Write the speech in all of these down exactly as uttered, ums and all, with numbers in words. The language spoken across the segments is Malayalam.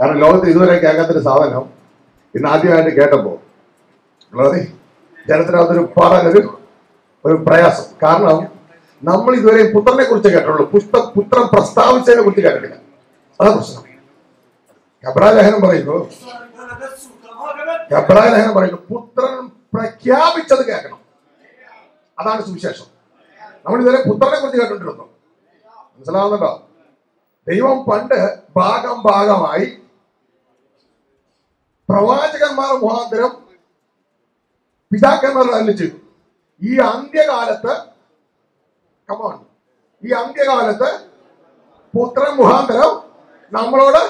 കാരണം ലോകത്തിൽ ഇതുവരെ കേൾക്കാത്തൊരു സാധനം ഇന്ന് ആദ്യമായിട്ട് കേട്ടപ്പോ ജനത്തിനകത്തൊരു പാടാനൊരു ഒരു പ്രയാസം. കാരണം നമ്മൾ ഇതുവരെ പുത്രനെ കുറിച്ച് കേട്ടുള്ളൂ, പുസ്ത പുത്രൻ പ്രസ്താവിച്ചതിനെ കുറിച്ച് കേട്ടിട്ടില്ല. അതാ പ്രശ്നം. എബ്രായ ലേഖനം പറയുന്നു എബ്രായ ലേഖനം പറയുന്നു പുത്രൻ പ്രഖ്യാപിച്ചത് കേൾക്കണം. അതാണ് സുവിശേഷം. നമ്മൾ ഇതുവരെ പുത്രനെ കുറിച്ച് കേട്ടിട്ടിരുന്നു. മനസ്സിലാവുന്നുണ്ടോ? ദൈവം പണ്ട് ഭാഗം ഭാഗമായി പ്രവാചകന്മാർ മുഖാന്തരം പിതാക്കന്മാർ അരുളി ചെയ്തു. ഈ അന്ത്യകാലത്ത് കമോൺ ഈ അന്ത്യകാലത്ത് പുത്രൻ മുഖാന്തരം നമ്മളോട്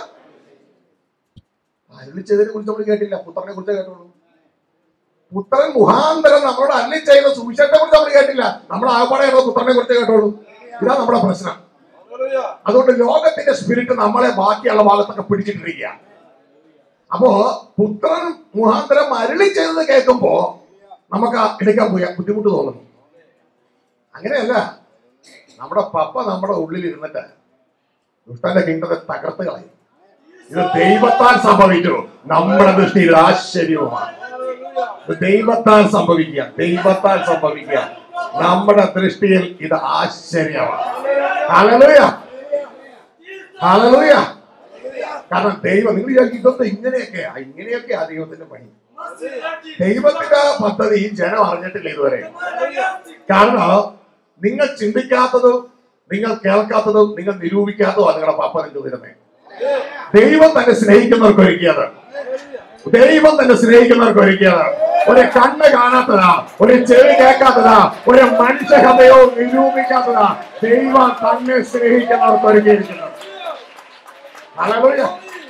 അരുളി ചെയ്തതിനെ കുറിച്ച് നമ്മൾ കേട്ടില്ല, പുത്രനെ കുറിച്ച് കേട്ടുള്ളൂ. പുത്രൻ മുഖാന്തരം നമ്മളോട് അരുളി ചെയ്യുന്ന സുവിശേഷത്തെ കുറിച്ച് നമ്മൾ കേട്ടില്ല, നമ്മൾ ആകപ്പാടെ പുത്രനെ കുറിച്ച് കേട്ടുള്ളൂ. ഇതാ നമ്മുടെ പ്രശ്നം. അതുകൊണ്ട് ലോകത്തിന്റെ സ്പിരിറ്റ് നമ്മളെ ബാക്കിയുള്ള ഭാഗത്തൊക്കെ പിടിച്ചിട്ടിരിക്കുക. അപ്പോ പുത്രൻ മുഖാന്തരം അരുളി ചെയ്തത് കേൾക്കുമ്പോ നമുക്ക് എടുക്കാൻ പോയ ബുദ്ധിമുട്ട് തോന്നുന്നു. അങ്ങനെയല്ല, നമ്മുടെ പപ്പ നമ്മുടെ ഉള്ളിൽ ഇരുന്നിട്ട് ദുഷ്ടന്റെ കിങ്ഡത്തെ തകർത്ത് കളയും. ഇത് ദൈവത്താൽ സംഭവിച്ചു, നമ്മുടെ ദൃഷ്ടിയിൽ ആശ്ചര്യവുമാണ്. ദൈവത്താൽ സംഭവിക്കുക, ദൈവത്താൽ സംഭവിക്കുക, നമ്മുടെ ദൃഷ്ടിയിൽ ഇത് ആശ്ചര്യമാണ്. Hallelujah, hallelujah. കാരണം ദൈവം, നിങ്ങൾ വിചാരിക്കും ഇതൊന്നും ഇങ്ങനെയൊക്കെയാ ഇങ്ങനെയൊക്കെയാ ദൈവത്തിന്റെ പണി. ദൈവത്തിന്റെ പദ്ധതി ജനം അറിഞ്ഞിട്ടില്ല ഇതുവരെ. കാരണം നിങ്ങൾ ചിന്തിക്കാത്തതും നിങ്ങൾ കേൾക്കാത്തതും നിങ്ങൾ നിരൂപിക്കാത്തതും നിങ്ങളുടെ പപ്പ നിങ്ങൾക്ക് തരുന്നേ. ദൈവം തന്നെ സ്നേഹിക്കുന്നവർക്ക് ഒരുക്കിയത്, ദൈവം തന്നെ സ്നേഹിക്കുന്നവർക്ക് ഒരുക്കിയത്. ഒരു കണ്ണ് കാണാത്തതാ, ഒരു ചെവി കേൾക്കാത്തതാ, ഒരു മനുഷ്യ ഹൃദയോ നിരൂപിക്കാത്തതാ, ദൈവം തന്നെ സ്നേഹിക്കുന്നവർക്ക് ഒരുക്കിയിരിക്കുന്നത്. ഹല്ലേലൂയ.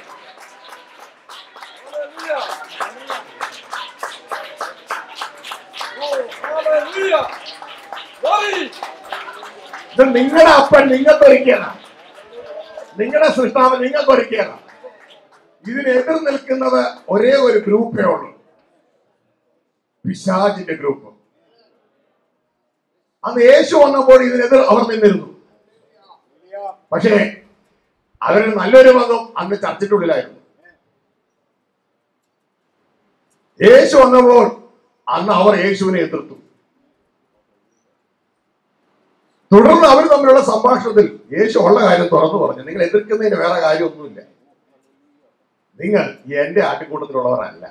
ഇത് നിങ്ങളുടെ അപ്പൻ നിങ്ങൾക്ക് ഒരുക്കിയതാണ്, നിങ്ങളുടെ സൃഷ്ടാവ് നിങ്ങൾക്ക് ഒരുക്കിയതാണ്. ഇതിനെതിർ നിൽക്കുന്നത് ഒരേ ഒരു ഗ്രൂപ്പേ ഉള്ളൂ, പിശാചിന്റെ ഗ്രൂപ്പ്. അന്ന് യേശു വന്നപ്പോൾ ഇതിനെതിർ അവർ നിന്നിരുന്നു. പക്ഷേ അവരിൽ നല്ലൊരു ഭാഗം അന്ന് ചർച്ചിട്ടുള്ളിലായിരുന്നു. യേശു വന്നപ്പോൾ അന്ന് അവർ യേശുവിനെ എതിർത്തു. തുടർന്ന് അവർ തമ്മിലുള്ള സംഭാഷണത്തിൽ യേശു ഉള്ള കാര്യം തുറന്നു പറഞ്ഞു, നിങ്ങൾ എതിർക്കുന്നതിന് വേറെ കാര്യമൊന്നുമില്ല, നിങ്ങൾ എന്റെ ആട്ടിക്കൂട്ടത്തിലുള്ളവരല്ല.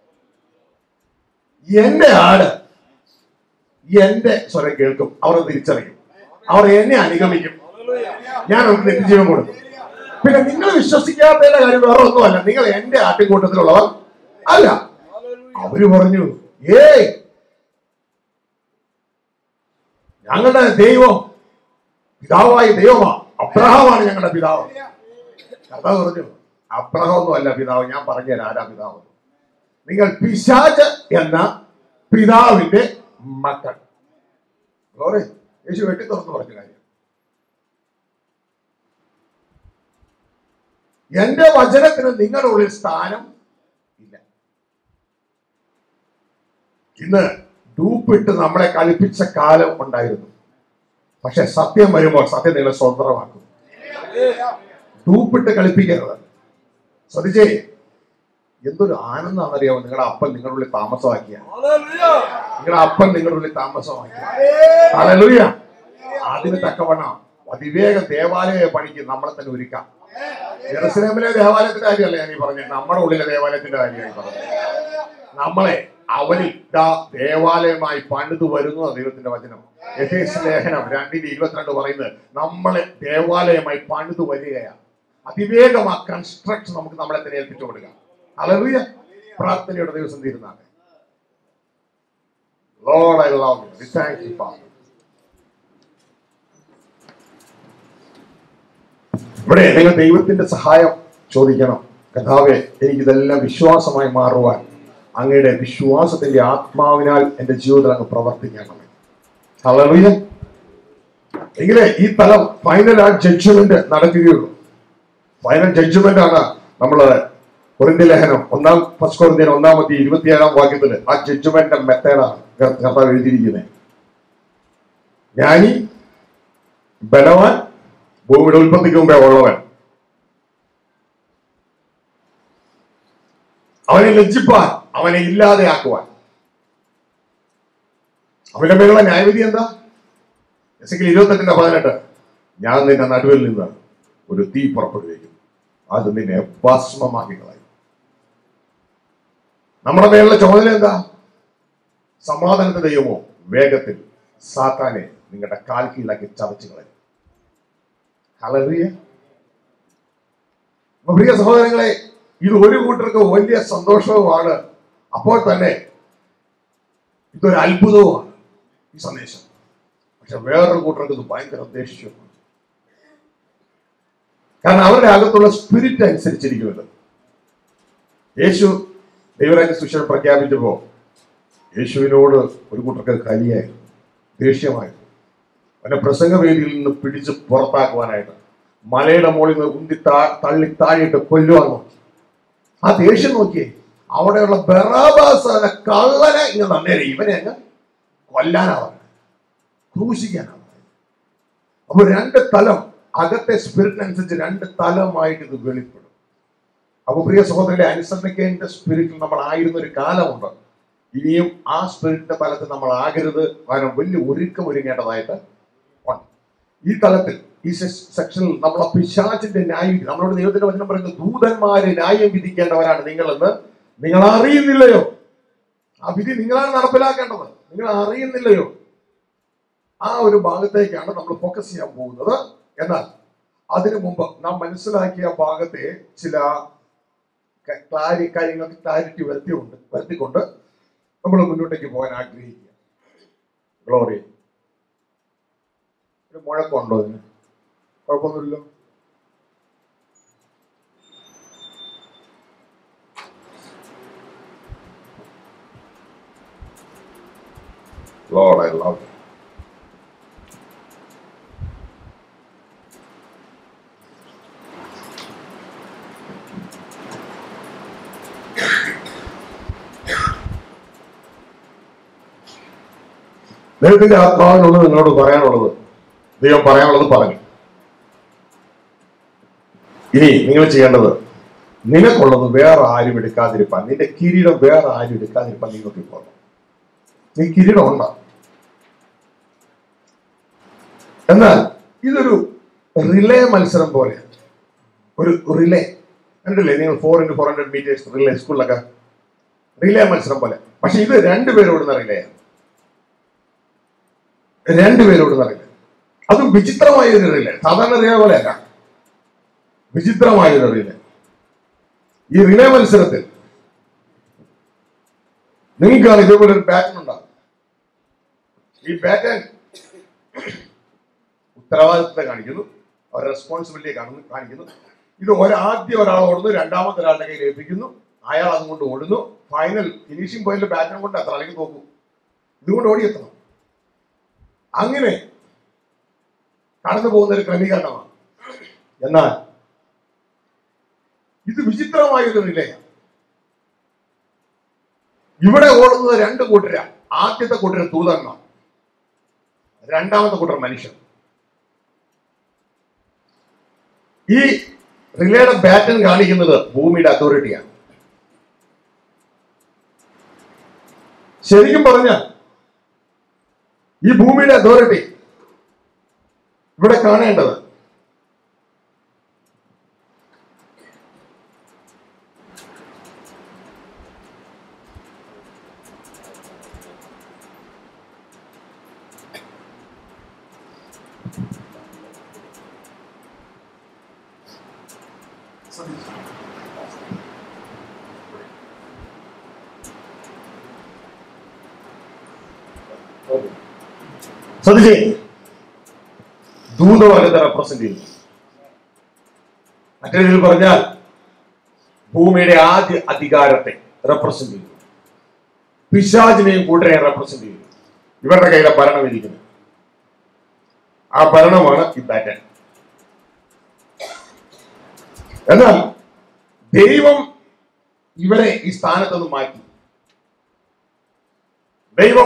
എന്റെ ആട് എന്റെ സ്വരം കേൾക്കും, അവർ തിരിച്ചറിയും, അവർ എന്നെ അനുഗമിക്കും, ഞാൻ അവർക്ക് നിത്യജീവൻ കൊടുക്കും. പിന്നെ നിങ്ങൾ വിശ്വസിക്കാത്തതിന്റെ കാര്യം വേറെ ഒന്നുമല്ല, നിങ്ങൾ എന്റെ ആട്ടിൻകൂട്ടത്തിലുള്ളവർ അല്ല. അവര് പറഞ്ഞു, ഏയ് ഞങ്ങളുടെ ദൈവം പിതാവായ ദൈവമാ, അബ്രഹാമാണ് ഞങ്ങളുടെ പിതാവ്. കർത്താവ് പറഞ്ഞു, അബ്രഹാം ഒന്നും അല്ല പിതാവ്, ഞാൻ പറഞ്ഞുതരാം ആരാ പിതാവ്. നിങ്ങൾ പിശാച് എന്ന പിതാവിന്റെ മക്കൾ. യേശു വെട്ടി തുറന്നു പറഞ്ഞ കാര്യം. എന്റെ വചനത്തിന് നിങ്ങളുടെ ഉള്ളിൽ സ്ഥാനം ഇല്ല. ഇന്ന് ഡൂപ്പിട്ട് നമ്മളെ കളിപ്പിച്ച കാലം ഉണ്ടായിരുന്നു. പക്ഷെ സത്യം വരുമ്പോൾ സത്യം നിങ്ങളെ സ്വതന്ത്രമാക്കും. ഡൂപ്പിട്ട് കളിപ്പിക്കരുത്. ശ്രദ്ധിച്ചേ, എന്തൊരു ആനന്ദമാണെന്നറിയാമോ നിങ്ങളുടെ അപ്പൻ നിങ്ങളുടെ ഉള്ളിൽ താമസമാക്കിയ, നിങ്ങളുടെ അപ്പൻ നിങ്ങളുടെ ഉള്ളിൽ താമസമാക്കിയ. ഹല്ലേലൂയ. അതിന് തക്കവണ്ണം അതിവേഗം ദേവാലയ പണിക്ക് നമ്മളെ തന്നെ ഒരുക്കാം. യെരൂശലേമിലെ ദേവാലയത്തിന്റെ കാര്യമല്ല ഞാൻ ഈ പറഞ്ഞത്, നമ്മുടെ ഉള്ളിലെ ദേവാലയത്തിന്റെ കാര്യമായി പറഞ്ഞത്. നമ്മളെ അവനിൽ ദാ ദേവാലയമായി പണിതു വരുന്നു ദൈവത്തിന്റെ വചനം. എഫേസ്യ ലേഖനം രണ്ടിന്റെ ഇരുപത്തിരണ്ട് പറയുന്നത് നമ്മളെ ദേവാലയമായി പണിതു വരികയാണ്. അതിവേഗം ആ കൺസ്ട്രക്ഷൻ നമുക്ക് നമ്മളെ തന്നെ ഏൽപ്പിച്ചു കൊടുക്കാം. ഹല്ലേലൂയ. പ്രാർത്ഥനയുടെ ദിവസം തീരുന്നാണ്. Lord, I love you. We thank you, Father. ഇവിടെ നിങ്ങൾ ദൈവത്തിന്റെ സഹായം ചോദിക്കണം. കർത്താവേ, എനിക്കിതെല്ലാം വിശ്വാസമായി മാറുവാൻ അങ്ങയുടെ വിശ്വാസത്തിന്റെ ആത്മാവിനാൽ എന്റെ ജീവിതത്തിൽ അങ്ങ് പ്രവർത്തിക്കണമേ. ഹല്ലേലൂയ. എങ്കിലേ ഈ തലം ഫൈനൽ ആ ജഡ്ജ്മെന്റ് നടക്കുകയുള്ളൂ. ഫൈനൽ ജഡ്ജ്മെന്റ് ആണ് നമ്മള് കൊരിന്ത്യർ ലേഖനം ഒന്നാം ഫസ്റ്റ് കൊരിന്ത്യർ ഒന്നാമത്തെ ഇരുപത്തിയേഴാം വാക്യത്തില് ആ ജഡ്ജ്മെന്റ് മെത്തേഡാണ് കർത്താവ് എഴുതിയിരിക്കുന്നത്. ജ്ഞാനി, ബലവാൻ, ഭൂമിയുടെ ഉൽപ്പത്തിക്ക് മുമ്പേ ഉള്ളവൻ. അവനെ ലജ്ജിപ്പാൻ, അവനെ ഇല്ലാതെയാക്കുവാൻ. അവന്റെ മേലുള്ള ന്യായവിധി എന്താ? എസെക്കിയേൽ ഇരുപത്തെട്ടിന്റെ പതിനെട്ട്, ഞാൻ നിന്റെ നടുവിൽ നിന്ന് ഒരു തീ പുറപ്പെടുവിക്കും, അത് നിന്നെ ഭസ്മമാക്കി കളയും. നമ്മുടെ മേലുള്ള ചുമതല എന്താ? സമാധാനത്തിന്റെ ദൈവമോ വേഗത്തിൽ സാത്താനെ നിങ്ങളുടെ കാൽ കീഴിലാക്കി ചതച്ചു കളയും. ഹല്ലേലൂയ. പ്രിയ സഹോദരങ്ങളെ, ഇത് ഒരു കൂട്ടർക്ക് വലിയ സന്തോഷവുമാണ്, അപ്പോൾ തന്നെ ഇതൊരു അത്ഭുതവുമാണ് ഈ സന്ദേശം. പക്ഷെ വേറൊരു കൂട്ടർക്ക് ഇത് ഭയങ്കര ദേഷ്യമാണ്. കാരണം അവരുടെ അകത്തുള്ള സ്പിരിറ്റ് അനുസരിച്ചിരിക്കുന്നത്. യേശു ദൈവരാജ്യ സുവിശേഷം പ്രഖ്യാപിച്ചപ്പോ യേശുവിനോട് ഒരു കൂട്ടർക്ക് കലിയായിരുന്നു, ദേഷ്യമായിരുന്നു. അവനെ പ്രസംഗവേദിയിൽ നിന്ന് പിടിച്ച് പുറത്താക്കുവാനായിട്ട് മലയുടെ മുകളിൽ നിന്ന് ഉന്തി താ തള്ളി താഴിട്ട് കൊല്ലുവാൻ നോക്കി. ആ ദേഷ്യം നോക്കിയേ, അവിടെയുള്ള ബറാബാസ് കള്ളനെ ഇങ്ങനെ നന്നേരെ ഇവനെ അങ്ങ് കൊല്ലാനാവാൻ, ക്രൂശിക്കാനാവാൻ. അപ്പൊ രണ്ട് തലം, അകത്തെ സ്പിരിറ്റിനനുസരിച്ച് രണ്ട് തലമായിട്ട് ഇത് വെളിപ്പെടും. അപ്പൊ പ്രിയ സഹോദരനെ, അനുസരണക്കേണ്ട സ്പിരിറ്റിൽ നമ്മൾ ആയിരുന്ന ഒരു കാലമുണ്ട്. ഇനിയും ആ സ്പിരിറ്റിന്റെ തലത്തിൽ നമ്മൾ ആകരുത്. കാരണം വലിയ ഒരുക്കം ഒരുങ്ങേണ്ടതായിട്ട് ഉണ്ട്. ഈ തലത്തിൽ, ഈ സെക്ഷനിൽ നമ്മളെ പിശാചിന്റെ ന്യായം, നമ്മളോട് ദൈവത്തിന്റെ വചനം പറയുന്നത് ദൂതന്മാര് ന്യായം വിധിക്കേണ്ടവരാണ് നിങ്ങളെന്ന് നിങ്ങൾ അറിയുന്നില്ലയോ? ആ വിധി നിങ്ങളാണ് നടപ്പിലാക്കേണ്ടത്, നിങ്ങൾ അറിയുന്നില്ലയോ? ആ ഒരു ഭാഗത്തേക്കാണ് നമ്മൾ ഫോക്കസ് ചെയ്യാൻ പോകുന്നത്. എന്നാൽ അതിനു മുമ്പ് നാം മനസ്സിലാക്കിയ ഭാഗത്തെ ചില ക്ലാരി കാര്യങ്ങൾക്ക് ക്ലാരിറ്റി വരുത്തിയുണ്ട് വരുത്തിക്കൊണ്ട് നമ്മൾ മുന്നോട്ടേക്ക് പോകാൻ ആഗ്രഹിക്കുക. ഗ്ലോറി, ഒരു മുഴക്കമുണ്ടോ അതിന്? കുഴപ്പമൊന്നുമില്ലല്ലോ. Lord, I love you. ദൈവത്തിന്റെ ആത്മാവിനുള്ളത് നിങ്ങളോട് പറയാനുള്ളത് ദൈവം പറയാനുള്ളത് പറഞ്ഞു. ഇനി നിങ്ങൾ ചെയ്യേണ്ടത്, നിനക്കുള്ളത് വേറെ ആരും എടുക്കാതിരിപ്പാൻ, നിന്റെ കിരീടം വേറെ ആരും എടുക്കാതിരിപ്പാൻ നീ നോക്കി പോകണം. നീ കിരീടം ഉണ്ട. എന്നാൽ ഇതൊരു റിലേ മത്സരം പോലെ, ഒരു റിലേ കണ്ടില്ലേ നിങ്ങൾ? Four into four hundred meters relay സ്കൂളിലൊക്കെ റിലേ മത്സരം പോലെ. പക്ഷെ ഇത് രണ്ടുപേരോടുന്ന റിലേ, രണ്ടുപേരോടുന്ന റിലേ. അതും വിചിത്രമായൊരു റിലേ, സാധാരണ റിലേ പോലെയല്ല, വിചിത്രമായൊരു റിലേ. ഈ റിലേ മത്സരത്തിൽ നിങ്ങൾക്കാണ് ഇതേപോലെ ഒരു പാറ്റേൺ ഉണ്ടാകും. ഈ പാറ്റേൺ ഉത്തരവാദിത്തത്തെ കാണിക്കുന്നു, അവരുടെ റെസ്പോൺസിബിലിറ്റിയെ കാണിക്കുന്നു. ഇത് ഒരാദ്യം ഒരാൾ ഓടുന്നു, രണ്ടാമത്തെ ഒരാളുടെ കയ്യിൽ ഏൽപ്പിക്കുന്നു, അയാൾ അതുകൊണ്ട് ഓടുന്നു. ഫൈനൽ ഫിനിഷിംഗ് പോയിന്റ് പാറ്റേൺ കൊണ്ട് അത്ര അല്ലെങ്കിൽ നോക്കൂ, ഇതുകൊണ്ട് ഓടിയെത്തണം. അങ്ങനെ കടന്നു പോകുന്ന ഒരു ക്രമീകരണമാണ്. എന്നാൽ ഇത് വിചിത്രമായൊരു നിലയാണ്. ഇവിടെ ഓടുന്നത് രണ്ട് കൂട്ടരാ. ആദ്യത്തെ കൂട്ടർ ദൂതന്മാർ, രണ്ടാമത്തെ കൂട്ടർ മനുഷ്യർ. ഈ റിലേയുടെ പാറ്റേൺ കാണിക്കുന്നത് ഭൂമിയുടെ അതോറിറ്റിയാണ്. ശരിക്കും പറഞ്ഞാൽ ഈ ഭൂമിയുടെ അതോറിറ്റി ഇവിടെ കാണേണ്ടത് ശ്രദ്ധിച്ചേ, ദൂതവർഗത്തെ റെപ്രസെന്റ് ചെയ്യുന്നു. മറ്റൊരു രീതിയിൽ പറഞ്ഞാൽ ഭൂമിയുടെ ആദ്യ അധികാരത്തെ റെപ്രസെന്റ് ചെയ്യുന്നു. പിശാചിനെയും കൂട്ടരെയും റെപ്രസെന്റ് ചെയ്യുന്നു. ഇവരുടെ കയ്യിലെ ഭരണം ഇരിക്കുന്നു. ആ ഭരണമാണ് ഈ പാറ്റേൺ. എന്നാൽ ദൈവം ഇവരെ ഈ സ്ഥാനത്ത് നിന്ന് മാറ്റി. ദൈവം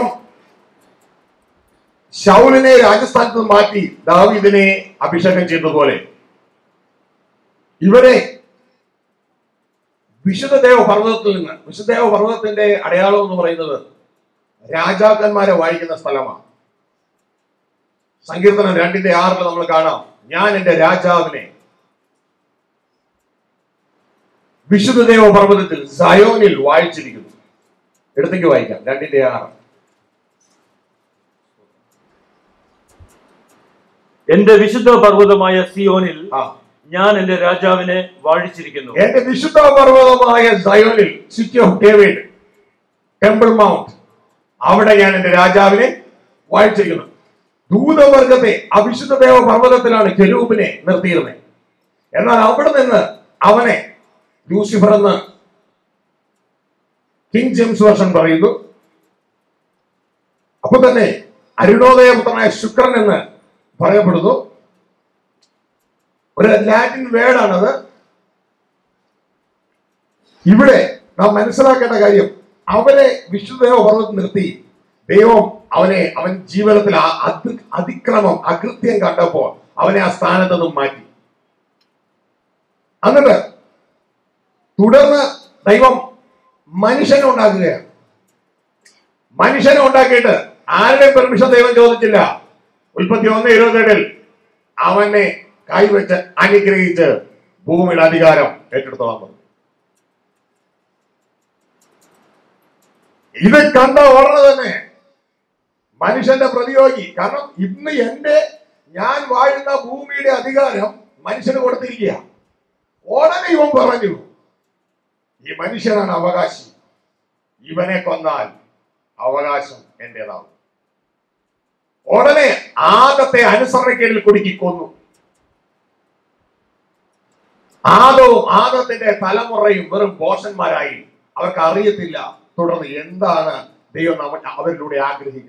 ശൗലിനെ രാജസ്ഥാനത്ത് നിന്ന് മാറ്റി ദാവീദിനെ അഭിഷേകം ചെയ്തതുപോലെ ഇവരെ വിശുദ്ധ ദേവ പർവ്വതത്തിൽ നിന്ന്, വിശുദ്ധ ദേവ പർവ്വതത്തിന്റെ അടയാളം എന്ന് പറയുന്നത് രാജാക്കന്മാരെ വാഴിക്കുന്ന സ്ഥലമാണ്. സങ്കീർത്തനം രണ്ടിന്റെ ആറിൽ നമ്മൾ കാണാം, ഞാൻ എന്റെ രാജാവിനെ വിശുദ്ധ ദേവ പർവ്വതത്തിൽ സയോനിൽ വാഴിച്ചിരിക്കുന്നു. എടുത്തേക്ക് വായിക്കാം, രണ്ടിന്റെ ആറ്. എന്റെ വിശുദ്ധ പർവ്വതമായ സിയോനിൽ ഞാൻ എന്റെ രാജാവിനെ വാഴിച്ചിരിക്കുന്നു. എന്റെ വിശുദ്ധ പർവ്വതമായ സയോനിൽ, city of David, temple mount, അവിടെ ഞാൻ എന്റെ രാജാവിനെ വാഴിച്ചിരിക്കുന്നു. ദൂതവർഗത്തെ അവിശുദ്ധ ദേവ പർവ്വതത്തിലാണ് കെരൂബിനെ നിർത്തിയിരുന്നത്. എന്നാൽ അവിടെ നിന്ന് അവനെ ലൂസിഫർ എന്ന് കിങ് ജെയിംസ് വേർഷൻ പറയുന്നു. അപ്പൊ തന്നെ അരുണോദയപുത്രനായ ശുക്രൻ എന്ന് പറയപ്പെടുന്നു. ഒരു ലാറ്റിൻ വേർഡാണത്. ഇവിടെ നാം മനസ്സിലാക്കേണ്ട കാര്യം, അവനെ വിശുദ്ധ ദേവ പർവ്വതത്തിൽ നിർത്തി ദൈവം അവനെ, അവൻ ജീവിതത്തിൽ അതിക്രമം അകൃത്യം കണ്ടപ്പോൾ അവനെ ആ സ്ഥാനത്ത് നിന്നും മാറ്റി. എന്നിട്ട് തുടർന്ന് ദൈവം മനുഷ്യനെ ഉണ്ടാക്കുകയാണ്. മനുഷ്യനെ ഉണ്ടാക്കിയിട്ട് ആരുടെയും പെർമിഷൻ ദൈവം ചോദിച്ചില്ല. ഉൽപ്പത്തി ഒന്ന് ഇരുപത്തേഴിൽ അവനെ കൈവച്ച് അനുഗ്രഹിച്ച് ഭൂമിയുടെ അധികാരം ഏറ്റെടുത്തോളാൻ പറഞ്ഞു. ഇത് കണ്ട ഉടനെ തന്നെ മനുഷ്യന്റെ പ്രതിയോഗി, കാരണം ഇന്ന് എന്റെ ഞാൻ വാഴുന്ന ഭൂമിയുടെ അധികാരം മനുഷ്യന് കൊടുത്തിരിക്കുക. ഉടനെ ഇവൻ പറഞ്ഞു, ഈ മനുഷ്യനാണ് അവകാശി, ഇവനെ കൊന്നാൽ അവകാശം എന്റേതാവും. ഉടനെ ആദത്തെ അനുസരണക്കേടിൽ കുടുക്കി കൊന്നു. ആദവും ആദത്തിന്റെ തലമുറയും വെറും ബോഷന്മാരായി. അവർക്ക് അറിയത്തില്ല തുടർന്ന് എന്താണ് ദൈവം അവരിലൂടെ ആഗ്രഹിക്കുന്നത്,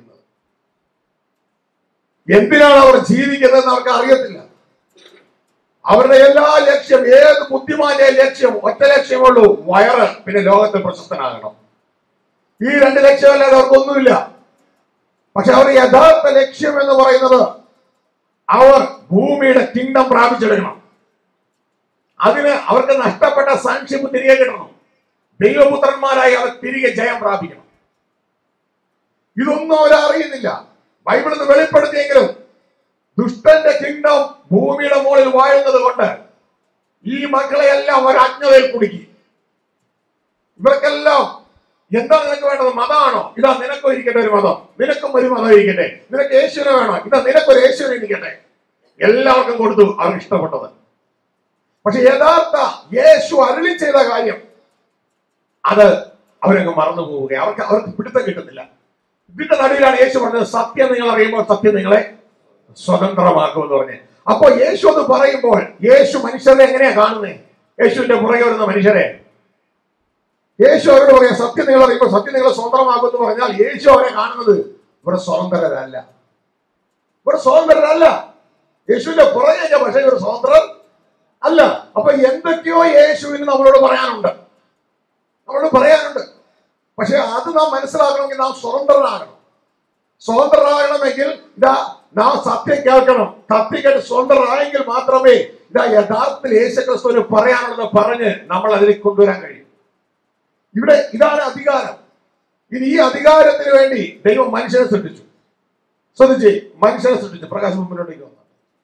എന്തിനാണ് അവർ ജീവിക്കുന്നതെന്ന് അവർക്ക് അറിയത്തില്ല. അവരുടെ എല്ലാ ലക്ഷ്യം, ഏത് ബുദ്ധിമാന്റെ ലക്ഷ്യം ഒറ്റ ലക്ഷ്യമുള്ളൂ, വയറ്, പിന്നെ ലോകത്ത് പ്രശസ്തനാകണം. ഈ രണ്ട് ലക്ഷ്യമല്ലാതെ അവർക്കൊന്നുമില്ല. പക്ഷെ അവർ യഥാർത്ഥ ലക്ഷ്യം എന്ന് പറയുന്നത് അവർ ഭൂമിയുടെ കിങ്ഡം പ്രാപിച്ചെടുക്കണം. അതിന് അവർക്ക് നഷ്ടപ്പെട്ട സൺഷിപ്പ് തിരികെ കിട്ടണം. ദൈവപുത്രന്മാരായി അവർ തിരികെ ജയം പ്രാപിക്കണം. ഇതൊന്നും അവർ അറിയുന്നില്ല. ബൈബിളിൽ നിന്ന് വെളിപ്പെടുത്തിയെങ്കിലും ദുഷ്ടന്റെ കിങ്ഡം ഭൂമിയുടെ മുകളിൽ വാഴുന്നത് കൊണ്ട് ഈ മക്കളെയെല്ലാം ഒരു അജ്ഞതയിൽ കുടുക്കി. ഇവർക്കെല്ലാം എന്താണ് നിനക്ക് വേണ്ടത്? മതമാണോ? ഇതാ നിനക്കും ഇരിക്കട്ടെ ഒരു മതം, നിനക്കും ഒരു മതം ഇരിക്കട്ടെ. നിനക്ക് യേശുവിനെ വേണോ? ഇതാ നിനക്കൊരു യേശുവിനെ ഇരിക്കട്ടെ. എല്ലാവർക്കും കൊടുത്തു അവർക്ക് ഇഷ്ടപ്പെട്ടത്. പക്ഷെ യഥാർത്ഥ യേശു അരുളി ചെയ്ത കാര്യം അത് അവരങ്ങ് മറന്നു പോവുക. അവർക്ക് അവർക്ക് പിടുത്തം കിട്ടുന്നില്ല. ഇതിന്റെ നടുവിലാണ് യേശു പറഞ്ഞത്, സത്യം നിങ്ങൾ അറിയുമ്പോൾ സത്യം നിങ്ങളെ സ്വതന്ത്രമാക്കുമെന്ന് പറഞ്ഞ്. അപ്പൊ യേശു അത് പറയുമ്പോൾ യേശു മനുഷ്യരെ എങ്ങനെയാ കാണുന്നേ? യേശുവിന്റെ പുറകെ വരുന്ന മനുഷ്യരെ യേശു അവരോട് പറയാം, സത്യം നിങ്ങൾ അറിയുമ്പോൾ സത്യം നിങ്ങളെ സ്വതന്ത്രമാക്കും എന്ന് പറഞ്ഞാൽ യേശു അവരെ കാണുന്നത് ഇവിടെ സ്വതന്ത്രരല്ല, ഇവിടെ സ്വതന്ത്രരല്ല. യേശുവിന്റെ പുറകെ പക്ഷേ ഇവർ സ്വതന്ത്രർ അല്ല. അപ്പൊ എന്തൊക്കെയോ യേശുവിന് നമ്മളോട് പറയാനുണ്ട്, നമ്മളോട് പറയാനുണ്ട്. പക്ഷെ അത് നാം മനസ്സിലാക്കണമെങ്കിൽ നാം സ്വതന്ത്രരാകണം. സ്വതന്ത്രരാകണമെങ്കിൽ ഇതാ നാം സത്യം കേൾക്കണം. സത്യം കേട്ട് സ്വതന്ത്രരായെങ്കിൽ മാത്രമേ ഇതാ യഥാർത്ഥത്തിൽ യേശുക്രിസ്തുവിന് പറയാനുള്ളത് പറഞ്ഞ് നമ്മൾ അതിലേക്ക് കൊണ്ടുവരാൻ കഴിയും. ഇവിടെ ഇതാണ് അധികാരം. ഇനി ഈ അധികാരത്തിന് വേണ്ടി ദൈവം മനുഷ്യനെ സൃഷ്ടിച്ചു. ശ്രദ്ധിച്ചേ, മനുഷ്യനെ സൃഷ്ടിച്ചു. പ്രകാശം മുന്നിലോട്ടേക്ക് വന്നു.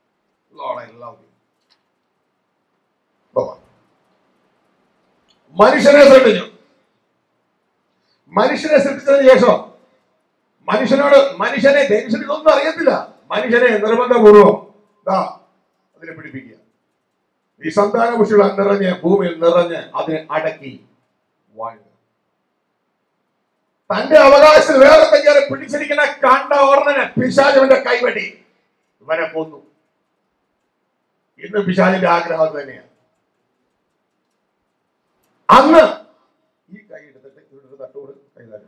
മനുഷ്യനെ സൃഷ്ടിച്ചു. മനുഷ്യനെ സൃഷ്ടിച്ചതിന് ശേഷം മനുഷ്യനോട് മനുഷ്യനെ മനുഷ്യന് ഇതൊന്നും അറിയത്തില്ല. മനുഷ്യനെ നിർബന്ധപൂർവം ദാ അതിനെ പിടിപ്പിക്കുക. ഈ സന്താന പുഷ്ടികൾ നിറഞ്ഞ് ഭൂമിയിൽ നിറഞ്ഞ് അതിനെ അടക്കി വാഴുക. തന്റെ അവകാശത്തിൽ വേറെ കയറി പിടിച്ചിരിക്കുന്ന കണ്ട ഓർണനെ പിശാചിന്റെ കൈവെട്ടി ഇവനെ കൊന്നു. ഇന്ന് പിശാചിന്റെ ആഗ്രഹം തന്നെയാണ്. അന്ന് ഈ കൈ എടുത്തിട്ട് ഇവിടെ തട്ടോട് കൈകാര്യം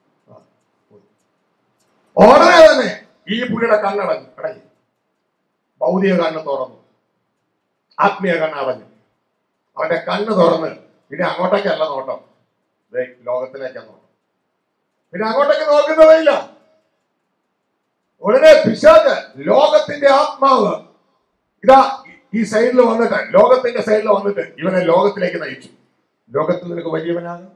ഉടനെ തന്നെ ഈ പുള്ളിയുടെ കണ്ണടഞ്ഞു അടങ്ങി. ഭൗതിക കണ്ണ് തുറന്നു, ആത്മീയ കണ്ണടഞ്ഞു. അവന്റെ കണ്ണ് തുറന്ന് പിന്നെ അങ്ങോട്ടേക്കല്ല നോട്ടം, ലോകത്തിലേക്കാണ് നോട്ടം. പിന്നെ അങ്ങോട്ടേക്ക് നോക്കുന്നതേയില്ല. ഉടനെ പിശാച് ലോകത്തിന്റെ ആത്മാവ് ഇതാ ഈ സൈഡിൽ വന്നിട്ട്, ലോകത്തിന്റെ സൈഡിൽ വന്നിട്ട് ഇവനെ ലോകത്തിലേക്ക് നയിച്ചു. ലോകത്തിൽ നിനക്ക് വലിയവനാകാം,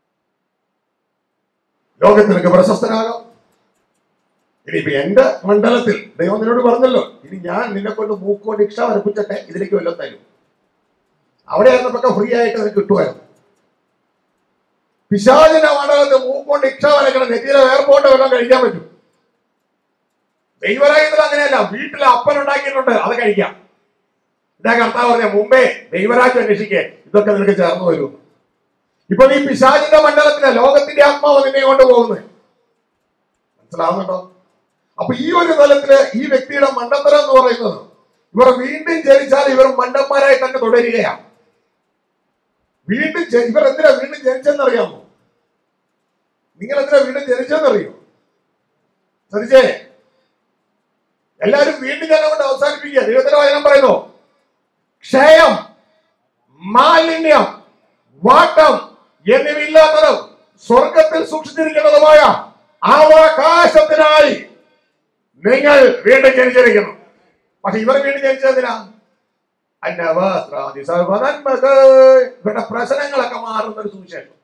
ലോകത്തിൽ നിനക്ക് പ്രശസ്തനാകാം. ഇനിയിപ്പോ എന്റെ മണ്ഡലത്തിൽ ദൈവം നിന്നോട് പറഞ്ഞല്ലോ, ഇനി ഞാൻ നിന്നെ കൊണ്ട് മൂക്കോണ്ട് ഇക്ഷ വരപ്പിച്ചിട്ടെ ഇതിലേക്ക് വല്ലതും തരും. അവിടെ ആയിരുന്നപ്പൊക്കെ ഫ്രീ ആയിട്ട് നിനക്ക് കിട്ടുമായിരുന്നു. പിശാചിന്റെ മണ്ഡലത്തിൽ മൂക്കൊണ്ട് ഇക്ഷ വരക്കണം, നെറ്റിയിലെ വേർപ്പോണ്ട് വല്ലതും കഴിക്കാൻ പറ്റും. ദൈവരാജ്യത്തിൽ അങ്ങനെയല്ല, വീട്ടിൽ അപ്പൻ ഉണ്ടാക്കിയിട്ടുണ്ട്, അത് കഴിക്കാം. ഇതാ കർത്താവ് പറഞ്ഞ മുമ്പേ ദൈവരാജ്യം അന്വേഷിക്കേ, ഇതൊക്കെ നിനക്ക് ചേർന്ന് വരും. ഇപ്പൊ നീ പിശാചിന്റെ മണ്ഡലത്തിലെ ലോകത്തിന്റെ ആത്മാവ് നിന്നെ കൊണ്ട് പോകുന്നത് മനസ്സിലാവുന്നുണ്ടോ? അപ്പൊ ഈ ഒരു തലത്തില് ഈ വ്യക്തിയുടെ മണ്ടത്തരം എന്ന് പറയുന്നത്, ഇവർ വീണ്ടും ജനിച്ചാൽ ഇവർ മണ്ടന്മാരായി തന്നെ തുടരുകയാണ്. വീണ്ടും ഇവർ എന്തിനാ വീണ്ടും ജനിച്ചെന്നറിയാമോ? നിങ്ങൾ എന്തിനാ വീണ്ടും ജനിച്ചെന്നറിയോ? ശ്രദ്ധിച്ചേ, എല്ലാവരും വീണ്ടും ജനം കൊണ്ട് അവസാനിപ്പിക്കുക. ദൈവത്തിന്റെ വചനം പറയുന്നു, ക്ഷയം, മാലിന്യം, വാട്ടം എന്നിവയില്ലാത്തതും സ്വർഗത്തിൽ സൂക്ഷിച്ചിരിക്കുന്നതുമായ അവകാശത്തിനായി നിങ്ങൾ വീണ്ടും ജനിച്ചിരിക്കുന്നു. പക്ഷെ ഇവർ വീണ്ടും ജനിച്ചതിനാ ഇവരുടെ പ്രശ്നങ്ങളൊക്കെ മാറുന്ന ഒരു സുവിശേഷം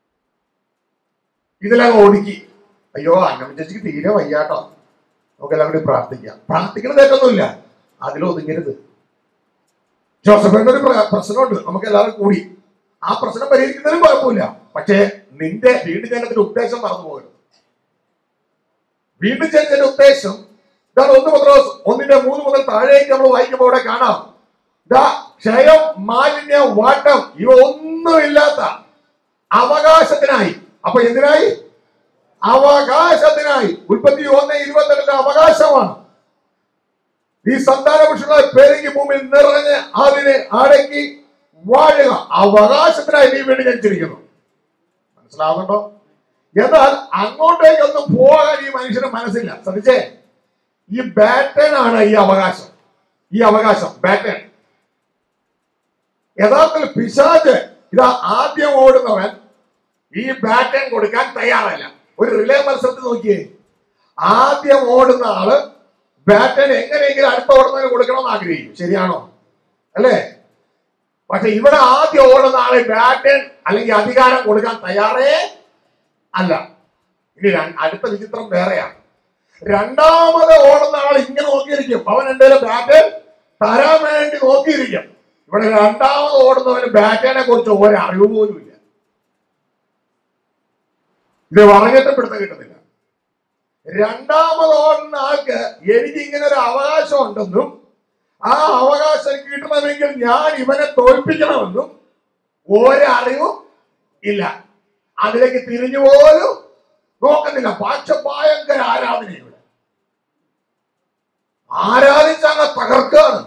ഇതിലങ്ങ് ഒടുക്കി. അയ്യോ അന്നമ്മ ചേച്ചിക്ക് തീരെ വയ്യാട്ടോ, നമുക്കെല്ലാം കൂടി പ്രാർത്ഥിക്കാം. പ്രാർത്ഥിക്കണത് തെറ്റൊന്നുമില്ല, അതിലൊതുങ്ങരുത്. ജോസഫിന്റെ ഒരു പ്രശ്നമുണ്ട്, നമുക്ക് എല്ലാവരും കൂടി ആ പ്രശ്നം പരിഹരിക്കുന്നതിനും കുഴപ്പമില്ല. പക്ഷേ നിന്റെ വീണ്ടും ജനത്തിന്റെ ഉദ്ദേശം മറന്നു പോകരുത്. വീണ്ടും ജനത്തിന്റെ ഉദ്ദേശം ഇതാണ്. ഒന്ന് പത്രോസ് ഒന്നിന്റെ മൂന്ന് മുതൽ താഴേക്ക് നമ്മൾ വായിക്കുമ്പോൾ അവിടെ കാണാം, ഇതാ ക്ഷയം, മാലിന്യം, വാട്ടം ഇവ ഒന്നുമില്ലാത്ത അവകാശത്തിനായി. അപ്പൊ എന്തിനായി? അവകാശത്തിനായി. ഉൽപ്പത്തി ഒന്ന് ഇരുപത്തെട്ടിന്റെ അവകാശമാണ്. ഈ സന്താന പുരുഷങ്ങളെ പെരുകി ഭൂമിയിൽ നിറഞ്ഞ് അതിനെ അടക്കി വാഴുക. അവകാശത്തിനായി നീ വേണ്ടി ജനിച്ചിരിക്കുന്നു. മനസ്സിലാവുന്നുണ്ടോ? എന്നാൽ അങ്ങോട്ടേക്കൊന്നും പോകാൻ ഈ മനുഷ്യന് മനസ്സില്ല. ശ്രദ്ധിച്ചേ, ഈ ബാറ്റേൺ ആണ് ഈ അവകാശം. ഈ അവകാശം ബാറ്റേൺ. യഥാർത്ഥത്തിൽ പിശാച് ഇതാ ആദ്യം ഓടുന്നവൻ ഈ ബാറ്റേൺ കൊടുക്കാൻ തയ്യാറല്ല. ഒരു റിലേ മത്സരത്തിൽ നോക്കിയേ, ആദ്യം ഓടുന്ന ആള് ബാറ്റേൺ എങ്ങനെയെങ്കിലും അടുത്ത ഓടുന്നതിന് കൊടുക്കണമെന്ന് ആഗ്രഹിക്കും. ശരിയാണോ? അല്ലേ? പക്ഷെ ഇവിടെ ആദ്യം ഓടുന്ന ആളെ ബാറ്റേൺ അല്ലെങ്കിൽ അധികാരം കൊടുക്കാൻ തയ്യാറേ അല്ല. ഇനി അടുത്ത വിചിത്രം വേറെയാണ്. രണ്ടാമത് ഓടുന്ന ആൾ ഇങ്ങനെ നോക്കിയിരിക്കും, അവൻ എന്തെങ്കിലും ബാറ്റേൺ തരാൻ വേണ്ടി നോക്കിയിരിക്കും. ഇവിടെ രണ്ടാമത് ഓടുന്നവന് ബാറ്റേനെ കുറിച്ച് ഒരറിവ് പോലും ഇല്ല. ഇത് പറഞ്ഞിട്ട് പിടുത്തം കിട്ടുന്നില്ല. രണ്ടാമത് ഓടുന്ന ആൾക്ക് എനിക്ക് ഇങ്ങനെ ഒരു അവകാശം ഉണ്ടെന്നും ആ അവകാശം കിട്ടണമെങ്കിൽ ഞാൻ ഇവനെ തോൽപ്പിക്കണമെന്നും ഒരറിവും ഇല്ല. അതിലേക്ക് തിരിഞ്ഞു പോലും നോക്കുന്നില്ല. പക്ഷെ ഭയങ്കര ആരാധന ഇവിടെ. ആരാധിച്ചങ്ങ് തകർക്കാണ്.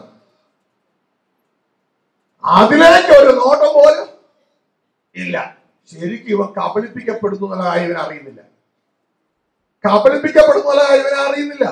അതിലേക്ക് ഒരു നോട്ടം പോലും ഇല്ല. ശരിക്കും ഇവ കബളിപ്പിക്കപ്പെടുന്നു എന്നുള്ള കാര്യം ഇവനെ അറിയുന്നില്ല. കബളിപ്പിക്കപ്പെടുന്നു എന്നുള്ള കാര്യം ഇവനെ അറിയുന്നില്ല.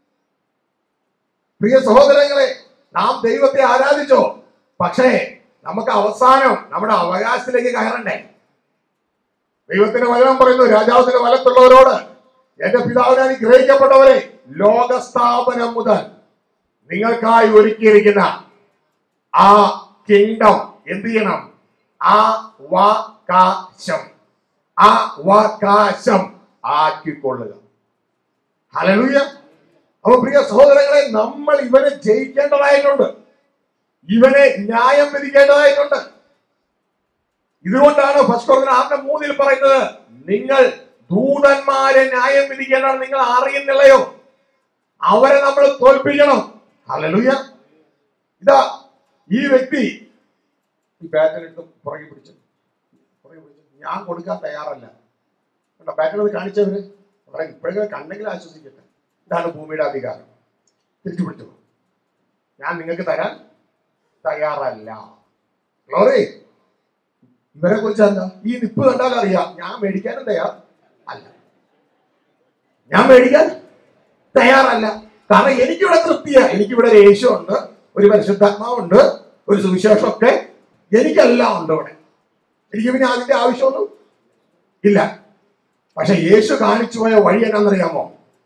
പ്രിയ സഹോദരങ്ങളെ, നാം ദൈവത്തെ ആരാധിച്ചോ, പക്ഷേ നമുക്ക് അവസാനം നമ്മുടെ അവകാശത്തിലേക്ക് കയറണ്ടേ? ദൈവത്തിന്റെ വചനം പറയുന്നു, രാജാവിന്റെ വലത്തുള്ളവരോട്, എന്റെ പിതാവിനെ അനുഗ്രഹിക്കപ്പെട്ടവരെ, ലോകസ്ഥാപനം മുതൽ നിങ്ങൾക്കായി ഒരുക്കിയിരിക്കുന്ന ആ കിങ്ഡം എന്ത് ചെയ്യണം? ആ അവകാശം ആ അവകാശം ആക്കിക്കൊള്ളുക. ഹല്ലേലൂയ. അപ്പൊ പ്രിയ സഹോദരങ്ങളെ, നമ്മൾ ഇവനെ ജയിക്കേണ്ടതായിട്ടുണ്ട്. ഇവനെ ന്യായം വിധിക്കേണ്ടതായിട്ടുണ്ട്. ഇതുകൊണ്ടാണ് ഫസ്റ്റ് ആറിന്റെ മൂന്നിൽ പറയുന്നത്, നിങ്ങൾ ദൂതന്മാരെ ന്യായം വിധിക്കേണ്ടത് നിങ്ങൾ അറിയുന്നില്ലയോ? അവരെ നമ്മൾ തോൽപ്പിക്കണം. ഹല്ലേലൂയ. ഇതാ ഈ വ്യക്തി ഈ ബാറ്ററി എടുത്ത് പുറകെ പിടിച്ചു പുറകെ പിടിച്ചു ഞാൻ കൊടുക്കാൻ തയ്യാറല്ല. കേട്ടോ, ബാറ്ററി കാണിച്ചവര് പറയാം, ഇപ്പോഴെങ്കിലും കണ്ടെങ്കിലും ആശ്വസിക്കട്ടെ. ഇതാണ് ഭൂമിയുടെ അധികാരം. തിരിച്ചു പിടിച്ചു, ഞാൻ നിങ്ങൾക്ക് തരാൻ തയ്യാറല്ല. ഗ്ലോറി. ഇവരെ കുറിച്ച് എന്താ? ഈ നിപ്പ് കണ്ടാൽ അറിയാം, ഞാൻ മേടിക്കാനും തയ്യാർ അല്ല. ഞാൻ മേടിക്കാൻ തയ്യാറല്ല. കാരണം എനിക്കിവിടെ തൃപ്തിയാ. എനിക്കിവിടെ ഒരു യേശു ഉണ്ട്, ഒരു പരിശുദ്ധാത്മാവുണ്ട്, ഒരു സുവിശേഷമൊക്കെ എനിക്കെല്ലാം ഉണ്ട് ഇവിടെ. എനിക്ക് പിന്നെ അതിന്റെ ആവശ്യമൊന്നും ഇല്ല. പക്ഷെ യേശു കാണിച്ചു പോയ വഴി എന്നാന്നറിയാമോ?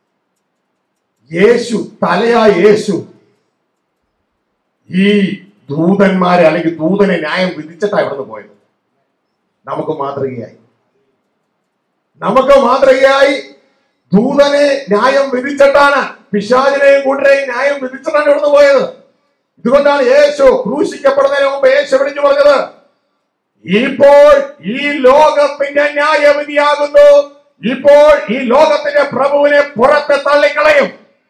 യേശു, തലയായ യേശു ഈ ദൂതന്മാരെ അല്ലെങ്കിൽ ദൂതനെ ന്യായം വിധിച്ചിട്ടാണ് ഇവിടുന്ന് പോയത്. നമുക്ക് മാതൃകയായി. നമുക്ക് മാതൃകയായി ദൂതനെ ന്യായം വിധിച്ചിട്ടാണ്, പിശാചിനെയും കൂട്ടരെയും ന്യായം വിധിച്ചിട്ടാണ് ഇവിടുന്ന് പോയത്. ഇതുകൊണ്ടാണ് യേശു ക്രൂശിക്കപ്പെടുന്നതിന് മുമ്പ് യേശു വിളിച്ചു പറഞ്ഞത്, ഇപ്പോൾ ഈ ലോകത്തിന്റെ ന്യായവിധിയാകുന്നു, ഇപ്പോൾ ഈ ലോകത്തിന്റെ പ്രഭുവിനെ പുറത്ത് തള്ളിക്കളയും.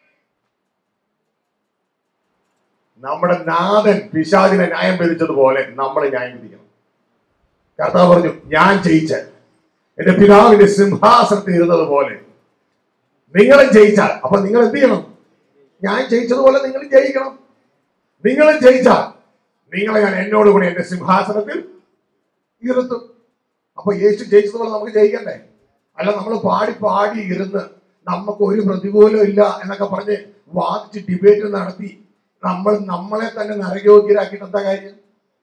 നമ്മുടെ നാഥൻ പിശാചിനെ ന്യായം വിധിച്ചതുപോലെ നമ്മൾ ന്യായം വിധിക്കണം. കർത്താവ് പറഞ്ഞു, ഞാൻ ജയിച്ച എന്റെ പിതാവിന്റെ സിംഹാസനത്തിൽ ഇരുന്നത് പോലെ നിങ്ങളും ജയിച്ചാൽ, അപ്പൊ നിങ്ങൾ എന്ത് ചെയ്യണം? ഞാൻ ജയിച്ചതുപോലെ നിങ്ങൾ ജയിക്കണം. നിങ്ങളും ജയിച്ചാൽ നിങ്ങളെ ഞാൻ എന്നോടുകൂടി എന്റെ സിംഹാസനത്തിൽ ഇരുത്തും. അപ്പൊ യേശു ജയിച്ചതുപോലെ നമുക്ക് ജയിക്കണ്ടേ? അല്ല നമ്മൾ പാടി പാടി ഇരുന്ന് നമുക്ക് ഒരു പ്രതികൂലം ഇല്ല എന്നൊക്കെ പറഞ്ഞ് വാദിച്ച് ഡിബേറ്റ് നടത്തി നമ്മൾ നമ്മളെ തന്നെ നരകയോഗ്യരാക്കിയിട്ട് എന്താ കാര്യം?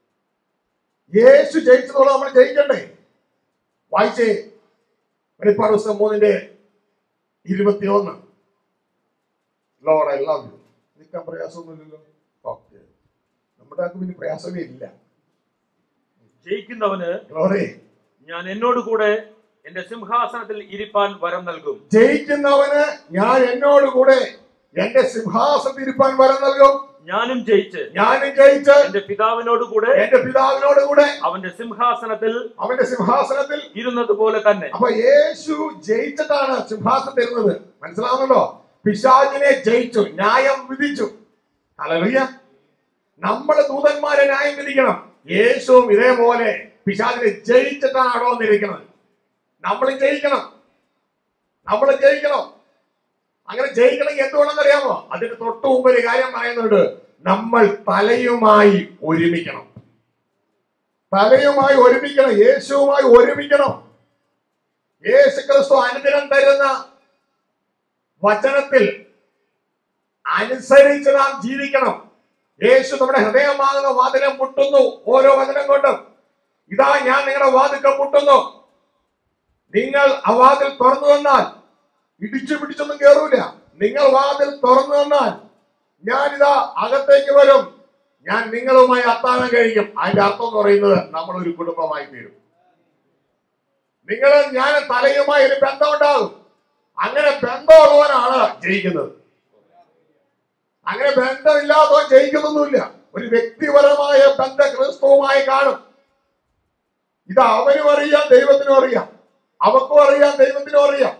യേശു ജയിച്ചതുപോലെ നമ്മൾ ജയിക്കണ്ടേ? വായിച്ചേ വെളിപ്പാട് പുസ്തകം മൂന്നിന്റെ ഇരുപത്തിയൊന്ന്. Lord I love you. നിൽക്കാൻ പ്രയാസമൊന്നുമില്ലല്ലോ. ഓക്കെ, നമ്മുടെ ആർക്കും ഇനി പ്രയാസമേ ഇല്ല. ജയിക്കുന്നവന് ഗ്ലോറി, ഞാൻ എന്നോട് കൂടെ എന്റെ സിംഹാസനത്തിൽ ഇരിപ്പാൻ വരം നൽകും. ജയിക്കുന്നവന് ഞാൻ എന്നോട് കൂടെ എന്റെ സിംഹാസനത്തിൽ ഇരിപ്പാൻ വരം നൽകും. ഞാനും ജയിച്ച് ഞാനും ജയിച്ച് എന്റെ പിതാവിനോട് കൂടെ എന്റെ പിതാവിനോട് കൂടെ അവന്റെ സിംഹാസനത്തിൽ അവന്റെ സിംഹാസനത്തിൽ ഇരുന്നത് പോലെ തന്നെ. അപ്പൊ യേശു ജയിച്ചിട്ടാണ് സിംഹാസനത്തിൽ ഇരുന്നത്. മനസ്സിലാവുന്നല്ലോ? പിശാചിനെ ജയിച്ചു, ന്യായം വിധിച്ചു. ഹല്ലേലൂയ. നമ്മൾ ദൂതന്മാരെ ന്യായം വിധിക്കണം. യേശുവും ഇതേപോലെ പിശാചിനെ ജയിച്ചിട്ടാണ് അവിടെ വന്നിരിക്കുന്നത്. നമ്മൾ ജയിക്കണം, നമ്മൾ ജയിക്കണം. അങ്ങനെ ജയിക്കണമെങ്കിൽ എന്തുകൊണ്ടെന്ന് അറിയാമോ? അതിന് തൊട്ട് മുമ്പ് ഒരു കാര്യം പറയുന്നുണ്ട്, നമ്മൾ തലയുമായി ഒരുമിക്കണം. തലയുമായി ഒരുമിക്കണം, യേശുവുമായി ഒരുമിക്കണം. യേശു ക്രിസ്തു അനുദിനം തരുന്ന വചനത്തിൽ അനുസരിച്ച് നാം ജീവിക്കണം. യേശു നമ്മുടെ ഹൃദയമാകുന്ന വാതിലും മുട്ടുന്നു ഓരോ വചനം കൊണ്ടും. ഇതാ ഞാൻ നിങ്ങളുടെ വാതിൽക്കൽ മുട്ടുന്നു, നിങ്ങൾ ആ വാതിൽ തുറന്നു തന്നാൽ, ഇടിച്ചു പിടിച്ചൊന്നും കയറൂല, നിങ്ങൾ വാതിൽ തുറന്നു തന്നാൽ ഞാനിതാ അകത്തേക്ക് വരും, ഞാൻ നിങ്ങളുമായി അത്താഴം കഴിക്കും. അതിന്റെ അർത്ഥം എന്ന് പറയുന്നത് നമ്മൾ ഒരു കുടുംബമായി തീരും. നിങ്ങൾ ഞാൻ തലയുമായി ഒരു ബന്ധം ഉണ്ടാകും. അങ്ങനെ ബന്ധമുള്ളവനാണ് ജയിക്കുന്നത്. അങ്ങനെ ബന്ധമില്ലാത്തവൻ ജയിക്കുന്നൊന്നുമില്ല. ഒരു വ്യക്തിപരമായ ബന്ധം ക്രിസ്തുവുമായി കാണും. ഇത് അവനും അറിയാം, ദൈവത്തിനും അറിയാം. അവക്കും അറിയാം, ദൈവത്തിനും അറിയാം.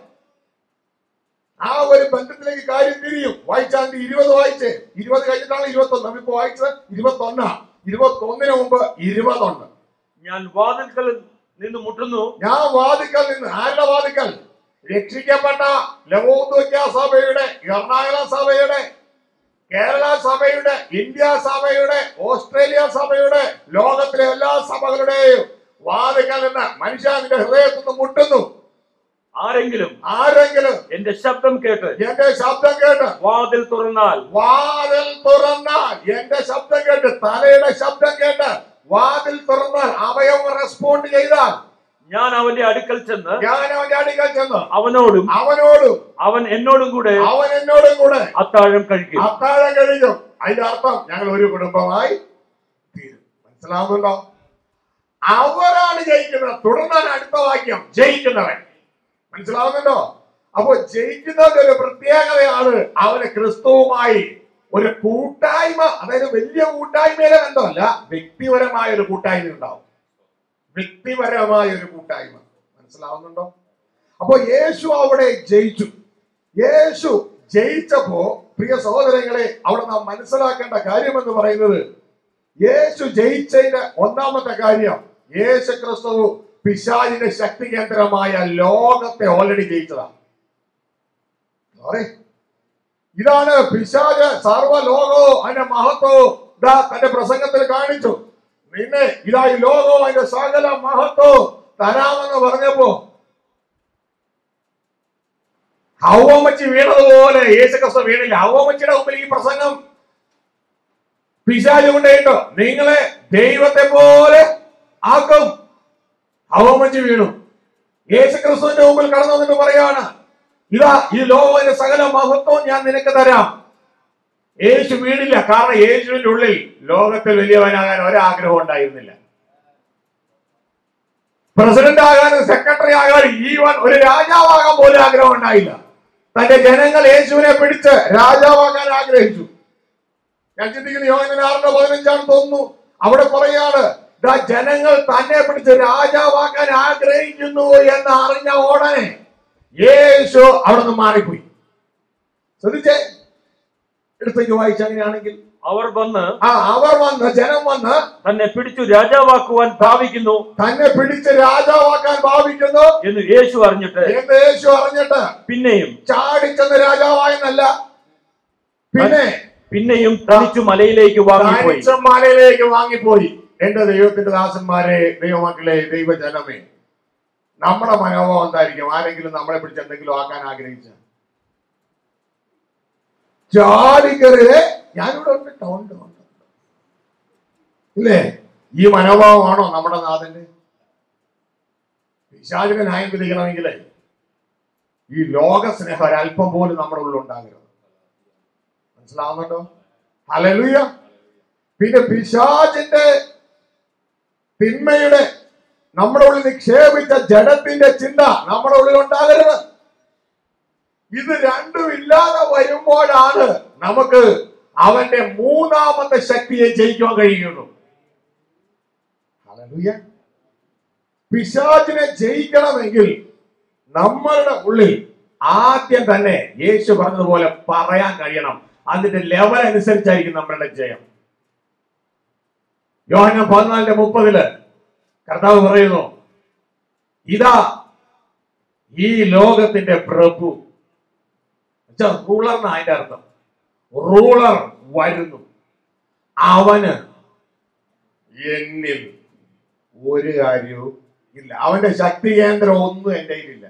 ആ ഒരു ബന്ധത്തിലേക്ക് കാര്യം തിരിയും. വായിച്ചാൽ ഇരുപത് വായിച്ചേ, ഇരുപത് കഴിഞ്ഞിട്ടാണ് ഇരുപത്തൊന്ന്. നമ്മളിപ്പോ വായിച്ചത് ഇരുപത്തൊന്നാ. ഇരുപത്തൊന്നിന് മുമ്പ് ഇരുപതുണ്ട്. ഞാൻ വാതിൽക്കൽ നിന്ന് മുട്ടുന്നു. ഞാൻ വാതിക്കൽ നിന്ന്, ആരുടെ വാതിക്കൽ? രക്ഷിക്കപ്പെട്ട ലവോദിക്ക സഭയുടെ, എറണാകുളം സഭയുടെ, കേരള സഭയുടെ, ഇന്ത്യ സഭയുടെ, ഓസ്ട്രേലിയ സഭയുടെ, ലോകത്തിലെ എല്ലാ സഭകളുടെയും വാതിക്കൽ നിന്ന് മനുഷ്യന്റെ ഹൃദയത്തിൽ നിന്ന് മുട്ടുന്നു. ആരെങ്കിലും ആരെങ്കിലും എന്റെ ശബ്ദം കേട്ട് എന്റെ ശബ്ദം കേട്ട് വാതിൽ തുറന്നാൽ വാതിൽ തുറന്നാൽ എന്റെ ശബ്ദം കേട്ട്, തലയുടെ ശബ്ദം കേട്ട് വാതിൽ തുറന്നാൽ, അവയവം റെസ്പോണ്ട് ചെയ്താൽ, ഞാൻ അവന്റെ അടുക്കൽ ചെന്ന് ഞാൻ അവന്റെ അടുക്കൽ ചെന്ന് അവനോടും അവനോടും അവൻ എന്നോടും കൂടെ അവൻ എന്നോടും കൂടെ അത്താഴം കഴിക്കും. അത്താഴം കഴിക്കും. അതിന്റെ അർത്ഥം ഞങ്ങൾ ഒരു കുടുംബമായി തീരും. മനസ്സിലാവുന്നുണ്ടോ? അവരാണ് ജയിക്കുന്നത്. തുടർന്നാണ് അടുത്ത വാക്യം, ജയിക്കുന്നവൻ. മനസ്സിലാവുന്നുണ്ടോ? അപ്പൊ ജയിക്കുന്നവന്റെ ഒരു പ്രത്യേകതയാണ് അവന് ക്രിസ്തുവുമായി ഒരു കൂട്ടായ്മ. അതായത് വലിയ കൂട്ടായ്മയിലെ ബന്ധമല്ല, വ്യക്തിപരമായ ഒരു കൂട്ടായ്മ ഉണ്ടാവും. വ്യക്തിപരമായ ഒരു കൂട്ടായ്മ. മനസ്സിലാവുന്നുണ്ടോ? അപ്പൊ യേശു അവിടെ ജയിച്ചു. യേശു ജയിച്ചപ്പോ പ്രിയ സഹോദരങ്ങളെ, അവിടെ നാം മനസ്സിലാക്കേണ്ട കാര്യം എന്ന് പറയുന്നത്, യേശു ജയിച്ചതിന്റെ ഒന്നാമത്തെ കാര്യം, യേശു ക്രിസ്തു പിശാചിന്റെ ശക്തി കേന്ദ്രമായ ലോകത്തെ ഓൾറെഡി ജയിച്ചതാണ്. ഇതാണ് പിശാച് സർവ്വലോകവും അതിന്റെ മഹത്വവും ഇതാ തന്റെ പ്രസംഗത്തിൽ കാണിച്ചു. നിന്നെ ഇതാ ഈ ലോകവും അതിന്റെ സകല മഹത്വവും തരാമെന്ന് പറഞ്ഞപ്പോ ഹവ്വമച്ചി വീണതുപോലെ യേശു ക്രിസ്തു വീണില്ല. ഹവ്വമച്ചിയുടെ മുമ്പിൽ ഈ പ്രസംഗം പിശാച് കൊണ്ടേട്ടോ നിങ്ങളെ ദൈവത്തെ പോലെ ആക്കും. ഹവ്വമച്ചി വീണു. യേശു ക്രിസ്തുവിന്റെ മുമ്പിൽ കടന്നു വന്നിട്ട് പറയാണ്, ഇതാ ഈ ലോകത്തിന്റെ സകല മഹത്വം ഞാൻ നിനക്ക് തരാം. യേശു വീണില്ല. കാരണം യേശുവിന്റെ ഉള്ളിൽ ലോകത്തിൽ വലിയവനാകാൻ ഒരാഗ്രഹം ഉണ്ടായിരുന്നില്ല. പ്രസിഡന്റ് ആകാനും സെക്രട്ടറി ആകാനും ഈവൻ ഒരു രാജാവാകാൻ പോലും ആഗ്രഹം ഉണ്ടായില്ല. തന്റെ ജനങ്ങൾ യേശുവിനെ പിടിച്ച് രാജാവാകാൻ ആഗ്രഹിച്ചു. ഞാൻ ചിന്തിക്കുന്നു യോഹന്നാൻ ആറിന്റെ പതിനഞ്ചാണ് തോന്നുന്നു. അവിടെ പറയാണ് ജനങ്ങൾ തന്നെ പിടിച്ച് രാജാവാക്കാൻ ആഗ്രഹിക്കുന്നു എന്ന് അറിഞ്ഞ ഉടനെ യേശു അവിടെ നിന്ന് മാറിപ്പോയി. ശ്രദ്ധിച്ചേ, എടുത്തേക്ക് വായിച്ച അങ്ങനെയാണെങ്കിൽ അവർ വന്ന് ആ അവർ വന്ന് ജനം വന്ന് തന്നെ പിടിച്ചു രാജാവാക്കുവാൻ ഭാവിക്കുന്നു തന്നെ പിടിച്ച് രാജാവാക്കാൻ ഭാവിക്കുന്നു എന്ന് യേശു അറിഞ്ഞിട്ട് എന്ന് യേശു അറിഞ്ഞിട്ട് പിന്നെയും ചാടിച്ചെന്ന് രാജാവായെന്നല്ല, പിന്നെ പിന്നെയും തനിച്ചു മലയിലേക്ക് വാങ്ങിപ്പോയി മലയിലേക്ക് വാങ്ങിപ്പോയി. എന്റെ ദൈവത്തിന്റെ ദാസന്മാരെ, ദൈവമക്കളെ, ദൈവജനമേ, നമ്മുടെ മനോഭാവം എന്തായിരിക്കും? ആരെങ്കിലും നമ്മളെ പിടിച്ച് എന്തെങ്കിലും ആക്കാൻ ആഗ്രഹിച്ച ചാടിക്കറിയെ ഞാനിവിടെ ഉണ്ട്, ടൗണിൽ ഉണ്ട് ഇല്ലേ? ഈ മനോഭാവമാണോ നമ്മുടെ നാഥന്റെ? പിശാചിനെ ന്യായം വിധിക്കണമെങ്കിലേ ഈ ലോക സ്നേഹം ഒരല്പം പോലും നമ്മുടെ ഉള്ളിൽ ഉണ്ടാകരുത്. മനസ്സിലാവുന്നുണ്ടോ? ഹല്ലേലൂയ. പിന്നെ പിശാചിന്റെ തിന്മയുടെ നമ്മുടെ ഉള്ളിൽ നിക്ഷേപിച്ച ജഡത്തിന്റെ ചിന്ത നമ്മുടെ ഉള്ളിൽ ഉണ്ടാകരുത്. ഇത് രണ്ടും ഇല്ലാതെ വരുമ്പോഴാണ് നമുക്ക് അവന്റെ മൂന്നാമത്തെ ശക്തിയെ ജയിക്കാൻ കഴിയുള്ളൂ. ഹല്ലേലൂയ. പിശാചിനെ ജയിക്കണമെങ്കിൽ നമ്മളുടെ ഉള്ളിൽ ആദ്യം തന്നെ യേശു പറഞ്ഞതുപോലെ പറയാൻ കഴിയണം. അതിന്റെ ലെവൽ അനുസരിച്ചായിരിക്കും നമ്മളുടെ ജയം. യോഹന്നാൻ പതിനാലിന്റെ മുപ്പതില് കർത്താവ് പറയുന്നു, ഇതാ ഈ ലോകത്തിന്റെ പ്രഭു, റൂളർ എന്നാ അതിന്റെ അർത്ഥം. റൂളർ വരുന്നു, അവന് എന്നിൽ ഒരു കാര്യവും ഇല്ല. അവന്റെ ശക്തി കേന്ദ്രം ഒന്നും എന്റെ കയ്യിലില്ല.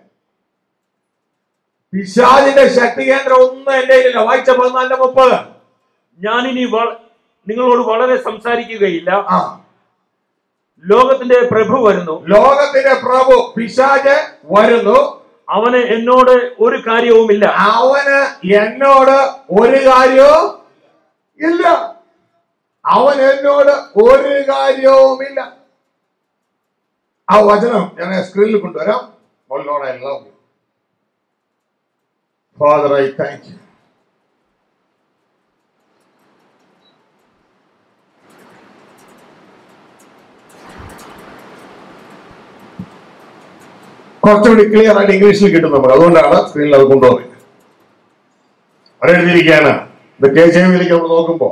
പിശാചിന്റെ ശക്തി കേന്ദ്രം ഒന്നും എന്റെ കയ്യിലില്ല. വായിച്ച പതിനാലിന്റെ മുപ്പത്, ഞാനിനി നിങ്ങളോട് വളരെ സംസാരിക്കുകയില്ല, ആ ലോകത്തിന്റെ പ്രഭു വരുന്നു. ലോകത്തിന്റെ പ്രഭു പിശാച് വരുന്നു, അവന് എന്നോട് ഒരു കാര്യവുമില്ല. അവന് എന്നോട് ഒരു കാര്യവും ഇല്ല. അവൻ എന്നോട് ഒരു കാര്യവുമില്ല. ആ വചനം ഞാൻ സ്ക്രീനിൽ കൊണ്ടുവരാം. Lord, I love you. Father, I thank you. കുറച്ചുകൂടി ക്ലിയർ ആയിട്ട് ഇംഗ്ലീഷിൽ കിട്ടും നമുക്ക്, അതുകൊണ്ടാണ് സ്ക്രീനിൽ അത് കൊണ്ടുപോകുന്നത്. അവിടെ എഴുതിയിരിക്കുകയാണ്, ഇത് കെ ജെ വിയിലേക്ക് നമ്മൾ നോക്കുമ്പോ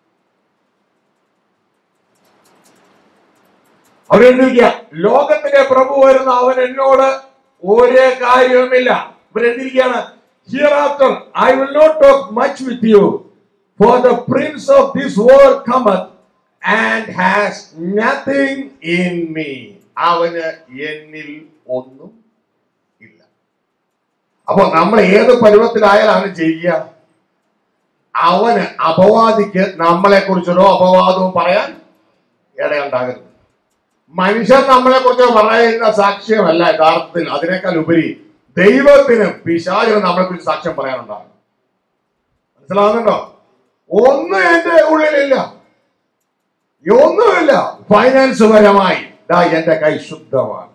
അവിടെ എഴുതിയിരിക്കുക, ലോകത്തിന്റെ പ്രഭു വരുന്ന അവൻ എന്നോട് ഒരേ കാര്യവുമില്ല. ഇവിടെ എഴുതിയിരിക്കുകയാണ്, hereafter I will not talk much with you, for the prince of this world cometh and has nothing in me. അവന് എന്നിൽ ഒന്നും ഇല്ല. അപ്പൊ നമ്മൾ ഏത് പരുവത്തിലായാലും അവന് ചെയ്യുക. അവന് അപവാദിക്ക് നമ്മളെ കുറിച്ചൊരു അപവാദവും പറയാൻ ഇടയുണ്ടാകരുത്. മനുഷ്യൻ നമ്മളെ കുറിച്ച് പറയുന്ന സാക്ഷ്യമല്ല യഥാർത്ഥത്തിൽ, അതിനേക്കാൾ ഉപരി ദൈവത്തിന് പിശാചിന് നമ്മളെ കുറിച്ച് സാക്ഷ്യം പറയാനുണ്ടാകും. മനസ്സിലാവുന്നുണ്ടോ? ഒന്നും എന്റെ ഉള്ളിലില്ല, ഒന്നുമില്ല. ഫൈനാൻസ് പരമായി എന്റെ കൈ ശുദ്ധമാണ്.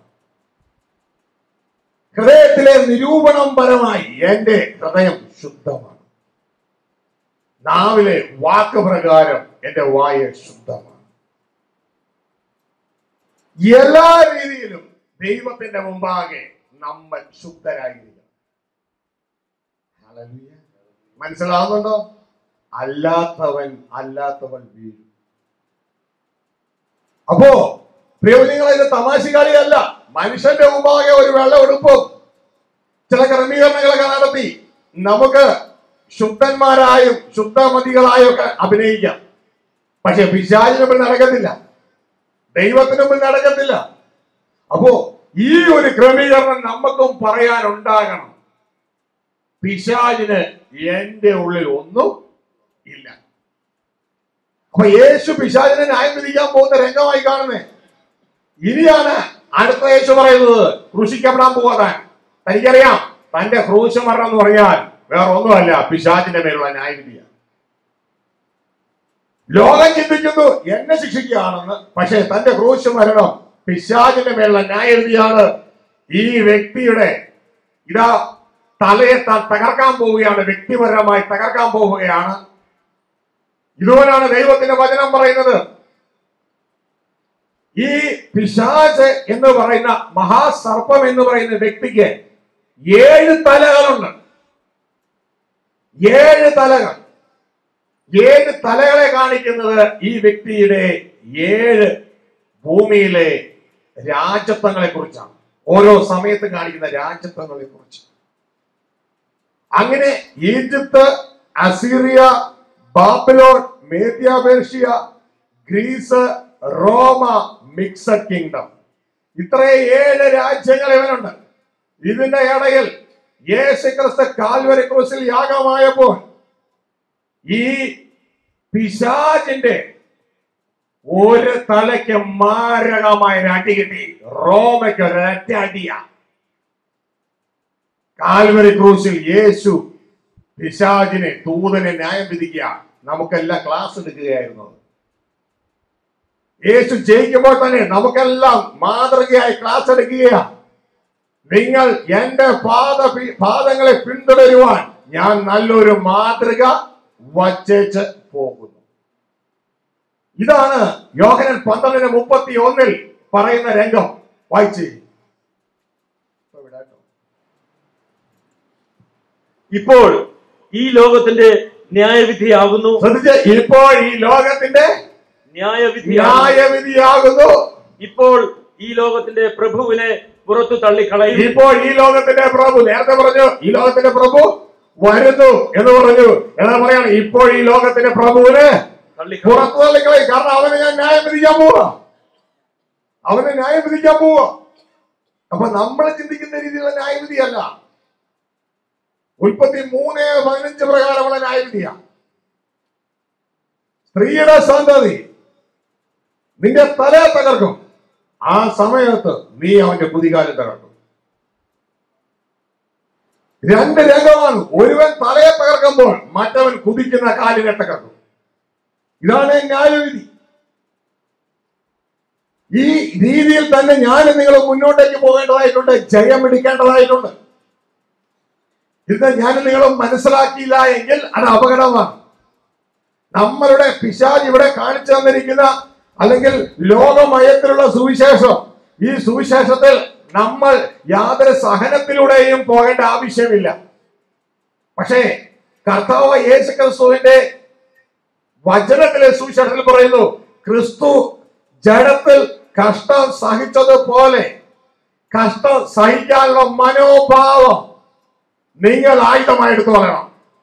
ഹൃദയത്തിലെ നിരൂപണം പരമായി എന്റെ ഹൃദയം ശുദ്ധമാണ്. നാവിലെ വാക്ക് പ്രകാരം എന്റെ വായ ശുദ്ധമാണ്. എല്ലാ രീതിയിലും ദൈവത്തിന്റെ മുമ്പാകെ നമ്മൾ ശുദ്ധരായിരിക്കണം. ഹല്ലേലൂയ. മനസ്സിലാവുന്നുണ്ടോ? അല്ലാത്തവൻ അല്ലാത്തവൻ വീഴും. അപ്പോ പ്രിയമുള്ളവരെ, ഇത് തമാശകളിയല്ല. മനുഷ്യന്റെ മുമ്പാകെ ഒരു വെള്ളമെടുപ്പും ചില ക്രമീകരണങ്ങളൊക്കെ നടത്തി നമുക്ക് ശുദ്ധന്മാരായും ശുദ്ധമതികളായും ഒക്കെ അഭിനയിക്കാം. പക്ഷെ പിശാചിന് മുമ്പിൽ നടക്കത്തില്ല, ദൈവത്തിന് മുമ്പിൽ നടക്കത്തില്ല. അപ്പോ ഈ ഒരു ക്രമീകരണം നമുക്കും പറയാനുണ്ടാകണം. പിശാചിന് എന്റെ ഉള്ളിൽ ഒന്നും ഇല്ല. അപ്പൊ യേശു പിശാചിനെ ന്യായം വിധിക്കാൻ പോകുന്ന രംഗമായി കാണുന്നേ. ഇനിയാണ് അടുത്ത യേശു പറയുന്നത്, ക്രൂശിക്കപ്പെടാൻ പോകാൻ. തനിക്കറിയാം തന്റെ ക്രൂശ് മരണം എന്ന് പറഞ്ഞാൽ വേറെ ഒന്നുമല്ല, പിശാചിന്റെ മേലുള്ള ന്യായവിധിയാണ്. ലോകം ചിന്തിക്കുന്നു എന്നെ ശിക്ഷിക്കുകയാണെന്ന്, പക്ഷേ തന്റെ ക്രൂശ് മരണം പിശാചിന്റെ മേലുള്ള ന്യായവിധിയാണ്. ഈ വ്യക്തിയുടെ ഇതാ തലയെ താൻ തകർക്കാൻ പോവുകയാണ്, വ്യക്തിപരമായി തകർക്കാൻ പോവുകയാണ്. ഇതുപോലാണ് ദൈവത്തിന്റെ വചനം പറയുന്നത്. ഈ പിശാച് എന്ന് പറയുന്ന മഹാസർപ്പം എന്ന് പറയുന്ന വ്യക്തിക്ക് ഏഴ് തലകളുണ്ട്. ഏഴ് തലകൾ. ഏഴ് തലകളെ കാണിക്കുന്നത് ഈ വ്യക്തിയുടെ ഏഴ് ഭൂമിയിലെ രാജത്വങ്ങളെ കുറിച്ചാണ്. ഓരോ സമയത്തും കാണിക്കുന്ന രാജത്വങ്ങളെ കുറിച്ച്. അങ്ങനെ ഈജിപ്ത്, അസീറിയ, ബാബിലോൺ, മേദ്യ പേർഷ്യ, ഗ്രീസ്, റോമ, മിക്സഡ് കിങ്ഡം, ഇത്രയും ഏഴ് രാജ്യങ്ങൾ ഇവനുണ്ട്. ഇതിന്റെ ഇടയിൽ യേശുക്രിസ്തു കാൽവരി ക്രൂശിൽ യാഗമായപ്പോൾ ഈ പിശാചിന്റെ ഒരു തലയ്ക്ക് മാരകമായ അടി കിട്ടി. റോമയ്ക്ക് ഒരൊറ്റ അടിയ. കാൽവരി ക്രൂശിൽ യേശു പിശാചിനെ, ദൂതനെ ന്യായം വിധിക്കുക. നമുക്കെല്ലാം ക്ലാസ് എടുക്കുകയായിരുന്നു. യേശു ജയിക്കുമ്പോൾ തന്നെ നമുക്കെല്ലാം മാതൃകയായി ക്ലാസ് എടുക്കുകയാണ്. നിങ്ങൾ എന്റെ പാദ പാദങ്ങളെ പിന്തുടരുവാൻ ഞാൻ നല്ലൊരു മാതൃക വച്ചേച്ച് പോകുന്നു. ഇതാണ് യോഹന്നാൻ പന്ത്രണ്ടിന് മുപ്പത്തി ഒന്നിൽ പറയുന്ന രംഗം. വായിച്ച്. ഇപ്പോൾ ഈ ലോകത്തിന്റെ ന്യായവിധിയാകുന്നു. ശ്രദ്ധിച്ച്, ഇപ്പോൾ ഈ ലോകത്തിന്റെ ന്യായവിധി ന്യായവിധിയാകുന്നു. ഇപ്പോൾ ഈ ലോകത്തിന്റെ പ്രഭുവിനെ പുറത്തു തള്ളിക്കളയും. ഇപ്പോൾ ഈ ലോകത്തിന്റെ പ്രഭു, നേരത്തെ പറഞ്ഞു ഈ ലോകത്തിന്റെ പ്രഭു വരുന്നു എന്ന് പറഞ്ഞു. എന്നാ പറയാണ്, ഇപ്പോൾ ഈ ലോകത്തിന്റെ പ്രഭുവിനെ പുറത്തു തള്ളിക്കളയും. കാരണം അവനെ ഞാൻ ന്യായം വിധിക്കാൻ പോവാ. അവനെ ന്യായം വിധിക്കാൻ പോവാ. അപ്പൊ നമ്മൾ ചിന്തിക്കുന്ന രീതിയിലുള്ള ന്യായവിധിയല്ല. ഉൽപ്പത്തി മൂന്ന് പതിനഞ്ച് പ്രകാരമുള്ള ന്യായവിധിയാ. സ്ത്രീയുടെ സന്തതി നിന്റെ തലയെ തകർക്കും, ആ സമയത്ത് നീ അവന്റെ കുതികാലം തകർക്കും. രണ്ട് രംഗമാണ്. ഒരുവൻ തലയെ തകർക്കുമ്പോൾ മറ്റവൻ കുതിക്കുന്ന കാലിനെ തകർക്കും. ഇതാണ് ന്യായവിധി. ഈ രീതിയിൽ തന്നെ ഞാനും നിങ്ങൾ മുന്നോട്ടേക്ക് പോകേണ്ടതായിട്ടുണ്ട്, ജയം എടുക്കേണ്ടതായിട്ടുണ്ട്. ഇത് ഞാനും നിങ്ങളും മനസ്സിലാക്കിയില്ല എങ്കിൽ അത് അപകടമാണ്. നമ്മളുടെ പിശാച് ഇവിടെ കാണിച്ചു തന്നിരിക്കുന്ന അല്ലെങ്കിൽ ലോകമയത്തിലുള്ള സുവിശേഷം, ഈ സുവിശേഷത്തിൽ നമ്മൾ യാതൊരു സഹനത്തിലൂടെയും പോകേണ്ട ആവശ്യമില്ല. പക്ഷേ കർത്താവ് യേശു ക്രിസ്തുവിന്റെ വചനത്തിലെ സുവിശേഷത്തിൽ പറയുന്നു, ക്രിസ്തു ജഡത്തിൽ കഷ്ടം സഹിച്ചതുപോലെ കഷ്ടം സഹിക്കാനുള്ള മനോഭാവം നിങ്ങൾ ആയുധമായി എടുത്തു പറയണം.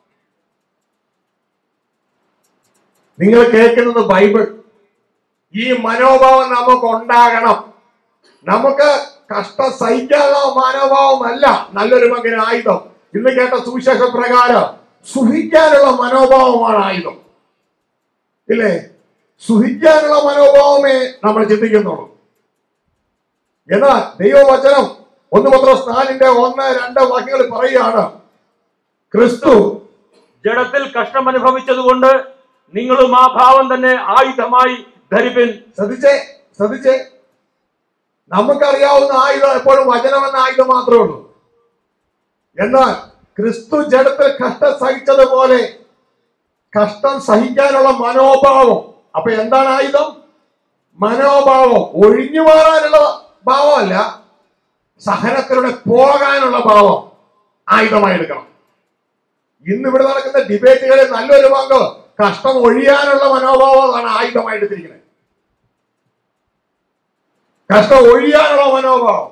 നിങ്ങൾ കേൾക്കുന്നത് ബൈബിൾ. ഈ മനോഭാവം നമുക്ക് ഉണ്ടാകണം. നമുക്ക് കഷ്ടം സഹിക്കാനുള്ള മനോഭാവമല്ല നല്ലൊരു മകന് ആയുധം. ഇന്ന് കേട്ട സുവിശേഷ പ്രകാരം സുഹിക്കാനുള്ള മനോഭാവമാണ് ആയുധം. ഇല്ലേ? സുഹിക്കാനുള്ള മനോഭാവമേ നമ്മൾ ചിന്തിക്കുന്നുള്ളൂ. എന്നാൽ ദൈവവചനം ഒന്ന് പത്രോസ് നാലിന്റെ ഒന്ന് രണ്ട് വാക്യങ്ങൾ പറയുകയാണ്, ക്രിസ്തു ജഡത്തിൽ കഷ്ടം അനുഭവിച്ചതുകൊണ്ട് നിങ്ങളും ആ ഭാവം തന്നെ ആയുധമായി ധരിപ്പിൻ. ശ്രദ്ധിച്ചേ ശ്രദ്ധിച്ചേ നമുക്കറിയാവുന്ന ആയുധം എപ്പോഴും വചനം എന്ന ആയുധം മാത്രമേ ഉള്ളൂ. എന്നാൽ ക്രിസ്തു ജഡത്തിൽ കഷ്ടം സഹിച്ചതുപോലെ കഷ്ടം സഹിക്കാനുള്ള മനോഭാവം. അപ്പൊ എന്താണ് ആയുധം? മനോഭാവം. ഒഴിഞ്ഞു മാറാനുള്ള ഭാവമല്ല, സഹനത്തിലൂടെ പോകാനുള്ള ഭാവം ആയുധമായി എടുക്കണം. ഇന്ന് ഇവിടെ നടക്കുന്ന ഡിബേറ്റുകളിൽ നല്ലൊരു പങ്ക് കഷ്ടം ഒഴിയാനുള്ള മനോഭാവമാണ് ആയുധമായി എടുത്തിരിക്കുന്നത്. കഷ്ടം ഒഴിയാനുള്ള മനോഭാവം.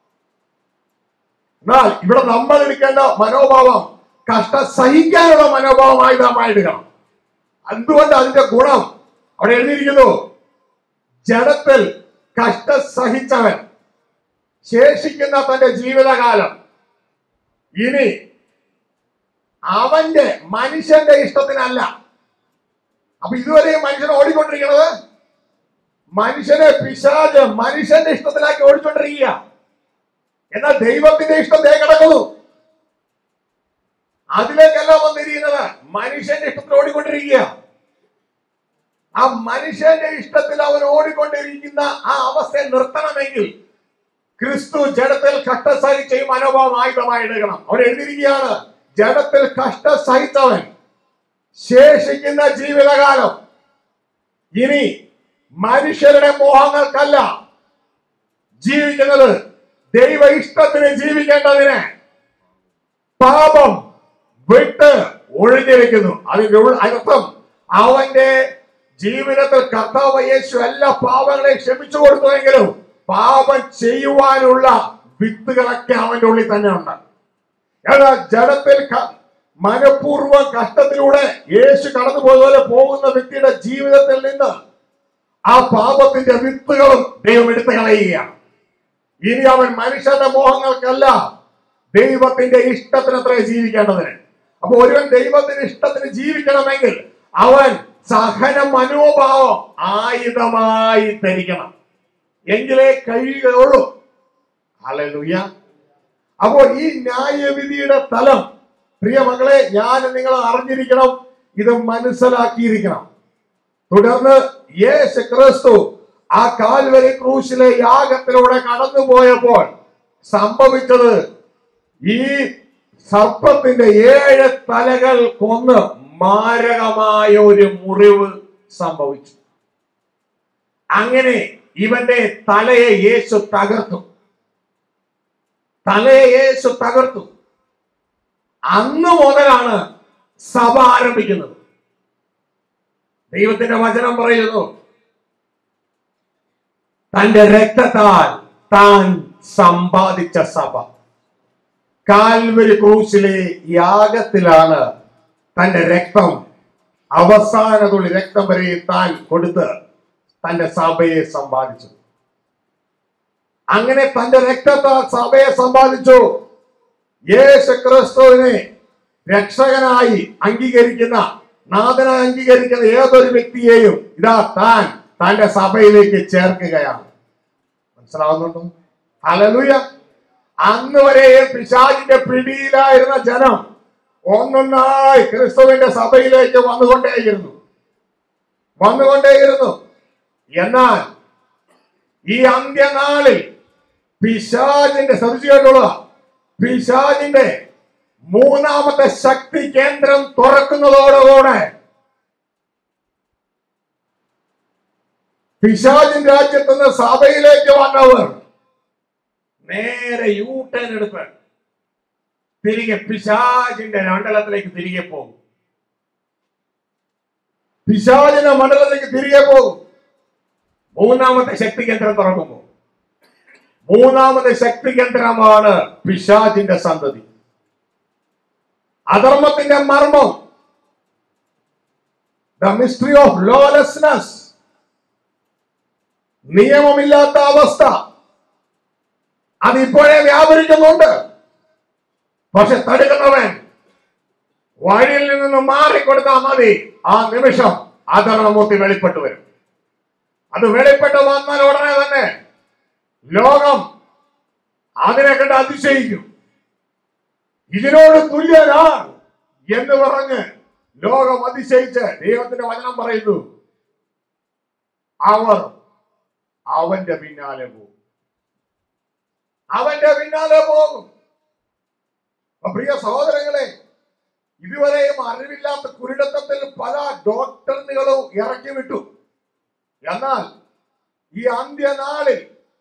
എന്നാൽ ഇവിടെ നമ്മൾ എടുക്കേണ്ട മനോഭാവം കഷ്ടം സഹിക്കാനുള്ള മനോഭാവം ആയുധമായി എടുക്കണം. എന്തുകൊണ്ട്? അതിന്റെ ഗുണം അവിടെ എഴുതിയിരിക്കുന്നു, ജഡത്തിൽ കഷ്ടം സഹിച്ചവൻ ശേഷിക്കുന്ന തന്റെ ജീവിതകാലം ഇനി അവന്റെ മനുഷ്യന്റെ ഇഷ്ടത്തിനല്ല. അപ്പൊ ഇതുവരെ മനുഷ്യൻ ഓടിക്കൊണ്ടിരിക്കുന്നത് മനുഷ്യനെ പിശാച് മനുഷ്യന്റെ ഇഷ്ടത്തിലാക്കി ഓടിക്കൊണ്ടിരിക്കുക. എന്നാൽ ദൈവത്തിന്റെ ഇഷ്ടം ദേ കിടക്കുന്നു. അതിലേക്കല്ല വന്നിരിക്കുന്നത്, മനുഷ്യന്റെ ഇഷ്ടത്തിൽ ഓടിക്കൊണ്ടിരിക്കുക. ആ മനുഷ്യന്റെ ഇഷ്ടത്തിൽ അവൻ ഓടിക്കൊണ്ടിരിക്കുന്ന ആ അവസ്ഥയെ നിർത്തണമെങ്കിൽ ക്രിസ്തു ജഡത്തിൽ കഷ്ടം സഹിച്ച ഈ മനോഭാവം ആയുധമായി എടുക്കണം. അവൻ എഴുതിയിരിക്കുകയാണ്, ജഡത്തിൽ കഷ്ടം സഹിച്ചവൻ ശേഷിക്കുന്ന ജീവിതകാലം ഇനി മനുഷ്യരുടെ മോഹങ്ങൾക്കല്ല ജീവിക്കുന്നത്, ദൈവ ഇഷ്ടത്തിന് ജീവിക്കേണ്ടതിന് പാപം വിട്ട് ഒഴിഞ്ഞിരിക്കുന്നു. അതിന്റെ അർത്ഥം അവന്റെ ജീവിതത്തിൽ കർത്താവ് യേശു എല്ലാ പാപങ്ങളെയും ക്ഷമിച്ചു കൊടുത്തുവെങ്കിലും പാപം ചെയ്യുവാനുള്ള വിത്തുകളൊക്കെ അവന്റെ ഉള്ളിൽ തന്നെ ഉണ്ട്. എന്നാൽ ജഡത്തിൽ മനഃപൂർവ്വം കഷ്ടത്തിലൂടെ യേശു കടന്നുപോയതുപോലെ പോകുന്ന വ്യക്തിയുടെ ജീവിതത്തിൽ നിന്ന് ആ പാപത്തിന്റെ വിത്തുകളും ദൈവം എടുത്തു കളയുകയാണ്. ഇനി അവൻ മനുഷ്യന്റെ മോഹങ്ങൾക്കല്ല ദൈവത്തിന്റെ ഇഷ്ടത്തിനത്ര ജീവിക്കേണ്ടതിന്. അപ്പൊ ഒരുവൻ ദൈവത്തിന്റെ ഇഷ്ടത്തിന് ജീവിക്കണമെങ്കിൽ അവൻ സഹന മനോഭാവം ആയുധമായി ധരിക്കണം, എങ്കിലേ കഴിയുകയുള്ളൂ. ഹല്ലേലൂയ. അപ്പോൾ ഈ ന്യായവിധിയുടെ തലം പ്രിയ മക്കളെ ഞാൻ നിങ്ങൾ അറിഞ്ഞിരിക്കണം, ഇത് മനസ്സിലാക്കിയിരിക്കണം. തുടർന്ന് യേശു ക്രിസ്തു ആ കാൽവരി ക്രൂശിലെ യാഗത്തിലൂടെ കടന്നുപോയപ്പോൾ സംഭവിച്ചത് ഈ സർപ്പത്തിന്റെ ഏഴ് തലകൾ കൊന്ന് മാരകമായ ഒരു മുറിവ് സംഭവിച്ചു. അങ്ങനെ ഇവന്റെ തലയെ യേശു തകർത്തു. തലയെ യേശു തകർത്തു. അന്ന് മുതലാണ് സഭ ആരംഭിക്കുന്നത്. ദൈവത്തിന്റെ വചനം പറയുന്നു, തന്റെ രക്തത്താൽ താൻ സമ്പാദിച്ച സഭ കാൽവരി ക്രൂശിലെ യാഗത്തിലാണ് തന്റെ രക്തം, അവസാന തുള്ളി രക്തം വരെ താൻ കൊടുത്ത് തന്റെ സഭയെ സമ്പാദിച്ചു. അങ്ങനെ തന്റെ രക്തത്താൽ സഭയെ സമ്പാദിച്ചു. യേശു ക്രിസ്തുവിനെ രക്ഷകനായി അംഗീകരിക്കുന്ന, നാഥനായി അംഗീകരിക്കുന്ന ഏതൊരു വ്യക്തിയെയും ഇതാ താൻ തന്റെ സഭയിലേക്ക് ചേർക്കുകയാണ്. മനസ്സിലാവുന്നുണ്ടോ? ഹല്ലേലൂയ. അന്ന് വരെ പിശാചിന്റെ പിടിയിലായിരുന്ന ജനം ഒന്നൊന്നായി ക്രിസ്തുവിന്റെ സഭയിലേക്ക് വന്നുകൊണ്ടേയിരുന്നു വന്നുകൊണ്ടേയിരുന്നു എന്നാൽ ഈ അന്ത്യനാളിൽ പിശാചിന്റെ ശ്രദ്ധിച്ചിട്ടുള്ള പിശാചിന്റെ മൂന്നാമത്തെ ശക്തി കേന്ദ്രം തുറക്കുന്നതോടുകൂടെ പിശാചിൻ രാജ്യത്ത് നിന്ന് സഭയിലേക്ക് വന്നവർ നേരെ യൂ ടേൺ എടുത്ത് തിരികെ പിശാചിന്റെ മണ്ഡലത്തിലേക്ക് തിരികെ പോകും. പിശാചിന്റെ മണ്ഡലത്തിലേക്ക് തിരികെ പോകും. മൂന്നാമത്തെ ശക്തി കേന്ദ്രം തുറക്കുമ്പോൾ മൂന്നാമത്തെ ശക്തി കേന്ദ്രമാണ് പിശാചിന്റെ സന്തതി. അധർമ്മത്തിന്റെ മർമ്മം, ദ മിസ്റ്ററി ഓഫ് ലോലെസ്നെസ്, നിയമമില്ലാത്ത അവസ്ഥ, അതിപ്പോഴേ വ്യാപരിക്കുന്നുണ്ട്. പക്ഷെ തടുക്കുന്നവൻ വഴിയിൽ നിന്ന് മാറിക്കൊടുത്താൽ മതി, ആ നിമിഷം അധർമ്മമൂർത്തി വെളിപ്പെട്ടു വരും. അത് വെളിപ്പെട്ട് വന്നാൽ ഉടനെ തന്നെ ലോകം അതിനെ കണ്ട് അതിശയിക്കും. ഇതിനോട് തുല്യനാണ് എന്ന് പറഞ്ഞ് ലോകം അതിശയിച്ച് ദൈവത്തിന്റെ വചനം പറയുന്നു, അവർ അവന്റെ പിന്നാലെ പോകും. അവന്റെ പിന്നാലെ പോകും. പ്രിയ സഹോദരങ്ങളെ, ഇതുവരെയും അറിവില്ലാത്ത കുരുടത്വത്തിൽ പല ഡോക്ടറിനുകളും ഇറക്കി വിട്ടു. എന്നാൽ ഈ അന്ത്യനാളിൽ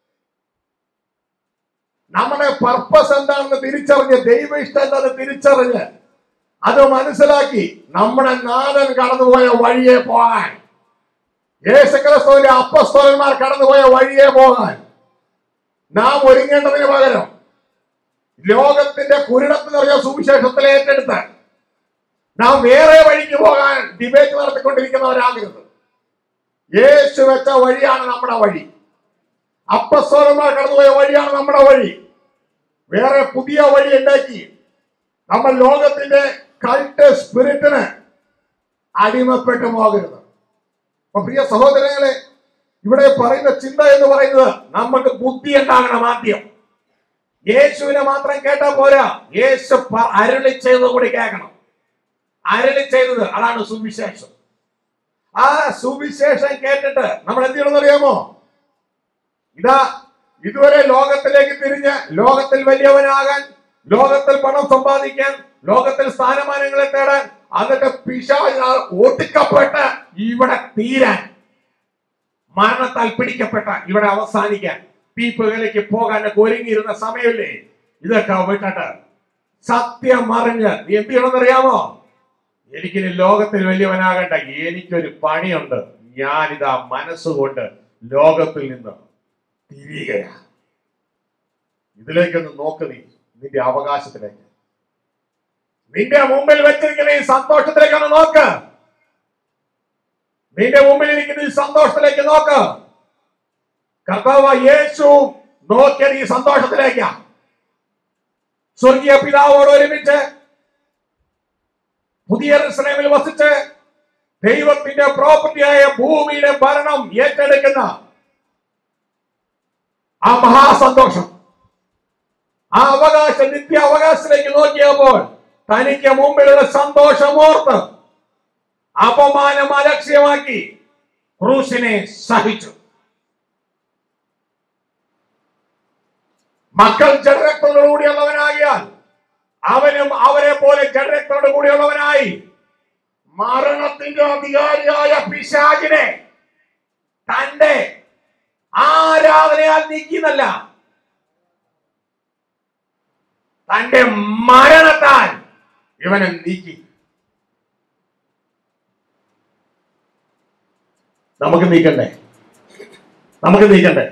നമ്മുടെ പർപ്പസ് എന്താണെന്ന് തിരിച്ചറിഞ്ഞ്, ദൈവ ഇഷ്ടം എന്താണെന്ന് തിരിച്ചറിഞ്ഞ് അത് മനസ്സിലാക്കി നമ്മുടെ നാഥൻ കടന്നുപോയ വഴിയെ പോകാൻ, യേശുക്രിസ്തുവിന്റെ അപ്പസ്തോലന്മാർ കടന്നുപോയ വഴിയെ പോകാൻ നാം ഒരുങ്ങേണ്ടതിന് പകരം ലോകത്തിന്റെ കുരുടത്ത് നിറഞ്ഞ സുവിശേഷത്തിൽ ഏറ്റെടുത്ത് നാം വേറെ വഴിക്ക് പോകാൻ ഡിബേറ്റ് നടത്തിക്കൊണ്ടിരിക്കുന്നവരാകരുത്. യേശു വെച്ച വഴിയാണ് നമ്മുടെ വഴി. അപ്പസ്തോലന്മാർ കടന്നുപോയ വഴിയാണ് നമ്മുടെ വഴി. വേറെ പുതിയ വഴി ഉണ്ടാക്കി നമ്മൾ ലോകത്തിന്റെ കൾട്ട് സ്പിരിറ്റിന് അടിമപ്പെട്ടു പോകരുത്. അപ്പൊ പ്രിയ സഹോദരങ്ങളെ, ഇവിടെ പറയുന്ന ചിന്ത എന്ന് പറയുന്നത് നമുക്ക് ബുദ്ധി ഉണ്ടാകണം. ആദ്യം യേശുവിനെ മാത്രം കേട്ടാൽ പോരാ, യേശു അരുളി ചെയ്തത് കൂടി കേൾക്കണം. അരുളി ചെയ്തത് അതാണ് സുവിശേഷം. ആ സുവിശേഷം കേട്ടിട്ട് നമ്മൾ എന്ത് ചെയ്യണമെന്ന് അറിയാമോ? ഇതാ ഇതുവരെ ലോകത്തിലേക്ക് തിരിഞ്ഞ് ലോകത്തിൽ വലിയവനാകാൻ, ലോകത്തിൽ പണം സമ്പാദിക്കാൻ, ലോകത്തിൽ സ്ഥാനമാനങ്ങളെ തേടാൻ, എന്നിട്ട് പിശാചിനാൽ ഒതുക്കപ്പെട്ട് ഇവിടെ തീരാൻ, മരണത്താൽ പിടിക്കപ്പെട്ട ഇവിടെ അവസാനിക്കാൻ, തീപ്പുകളിലേക്ക് പോകാൻ ഒരുങ്ങിയിരുന്ന സമയമില്ലേ? ഇതൊക്കെ വിട്ടിട്ട് സത്യം അറിഞ്ഞ് നീ എന്ത് ചെയ്യണമെന്നറിയാമോ? എനിക്കിനി ലോകത്തിൽ വലിയവനാകണ്ട, എനിക്കൊരു പണിയുണ്ട്, ഞാനിതാ മനസ്സുകൊണ്ട് ലോകത്തിൽ നിന്ന് തിരികെയാ. ഇതിലേക്കൊന്ന് നോക്ക്, നീ നിന്റെ അവകാശത്തിലേക്ക്, നിന്റെ മുമ്പിൽ വെച്ചിരിക്കുന്ന ഈ സന്തോഷത്തിലേക്കൊന്ന് നോക്ക്. നിന്റെ മുമ്പിൽ ഇരിക്കുന്ന ഈ സന്തോഷത്തിലേക്ക് നോക്ക്. കർത്താവ് യേശു നോക്കിയത് ഈ സന്തോഷത്തിലേക്കാ. സ്വർഗീയ പിതാവോട് ഒരുമിച്ച് പുതിയ യെരൂശലേമിൽ വസിച്ച് ദൈവത്തിന്റെ പ്രോപ്പർട്ടിയായ ഭൂമിയുടെ ഭരണം ഏറ്റെടുക്കുന്ന ആ മഹാസന്തോഷം, ആ അവകാശം, നിത്യ അവകാശത്തിലേക്ക് നോക്കിയപ്പോൾ തനിക്ക് മുമ്പിലുള്ള സന്തോഷമോർത്ത് അപമാനം അലക്ഷ്യമാക്കി ക്രൂശിനെ സഹിച്ചു. മക്കൾ ജഡരക്തത്തോടു കൂടിയുള്ളവനാകിയാൽ അവനും അവരെ പോലെ ജഡരക്തത്തോടു കൂടിയുള്ളവനായി മരണത്തിന്റെ അധികാരിയായ പിശാചിനെ തന്റെ ആരാധനയാൽ നീക്കിയെന്നല്ല, തന്റെ മരണത്താൽ ഇവനെ നീക്കി. നമുക്ക് നീക്കണ്ടേ? നമുക്ക് നീക്കണ്ടേ?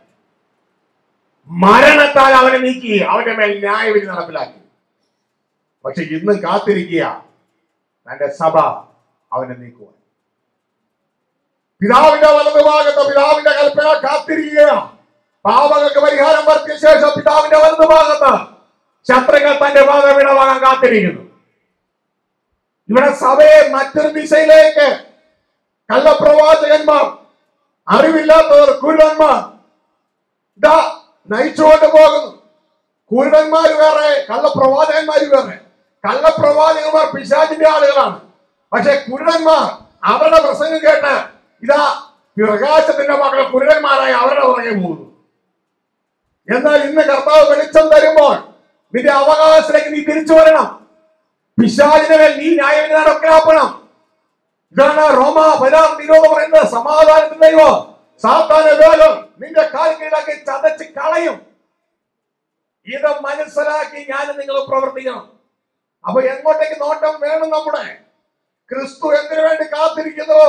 മരണത്താൽ അവനെ നീക്കി, അവന്റെ മേൽ ന്യായവിധി നടപ്പിലാക്കി. പക്ഷെ ഇന്നും കാത്തിരിക്കുക തന്റെ സഭ അവനെ നീക്കുവാൻ. പിതാവിന്റെ വലതുഭാഗത്ത് പിതാവിന്റെ കൽപ്പന കാത്തിരിക്കുക. പാപങ്ങൾക്ക് പരിഹാരം വരുത്തിയ ശേഷം പിതാവിന്റെ വലതുഭാഗത്ത് ശത്രുക്കൾ തന്റെ പാദവിടവാകാൻ കാത്തിരിക്കുന്നു. ഇവിടെ സഭയെ മറ്റൊരു ദിശയിലേക്ക് കള്ളപ്രവാചകന്മാർ, അറിവില്ലാത്തവർ, കുരുടന്മാർ ഇതാ നയിച്ചുകൊണ്ട് പോകുന്നു. കുരുടന്മാർ വേറെ, കള്ളപ്രവാചകന്മാർ വേറെ. കള്ളപ്രവാചകന്മാർ പിശാചിന്റെ ആളുകളാണ്. പക്ഷെ കുരുടന്മാർ അവരുടെ പ്രസംഗം കേട്ട് ഇതാ പ്രകാശത്തിന്റെ മക്കൾ കുരുടന്മാരായി അവരുടെ പുറകെ പോകുന്നു. എന്നാൽ ഇന്ന് കർത്താവ് വെളിച്ചം തരുമ്പോൾ നിന്റെ അവകാശത്തിലേക്ക് നീ തിരിച്ചു വരണം. പിശാചിന്റെ മേൽ നീ ന്യായവിധി നടപ്പിലാക്കണം. ഇതാണ് റോമ പതിനാറ് ഇരുപത് പറയുന്നത്. സമാധാനത്തിന്റെ ദൈവം സാത്താനെ വേഗം നിന്റെ കാൽ കീഴാക്കി ചതച്ച് കളയും. ഇത് മനസ്സിലാക്കി ഞാൻ നിങ്ങൾ പ്രവർത്തിക്കണം. അപ്പൊ എങ്ങോട്ടേക്ക് നോട്ടം വേണം? നമ്മുടെ ക്രിസ്തു എന്തിനു വേണ്ടി കാത്തിരിക്കുന്നുവോ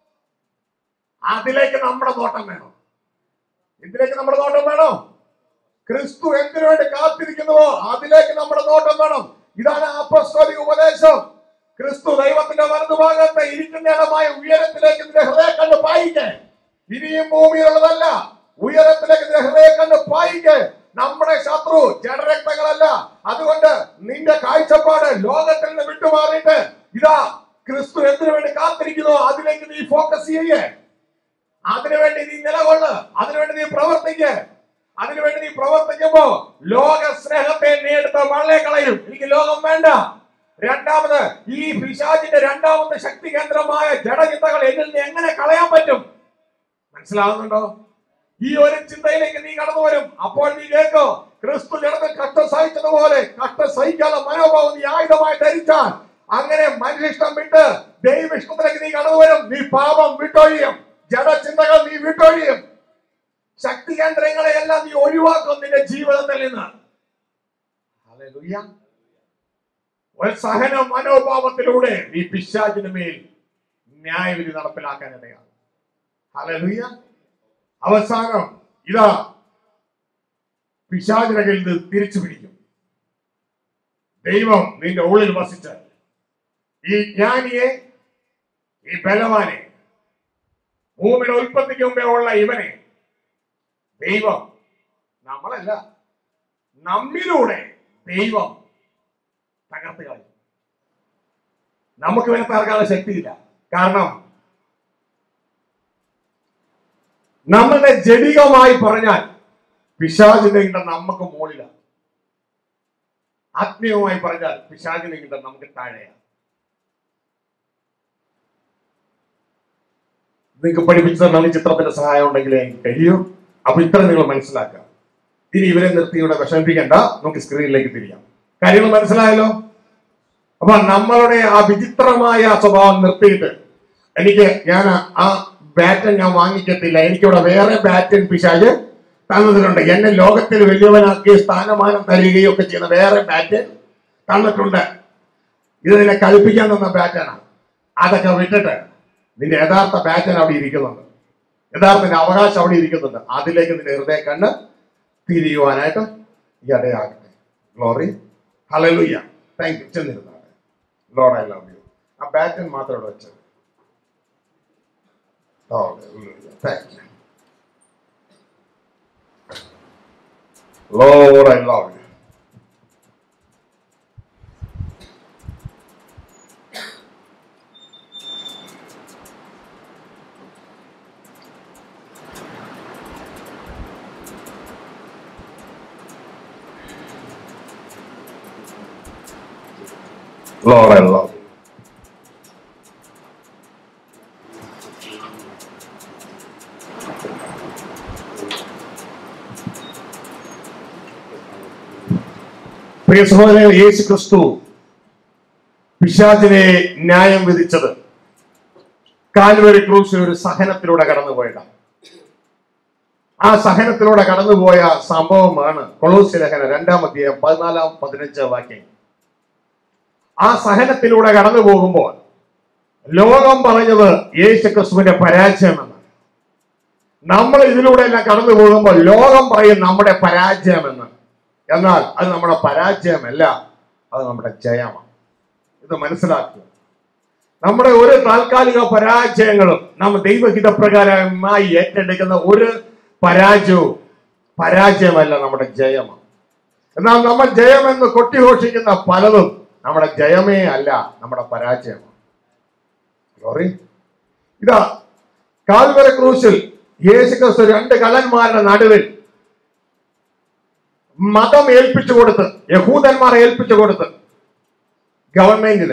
അതിലേക്ക് നമ്മുടെ നോട്ടം വേണം. ഇതിലേക്ക് നമ്മുടെ നോട്ടം വേണം. ക്രിസ്തു എന്തിനു വേണ്ടി കാത്തിരിക്കുന്നുവോ അതിലേക്ക് നമ്മുടെ നോട്ടം വേണം. ഇതാണ് അപ്പസ്തോലിക ഉപദേശം. ക്രിസ്തു ദൈവത്തിന്റെ വലതുഭാഗത്ത് ഇരിക്കുന്നിടമായ ഉയരത്തിലേക്ക് നിന്റെ ഹൃദയ കണ്ണ് പായിക്കേ. ഇനിയും ഭൂമിയിലുള്ളതല്ല, ഉയരത്തിലേക്ക് നിന്റെ ഹൃദയ കണ്ണ് പായിക്കേ. നമ്മുടെ ശത്രു ജഡരക്തങ്ങളല്ല. അതുകൊണ്ട് നിന്റെ കാഴ്ചപ്പാട് ലോകത്തിൽ നിന്ന് വിട്ടുമാറിയിട്ട് ഇതാ ക്രിസ്തു എന്തിനു വേണ്ടി കാത്തിരിക്കുന്നോ അതിലേക്ക് നീ ഫോക്കസ് ചെയ്യേ. അതിനുവേണ്ടി നീ നിലകൊള്ള്, അതിനുവേണ്ടി നീ പ്രവർത്തിക്ക്. അതിനുവേണ്ടി നീ പ്രവർത്തിക്കുമ്പോ ലോക സ്നേഹത്തെ നീ എടുത്ത് വള്ളേ കളയും. എനിക്ക് ലോകം വേണ്ട. രണ്ടാമത്, ഈ പിശാചിന്റെ രണ്ടാമത്തെ ശക്തി കേന്ദ്രമായ ജഡചിന്തകൾ എന്നിൽ നീ എങ്ങനെ കളയാൻ പറ്റും? മനസ്സിലാവുന്നുണ്ടോ? ഈ ഒരു ചിന്തയിലേക്ക് നീ കടന്നു വരും. അപ്പോൾ നീ കേൾക്കോ, ക്രിസ്തു ജഡത്തിൽ കഷ്ടം സഹിച്ചതുപോലെ കഷ്ടം സഹിക്കാനുള്ള മനോഭാവം നീ ആയുധമായി ധരിച്ചാൽ അങ്ങനെ മനുഷ്യഷ്ടം വിട്ട് ദൈവിഷ്ടത്തിലേക്ക് നീ കടന്നു വരും. നീ പാപം വിട്ടൊഴിയും, ജഡചിന്തകൾ നീ വിട്ടൊഴിയും, ശക്തി കേന്ദ്രങ്ങളെ എല്ലാം നീ ഒഴിവാക്കും നിന്റെ ജീവിതത്തിൽ നിന്ന്. ഹല്ലേലൂയ. ഒരു സഹന മനോഭാവത്തിലൂടെ നീ പിശാചിന് മേൽ ന്യായവിധി നടപ്പിലാക്കാൻ ഇടയാണ്. ഹല്ലേലൂയ. അവസാനം ഇതാ പിശാചിന്റെ കയ്യിൽ നിന്ന് തിരിച്ചു പിടിക്കും. ദൈവം നിന്റെ ഉള്ളിൽ വസിച്ച് ഈ ജ്ഞാനിയെ, ഈ ബലവാനെ, ഭൂമിയുടെ ഉൽപ്പത്തിക്ക് മുമ്പേ ഉള്ള ഇവനെ ദൈവം, നമ്മളല്ല, നമ്മിലൂടെ ദൈവം തകർത്ത് കളയും. നമുക്ക് ഇവനെ തകർക്കാനുള്ള ശക്തിയില്ല. കാരണം നമ്മളുടെ ജഡികമായി പറഞ്ഞാൽ പിശാചിന്റെ കിട്ട നമുക്ക് മുകളിലാണ്. ആത്മീയമായി പറഞ്ഞാൽ പിശാചിന്റെ കിട്ട നമുക്ക് താഴെയാണ്. നിങ്ങൾക്ക് പഠിപ്പിച്ചു തരണം ഈ ചിത്രത്തിന്റെ സഹായം ഉണ്ടെങ്കിൽ എനിക്ക് കഴിയൂ. അപ്പൊ ഇത്ര നിങ്ങൾ മനസ്സിലാക്കുക. ഇനി ഇവരെ നിർത്തി ഇവിടെ വിഷമിപ്പിക്കണ്ട, നമുക്ക് സ്ക്രീനിലേക്ക് തിരിയാം. കാര്യങ്ങൾ മനസ്സിലായല്ലോ? അപ്പൊ നമ്മളുടെ ആ വിചിത്രമായ സ്വഭാവം നിർത്തിയിട്ട്, എനിക്ക് ഞാൻ ആ ബാറ്റൻ ഞാൻ വാങ്ങിക്കത്തില്ല, എനിക്കിവിടെ വേറെ ബാറ്റൻ പിശാച് തന്നതിലുണ്ട്, എന്നെ ലോകത്തിൽ വലിയവനാക്കി സ്ഥാനമാനം തരികയും ഒക്കെ ചെയ്യുന്ന വേറെ ബാറ്റൻ തന്നിട്ടുണ്ട്, ഇത് നിന്നെ കളിപ്പിക്കാൻ തന്ന ബാറ്റനാണ്. അതൊക്കെ വിട്ടിട്ട് നിന്റെ യഥാർത്ഥ ബാറ്റൻ അവിടെ ഇരിക്കുന്നുണ്ട്, യഥാർത്ഥ അവകാശം അവിടെ ഇരിക്കുന്നുണ്ട്. അതിലേക്ക് നിന്റെ ഹൃദയ കണ്ണ് തിരിയുവാനായിട്ട് ഇടയാകട്ടെ. Glory, hallelujah. Thank you. ചെന്നിരുന്നാണ്. Lord I love you. ആ ബാറ്റൻ മാത്രം ഇവിടെ വെച്ചത്. Thank you. Lord I love you. Lord, I love you. പ്രിയ സഹോദരൻ, യേശു ക്രിസ്തു പിശാചിനെ ന്യായം വിധിച്ചത് കാൽവരി ക്രൂശിൽ ഒരു സഹനത്തിലൂടെ കടന്നുപോയതാണ്. ആ സഹനത്തിലൂടെ കടന്നുപോയ സംഭവമാണ് കൊളോസ്യ ലേഖനം രണ്ടാം അധ്യായം പതിനാലാം പതിനഞ്ച് വാക്യം. ആ സഹനത്തിലൂടെ കടന്നു പോകുമ്പോൾ ലോകം പറഞ്ഞത് യേശു ക്രിസ്തുവിന്റെ പരാജയമെന്ന്. നമ്മൾ ഇതിലൂടെ എല്ലാം കടന്നു പോകുമ്പോൾ ലോകം പറയും നമ്മുടെ പരാജയമെന്ന്. എന്നാൽ അത് നമ്മുടെ പരാജയമല്ല, അത് നമ്മുടെ ജയമാണ്. ഇത് മനസ്സിലാക്കുക. നമ്മുടെ ഒരു താൽക്കാലിക പരാജയങ്ങളും നാം ദൈവഹിതപ്രകാരമായി ഏറ്റെടുക്കുന്ന ഒരു പരാജയവും പരാജയമല്ല, നമ്മുടെ ജയമാണ്. എന്നാൽ നമ്മൾ ജയമെന്ന് കൊട്ടിഘോഷിക്കുന്ന പലതും നമ്മുടെ ജയമേ അല്ല, നമ്മുടെ പരാജയമാണ്. ഇതാ കാൽവരി ക്രൂശിൽ യേശു ക്രിസ്തു രണ്ട് കള്ളന്മാരുടെ നടുവിൽ മതം ഏൽപ്പിച്ചു കൊടുത്ത്, യഹൂദന്മാരെ ഏൽപ്പിച്ചു കൊടുത്ത് ഗവൺമെന്റിന്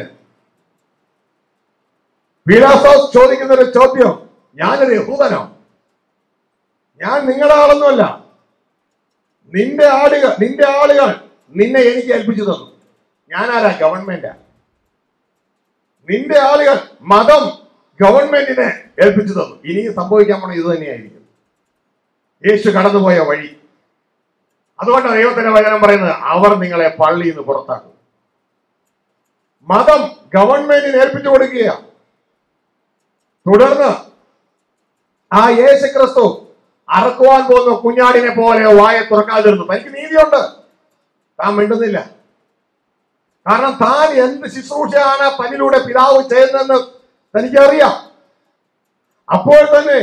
പീലാത്തോസ് ചോദിക്കുന്ന ഒരു ചോദ്യം, ഞാനൊരു യഹൂദനോ? ഞാൻ നിങ്ങളുടെ ആളൊന്നുമല്ല. നിന്റെ ആളുകൾ നിന്റെ ആളുകൾ നിന്നെ എനിക്ക് ഏൽപ്പിച്ചു തന്നു. ഞാനാരാ? ഗവൺമെന്റാ. നിന്റെ ആളുകൾ മതം ഗവൺമെന്റിനെ ഏൽപ്പിച്ചു തന്നു. ഇനി സംഭവിക്കാൻ പോണ ഇത് തന്നെയായിരിക്കും. യേശു കടന്നുപോയ വഴി. അതുകൊണ്ട് ദൈവത്തിന്റെ വചനം പറയുന്നത് അവർ നിങ്ങളെ പള്ളിയിൽ നിന്ന് പുറത്താക്കും. മതം ഗവൺമെന്റിന് ഏൽപ്പിച്ചു കൊടുക്കുക. തുടർന്ന് ആ യേശു ക്രിസ്തു അറക്കുവാൻ പോകുന്ന കുഞ്ഞാടിനെ പോലെ വായ തുറക്കാതിരുന്നു. തനിക്ക് നീതിയുണ്ട്, താൻ മിണ്ടുന്നില്ല. കാരണം താൻ എന്ത് ശുശ്രൂഷയാണ് തന്നിലൂടെ പിതാവ് ചെയ്യുന്നതെന്ന് തനിക്കറിയാം. അപ്പോൾ തന്നെ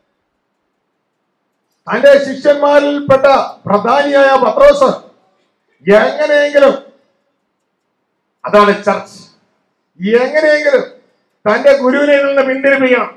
തന്റെ ശിഷ്യന്മാരിൽപ്പെട്ട പ്രധാനിയായ പത്രോസ് എങ്ങനെയെങ്കിലും, അതാണ് ചർച്ച്, എങ്ങനെയെങ്കിലും തന്റെ ഗുരുവിനെ നിന്ന് പിന്തിരിപ്പിക്കണം,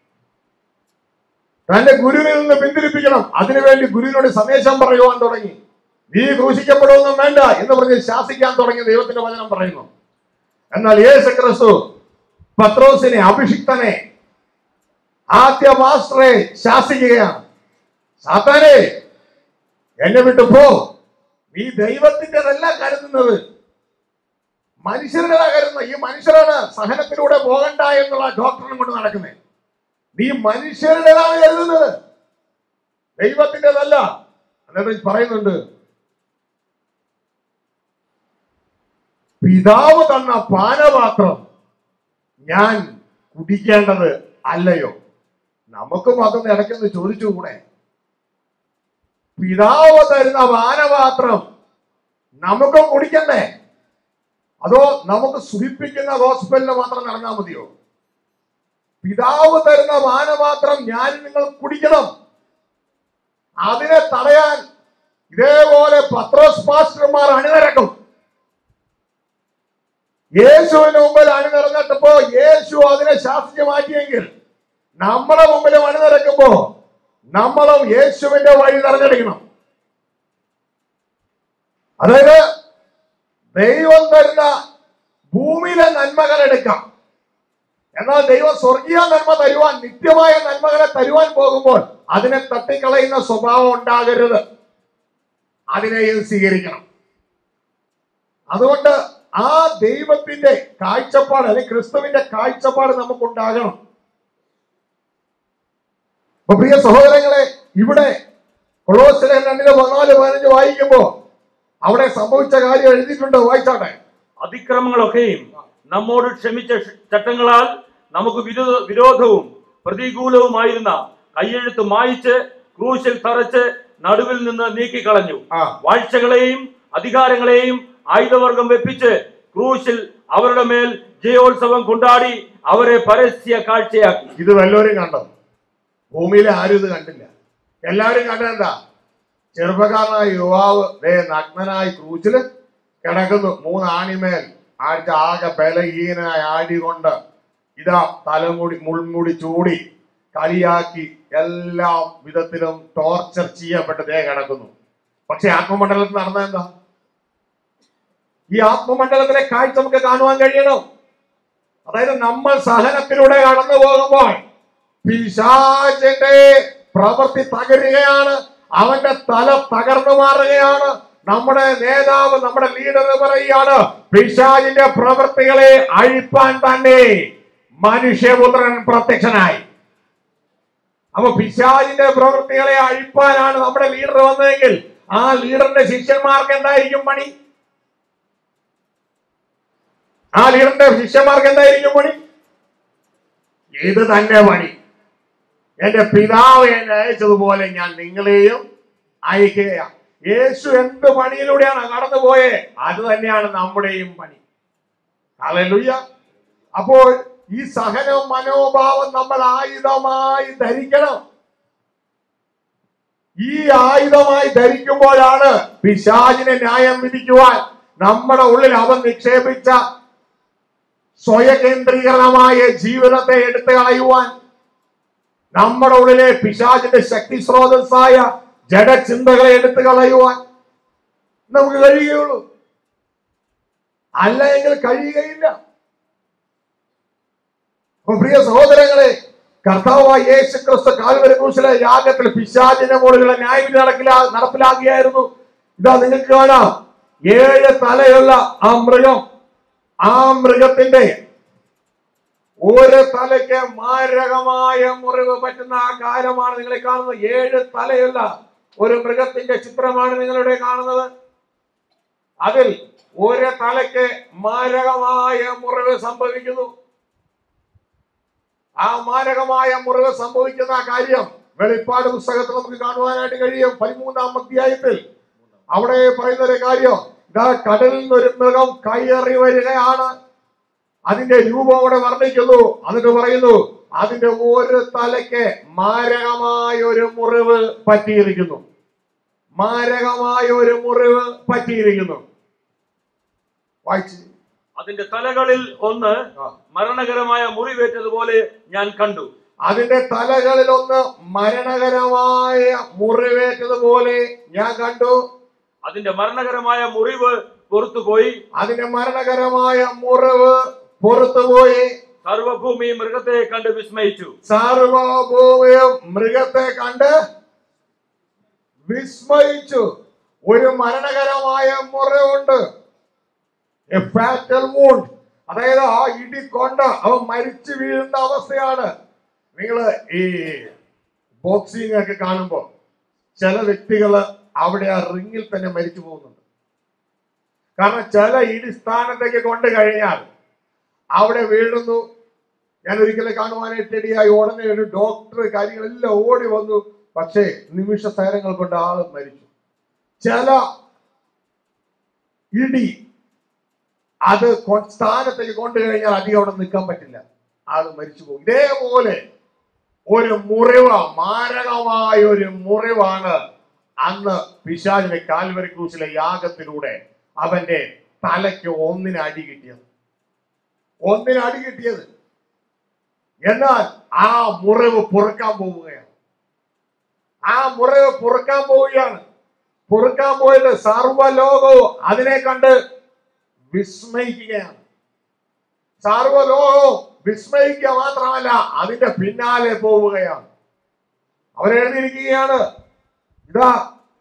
തന്റെ ഗുരുവിനെ നിന്ന് പിന്തിരിപ്പിക്കണം. അതിനുവേണ്ടി ഗുരുവിനോട് സന്ദേശം പറയുവാൻ തുടങ്ങി. നീ ക്രൂശിക്കപ്പെടുവൊന്നും വേണ്ട എന്ന് പറഞ്ഞ് ശാസിക്കാൻ തുടങ്ങിയ ദൈവത്തിന്റെ വചനം പറയുന്നു. എന്നാൽ യേശു ക്രിസ്തു പത്രോസിനെ, അഭിഷിക്തനെ, ആദ്യ മാസ്റ്ററെ ശാസിക്കുകയാണ്. സാത്താനെ, എന്നെ വിട്ടു പോ, നീ ദൈവത്തിൻ്റെതല്ല കരുതുന്നത്, മനുഷ്യരുടേതാ കരുതുന്നത്. ഈ മനുഷ്യരാണ് സഹനത്തിലൂടെ പോകണ്ട എന്നുള്ള ഡോക്ടറിനും കൊണ്ട് നടക്കുന്നത്. നീ മനുഷ്യരുടേതാണ് കരുതുന്നത്, ദൈവത്തിൻ്റെതല്ല. എന്നിട്ട് പറയുന്നുണ്ട്, പിതാവ് തന്ന പാനപാത്രം ഞാൻ കുടിക്കേണ്ടത് അല്ലയോ? നമുക്കും അതൊന്ന് ഇടയ്ക്കൊന്ന് ചോദിച്ചുകൂടെ? പിതാവ് തരുന്ന പാനപാത്രം നമുക്കും കുടിക്കണ്ടേ? അതോ നമുക്ക് സുഖിപ്പിക്കുന്ന ഗോസ്പലിന് മാത്രം നടന്നാൽ മതിയോ? പിതാവ് തരുന്ന പാനപാത്രം ഞാൻ നിങ്ങൾ കുടിക്കണം. അതിനെ തടയാൻ ഇതേപോലെ പത്രോസ് പാസ്റ്റർമാർ അണിനിരക്കും. യേശുവിന് മുമ്പിൽ അണിനിറഞ്ഞിട്ടപ്പോ യേശു അതിനെ ശാസിച്ചു മാറ്റിയെങ്കിൽ നമ്മുടെ മുമ്പിലും അണിനിരക്കുമ്പോ നമ്മളും യേശുവിന്റെ വഴി തെരഞ്ഞെടുക്കണം. അതായത് ദൈവം തരുന്ന ഭൂമിയിലെ നന്മകൾ എടുക്കാം, എന്നാൽ ദൈവം സ്വർഗീയ നന്മ തരുവാൻ, നിത്യമായ നന്മകളെ തരുവാൻ പോകുമ്പോൾ അതിനെ തട്ടിക്കളയുന്ന സ്വഭാവം ഉണ്ടാകരുത്. അതിനെയും സ്വീകരിക്കണം. അതുകൊണ്ട് ആ ദൈവത്തിന്റെ കാഴ്ചപ്പാട് അല്ലെങ്കിൽ ക്രിസ്തുവിന്റെ കാഴ്ചപ്പാട് നമുക്കുണ്ടാകണം. അപ്പൊ പ്രിയ സഹോദരങ്ങളെ, ഇവിടെ കൊളോസ്യർ രണ്ടിന് പതിനാല് പതിനഞ്ച് വായിക്കുമ്പോ അവിടെ സംഭവിച്ച കാര്യം എഴുതിയിട്ടുണ്ട്. വായിച്ചാട്ടെ. അതിക്രമങ്ങളൊക്കെയും നമ്മോട് ക്ഷമിച്ച ചട്ടങ്ങളാൽ നമുക്ക് വിരോധ വിരോധവും പ്രതികൂലവുമായിരുന്ന കയ്യെഴുത്ത് മായിച്ച് ക്രൂശിൽ തറച്ച് നടുവിൽ നിന്ന് നീക്കിക്കളഞ്ഞു. വാഴ്ചകളെയും അധികാരങ്ങളെയും ആയുധവർഗം വെപ്പിച്ച് ക്രൂശിൽ അവരുടെ മേൽ ജയോത്സവം കൊണ്ടാടി അവരെ പരസ്യ കാഴ്ചയാക്കി. ഇത് വല്ലവരും കണ്ടോ? ഭൂമിയിലെ ആരും ഇത് കണ്ടില്ല. എല്ലാവരും കണ്ടെന്താ? ചെറുപ്പക്കാരനായ യുവാവ് ദേ നഗ്നനായി ക്രൂശില് കിടക്കുന്നു. മൂന്ന് ആണിമേൽ ആഴ്ച ആകെ ബലഹീനായി ആടികൊണ്ട് ഇതാ തലമുടി മുൾമുടി ചൂടി കളിയാക്കി എല്ലാ വിധത്തിലും ടോർച്ചർ ചെയ്യപ്പെട്ട് ദേ കിടക്കുന്നു. പക്ഷെ ആത്മമണ്ഡലത്തിൽ നടന്ന എന്താ? ഈ ആത്മമണ്ഡലത്തിലെ കാഴ്ച നമുക്ക് കാണുവാൻ കഴിയണം. അതായത് നമ്മൾ സഹനത്തിലൂടെ കടന്നു പോകുമ്പോൾ പിശാചിന്റെ പ്രവൃത്തി തകരുകയാണ്. അവന്റെ തല തകർന്നു മാറുകയാണ്. നമ്മുടെ നേതാവ്, നമ്മുടെ ലീഡർ പറയുകയാണ്, പിശാചിന്റെ പ്രവൃത്തികളെ അഴിപ്പാൻ തന്നെ മനുഷ്യപുത്രൻ പ്രത്യക്ഷനായി. അപ്പൊ പിശാചിന്റെ പ്രവൃത്തികളെ അഴിപ്പാനാണ് നമ്മുടെ ലീഡർ വന്നതെങ്കിൽ ആ ലീഡറിന്റെ ശിഷ്യന്മാർക്ക് എന്തായിരിക്കും പണി? ആ ലീഡറിന്റെ ശിഷ്യന്മാർക്ക് എന്തായിരിക്കും പണി? ഇത് തന്നെ പണി. എന്റെ പിതാവ് എന്നെ അയച്ചതുപോലെ ഞാൻ നിങ്ങളെയും അയക്കുകയാണ്. യേശു എന്ത് പണിയിലൂടെയാണ് കടന്നുപോയേ, അത് തന്നെയാണ് നമ്മുടെയും പണി. ഹല്ലേലൂയ. അപ്പോൾ ഈ സഹന മനോഭാവം നമ്മൾ ആയുധമായി ധരിക്കണം. ഈ ആയുധമായി ധരിക്കുമ്പോഴാണ് പിശാചിനെ ന്യായം വിധിക്കുവാൻ നമ്മുടെ ഉള്ളിൽ അവൻ നിക്ഷേപിച്ച സ്വയകേന്ദ്രീകരണമായ ജീവിതത്തെ എടുത്തു കളയുവാൻ, നമ്മുടെ ഉള്ളിലെ പിശാചിന്റെ ശക്തി സ്രോതസ്സായ ജഡചിന്തകളെ എടുത്തു കളയുവാൻ നമുക്ക് കഴിയുകയുള്ളൂ. അല്ലെങ്കിൽ കഴിയുകയില്ല. അപ്പൊ പ്രിയ സഹോദരങ്ങളെ, കർത്താവായ യേശു ക്രിസ്തു കാൽവരി ക്രൂശിലെ യാഗത്തിൽ പിശാചിന്റെ മുകളിലുള്ള ന്യായവിധി നടക്കില്ല നടപ്പിലാക്കിയായിരുന്നു. ഇതാ നിങ്ങൾക്ക് കാണാം, ഏഴ് തലയുള്ള ആ മൃഗം, ആ മൃഗത്തിന്റെ ഒരു തലയ്ക്ക് മാരകമായ മുറിവ് പറ്റുന്ന ആ കാലമാണ് നിങ്ങളെ കാണുന്നത്. ഏഴ് തലയുള്ള ഒരു മൃഗത്തിന്റെ ചിത്രമാണ് നിങ്ങളുടെ കാണുന്നത്. അതിൽ ഒരു തലയ്ക്ക് മാരകമായ മുറിവ് സംഭവിക്കുന്നു. ആ മാരകമായ മുറിവ് സംഭവിക്കുന്ന കാര്യം വെളിപ്പാട് പുസ്തകത്തിൽ നമുക്ക് കാണുവാനായിട്ട് കഴിയും. പതിമൂന്നാം അധ്യായത്തിൽ അവിടെ പറയുന്ന ഒരു കാര്യം, ഇതാ കടലിൽ നിന്നൊരു മൃഗം കയറി വരികയാണ്. അതിന്റെ രൂപം അവിടെ വർണ്ണിക്കുന്നു. എന്നിട്ട് പറയുന്നു, അതിന്റെ ഒരു തലയ്ക്ക് മാരകമായ ഒരു മുറിവ് പറ്റിയിരിക്കുന്നു. മാരകമായ ഒരു മുറിവ് പറ്റിയിരിക്കുന്നു. വായിച്ചു. അതിന്റെ തലകളിൽ ഒന്ന് മരണകരമായ മുറിവേറ്റതുപോലെ ഞാൻ കണ്ടു. അതിന്റെ തലകളിൽ ഒന്ന് മരണകരമായ മുറിവേറ്റതുപോലെ ഞാൻ കണ്ടു. അതിന്റെ മരണകരമായ മുറിവ് പുറത്തുപോയി. അതിന്റെ മരണകരമായ മുറിവ് പുറത്തുപോയി. സർവഭൂമിയും മൃഗത്തെ കണ്ട് വിസ്മയിച്ചു. സർവഭൂമിയും മൃഗത്തെ കണ്ട് വിസ്മയിച്ചു. ഒരു മരണകരമായ മുറിവുണ്ട്, എ ഫാറ്റൽ വൂണ്ട്. അതായത് ആ ഇടി കൊണ്ട് അവൻ മരിച്ചു വീഴുന്ന അവസ്ഥയാണ്. നിങ്ങൾ ഈ ബോക്സിംഗ് ഒക്കെ കാണുമ്പോൾ ചില വ്യക്തികള് അവിടെ ആ റിങ്ങിൽ തന്നെ മരിച്ചു പോകുന്നുണ്ട്. കാരണം ചില ഇടി സ്ഥാനത്തേക്ക് കൊണ്ടു കഴിഞ്ഞാൽ അവിടെ വീഴുന്നു. ഞാൻ ഒരിക്കലും കാണുവാനായിട്ട് ഇടയായി. ഉടനെ ഒരു ഡോക്ടർ കാര്യങ്ങളെല്ലാം ഓടി വന്നു. പക്ഷേ നിമിഷ നേരങ്ങൾ കൊണ്ട് ആള് മരിച്ചു. ചില ഇടി അത് സ്ഥാനത്തേക്ക് കൊണ്ടു കഴിഞ്ഞാൽ അധികം അവിടെ നിൽക്കാൻ പറ്റില്ല, ആള് മരിച്ചു പോകും. ഇതേപോലെ ഒരു മുറിവ്, മാരകമായ ഒരു മുറിവാണ് അന്ന് പിശാചിനെ കാൽവരി ക്രൂശിലെ യാഗത്തിലൂടെ അവന്റെ തലയ്ക്ക് ഒന്നിന് അടി കിട്ടിയത്. ഒന്നിന് അടി കിട്ടിയത്. എന്നാൽ ആ മുറിവ് പൊറുക്കാൻ പോവുകയാണ്. ആ മുറിവ് പൊറുക്കാൻ പോവുകയാണ്. പൊറുക്കാൻ പോയിട്ട് സർവ്വലോകവും അതിനെ കണ്ട് വിസ്മയിക്കുകയാണ്. സർവ്വലോകവും വിസ്മയിക്കുക മാത്രമല്ല അതിന്റെ പിന്നാലെ പോവുകയാണ്. അവരെഴുതിയിരിക്കുകയാണ്, ഇതാ,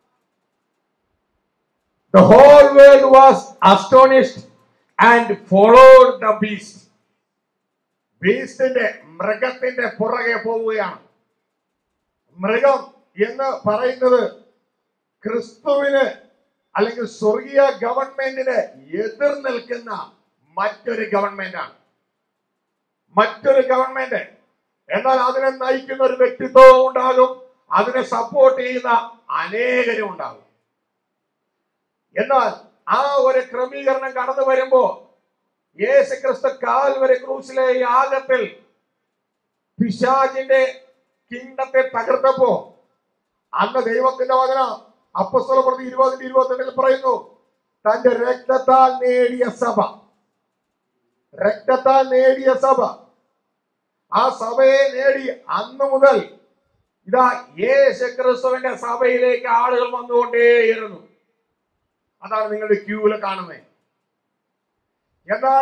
the whole world was astonished and followed the beast. ബീസ്റ്റിന്റെ മൃഗത്തിന്റെ പുറകെ പോവുകയാണ്. മൃഗം എന്ന് പറയുന്നത് ക്രിസ്തുവിന് അല്ലെങ്കിൽ സ്വർഗീയ ഗവൺമെന്റിന് എതിർ നിൽക്കുന്ന മറ്റൊരു ഗവൺമെന്റാണ്. മറ്റൊരു ഗവൺമെന്റ്. എന്നാൽ അതിനെ നയിക്കുന്ന ഒരു വ്യക്തിത്വവും ഉണ്ടാകും, അതിനെ സപ്പോർട്ട് ചെയ്യുന്ന അനേകരും ഉണ്ടാകും. എന്നാൽ ആ ഒരു ക്രമീകരണം കടന്നു വരുമ്പോ യേശു ക്രിസ്തു കാൽവരി ക്രൂശിലെ യാഗത്തിൽ പിശാചിന്റെ കിങ്ഡത്തെ തകർത്തപ്പോ അന്ന് ദൈവത്തിന്റെ വചന അപ്പോസ്തല പ്രവൃത്തി ഇരുപതിന്റെ ഇരുപത്തിരണ്ടിൽ പറയുന്നു, തന്റെ രക്തത്താൽ നേടിയ സഭ, രക്തത്താൽ നേടിയ സഭ, ആ സഭയെ നേടി അന്ന് മുതൽ ഇതാ യേശു ക്രിസ്തുവിന്റെ സഭയിലേക്ക് ആളുകൾ വന്നുകൊണ്ടേയിരുന്നു. അതാണ് നിങ്ങളുടെ ക്യൂവില് കാണുന്നത്. എന്നാൽ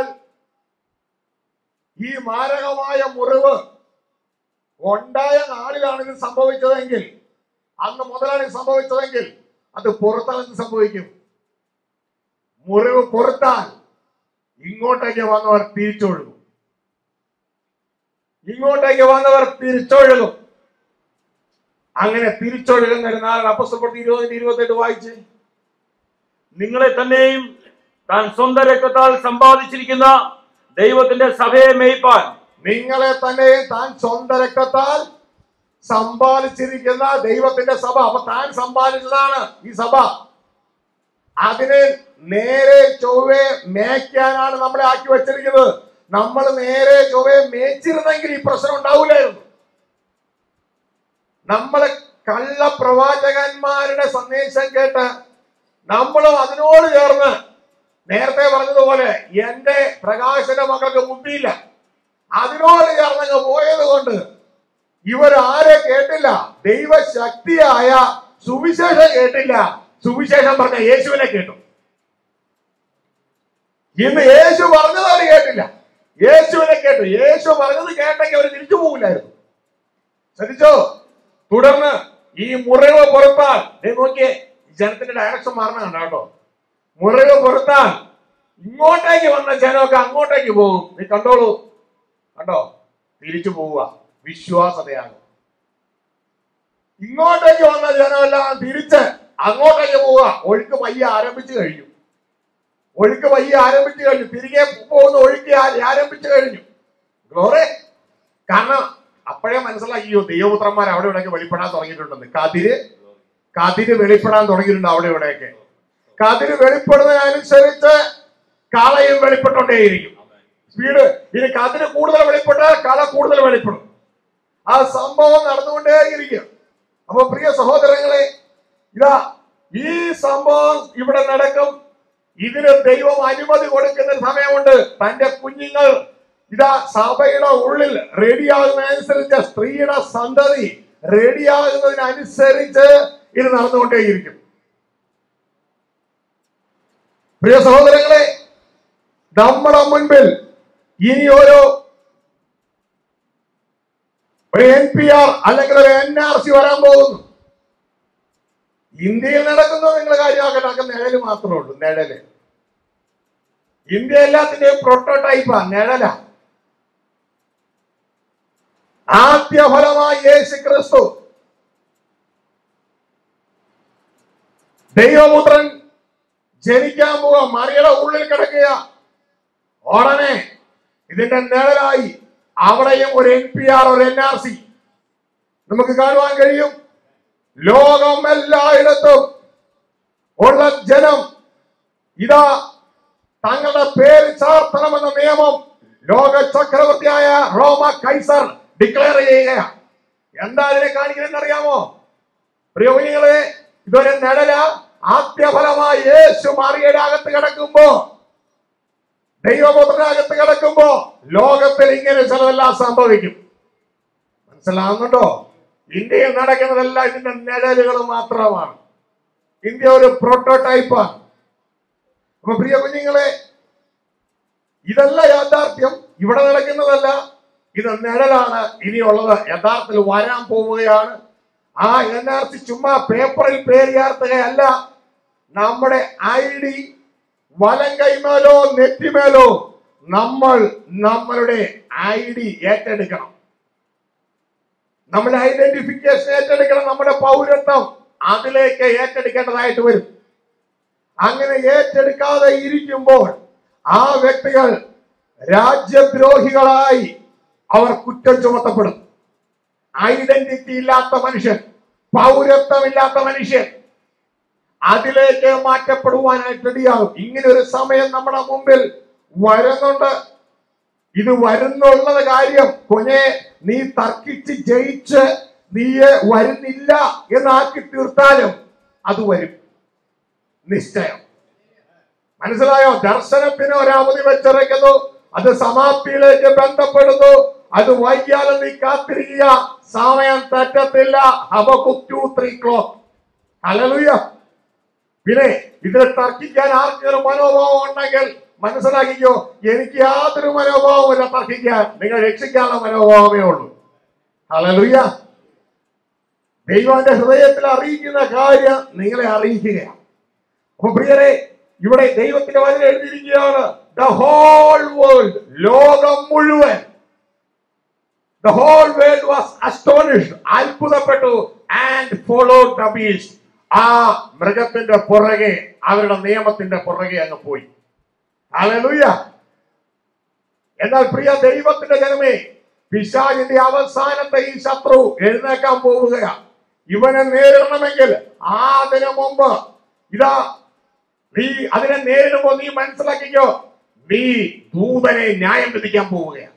ഈ മാരകമായ മുറിവ് ഉണ്ടായ നാളിലാണ് ഇത് സംഭവിച്ചതെങ്കിൽ, അന്ന് മുതലാണ് ഇത് സംഭവിച്ചതെങ്കിൽ അത് പുറത്താൽ എന്ത് സംഭവിക്കും? മുറിവ് പുറത്താൽ ഇങ്ങോട്ടേക്ക് വന്നവർ തിരിച്ചൊഴുകും. ഇങ്ങോട്ടേക്ക് വന്നവർ തിരിച്ചൊഴുകും. അങ്ങനെ തിരിച്ചൊഴുകുന്ന ഒരു നാളാണ്. അപ്പോസ്തല പ്രവൃത്തി ഇരുപതിന്റെ ഇരുപത്തെട്ട് വായിച്ച്, നിങ്ങളെ തന്നെയും താൻ സ്വന്തം രക്തത്താൽ സമ്പാദിച്ചിരിക്കുന്ന ദൈവത്തിന്റെ സഭയെ മേയ്പാൻ, നിങ്ങളെ തന്നെ താൻ സ്വന്തം രക്തത്താൽ സമ്പാദിച്ചിരിക്കുന്ന ദൈവത്തിന്റെ സഭ. അപ്പൊ താൻ സമ്പാദിച്ചതാണ് ഈ സഭ. അതിനെ നേരെ ചൊവ്വേ മേയ്ക്കാനാണ് നമ്മളെ ആക്കി വെച്ചിരിക്കുന്നത്. നമ്മൾ നേരെ ചൊവ്വേ മേച്ചിരുന്നെങ്കിൽ ഈ പ്രശ്നം ഉണ്ടാവില്ലായിരുന്നു. നമ്മളെ കള്ള പ്രവാചകന്മാരുടെ സന്ദേശം കേട്ട് നമ്മളും അതിനോട് ചേർന്ന് നേരത്തെ പറഞ്ഞതുപോലെ എന്റെ പ്രകാശന്റെ മക്കൾക്ക് ബുദ്ധിയില്ല, അതിനോട് ചേർന്നങ്ങ് പോയത് കൊണ്ട് ഇവരാരെ കേട്ടില്ല? ദൈവശക്തിയായ സുവിശേഷം കേട്ടില്ല. സുവിശേഷം പറഞ്ഞ യേശുവിനെ കേട്ടു. ഇന്ന് യേശു പറഞ്ഞത് അവർ കേട്ടില്ല, യേശുവിനെ കേട്ടു. യേശു പറഞ്ഞത് കേട്ടെങ്കിൽ അവർ തിരിച്ചു പോകില്ലായിരുന്നു. ശ്രദ്ധിച്ചോ? തുടർന്ന് ഈ മുറിവ് പുറത്താൽ നോക്കിയേ, ജനത്തിന്റെ ഡയറക്ഷൻ മാറണം കണ്ടോ കേട്ടോ. മുറിവ് പുറത്താൽ ഇങ്ങോട്ടേക്ക് വന്ന ജനമൊക്കെ അങ്ങോട്ടേക്ക് പോകും. നീ കണ്ടോളൂ, കണ്ടോ? തിരിച്ചു പോവുക വിശ്വാസതയാകും. ഇങ്ങോട്ടേക്ക് വന്ന ജനമെല്ലാം തിരിച്ച് അങ്ങോട്ടേക്ക് പോവുക. ഒഴുക്ക് പയ്യെ ആരംഭിച്ചു കഴിഞ്ഞു. ഒഴുക്ക് പയ്യെ ആരംഭിച്ചു കഴിഞ്ഞു. തിരികെ പോകുന്ന ഒഴുക്ക് ആരംഭിച്ചു കഴിഞ്ഞു. ഗ്ലോറി. കാരണം അപ്പോഴേ മനസ്സിലാക്കിയോ ദൈവപുത്രന്മാർ അവിടെ ഇവിടെയൊക്കെ വെളിപ്പെടാൻ തുടങ്ങിയിട്ടുണ്ടെന്ന്. കതിര് കതിര് വെളിപ്പെടാൻ തുടങ്ങിയിട്ടുണ്ട് അവിടെ ഇവിടെയൊക്കെ. കതിര് വെളിപ്പെടുന്നതിനനുസരിച്ച് കാളയും വെളിപ്പെട്ടുകൊണ്ടേയിരിക്കും. സ്പീഡ്. ഇനി കതിര് കൂടുതൽ വെളിപ്പെട്ടാൽ കാള കൂടുതൽ വെളിപ്പെടും. ആ സംഭവം നടന്നുകൊണ്ടേയിരിക്കും. അപ്പൊ പ്രിയ സഹോദരങ്ങളെ, ഇതാ ഈ സംഭവം ഇവിടെ നടക്കും. ഇതിന് ദൈവം അനുമതി കൊടുക്കുന്ന സമയമുണ്ട്. തന്റെ കുഞ്ഞുങ്ങൾ ഇതാ സഭയുടെ ഉള്ളിൽ റെഡിയാകുന്നതനുസരിച്ച്, സ്ത്രീയുടെ സന്തതി റെഡിയാകുന്നതിനനുസരിച്ച് ഇത് നടന്നുകൊണ്ടേയിരിക്കും. പ്രിയ സഹോദരങ്ങളെ, നമ്മുടെ മുൻപിൽ ഇനി ഓരോ എൻ പി ആർ അല്ലെങ്കിൽ ഒരു എൻ ആർ സി വരാൻ പോകുന്നു. ഇന്ത്യയിൽ നടക്കുന്നത് നിങ്ങൾ കാര്യമാക്കട്ടെ, നിഴല് മാത്രമേ ഉള്ളൂ. നിഴല്. ഇന്ത്യ എല്ലാത്തിന്റെയും പ്രോട്ടോടൈപ്പാ, നിഴല. ആദ്യ ഫലമായി യേശു ക്രിസ്തു ദൈവപുത്രൻ ജനിക്കാൻ പോവുക, മറിയുടെ ഉള്ളിൽ കിടക്കുക. ഉടനെ ഇതിന്റെ നിഴലായി അവിടെയും ഒരു എൻ പി ആർ, ഒരു എൻ ആർ സി നമുക്ക് കാണുവാൻ കഴിയും. ലോകം എല്ലായിടത്തും ഉള്ള ജനം ഇതാ തങ്ങളുടെ പേര് ചാർത്തണമെന്ന നിയമം ലോക ചക്രവർത്തിയായ റോമ കൈസർ ഡിക്ലെയർ ചെയ്യുകയാണ്. എന്താ അതിനെ കാണിക്കുന്നതെന്ന് അറിയാമോ പ്രിയ കുഞ്ഞുങ്ങളെ? ഇതൊരു നിഴല. ആദ്യഫലമായി യേശു മറിയുടെ അകത്ത് കിടക്കുമ്പോ, ദൈവപുത്രനകത്ത് കിടക്കുമ്പോ ലോകത്തിൽ ഇങ്ങനെ ചിലതെല്ലാം സംഭവിക്കും. മനസ്സിലാവുന്നുണ്ടോ? ഇന്ത്യയിൽ നടക്കുന്നതെല്ലാം ഇതിന്റെ നിഴലുകൾ മാത്രമാണ്. ഇന്ത്യ ഒരു പ്രോട്ടോടൈപ്പാണ്. അപ്പൊ പ്രിയ കുഞ്ഞുങ്ങളെ, ഇതല്ല യാഥാർത്ഥ്യം, ഇവിടെ നടക്കുന്നതല്ല. ഇത് നിഴലാണ്. ഇനിയുള്ളത് യഥാർത്ഥത്തിൽ വരാൻ പോവുകയാണ്. ആ എൻ ആർ സി ചുമ്മാ പേപ്പറിൽ പേര് ചേർത്തുകയല്ല. നമ്മുടെ ഐ ഡി വലം കൈമേലോ നെറ്റിമേലോ നമ്മൾ നമ്മളുടെ ഐ ഡി ഏറ്റെടുക്കണം. നമ്മുടെ ഐഡന്റിഫിക്കേഷൻ ഏറ്റെടുക്കണം. നമ്മുടെ പൗരത്വം അതിലേക്ക് ഏറ്റെടുക്കേണ്ടതായിട്ട് വരും. അങ്ങനെ ഏറ്റെടുക്കാതെ ഇരിക്കുമ്പോൾ ആ വ്യക്തികൾ രാജ്യദ്രോഹികളായി അവർ കുറ്റം ചുമത്തപ്പെടും. ഐഡന്റിറ്റി ഇല്ലാത്ത മനുഷ്യൻ, പൗരത്വമില്ലാത്ത മനുഷ്യൻ അതിലേക്ക് മാറ്റപ്പെടുവാനായിട്ട് റെഡിയാകും. ഇങ്ങനെ ഒരു സമയം നമ്മുടെ മുമ്പിൽ വരുന്നുണ്ട്. ഇത് വരുന്നുള്ളത് കാര്യം കുഞ്ഞെ നീ തർക്കിച്ച് ജയിച്ച് നീ വരുന്നില്ല എന്നാക്കി തീർത്താലും അത് വരും, നിശ്ചയം. മനസ്സിലായോ? ദർശനത്തിന് ഒരവധി വെച്ചിറക്കുന്നു, അത് സമാപ്തിയിലേക്ക് ബന്ധപ്പെടുന്നു. അത് വൈകിയാലും നീ കാത്തിരിക്കുക, സമയം തെറ്റത്തില്ല. Habakkuk two three clock. Hallelujah. പിന്നെ ഇതിൽ തർക്കിക്കാൻ ആർക്കൊരു മനോഭാവം ഉണ്ടെങ്കിൽ മനസ്സിലാക്കിക്കോ, എനിക്ക് യാതൊരു മനോഭാവമില്ല തർക്കിക്കാൻ. നിങ്ങൾ രക്ഷിക്കാനുള്ള മനോഭാവമേ ഉള്ളൂ. ഹല്ലേലൂയ. ദൈവന്റെ ഹൃദയത്തിൽ അറിയിക്കുന്ന കാര്യം നിങ്ങളെ അറിയിക്കുകയാണ്. അപ്പൊ പ്രിയരെ, ഇവിടെ ദൈവത്തിന്റെ വചനം എഴുതിയിരിക്കുകയാണ്, the whole world, ലോകം മുഴുവൻ, the whole world was astonished, അത്ഭുതപ്പെട്ടു, and followed the beast. ആ മൃഗത്തിന്റെ പുറകെ, അവരുടെ നിയമത്തിന്റെ പുറകെ അങ്ങ് പോയി. ഹല്ലേലൂയ. എന്നാൽ പ്രിയ ദൈവത്തിന്റെ ജനമേ, പിശാചിന്റെ അവസാനത്തെ ഈ ശത്രു എഴുന്നേക്കാൻ പോവുകയാണ്. ഇവനെ നേരിടണമെങ്കിൽ അതിനു മുമ്പ് ഇതാ നീ അതിനെ നേരിടുമ്പോ നീ മനസ്സിലാക്കിക്കോ, നീ ദൂതനെ ന്യായം വിധിക്കാൻ പോവുകയാണ്.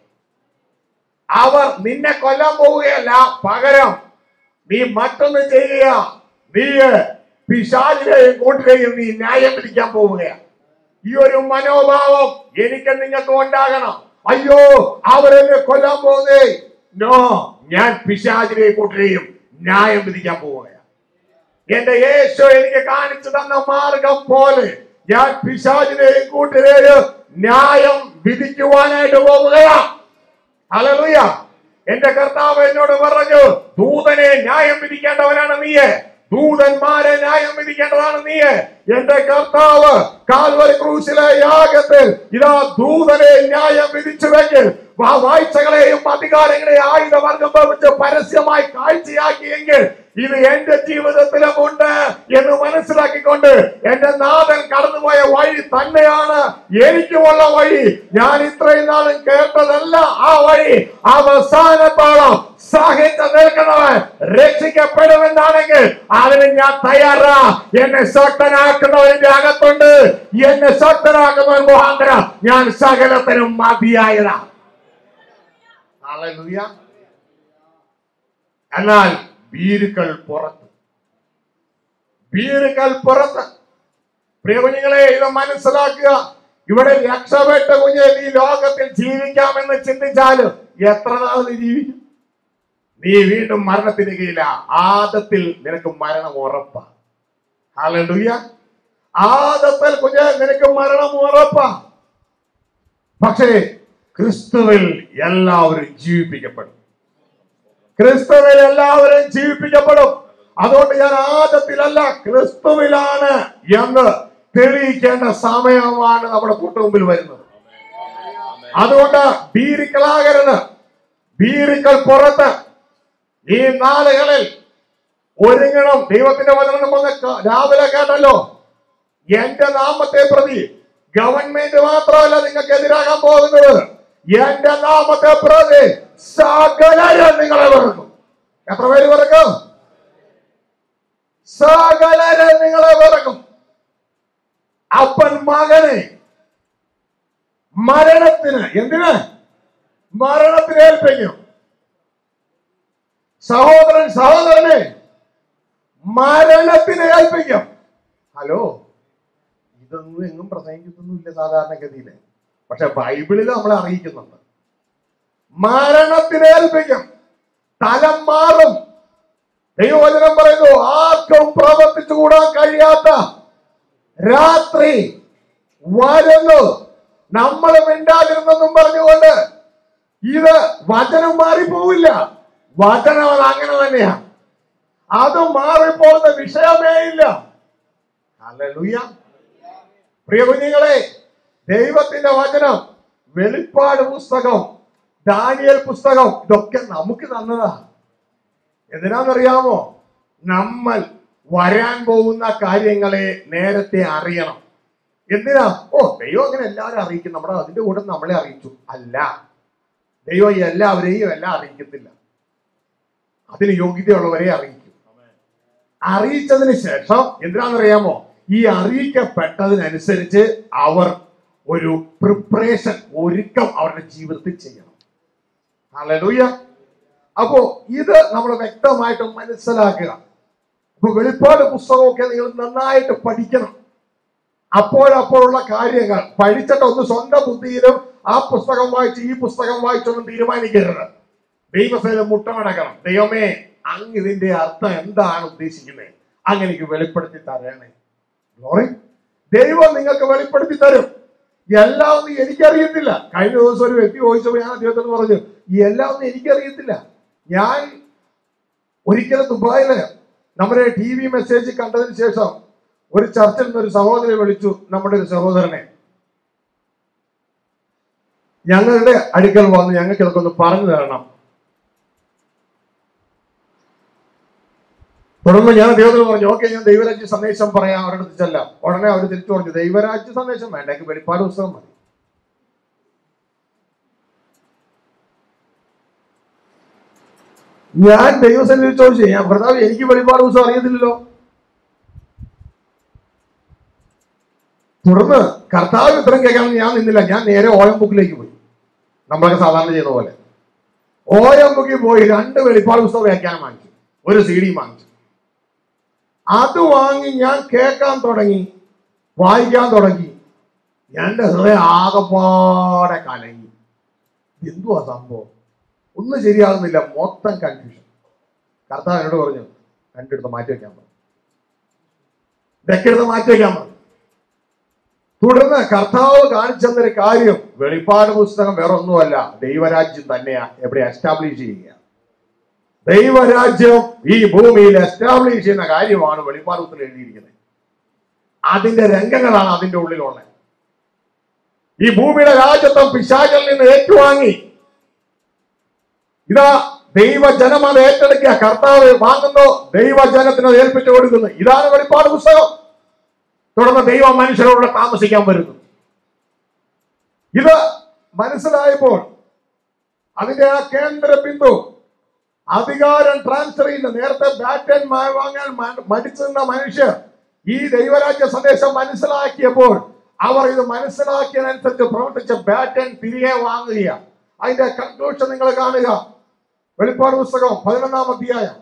അവർ നിന്നെ കൊല്ലാൻ പോവുകയല്ല, പകരം നീ മറ്റൊന്ന് ചെയ്യുക, നീ പിശാചിനെയും കൂട്ടുകയും നീ ന്യായം വിധിക്കാൻ പോവുകയാണ്. ഈ ഒരു മനോഭാവം എനിക്ക് നിങ്ങൾക്ക് ഉണ്ടാകണം. അയ്യോ അവരെന്നെ കൊല്ലാൻ പോകുന്നേ, നോ, ഞാൻ പിശാചിനെയും കൂട്ടുകയും ന്യായം വിധിക്കാൻ പോവുകയാണ്. എന്റെ യേശു എനിക്ക് കാണിച്ചു തന്ന മാർഗം പോലെ ഞാൻ പിശാചിനെയും കൂട്ടുകയും ന്യായം വിധിക്കുവാനായിട്ട് പോവുകയാണ്. ഹല്ലേലൂയ. എന്റെ കർത്താവ് എന്നോട് പറഞ്ഞു, ദൂതനെ ന്യായം വിധിക്കേണ്ടവനാണ് നീയെ, ദൂതന്മാരെ ന്യായം വിധിക്കേണ്ടതാണ് നീയെ. എന്റെ കർത്താവ് കാൽവരി ക്രൂശിലെ യാഗത്തിൽ ഇതാ ദൂതനെ ന്യായം വിധിച്ചുവെങ്കിൽ ആ വാഴ്ചകളെയും അധികാരങ്ങളെയും ആയുധവർഗം ഭവിച്ച് പരസ്യമായി കാഴ്ചയാക്കിയെങ്കിൽ ഇത് എന്റെ ജീവിതത്തിലും ഉണ്ട് എന്ന് മനസ്സിലാക്കിക്കൊണ്ട് എന്റെ നാഥൻ കടന്നുപോയ വഴി തന്നെയാണ് എനിക്കുമുള്ള വഴി. ഞാൻ ഇത്രയും നാളും കേട്ടതല്ല ആ വഴി. അവസാനത്തോളം സഹിച്ചു നിൽക്കുന്നവൻ രക്ഷിക്കപ്പെടുമെന്നാണെങ്കിൽ അതിന് ഞാൻ തയ്യാറാ. എന്നെ ശക്തനാക്കുന്നവന്റെ അകത്തുണ്ട്. എന്നെ ശക്തനാക്കുന്നവൻ മുഖാന്തരം ഞാൻ സകലത്തിനും മതിയായതാ. ഹല്ലേലൂയ. എന്നാൽ ഭീരുക്കൾ പുറത്ത്, ഭീരുക്കൾ പുറത്ത്. പ്രിയ കുഞ്ഞുങ്ങളെ, ഇത് മനസ്സിലാക്കുക. ഇവിടെ രക്ഷപ്പെട്ട കുഞ്ഞെ നീ ലോകത്തിൽ ജീവിക്കാമെന്ന് ചിന്തിച്ചാലും എത്ര നാൾ നീ ജീവിക്കും? നീ വീണ്ടും മരണത്തിന് കീഴില. ആദത്തിൽ നിനക്ക് മരണം ഉറപ്പാ. ഹല്ലേലൂയ. ആദത്തിൽ കുഞ്ഞെ നിനക്ക് മരണം ഉറപ്പാ. പക്ഷേ ക്രിസ്തുവിൽ എല്ലാവരും ജീവിപ്പിക്കപ്പെടും. ക്രിസ്തുവിൽ എല്ലാവരും ജീവിപ്പിക്കപ്പെടും. അതുകൊണ്ട് ഞാൻ ആദത്തിലല്ല ക്രിസ്തുവിലാണ് എന്ന് തെളിയിക്കേണ്ട സമയമാണ് നമ്മുടെ കൂട്ടുമുമ്പിൽ വരുന്നത്. അതുകൊണ്ട് ഭീരുക്കളാകരുത്. ഭീരുക്കൾ പുറത്ത്. ഈ നാളുകളിൽ ഒരുങ്ങണം. ദൈവത്തിന്റെ വചനം നമ്മൾ രാവിലെ കേട്ടല്ലോ, എന്റെ നാമത്തെ പ്രതി ഗവൺമെന്റ് മാത്രമല്ല നിങ്ങൾക്ക് എതിരാകാൻ പോകുന്നത്, എന്റെ നാമത്തെ പ്രതി സകലരും നിങ്ങളെ വെറുക്കും. എത്ര പേര് വെറുക്കും? സകലരും നിങ്ങളെ വെറുക്കും. അപ്പൻ മകനെ മരണത്തിന്, എന്തിന്? മരണത്തിന് ഏൽപ്പിക്കും. സഹോദരൻ സഹോദരനെ മരണത്തിന് ഏൽപ്പിക്കും. ഹലോ, ഇതൊന്നും എങ്ങും പ്രസംഗിക്കുന്നൊന്നുമില്ല സാധാരണഗതിയില്, പക്ഷെ ബൈബിളിൽ നമ്മളെ അറിയിക്കുന്നുണ്ട്. മരണത്തിന് ഏൽപ്പിക്കും. തലം മാറും. ദൈവവചനം പറയുന്നു, ആർക്കും പ്രവർത്തിച്ചുകൂടാൻ കഴിയാത്ത രാത്രി വരുന്നു. നമ്മൾ മിണ്ടാതിരുന്നെന്നും പറഞ്ഞുകൊണ്ട് ഇത് വചനം മാറിപ്പോവില്ല. വചനം അത് അങ്ങനെ തന്നെയാ, അത് മാറിപ്പോകുന്ന വിഷയമേ ഇല്ല. ഹല്ലേലൂയ. പ്രിയ കുഞ്ഞുങ്ങളെ, ദൈവത്തിന്റെ വചനം, വെളിപ്പാട് പുസ്തകം, ദാനിയേൽ പുസ്തകം, ഇതൊക്കെ നമുക്ക് തന്നതാ. എന്തിനാണെന്നറിയാമോ? നമ്മൾ വരാൻ പോകുന്ന കാര്യങ്ങളെ നേരത്തെ അറിയണം. എന്തിനാ? ഓ, ദൈവം അങ്ങനെ എല്ലാവരും അറിയിക്കും, നമ്മുടെ അതിന്റെ കൂടെ നമ്മളെ അറിയിച്ചു. അല്ല, ദൈവം എല്ലാവരെയും എല്ലാം അറിയിക്കത്തില്ല. അതിന് യോഗ്യതയുള്ളവരെ അറിയിക്കും. അറിയിച്ചതിന് ശേഷം എന്തിനാണെന്നറിയാമോ? ഈ അറിയിക്കപ്പെട്ടതിനനുസരിച്ച് അവർ ഒരു പ്രിപ്പറേഷൻ, ഒരുക്കം അവരുടെ ജീവിതത്തിൽ ചെയ്യണം. ഹല്ലേലൂയ. അപ്പോ ഇത് നമ്മൾ വ്യക്തമായിട്ട് മനസ്സിലാക്കുക. അപ്പൊ വെളിപ്പാട് പുസ്തകമൊക്കെ നിങ്ങൾ നന്നായിട്ട് പഠിക്കണം. അപ്പോഴപ്പോഴുള്ള കാര്യങ്ങൾ പഠിച്ചിട്ട് ഒന്ന് സ്വന്തം ബുദ്ധിയിലും ആ പുസ്തകം വായിച്ച് ഈ പുസ്തകം വായിച്ചൊന്നും തീരുമാനിക്കരുത്. ദൈവസേന മുട്ടമടക്കണം. ദൈവമേ, അങ്ങ് ഇതിന്റെ അർത്ഥം എന്താണ് ഉദ്ദേശിക്കുന്നത്? അങ്ങ് എനിക്ക് വെളിപ്പെടുത്തി തരണേ. ഗ്ലോറി. ദൈവം നിങ്ങൾക്ക് വെളിപ്പെടുത്തി തരും. എല്ലാം ഒന്നും എനിക്കറിയത്തില്ല. കഴിഞ്ഞ ദിവസം ഒരു വ്യക്തി ചോദിച്ചപ്പോൾ ഞാൻ അദ്ദേഹത്തിന് പറഞ്ഞു, ഈ എല്ലാം ഒന്നും എനിക്കറിയത്തില്ല. ഞാൻ ഒരിക്കലും ദുബായില് നമ്മുടെ ടി വി മെസ്സേജ് കണ്ടതിന് ശേഷം ഒരു ചർച്ചിൽ നിന്ന് ഒരു സഹോദരനെ വിളിച്ചു. നമ്മുടെ ഒരു സഹോദരനെ ഞങ്ങളുടെ അടുക്കൽ വന്ന് ഞങ്ങൾക്ക് ഇതൊക്കെ ഒന്ന് പറഞ്ഞു തരണം. തുടർന്ന് ഞാൻ ദൈവത്തിന് പറഞ്ഞു, ഓക്കെ, ഞാൻ ദൈവരാജ്യ സന്ദേശം പറയാം, അവരുടെ അടുത്ത് ചെല്ലാം. ഉടനെ അവർ തിരിച്ചു പറഞ്ഞു, ദൈവരാജ്യ സന്ദേശം വേണ്ട, എനിക്ക് വെളിപ്പാട് പുസ്തകം മതി. ഞാൻ ദൈവസന്നിധിയിൽ ചോദിച്ചു, ഞാൻ ഭർത്താവ്, എനിക്ക് വെളിപ്പാട് പുസ്തകം അറിയത്തില്ലല്ലോ. തുടർന്ന് കർത്താവ് ഉത്തരം കേൾക്കാൻ ഞാൻ നിന്നില്ല. ഞാൻ നേരെ ഓയം ബുക്കിലേക്ക് പോയി. നമ്മളൊക്കെ സാധാരണ ചെയ്യുന്ന പോലെ ഓയം ബുക്കിൽ പോയി രണ്ട് വെളിപ്പാട് പുസ്തകം വ്യാഖ്യാനം വാങ്ങിച്ചു, ഒരു സി ഡി വാങ്ങിച്ചു. അത് വാങ്ങി ഞാൻ കേൾക്കാൻ തുടങ്ങി, വായിക്കാൻ തുടങ്ങി. എന്റെ ഹൃദയം ആകെപ്പാടെ കലങ്ങി. എന്തുവാ സംഭവം? ഒന്നും ശരിയാകുന്നില്ല, മൊത്തം കൺഫ്യൂഷൻ. കർത്താവ് എന്നോട് പറഞ്ഞു, രണ്ടെടുത്ത് മാറ്റി വയ്ക്കാൻ പറഞ്ഞു, ഇതൊക്കെടുത്ത് മാറ്റി വയ്ക്കാൻ പറഞ്ഞു. തുടർന്ന് കർത്താവ് കാണിച്ചെന്നൊരു കാര്യം, വെളിപ്പാട് പുസ്തകം വേറെ ഒന്നുമല്ല, ദൈവരാജ്യം തന്നെയാ എവിടെ എസ്റ്റാബ്ലിഷ് ചെയ്യുക. ദൈവരാജ്യം ഈ ഭൂമിയിൽ എസ്റ്റാബ്ലിഷ് ചെയ്യുന്ന കാര്യമാണ് വെളിപ്പാട് പുസ്തകം എഴുതിയിരിക്കുന്നത്. അതിന്റെ രംഗങ്ങളാണ് അതിന്റെ ഉള്ളിലുള്ളത്. ഈ ഭൂമിയുടെ രാജ്യത്വം പിശാചിൽ നിന്ന് ഏറ്റുവാങ്ങി ഇതാ ദൈവജനം അത് ഏറ്റെടുക്കുക. കർത്താവ് വാങ്ങുന്നു, ദൈവജനത്തിന് ഏൽപ്പിച്ചു കൊടുക്കുന്നു. ഇതാണ് വെളിപ്പാട് പുസ്തകം. തുടർന്ന് ദൈവം മനുഷ്യരോട് താമസിക്കാൻ വരുന്നു. ഇത് മനസ്സിലായപ്പോൾ അതിന്റെ ആ കേന്ദ്ര ബിന്ദു, അധികാരം ട്രാൻസ്ഫർ ചെയ്യുന്ന, നേരത്തെ ബാറ്റൻ വാങ്ങാൻ മടിച്ചിരുന്ന മനുഷ്യർ ഈ ദൈവരാജ്യ സന്ദേശം മനസ്സിലാക്കിയപ്പോൾ അവർ ഇത് മനസ്സിലാക്കിയതനുസരിച്ച് പ്രവർത്തിച്ച ബാറ്റൻ തിരികെ വാങ്ങുകയാണ്. അതിന്റെ കൺക്ലൂഷൻ നിങ്ങൾ കാണുക. വെളിപ്പാട് പുസ്തകം പതിനൊന്നാം അധ്യായം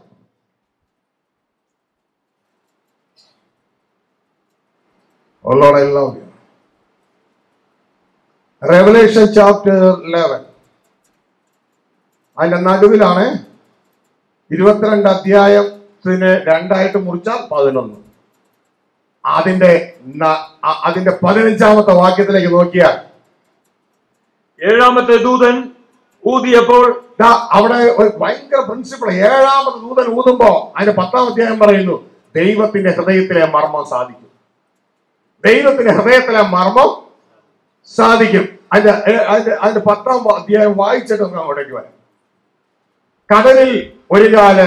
റെവലേഷൻ ചാപ്റ്റർ ഇലവൻ, അതിന്റെ നടുവിലാണ്. ഇരുപത്തിരണ്ട് അധ്യായത്തിന് രണ്ടായിട്ട് മുറിച്ചാൽ പതിനൊന്ന്. അതിന്റെ അതിന്റെ പതിനഞ്ചാമത്തെ വാക്യത്തിലേക്ക് നോക്കിയാൽ, ഏഴാമത്തെ ദൂതൻ ഊതിയപ്പോൾ, അവിടെ ഒരു ഭയങ്കര പ്രിൻസിപ്പിൾ. ഏഴാമത്തെ ദൂതൻ ഊതുമ്പോ അതിന്റെ പത്താം അധ്യായം പറയുന്നു, ദൈവത്തിന്റെ ഹൃദയത്തിലെ മർമ്മം സാധിക്കും. ദൈവത്തിന്റെ ഹൃദയത്തിലെ മർമ്മം സാധിക്കും. അതിന്റെ അതിന്റെ അതിന്റെ പത്താം അധ്യായം വായിച്ചിട്ട് നമുക്ക് അങ്ങോട്ടേക്ക് വരാം. കടലിൽ ഒരു കാല്,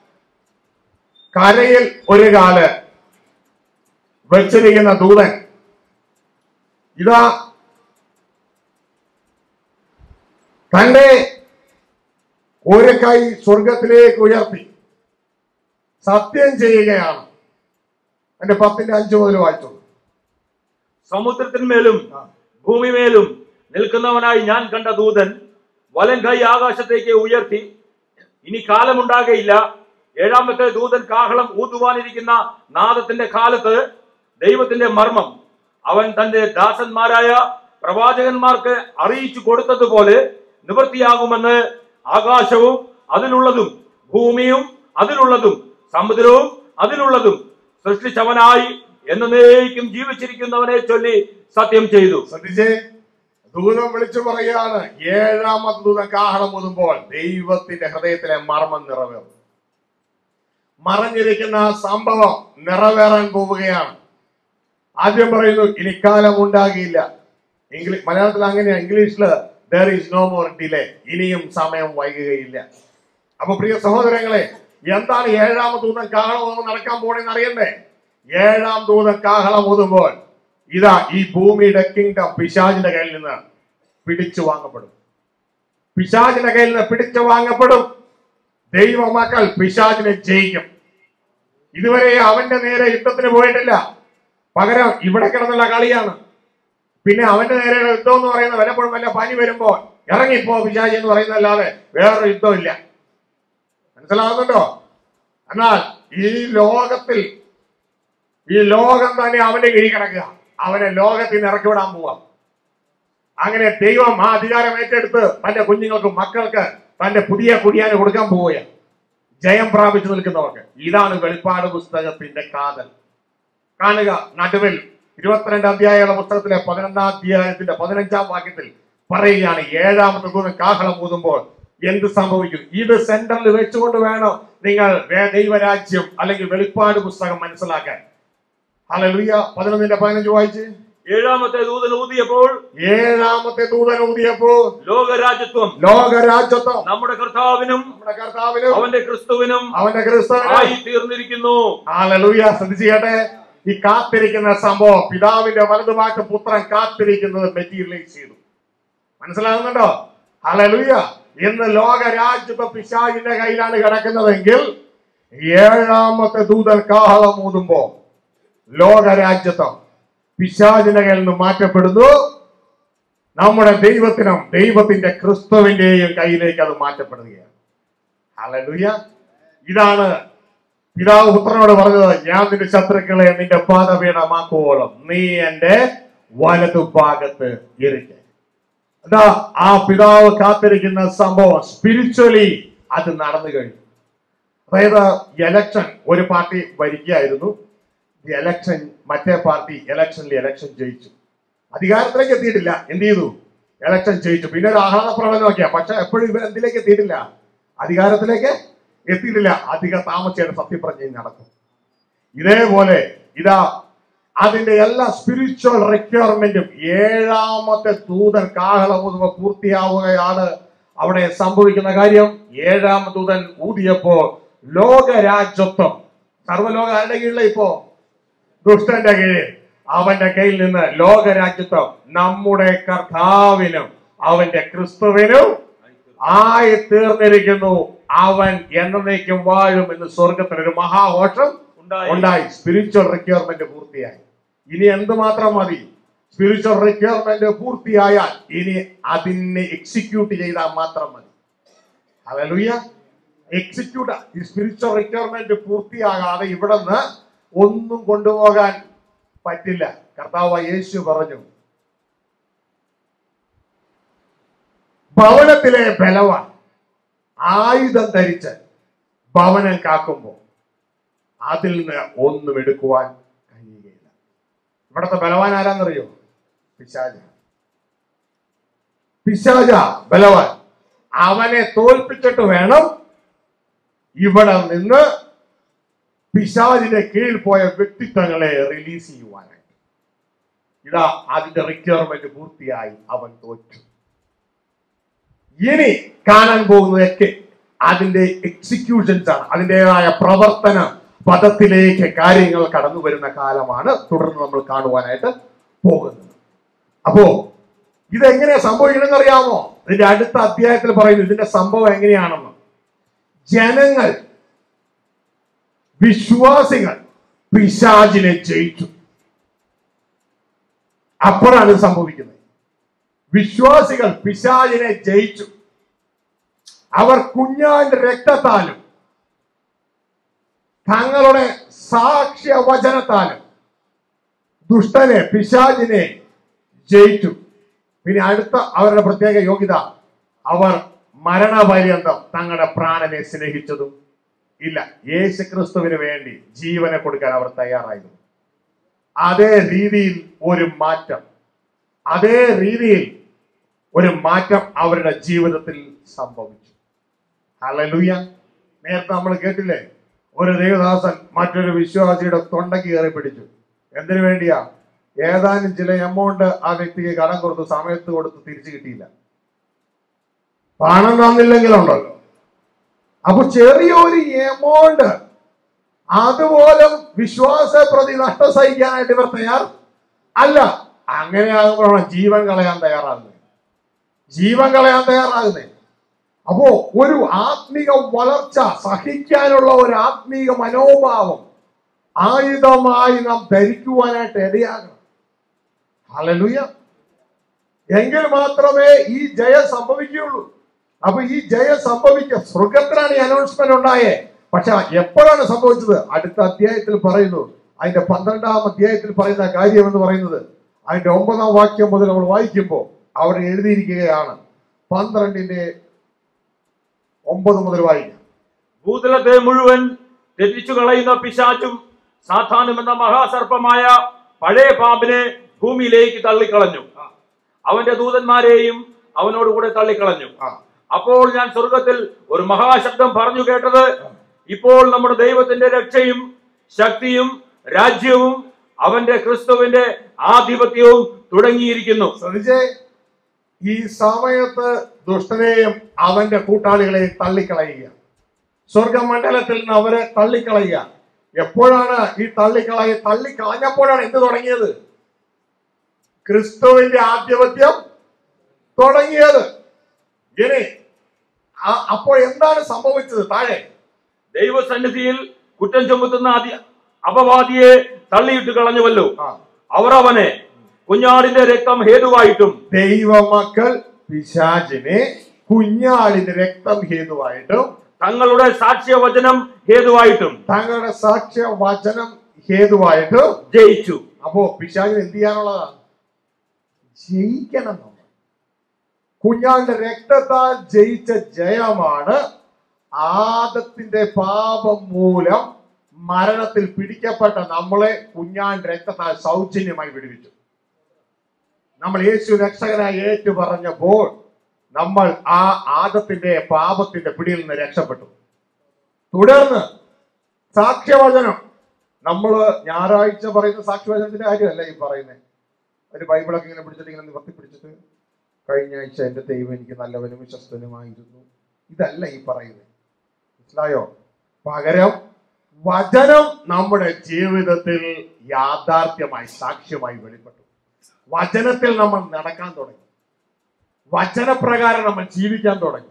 കരയിൽ ഒരു കാല് വെച്ചിരിക്കുന്ന ദൂതൻ ഇതാ തന്റെ ഒരു കൈ സ്വർഗത്തിലേക്ക് ഉയർത്തി സത്യം ചെയ്യുകയാണ്. എന്റെ പത്തിന്റെ അഞ്ചു മുതൽ വായിച്ചു. സമുദ്രത്തിന്മേലും ഭൂമിമേലും നിൽക്കുന്നവനായി ഞാൻ കണ്ട ദൂതൻ വലം കൈ ആകാശത്തേക്ക് ഉയർത്തി, ഇനി കാലമുണ്ടാകയില്ല, ഏഴാമത്തെ ദൂതൻ കാഹളം ഊതുവാനിരിക്കുന്ന നാദത്തിന്റെ കാലത്ത് ദൈവത്തിന്റെ മർമ്മം അവൻ തന്റെ ദാസന്മാരായ പ്രവാചകന്മാർക്ക് അറിയിച്ചു കൊടുത്തതുപോലെ നിവൃത്തിയാകുമെന്ന് ആകാശവും അതിലുള്ളതും ഭൂമിയും അതിലുള്ളതും സമുദ്രവും അതിലുള്ളതും സൃഷ്ടിച്ചവനായി എന്നേക്കും ജീവിച്ചിരിക്കുന്നവനെ ചൊല്ലി സത്യം ചെയ്തു. ശ്രദ്ധിച്ചേ, ദൂതൻ വിളിച്ചു പറയാണ്, ഏഴാമത്തെ ദൂതൻ കാഹളം ഊതുമ്പോൾ ദൈവത്തിന്റെ ഹൃദയത്തിലെ മർമ്മം നിറവേറും. മറഞ്ഞിരിക്കുന്ന സംഭവം നിറവേറാൻ പോവുകയാണ്. ആദ്യം പറയുന്നു ഇനിക്കാലം ഉണ്ടാകില്ല. ഇംഗ്ലീഷ് മലയാളത്തിൽ അങ്ങനെയാ, ഇംഗ്ലീഷില് there is no more delay, ഇനിയും സമയം വൈകുകയില്ല. അപ്പൊ പ്രിയ സഹോദരങ്ങളെ, എന്താണ് ഏഴാമത്തെ ദൂതൻ കാഹളം ഊതുമ്പോൾ നടക്കാൻ പോണെന്ന് അറിയണ്ടേ? ഏഴാം ദൂതൻ കാഹളം ഊതുമ്പോൾ ഇതാ ഈ ഭൂമിയുടെ കിങ്ഡം പിശാചിന്റെ കയ്യിൽ നിന്ന് പിടിച്ചു വാങ്ങപ്പെടും. പിശാചിന്റെ കയ്യിൽ നിന്ന് പിടിച്ചു വാങ്ങപ്പെടും. ദൈവമക്കൾ പിശാചിനെ ജയിക്കും. ഇതുവരെ അവന്റെ നേരെ യുദ്ധത്തിന് പോയിട്ടില്ല. പകരം ഇവിടെ കിടന്നുള്ള കളിയാണ്. പിന്നെ അവന്റെ നേരെ യുദ്ധം എന്ന് പറയുന്ന വല്ലപ്പോഴും വല്ല പനി വരുമ്പോൾ ഇറങ്ങിപ്പോ പിശാചി എന്ന് പറയുന്നതല്ലാതെ വേറൊരു യുദ്ധമില്ല. മനസ്സിലാകുന്നുണ്ടോ? എന്നാൽ ഈ ലോകത്തിൽ ഈ ലോകം തന്നെ അവന്റെ കീഴിൽ കിടക്കുക. അവനെ ലോകത്തിൽ നിന്ന് ഇറക്കി വിടാൻ പോവാം. അങ്ങനെ ദൈവം ആ അധികാരം ഏറ്റെടുത്ത് തന്റെ കുഞ്ഞുങ്ങൾക്ക് മക്കൾക്ക് തന്റെ പുതിയ കുടിയാന് കൊടുക്കാൻ പോവുകയാണ്, ജയം പ്രാപിച്ചു നിൽക്കുന്നവർക്ക്. ഇതാണ് വെളിപ്പാട് പുസ്തകത്തിന്റെ കാതൽ. കാണുക, നടുവിൽ ഇരുപത്തിരണ്ട് അധ്യായമുള്ള പുസ്തകത്തിലെ പതിനൊന്നാം അധ്യായത്തിന്റെ പതിനഞ്ചാം വാക്യത്തിൽ പറയുകയാണ്, ഏഴാമത്തെ ദൂതൻ കാഹളം ഊതുമ്പോൾ എന്ത് സംഭവിക്കും? ഇത് സെന്ററിൽ വെച്ചുകൊണ്ട് വേണം നിങ്ങൾ ദൈവരാജ്യം അല്ലെങ്കിൽ വെളിപ്പാട് പുസ്തകം മനസ്സിലാക്കാൻ. ഹല്ലേലൂയ. പതിനൊന്നിന്റെ പതിനഞ്ച് വായിച്ച്. ഏഴാമത്തെ ദൂതൻ ഊതിയപ്പോൾ ഏഴാമത്തെ ദൂതൻ ഊതിയപ്പോൾ ലോകരാജ്യത്വം ലോകരാജ്യത്വം നമ്മുടെ കർത്താവിനും നമ്മുടെ കർത്താവിനും അവന്റെ ക്രിസ്തുവിനും അവന്റെ ക്രിസ്തുവിനും ആയി തീർന്നിരിക്കുന്നു. ഹല്ലേലൂയ. ശ്രദ്ധിച്ചേട്ടെ, ഈ കാത്തിരിക്കുന്ന സംഭവം പിതാവിന്റെ വലതുഭാഗത്ത് പുത്രൻ കാത്തിരിക്കുന്നത് മെറ്റീരിയലൈസ് ചെയ്തു. മനസ്സിലാകുന്നുണ്ടോ? ഹല്ലേലൂയ. ഇന്ന് ലോകരാജ്യത്വം പിശാചിന്റെ കയ്യിലാണ് കിടക്കുന്നതെങ്കിൽ ഏഴാമത്തെ ദൂതൻ കാഹളം ഊതുമ്പോ ലോകരാജ്യത്വം പിശാചിന്റെ കയ്യിൽ നിന്ന് മാറ്റപ്പെടുന്നു. നമ്മുടെ ദൈവത്തിനും ദൈവത്തിന്റെ ക്രിസ്തുവിന്റെയും കയ്യിലേക്ക് അത് മാറ്റപ്പെടുകയാണ്. ഹല്ലേലൂയ. ഇതാണ് പിതാവ് പുത്രനോട് പറഞ്ഞത്, ഞാൻ നിന്റെ ശത്രുക്കളെ നിന്റെ പാദപീഠമാക്കുവോളം നീ എന്റെ വലതുഭാഗത്ത് ഇരിക്ക. അതാ ആ പിതാവ് കാത്തിരിക്കുന്ന സംഭവം സ്പിരിച്വലി അത് നടന്നു കഴിഞ്ഞു. അതായത് എലക്ഷൻ, ഒരു പാർട്ടി ഭരിക്കുകയായിരുന്നു. എലക്ഷൻ മറ്റേ പാർട്ടി എലക്ഷനിൽ എലക്ഷൻ ജയിച്ചു. അധികാരത്തിലേക്ക് എത്തിയിട്ടില്ല. എന്ത് ചെയ്തു? എലക്ഷൻ ജയിച്ചു. പിന്നെ ഒരു ആഹ്ലാദ പ്രകടനമൊക്കെയാ. പക്ഷെ എപ്പോഴും ഇവർ എന്തിലേക്ക് എത്തിയിട്ടില്ല? അധികാരത്തിലേക്ക് എത്തിയിട്ടില്ല. അധിക താമസിച്ചാണ് സത്യപ്രതിജ്ഞ നടക്കും. ഇതേപോലെ ഇതാ അതിന്റെ എല്ലാ സ്പിരിച്വൽ റിക്വയർമെന്റും ഏഴാമത്തെ ദൂതൻ കാഹളം ഊതുമ്പോൾ പൂർത്തിയാവുകയാണ്. അവിടെ സംഭവിക്കുന്ന കാര്യം, ഏഴാമത്തെ ദൂതൻ ഊതിയപ്പോൾ ലോകരാജ്യത്വം സർവ്വലോക ആരുടെ കീഴിലെ ഇപ്പോ ദുഷ്ടന്റെ കീഴിൽ, അവന്റെ കയ്യിൽ നിന്ന് ലോകരാജ്യത്വം നമ്മുടെ കർത്താവിനും അവന്റെ ക്രിസ്തുവിനും ആയി തീർന്നിരിക്കുന്നു. അവൻ എന്നേക്കും വാഴും എന്ന് സ്വർഗത്തിൽ ഒരു മഹാഘോഷം ഉണ്ടായി. സ്പിരിച്വൽ റിക്വയർമെന്റ് പൂർത്തിയായി. ഇനി എന്തുമാത്രം മതി? സ്പിരിച്വൽ റിക്വയർമെന്റ് പൂർത്തിയായാൽ ഇനി അതിനെ എക്സിക്യൂട്ട് ചെയ്താൽ മാത്രം മതി. ഹല്ലേലൂയ. എക്സിക്യൂട്ട് ഈ സ്പിരിച്വൽ റിക്വയർമെന്റ് പൂർത്തിയാകാതെ ഇവിടുന്ന് ഒന്നും കൊണ്ടുപോകാൻ പറ്റില്ല. കർത്താവ് യേശു പറഞ്ഞു, ഭവനത്തിലെ ബലവാൻ ആയുധം ധരിച്ച് ഭവനം കാക്കുമ്പോൾ അതിൽ നിന്ന് ഒന്നും എടുക്കുവാൻ കഴിയുകയില്ല. ഇവിടത്തെ ബലവാൻ ആരാന്നറിയോ? പിശാച. പിശാച ബലവാൻ. അവനെ തോൽപ്പിച്ചിട്ട് വേണം ഇവിടെ നിന്ന് പിശാചിന്റെ കീഴിൽ പോയ വ്യക്തിത്വങ്ങളെ റിലീസ് ചെയ്യുവാനായിട്ട്. ഇതാ അതിന്റെ റിക്വയർമെന്റ് പൂർത്തിയായി. അവൻ തോറ്റു. ഇനി കാണാൻ പോകുന്നതൊക്കെ അതിന്റെ എക്സിക്യൂഷൻസ് ആണ്. അതിൻ്റെതായ പ്രവർത്തന പദത്തിലേക്ക് കാര്യങ്ങൾ കടന്നു വരുന്ന കാലമാണ് തുടർന്ന് നമ്മൾ കാണുവാനായിട്ട് പോകുന്നത്. അപ്പോ ഇതെങ്ങനെയാ സംഭവിക്കണമെന്ന് അറിയാമോ? ഇതിന്റെ അടുത്ത അധ്യായത്തിൽ പറയുന്നു ഇതിന്റെ സംഭവം എങ്ങനെയാണെന്ന്. ജനങ്ങൾ, വിശ്വാസികൾ പിശാചിനെ ജയിച്ചു. അപ്പോഴാണ് ഇത് സംഭവിക്കുന്നത്. വിശ്വാസികൾ പിശാചിനെ ജയിച്ചു. അവർ കുഞ്ഞാന്റെ രക്തത്താലും തങ്ങളുടെ സാക്ഷ്യ വചനത്താലും ദുഷ്ടനെ പിശാചിനെ ജയിച്ചു. പിന്നെ അടുത്ത അവരുടെ പ്രത്യേക യോഗ്യത, അവർ മരണപര്യന്തം തങ്ങളുടെ പ്രാണനെ സ്നേഹിച്ചതും ഇല്ല. യേശു ക്രിസ്തുവിന് വേണ്ടി ജീവനെ കൊടുക്കാൻ അവർ തയ്യാറായിരുന്നു. അതേ രീതിയിൽ ഒരു മാറ്റം, അതേ രീതിയിൽ ഒരു മാറ്റം അവരുടെ ജീവിതത്തിൽ സംഭവിച്ചു. ഹല്ലേലൂയ. നേരത്തെ നമ്മൾ കേട്ടില്ലേ, ഒരു ദേവദാസൻ മറ്റൊരു വിശ്വാസിയുടെ തൊണ്ടയ്ക്ക് കയറി പിടിച്ചു. എന്തിനു വേണ്ടിയാ? ഏതാനും ചില എമൗണ്ട് ആ വ്യക്തിക്ക് കടം കൊടുത്തു, സമയത്ത് കൊടുത്ത് തിരിച്ചു കിട്ടിയില്ല. പണം തന്നില്ലെങ്കിലുണ്ടല്ലോ. അപ്പൊ ചെറിയൊരു എമൗണ്ട് അതുപോലും വിശ്വാസ പ്രതി നഷ്ടം സഹിക്കാനായിട്ട് ഇവർ തയ്യാർ അല്ല. അങ്ങനെയാകുമ്പോഴാണ് ജീവൻ കളയാൻ തയ്യാറാകുന്നത്, ജീവൻ കളയാൻ തയ്യാറാകുന്നത്. അപ്പോ ഒരു ആത്മീക വളർച്ച സഹിക്കാനുള്ള ഒരു ആത്മീക മനോഭാവം ആയുധമായി നാം ധരിക്കുവാനായിട്ട് ഇടയാകണം. ഹല്ലേലൂയ. എങ്കിൽ മാത്രമേ ഈ ജയം സംഭവിക്കുകയുള്ളൂ. അപ്പൊ ഈ ജയം സംഭവിക്കുക സ്വർഗത്തിലാണ് ഈ അനൗൺസ്മെന്റ് ഉണ്ടായേ. പക്ഷെ എപ്പോഴാണ് സംഭവിച്ചത്? അടുത്ത അധ്യായത്തിൽ പറയുന്നു. അതിന്റെ പന്ത്രണ്ടാം അധ്യായത്തിൽ പറയുന്ന കാര്യം എന്ന് പറയുന്നത് അതിന്റെ ഒമ്പതാം വാക്യം മുതൽ നമ്മൾ വായിക്കുമ്പോൾ അവിടെ എഴുതിയിരിക്കുകയാണ്. പന്ത്രണ്ടിന്റെ ഒമ്പത് മുതൽ വായിക്കാം. ഭൂതലത്തെ മുഴുവൻ തെറ്റിച്ചു കളയുന്ന പിശാചും സാത്താനും എന്ന മഹാസർപ്പമായ പഴയ പാമ്പിനെ ഭൂമിയിലേക്ക് തള്ളിക്കളഞ്ഞു, അവന്റെ ദൂതന്മാരെയും അവനോടുകൂടെ തള്ളിക്കളഞ്ഞു. അപ്പോൾ ഞാൻ സ്വർഗത്തിൽ ഒരു മഹാശബ്ദം പറഞ്ഞു കേട്ടത്, ഇപ്പോൾ നമ്മുടെ ദൈവത്തിന്റെ രക്ഷയും ശക്തിയും രാജ്യവും അവന്റെ ക്രിസ്തുവിന്റെ ആധിപത്യവും തുടങ്ങിയിരിക്കുന്നു. ശ്രദ്ധിച്ചേ, ഈ സമയത്ത് ദുഷ്ടനെയും അവന്റെ കൂട്ടാളികളെയും തള്ളിക്കളയുക, സ്വർഗമണ്ഡലത്തിൽ നിന്ന് അവരെ തള്ളിക്കളയുക. എപ്പോഴാണ് ഈ തള്ളിക്കളയ തള്ളിക്കളഞ്ഞപ്പോഴാണ് എന്ത് തുടങ്ങിയത്? ക്രിസ്തുവിന്റെ ആധിപത്യം തുടങ്ങിയത്. ഇനി അപ്പോൾ എന്താണ് സംഭവിച്ചത്? താഴെ ദൈവസന്നിധിയിൽ കുറ്റം ചുമത്തുന്ന അപവാദിയെ തള്ളിയിട്ട് കളഞ്ഞുവല്ലോ, അവർ അവനെ കുഞ്ഞാടിന്റെ രക്തം ഹേതുവായിട്ടും ദൈവമക്കൾ പിശാചിനെ കുഞ്ഞാടിന്റെ രക്തം ഹേതുവായിട്ടും തങ്ങളുടെ സാക്ഷ്യവചനം ഹേതുവായിട്ടും തങ്ങളുടെ സാക്ഷ്യവചനം ഹേതുവായിട്ടും ജയിച്ചു. അപ്പോ പിശാചിന് എന്ത് ചെയ്യാനുള്ളതാണ്? ജയിക്കണം. നമ്മൾ കുഞ്ഞാടിന്റെ രക്തത്താൽ ജയിച്ച ജയമാണ് ആദത്തിന്റെ പാപം മൂലം മരണത്തിൽ പിടിക്കപ്പെട്ട നമ്മളെ കുഞ്ഞാടിന്റെ രക്തത്താൽ സൗജന്യമായി വിടുവിച്ചു. നമ്മൾ യേശു രക്ഷകനായി ഏറ്റു പറഞ്ഞപ്പോൾ നമ്മൾ ആ ആദത്തിന്റെ പാപത്തിന്റെ പിടിയിൽ നിന്ന് രക്ഷപ്പെട്ടു. തുടർന്ന് സാക്ഷ്യവചനം, നമ്മള് ഞായറാഴ്ച പറയുന്ന സാക്ഷ്യവചനത്തിന്റെ കാര്യമല്ല ഈ പറയുന്നത്. ഒരു ബൈബിളൊക്കെ ഇങ്ങനെ പിടിച്ചിട്ട് ഇങ്ങനെ നിവർത്തി പിടിച്ചിട്ട് കഴിഞ്ഞ ആഴ്ച എന്റെ ദൈവം എനിക്ക് നല്ലവനും വിശ്വസ്തനുമായിരുന്നു, ഇതല്ല ഈ പറയുന്നത്. മനസ്സിലായോ? പകരം വചനം നമ്മുടെ ജീവിതത്തിൽ യാഥാർത്ഥ്യമായി സാക്ഷ്യമായി വെളിപ്പെട്ടു. വചനത്തിൽ നമ്മൾ നടക്കാൻ തുടങ്ങി, വചനപ്രകാരം നമ്മൾ ജീവിക്കാൻ തുടങ്ങി.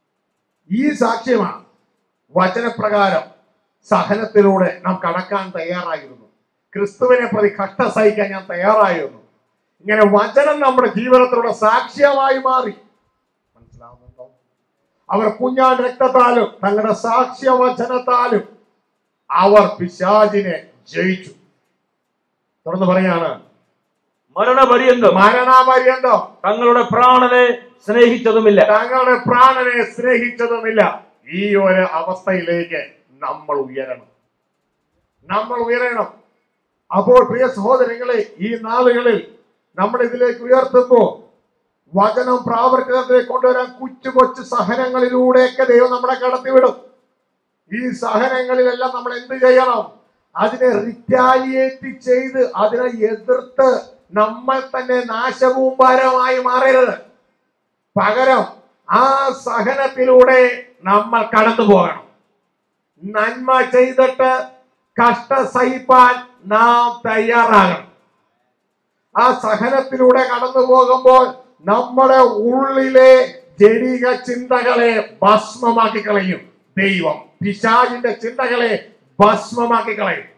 ഈ സാക്ഷ്യമാണ് വചനപ്രകാരം സഹനത്തിലൂടെ നാം കടക്കാൻ തയ്യാറായിരുന്നു. ക്രിസ്തുവിനെ പ്രതി കഷ്ട സഹിക്കാൻ ഞാൻ തയ്യാറായിരുന്നു. ഇങ്ങനെ വചനം നമ്മുടെ ജീവിതത്തിലൂടെ സാക്ഷ്യമായി മാറി. മനസ്സിലാവുന്നുണ്ടോ? അവർ കുഞ്ഞാൻ രക്തത്താലും തങ്ങളുടെ സാക്ഷ്യവചനത്താലും അവർ പിശാചിനെ ജയിച്ചു. തുടർന്ന് പറയാണ്, മരണപര്യന്തം മരണപര്യന്തം തങ്ങളുടെ പ്രാണനെ സ്നേഹിച്ചതുമില്ല തങ്ങളുടെ പ്രാണനെ സ്നേഹിച്ചതുമില്ല. ഈ ഒരു അവസ്ഥയിലേക്ക് നമ്മൾ ഉയരണം, നമ്മൾ ഉയരണം. അപ്പോൾ പ്രിയ സഹോദരങ്ങളെ, ഈ നാളുകളിൽ നമ്മൾ ഇതിലേക്ക് ഉയർത്തുമ്പോ വചനം പ്രാവർത്തികത്തിലേക്ക് കൊണ്ടുവരാൻ കൊച്ചു കൊച്ചു സഹനങ്ങളിലൂടെയൊക്കെ ദൈവം നമ്മളെ കടത്തിവിടും. ഈ സഹനങ്ങളിലെല്ലാം നമ്മൾ എന്ത് ചെയ്യണം? അതിനെ റിറ്റാലിയേറ്റ് ചെയ്ത് അതിനെ എതിർത്ത് നമ്മൾ തന്നെ നാശകൂമ്പാരമായി മാറരുത്. പകരം ആ സഹനത്തിലൂടെ നമ്മൾ കടന്നു പോകണം. നന്മ ചെയ്തിട്ട് കഷ്ട സഹിപ്പാൻ നാം തയ്യാറാകണം. ആ സഹനത്തിലൂടെ കടന്നു പോകുമ്പോൾ നമ്മുടെ ഉള്ളിലെ ജഡിക ചിന്തകളെ ഭസ്മമാക്കി കളയും ദൈവം. പിശാചിന്റെ ചിന്തകളെ ഭസ്മമാക്കി കളയും.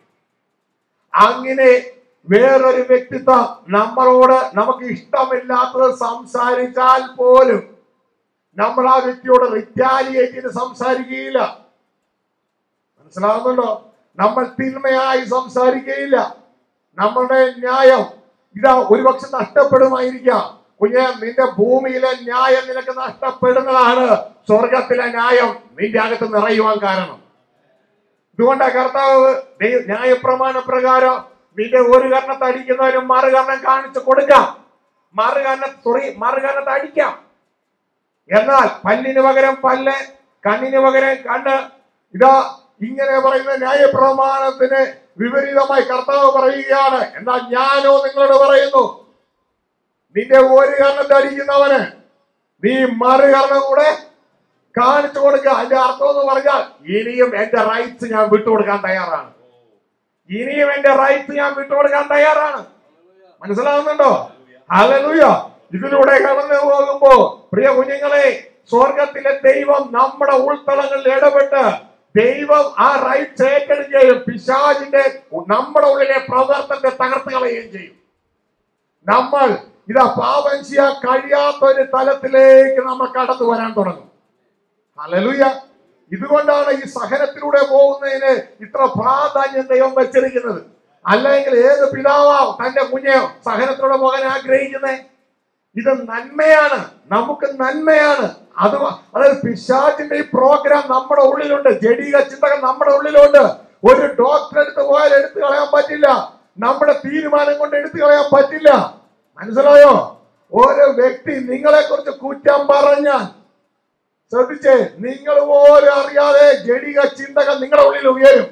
അങ്ങനെ വേറൊരു വ്യക്തിത്വം നമ്മളോട് നമുക്ക് ഇഷ്ടമില്ലാത്തത് സംസാരിച്ചാൽ പോലും നമ്മൾ ആ വ്യക്തിയോട് റിറ്റാലിയേറ്റ് ചെയ്ത് സംസാരിക്കുകയില്ല. മനസ്സിലാവുന്നുണ്ടോ? നമ്മൾ തിന്മയായി സംസാരിക്കുകയില്ല. നമ്മളുടെ ന്യായം ഇതാ ഒരുപക്ഷെ നഷ്ടപ്പെടുമായിരിക്കാം. കുഞ്ഞെ, നിന്റെ ഭൂമിയിലെ ന്യായം നിനക്ക് നഷ്ടപ്പെടുന്നതാണ് സ്വർഗത്തിലെ ന്യായം നിന്റെ അകത്ത് നിറയുവാൻ കാരണം. ഇതുകൊണ്ട് കർത്താവ് ന്യായപ്രമാണ പ്രകാരം നിന്റെ ഒരു കർണത്തെ അടിക്കുന്നവരും മറുകർണം കാണിച്ചു കൊടുക്കാം. മറുകണ്ണ സോറി മറുകണ്ണത്ത് അടിക്കാം. എന്നാൽ പല്ലിന് പകരം പല്ല്, കണ്ണിന് പകരം കണ്ണ്. ഇതാ ഇങ്ങനെ പറയുന്ന ന്യായപ്രമാണത്തിന് വിപരീതമായി കർത്താവ് പറയുകയാണ്. എന്നാൽ ഞാനോ നിങ്ങളോട് പറയുന്നു, നിന്റെ ഒരു കണ്ണത്ത് അടിക്കുന്നവന് നീ മറുകരണം കൂടെ കാണിച്ചു കൊടുക്കുക. അതിന്റെ അർത്ഥം എന്ന് പറഞ്ഞാൽ ഇനിയും എന്റെ റൈറ്റ്സ് ഞാൻ വിട്ടുകൊടുക്കാൻ തയ്യാറാണ്. ഇനിയും എന്റെ റൈറ്റ്സ് ഞാൻ വിട്ടുകൊടുക്കാൻ തയ്യാറാണ്. മനസ്സിലാവുന്നുണ്ടോ? ഹല്ലേലൂയ. ഇതിലൂടെ കടന്നു പോകുമ്പോ പ്രിയ കുഞ്ഞുങ്ങളെ, സ്വർഗത്തിലെ ദൈവം നമ്മുടെ ഉൾത്തളങ്ങളിൽ ഇടപെട്ട് ദൈവം ആ റൈറ്റ്സ് ഏറ്റെടുക്കുകയും പിശാചിന്റെ നമ്മുടെ ഉള്ളിലെ പ്രവർത്തനത്തെ തകർത്ത് കളയുകയും ചെയ്യും. നമ്മൾ ഇതാ പാപം ചെയ്യാൻ കഴിയാത്ത ഒരു തലത്തിലേക്ക് നമ്മൾ കടന്നു വരാൻ തുടങ്ങും. ഹല്ലേലൂയ. ഇതുകൊണ്ടാണ് ഈ സഹനത്തിലൂടെ പോകുന്നതിന് ഇത്ര പ്രാധാന്യം ദൈവം വെച്ചിരിക്കുന്നത്. അല്ലെങ്കിൽ ഏത് പിതാവാ തന്റെ കുഞ്ഞോ സഹനത്തിലൂടെ പോകാൻ ആഗ്രഹിക്കുന്നേ? ഇത് നന്മയാണ്, നമുക്ക് നന്മയാണ്. അത് അതായത് പിശാചിന്റെ ഈ പ്രോഗ്രാം നമ്മുടെ ഉള്ളിലുണ്ട്, ജഡിക ചിന്തകൾ നമ്മുടെ ഉള്ളിലുണ്ട്. ഒരു ഡോക്ടർ എടുത്ത് പോയാൽ എടുത്തു കളയാൻ പറ്റില്ല, നമ്മുടെ തീരുമാനം കൊണ്ട് എടുത്തു കളയാൻ പറ്റില്ല. മനസ്സിലായോ? ഓരോ വ്യക്തി നിങ്ങളെ കുറിച്ച് കുറ്റം പറഞ്ഞാൽ ശ്രദ്ധിച്ചേ, നിങ്ങൾ പോലും അറിയാതെ ജഡിക ചിന്തകൾ നിങ്ങളുടെ ഉള്ളിൽ ഉയരും.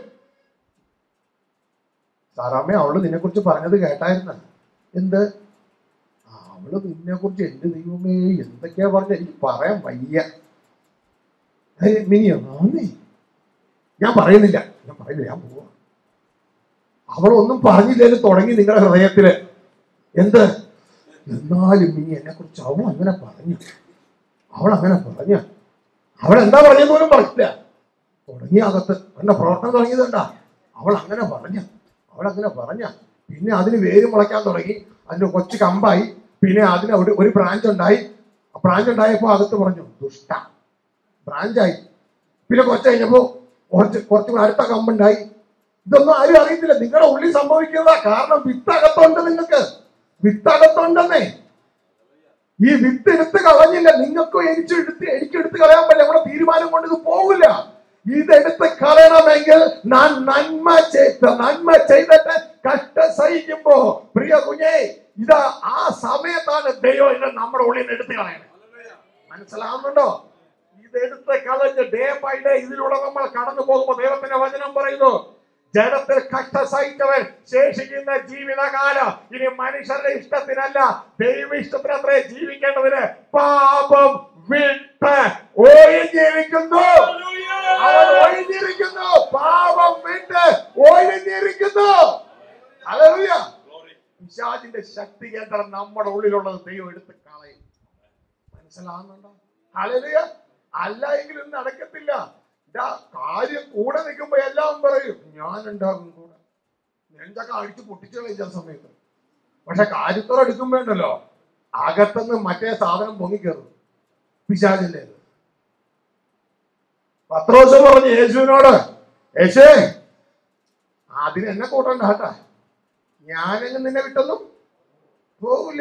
സാറാമ്മ, അവള് നിന്നെ കുറിച്ച് പറഞ്ഞത് കേട്ടായിരുന്ന? എന്ത്? അവള് നിന്നെ കുറിച്ച് എന്റെ ദൈവമേ എന്തൊക്കെയാ പറഞ്ഞ, എനിക്ക് പറയാൻ വയ്യ. മിനിയോ? ആന്നേ, ഞാൻ പറയുന്നില്ല, ഞാൻ പറയുന്നില്ല, ഞാൻ പോവാ. അവളൊന്നും പറഞ്ഞില്ലേലും തുടങ്ങി നിങ്ങളുടെ ഹൃദയത്തില് എന്ത്? എന്നാലും മിനി എന്നെ കുറിച്ച് അവൾ അങ്ങനെ പറഞ്ഞു, അവൾ അങ്ങനെ പറഞ്ഞ, അവൾ എന്താ പറഞ്ഞെന്ന് പോലും പറഞ്ഞില്ല. തുടങ്ങിയ അകത്ത് എന്റെ പ്രവർത്തനം തുടങ്ങിയതുണ്ടാ, അവൾ അങ്ങനെ പറഞ്ഞ, അവൾ അങ്ങനെ പറഞ്ഞ. പിന്നെ അതിന് വേര് മുളയ്ക്കാൻ തുടങ്ങി, അതിന് കൊച്ചു കമ്പായി, പിന്നെ അതിന് ഒരു ഒരു ബ്രാഞ്ച് ഉണ്ടായി. ആ ബ്രാഞ്ച് ഉണ്ടായപ്പോ അകത്ത് പറഞ്ഞു ദുഷ്ട, ബ്രാഞ്ചായി. പിന്നെ കുറച്ച് കഴിഞ്ഞപ്പോ കുറച്ച് കുറച്ച് അടുത്ത കമ്പുണ്ടായി. ഇതൊന്നും ആരും അറിയത്തില്ല, നിങ്ങളുടെ ഉള്ളിൽ സംഭവിക്കുന്നതാ. കാരണം വിത്തകത്തുണ്ട്, നിങ്ങൾക്ക് വിത്തകത്തുണ്ടെന്നേ. ഈ വിത്ത് എടുത്ത് കളഞ്ഞില്ല, നിങ്ങൾക്കും എനിക്ക് എടുത്ത് എനിക്ക് എടുത്ത് കളയാൻ പറ്റില്ല. നമ്മുടെ തീരുമാനം കൊണ്ട് ഇത് പോകില്ല. ഇതെടുത്ത് കളയണമെങ്കിൽ ഞാൻ നന്മ ചെയ്ത നന്മ ചെയ്തിട്ട് കഷ്ടം സഹിക്കുമ്പോ പ്രിയ കുഞ്ഞേ, ഇതാ ആ സമയത്താണ് ദൈവം ഇത് നമ്മുടെ ഉള്ളിൽ നിന്ന് എടുത്ത് കളയണേ. മനസ്സിലാവുന്നുണ്ടോ? ഇതെടുത്ത് കളഞ്ഞ് ഡേ ബൈ ഡേ ഇതിലൂടെ നമ്മൾ കടന്നു പോകുമ്പോ ദൈവത്തിന്റെ വചനം പറയുന്നു, ജഡത്തിൽ കഷ്ട സഹിച്ചവൻ ശേഷിക്കുന്ന ജീവിതകാലം ഇനി മനുഷ്യരുടെ ഇഷ്ടത്തിനല്ല ദൈവ ഇഷ്ടത്തിനത്രേ ജീവിക്കേണ്ടതിന് പാപം വിട്ട് ഒഴിഞ്ഞിരിക്കുന്നു. അവൻ ഒഴിഞ്ഞിരിക്കുന്നു, പാപം വിട്ട് ഒഴിഞ്ഞിരിക്കുന്നു. ഹല്ലേലൂയ. പിശാചിന്റെ ശക്തി കേന്ദ്രം നമ്മുടെ ഉള്ളിലുള്ളത് ദൈവം എടുത്ത് കളയും. മനസ്സിലാവുന്നുണ്ടോ? ഹല്ലേലൂയ. അല്ല എങ്കിലും നടക്കത്തില്ല. കാര്യം കൂടെ നിൽക്കുമ്പോ എല്ലാം പറയും ഞാൻ ഉണ്ടാകും കൂടെ, നെഞ്ചൊക്കെ അടിച്ച് പൊട്ടിച്ചു കളയിച്ച സമയത്ത്. പക്ഷെ കാര്യത്തോടെ എടുക്കുമ്പോണ്ടല്ലോ അകത്തുനിന്ന് മറ്റേ സാധനം പൊങ്ങിക്കയറും, പിശാചിന്റെ. പത്രോസ് പറഞ്ഞു യേശുവിനോട്, യേശുവേ അതിന് എന്നെ കൂട്ടണ്ട കേട്ടാ, ഞാനെങ്ങും നിന്നെ വിട്ടൊന്നും പോകില്ല.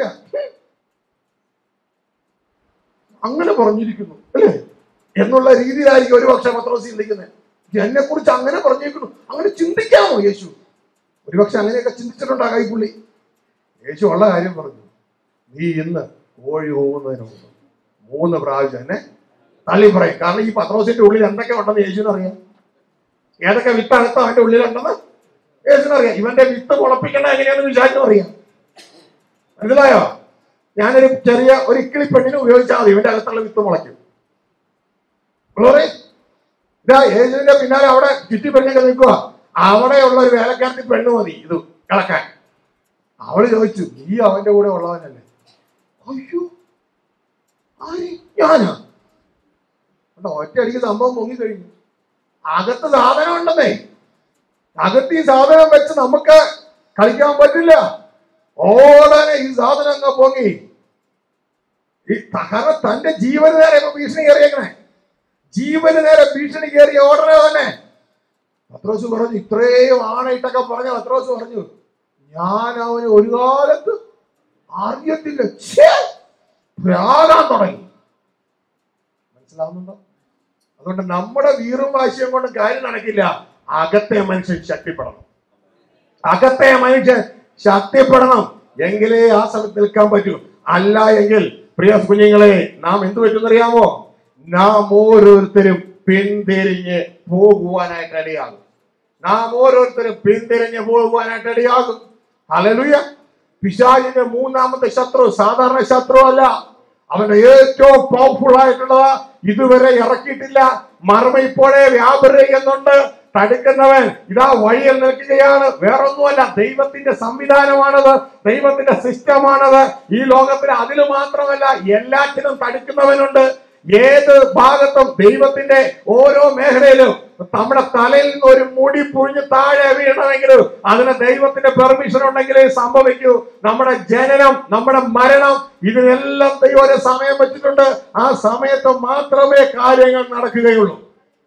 അങ്ങനെ പറഞ്ഞിരിക്കുന്നു അല്ലേ എന്നുള്ള രീതിയിലായിരിക്കും ഒരുപക്ഷെ പത്രോസ് ചിന്തിക്കുന്നത്. എന്നെ കുറിച്ച് അങ്ങനെ പറഞ്ഞേക്കുന്നു, അങ്ങനെ ചിന്തിക്കാമോ യേശു? ഒരുപക്ഷെ അങ്ങനെയൊക്കെ ചിന്തിച്ചിട്ടുണ്ടാ കൈപ്പുള്ളി. യേശു ഉള്ള കാര്യം പറഞ്ഞു, നീ ഇന്ന് കോഴി പോകുന്നതിന് മുമ്പ് മൂന്ന് പ്രാവശ്യം എന്നെ തള്ളി പറയും. കാരണം ഈ പത്രോസിന്റെ ഉള്ളിൽ എന്തൊക്കെ ഉണ്ടെന്ന് യേശുവിന് അറിയാം. ഏതൊക്കെ വിത്തകത്ത് അവന്റെ ഉള്ളിലുണ്ടെന്ന് യേശുവിന് അറിയാം. ഇവന്റെ വിത്ത് മുളപ്പിക്കേണ്ട എങ്ങനെയാണെന്ന് വിചാരിച്ചു അറിയാം. മനസ്സിലായോ? ഞാനൊരു ചെറിയ ഒരു ഇക്കിളി പെണ്ണിനെ ഉപയോഗിച്ചാൽ മതി, ഇവന്റെ അകത്തുള്ള വിത്ത് മുളയ്ക്കും. ഇതാ യേശുവിന്റെ പിന്നാലെ അവിടെ ചുറ്റി പെണ്ണൊക്കെ നിൽക്കുക. അവിടെയുള്ള ഒരു വേലക്കാരത്തി പെണ്ണ് മതി ഇത് കളക്കാൻ. അവള് ചോദിച്ചു, നീ അവന്റെ കൂടെ ഉള്ളവനല്ലേ? അയ്യോ ആര്? ഞാനാ? ഒറ്റയടിക്ക് സംഭവം പൊങ്ങിക്കഴിഞ്ഞു. അകത്ത് സാധനം ഉണ്ടെന്നേ. അകത്ത് ഈ സാധനം വെച്ച് നമുക്ക് കളിക്കാൻ പറ്റില്ല. ഓടനെ ഈ സാധനം അങ്ങ് പൊങ്ങി. ഈ തകര തന്റെ ജീവന് നേരെ ഭീഷണി കയറിയേക്കണേ. ജീവന് നേരെ ഭീഷണി കയറിയ ഓടനെ തന്നെ പത്രോസ് പറഞ്ഞു, ഇത്രയും ആണയിട്ടൊക്കെ പറഞ്ഞ പത്രോസ് പറഞ്ഞു, ഞാൻ അവന് ഒരു കാലത്ത് അറിയത്തില്ല. പ്രാകാൻ തുടങ്ങി. മനസ്സിലാവുന്നുണ്ടോ? അതുകൊണ്ട് നമ്മുടെ വീറും വാശിയും കൊണ്ട് കാര്യം നടക്കില്ല. അകത്തെ മനുഷ്യൻ ശക്തിപ്പെടണം. അകത്തെ മനുഷ്യൻ ശക്തിപ്പെടണം, എങ്കിലേ ആ സ്ഥലത്ത് നിൽക്കാൻ പറ്റൂ. അല്ല എങ്കിൽ പ്രിയ കുഞ്ഞുങ്ങളെ നാം എന്ത് പറ്റുന്നറിയാമോ? നാം ഓരോരുത്തരും പിന്തിരിഞ്ഞ് പോകുവാനായിട്ട് ഇടയാകും. നാം ഓരോരുത്തരും പിന്തിരിഞ്ഞ് പോകുവാനായിട്ട് ഇടയാകും. ഹല്ലേലൂയ. പിശാചിന്റെ മൂന്നാമത്തെ ശത്രു സാധാരണ ശത്രു അല്ല. അവന്റെ ഏറ്റവും പവർഫുൾ ആയിട്ടുള്ളത് ഇതുവരെ ഇറക്കിയിട്ടില്ല. മർമ്മ ഇപ്പോഴേ വ്യാപരിക്കുന്നുണ്ട്. തടുക്കുന്നവൻ ഇതാ വഴിയിൽ നിൽക്കുകയാണ്. വേറൊന്നുമല്ല, ദൈവത്തിന്റെ സംവിധാനമാണത്, ദൈവത്തിന്റെ സിസ്റ്റമാണത്. ഈ ലോകത്തിന് അതിൽ മാത്രമല്ല, എല്ലാറ്റിനും തടുക്കുന്നവനുണ്ട്. ഏത് ഭാഗത്തും ദൈവത്തിന്റെ ഓരോ മേഖലയിലും നമ്മുടെ തലയിൽ നിന്ന് ഒരു മുടി പുഴിഞ്ഞ് താഴെ വീഴണമെങ്കിലും അതിന് ദൈവത്തിന്റെ പെർമിഷൻ ഉണ്ടെങ്കിലേ സംഭവിക്കൂ. നമ്മുടെ ജനനം, നമ്മുടെ മരണം, ഇതിനെല്ലാം ദൈവം ഒരു സമയം വെച്ചിട്ടുണ്ട്. ആ സമയത്ത് മാത്രമേ കാര്യങ്ങൾ നടക്കുകയുള്ളൂ.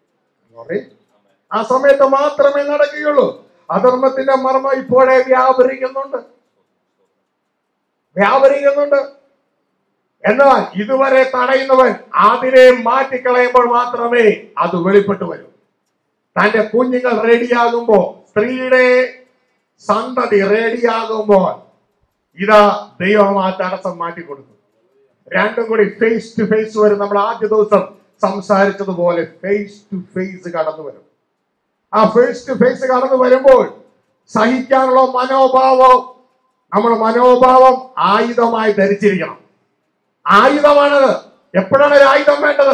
ആ സമയത്ത് മാത്രമേ നടക്കുകയുള്ളൂ. അധർമ്മത്തിന്റെ മർമ്മം ഇപ്പോഴേ വ്യാപരിക്കുന്നുണ്ട് വ്യാപരിക്കുന്നുണ്ട് എന്നാൽ ഇതുവരെ തടയുന്നവൻ അതിനെ മാറ്റിക്കളയുമ്പോൾ മാത്രമേ അത് വെളിപ്പെട്ടു വരൂ. തന്റെ കുഞ്ഞുങ്ങൾ റെഡിയാകുമ്പോ, സ്ത്രീയുടെ സന്തതി റെഡിയാകുമ്പോൾ ഇതാ ദൈവം ആ തടസ്സം മാറ്റിക്കൊടുക്കും. രണ്ടും കൂടി ഫേസ് ടു ഫേസ് വരും. നമ്മൾ ആദ്യ ദിവസം സംസാരിച്ചതുപോലെ ഫേസ് ടു ഫേസ് കടന്നു വരും. ആ ഫേസ് ടു ഫേസ് കടന്നു വരുമ്പോൾ സഹിക്കാനുള്ള മനോഭാവം, നമ്മുടെ മനോഭാവം ആയുധമായി ധരിച്ചിരിക്കണം. ആയുധമാണത്. എപ്പോഴാണ് ഒരു ആയുധം വേണ്ടത്?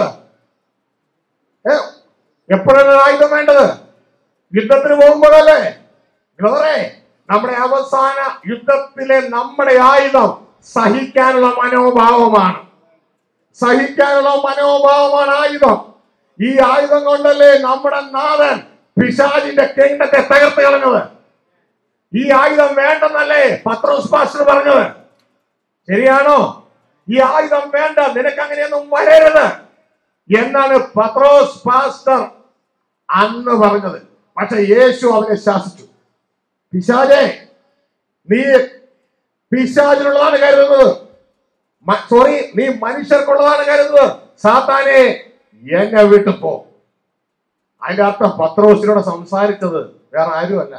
എപ്പോഴാണ് ഒരു ആയുധം വേണ്ടത്? യുദ്ധത്തിന് പോകുമ്പോഴല്ലേ? ബ്രദറെ, നമ്മുടെ അവസാന യുദ്ധത്തിലെ നമ്മുടെ ആയുധം സഹിക്കാനുള്ള മനോഭാവമാണ്. സഹിക്കാനുള്ള മനോഭാവമാണ് ആയുധം. ഈ ആയുധം കൊണ്ടല്ലേ നമ്മുടെ നാഥൻ പിശാചിന്റെ കിരീടത്തെ തകർത്ത് കളഞ്ഞത്. ഈ ആയുധം വേണ്ടെന്നല്ലേ പത്രോസ് പാസ്റ്റർ പറഞ്ഞത്? ശരിയാണോ? ഈ ആയുധം വേണ്ട, നിനക്ക് അങ്ങനെയൊന്നും വരരുത് എന്നാണ് പത്രോസ് പാസ്റ്റർ അന്ന് പറഞ്ഞത്. പക്ഷെ യേശു അവനെ ശാസിച്ചു. പിശാചേ, നീ പിശാചിനുള്ളതാണ് കരുതുന്നത്, സോറി നീ മനുഷ്യർക്കുള്ളതാണ് കരുതുന്നത്, സാത്താനെ എന്നെ വിട്ടു പോ. അതിന്റെ അർത്ഥം പത്രോസിനോട് സംസാരിച്ചത് വേറെ ആരുമല്ല,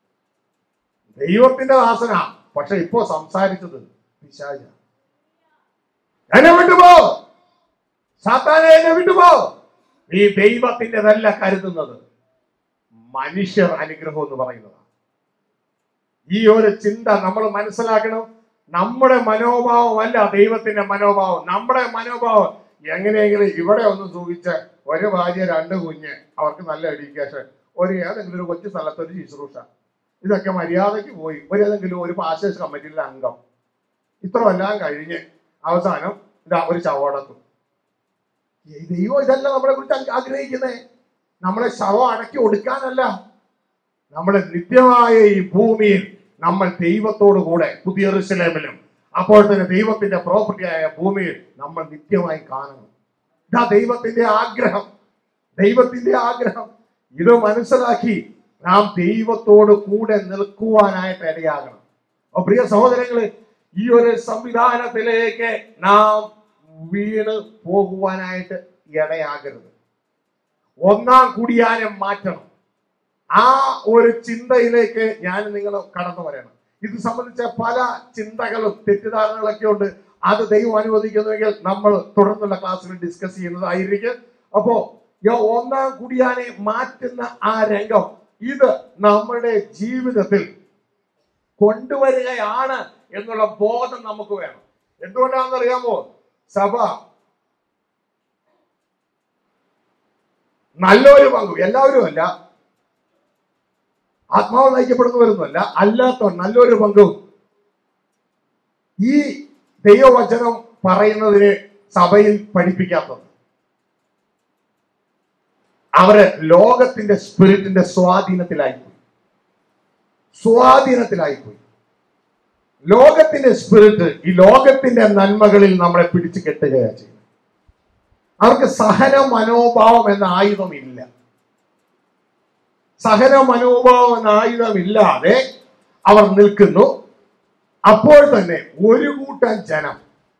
ദൈവത്തിന്റെ ദാസനാ. പക്ഷെ ഇപ്പോ സംസാരിച്ചത് പിശാച. എന്നെ വിട്ടുപോ, സാത്താനെ എന്നെ വിട്ടുപോ. നീ ദൈവത്തിൻ്റെതല്ല കരുതുന്നത്, മനുഷ്യർ അനുഗ്രഹം എന്ന് പറയുന്നതാണ്. ഈ ഒരു ചിന്ത നമ്മൾ മനസ്സിലാക്കണം. നമ്മുടെ മനോഭാവമല്ല ദൈവത്തിന്റെ മനോഭാവം. നമ്മുടെ മനോഭാവം എങ്ങനെയെങ്കിലും ഇവിടെ ഒന്ന് സൂചിച്ച് ഒരു ഭാര്യ, രണ്ട് കുഞ്ഞ്, അവർക്ക് നല്ല എഡ്യൂക്കേഷൻ, ഒരു ഏതെങ്കിലും ഒരു കൊച്ചു സ്ഥലത്ത് ഒരു ശുശ്രൂഷ, ഇതൊക്കെ മര്യാദയ്ക്ക് പോയി ഒരു ഏതെങ്കിലും ഒരു പാസ്റ്റേഴ്സ് കമ്മിറ്റിയിലെ അംഗം, ഇത്രമെല്ലാം കഴിഞ്ഞ് അവസാനം ഇതാ ഒരു ചവടത്തും. ദൈവം ഇതല്ല നമ്മളെ കുറിച്ച് ആഗ്രഹിക്കുന്നേ. നമ്മളെ ശവം അടക്കി ഒടുക്കാനല്ല. നമ്മളെ നിത്യമായ ഈ ഭൂമിയിൽ നമ്മൾ ദൈവത്തോടു കൂടെ പുതിയ യെരൂശലേമിലും അപ്പോൾ തന്നെ ദൈവത്തിന്റെ പ്രോപ്പർട്ടിയായ ഭൂമിയിൽ നമ്മൾ നിത്യമായി കാണണം. ഇതാ ദൈവത്തിന്റെ ആഗ്രഹം, ദൈവത്തിന്റെ ആഗ്രഹം. ഇത് മനസ്സിലാക്കി നാം ദൈവത്തോട് കൂടെ നിൽക്കുവാനായിട്ട് ഇടയാകണം. അപ്പൊ പ്രിയ സഹോദരങ്ങളെ, ഈ ഒരു സംവിധാനത്തിലേക്ക് നാം വീണ് പോകുവാനായിട്ട് ഇടയാകരുത്. ഒന്നാം കുടിയാനം മാറ്റണം. ആ ഒരു ചിന്തയിലേക്ക് ഞാൻ നിങ്ങൾ കടന്നു വരണം. ഇത് സംബന്ധിച്ച പല ചിന്തകളും തെറ്റിദ്ധാരണകളൊക്കെ ഉണ്ട്. അത് ദൈവം അനുവദിക്കുന്നുവെങ്കിൽ നമ്മൾ തുടർന്നുള്ള ക്ലാസ്സിൽ ഡിസ്കസ് ചെയ്യുന്നതായിരിക്കും. അപ്പോ ഒന്നാം കുടിയാനെ മാറ്റുന്ന ആ രംഗം ഇത് നമ്മുടെ ജീവിതത്തിൽ കൊണ്ടുവരികയാണ് എന്നുള്ള ബോധം നമുക്ക് വേണം. എന്തുകൊണ്ടാണെന്നറിയാമോ? സഭ നല്ലൊരു പങ്കു, എല്ലാവരും അല്ല, ആത്മാവ് നയിക്കപ്പെടുന്നവരൊന്നുമല്ല, അല്ലാത്ത നല്ലൊരു പങ്കും ഈ ദൈവവചനം പറയുന്നതിന് സഭയിൽ പഠിപ്പിക്കാത്തത്. അവര് ലോകത്തിന്റെ സ്പിരിറ്റിന്റെ സ്വാധീനത്തിലായിപ്പോയി സ്വാധീനത്തിലായിപ്പോയി ലോകത്തിന്റെ സ്പിരിറ്റ് ഈ ലോകത്തിന്റെ നന്മകളിൽ നമ്മളെ പിടിച്ചു കെട്ടുകയാണ് ചെയ്യുന്നത്. അവർക്ക് സഹന മനോഭാവം എന്ന ആയുധം ഇല്ല. സഹന മനോഭാവം എന്ന ആയുധം ഇല്ലാതെ അവർ നിൽക്കുന്നു. അപ്പോൾ തന്നെ ഒരു കൂട്ടം ജനം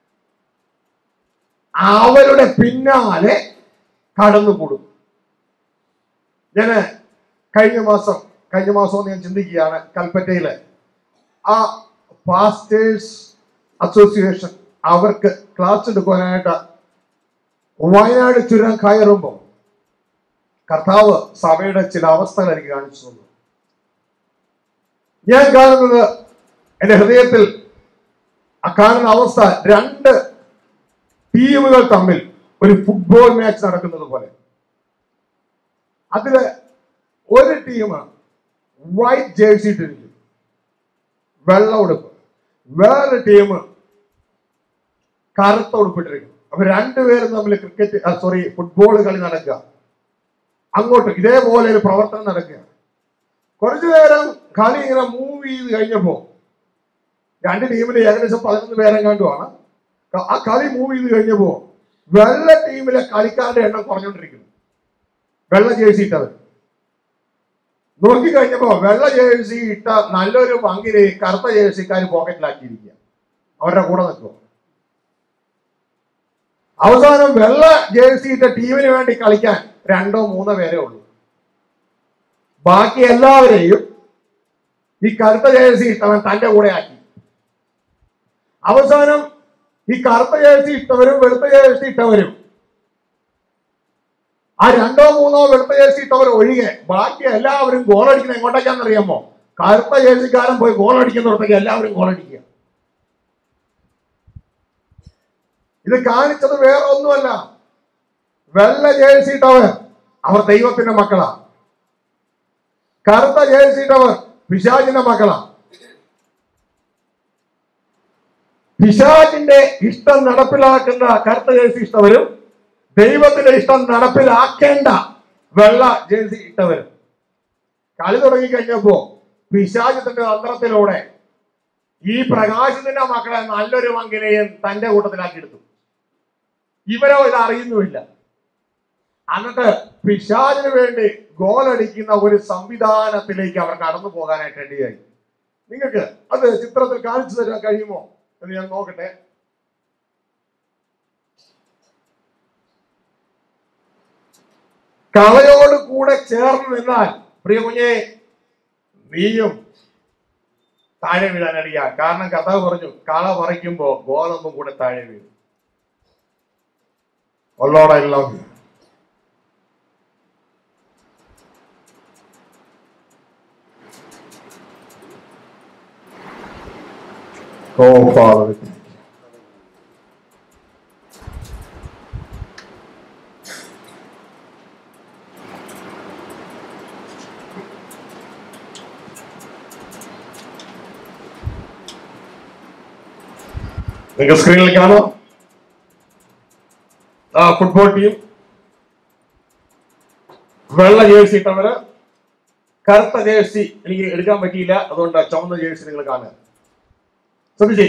അവരുടെ പിന്നാലെ കടന്നുകൂടും. ഞാൻ കഴിഞ്ഞ മാസം കഴിഞ്ഞ മാസം ഞാൻ ചിന്തിക്കുകയാണ്, കൽപ്പറ്റയില് ആ പാസ്റ്റേഴ്സ് അസോസിയേഷൻ അവർക്ക് ക്ലാസ് എടുക്കുവാനായിട്ട് വയനാട് ചുരം കയറുമ്പോൾ കർത്താവ് സഭയുടെ ചില അവസ്ഥകൾ എനിക്ക് കാണിച്ചു തന്നു. ഞാൻ കാണുന്നത് എന്റെ ഹൃദയത്തിൽ ആ കാണുന്ന അവസ്ഥ രണ്ട് ടീമുകൾ തമ്മിൽ ഒരു ഫുട്ബോൾ മാച്ച് നടക്കുന്നത് പോലെ. അതില് ഒരു ടീം വൈറ്റ് ജേഴ്സി ഇട്ടിരിക്കും, വെള്ള ഉടുപ്പ്. വേറൊരു ടീം കറുത്ത ഉടുപ്പിട്ടിരിക്കും. അപ്പൊ രണ്ടുപേരും തമ്മിൽ ക്രിക്കറ്റ് സോറി ഫുട്ബോൾ കളി നടക്കുക. അങ്ങോട്ട് ഇതേപോലെ ഒരു പ്രവർത്തനം നടക്കുക. കുറച്ചു നേരം കളി ഇങ്ങനെ മൂവ് ചെയ്ത് കഴിഞ്ഞപ്പോ രണ്ട് ടീമിലെ ഏകദേശം പതിനൊന്ന് പേരെങ്ങാണ്ടുമാണ്. ആ കളി മൂവ് ചെയ്ത് കഴിഞ്ഞപ്പോ വെള്ള ടീമിലെ കളിക്കാരുടെ എണ്ണം കുറഞ്ഞുകൊണ്ടിരിക്കുന്നു. വെള്ള ജേഴ്സി ഇട്ടവർ നോക്കി കഴിഞ്ഞപ്പോ വെള്ള ജേഴ്സി ഇട്ട നല്ലൊരു പങ്കിന് കറുത്ത ജേഴ്സിക്കാർ പോക്കറ്റിലാക്കിയിരിക്കുക, അവരുടെ കൂടെ നിൽക്കുക. അവസാനം വെള്ള ജേഴ്സി ഇട്ട ടീമിന് വേണ്ടി കളിക്കാൻ രണ്ടോ മൂന്നോ പേരേ ഉള്ളൂ. ബാക്കി എല്ലാവരെയും ഈ കറുത്ത ജേഴ്സി ഇട്ടവൻ തന്റെ കൂടെ ആക്കി. അവസാനം ഈ കറുത്ത ജേഴ്സി ഇട്ടവരും വെളുത്ത ജേഴ്സി ഇട്ടവരും ആ രണ്ടോ മൂന്നോ വെളുത്ത ജേഴ്സി ഇട്ടവർ ഒഴികെ ബാക്കി എല്ലാവരും ഗോളടിക്കുന്നത് എങ്ങോട്ടേക്കാണെന്നറിയാമോ? കറുത്ത ജേഴ്സിക്കാരൻ പോയി ഗോളടിക്കുന്നിടത്തേക്ക് എല്ലാവരും ഗോളടിക്കുക. ഇത് കാണിച്ചത് വേറെ ഒന്നുമല്ല, വെള്ള ജേഴ്സി ഇട്ടവർ അവർ ദൈവത്തിന്റെ മക്കളാ, കറുത്ത ജേഴ്സി ഇട്ടവർ പിശാചിന്റെ മക്കളാ. പിശാചിന്റെ ഇഷ്ടം നടപ്പിലാക്കുന്ന കറുത്ത ജേഴ്സി ഇട്ടവരും ദൈവത്തിന്റെ ഇഷ്ടം നടപ്പിലാക്കേണ്ട വെള്ള ജേഴ്സി ഇട്ടവരും. കളി തുടങ്ങിക്കഴിഞ്ഞപ്പോ പിശാചിന്റെ തന്ത്രത്തിലൂടെ ഈ പ്രകാശത്തിന്റെ മക്കളെ നല്ലൊരു പങ്കിനെയും തന്റെ കൂട്ടത്തിലാക്കിയെടുത്തു. ഇവരോ ഇത് അറിയുന്നുമില്ല. എന്നിട്ട് പിശാചിന് വേണ്ടി ഗോളടിക്കുന്ന ഒരു സംവിധാനത്തിലേക്ക് അവർ കടന്നു പോകാനായിട്ട് ഇടയായി. നിങ്ങൾക്ക് അത് ചിത്രത്തിൽ കാണിച്ചു തരാൻ കഴിയുമോ എന്ന് ഞാൻ നോക്കട്ടെ. കളയോട് കൂടെ ചേർന്ന് നിന്നാൽ പ്രിയ കുഞ്ഞെ നീയും താഴെ വീഴാനടിയാ. കാരണം കർത്താവ് പറഞ്ഞു കള പറിക്കുമ്പോ ഗോതമ്പും കൂടെ താഴെ വീഴും. Lord, I love you. Oh, Father, thank you. നിങ്ങൾക്ക് സ്ക്രീനിൽ കാണാം ആ ഫുട്ബോൾ ടീം. വെള്ള ജേഴ്സി ഇട്ടവര്, കറുത്ത ജേഴ്സി എനിക്ക് എടുക്കാൻ പറ്റിയില്ല, അതുകൊണ്ട് ചുവന്ന ജേഴ്സി നിങ്ങൾ കാണുക. ശ്രദ്ധിച്ചേ,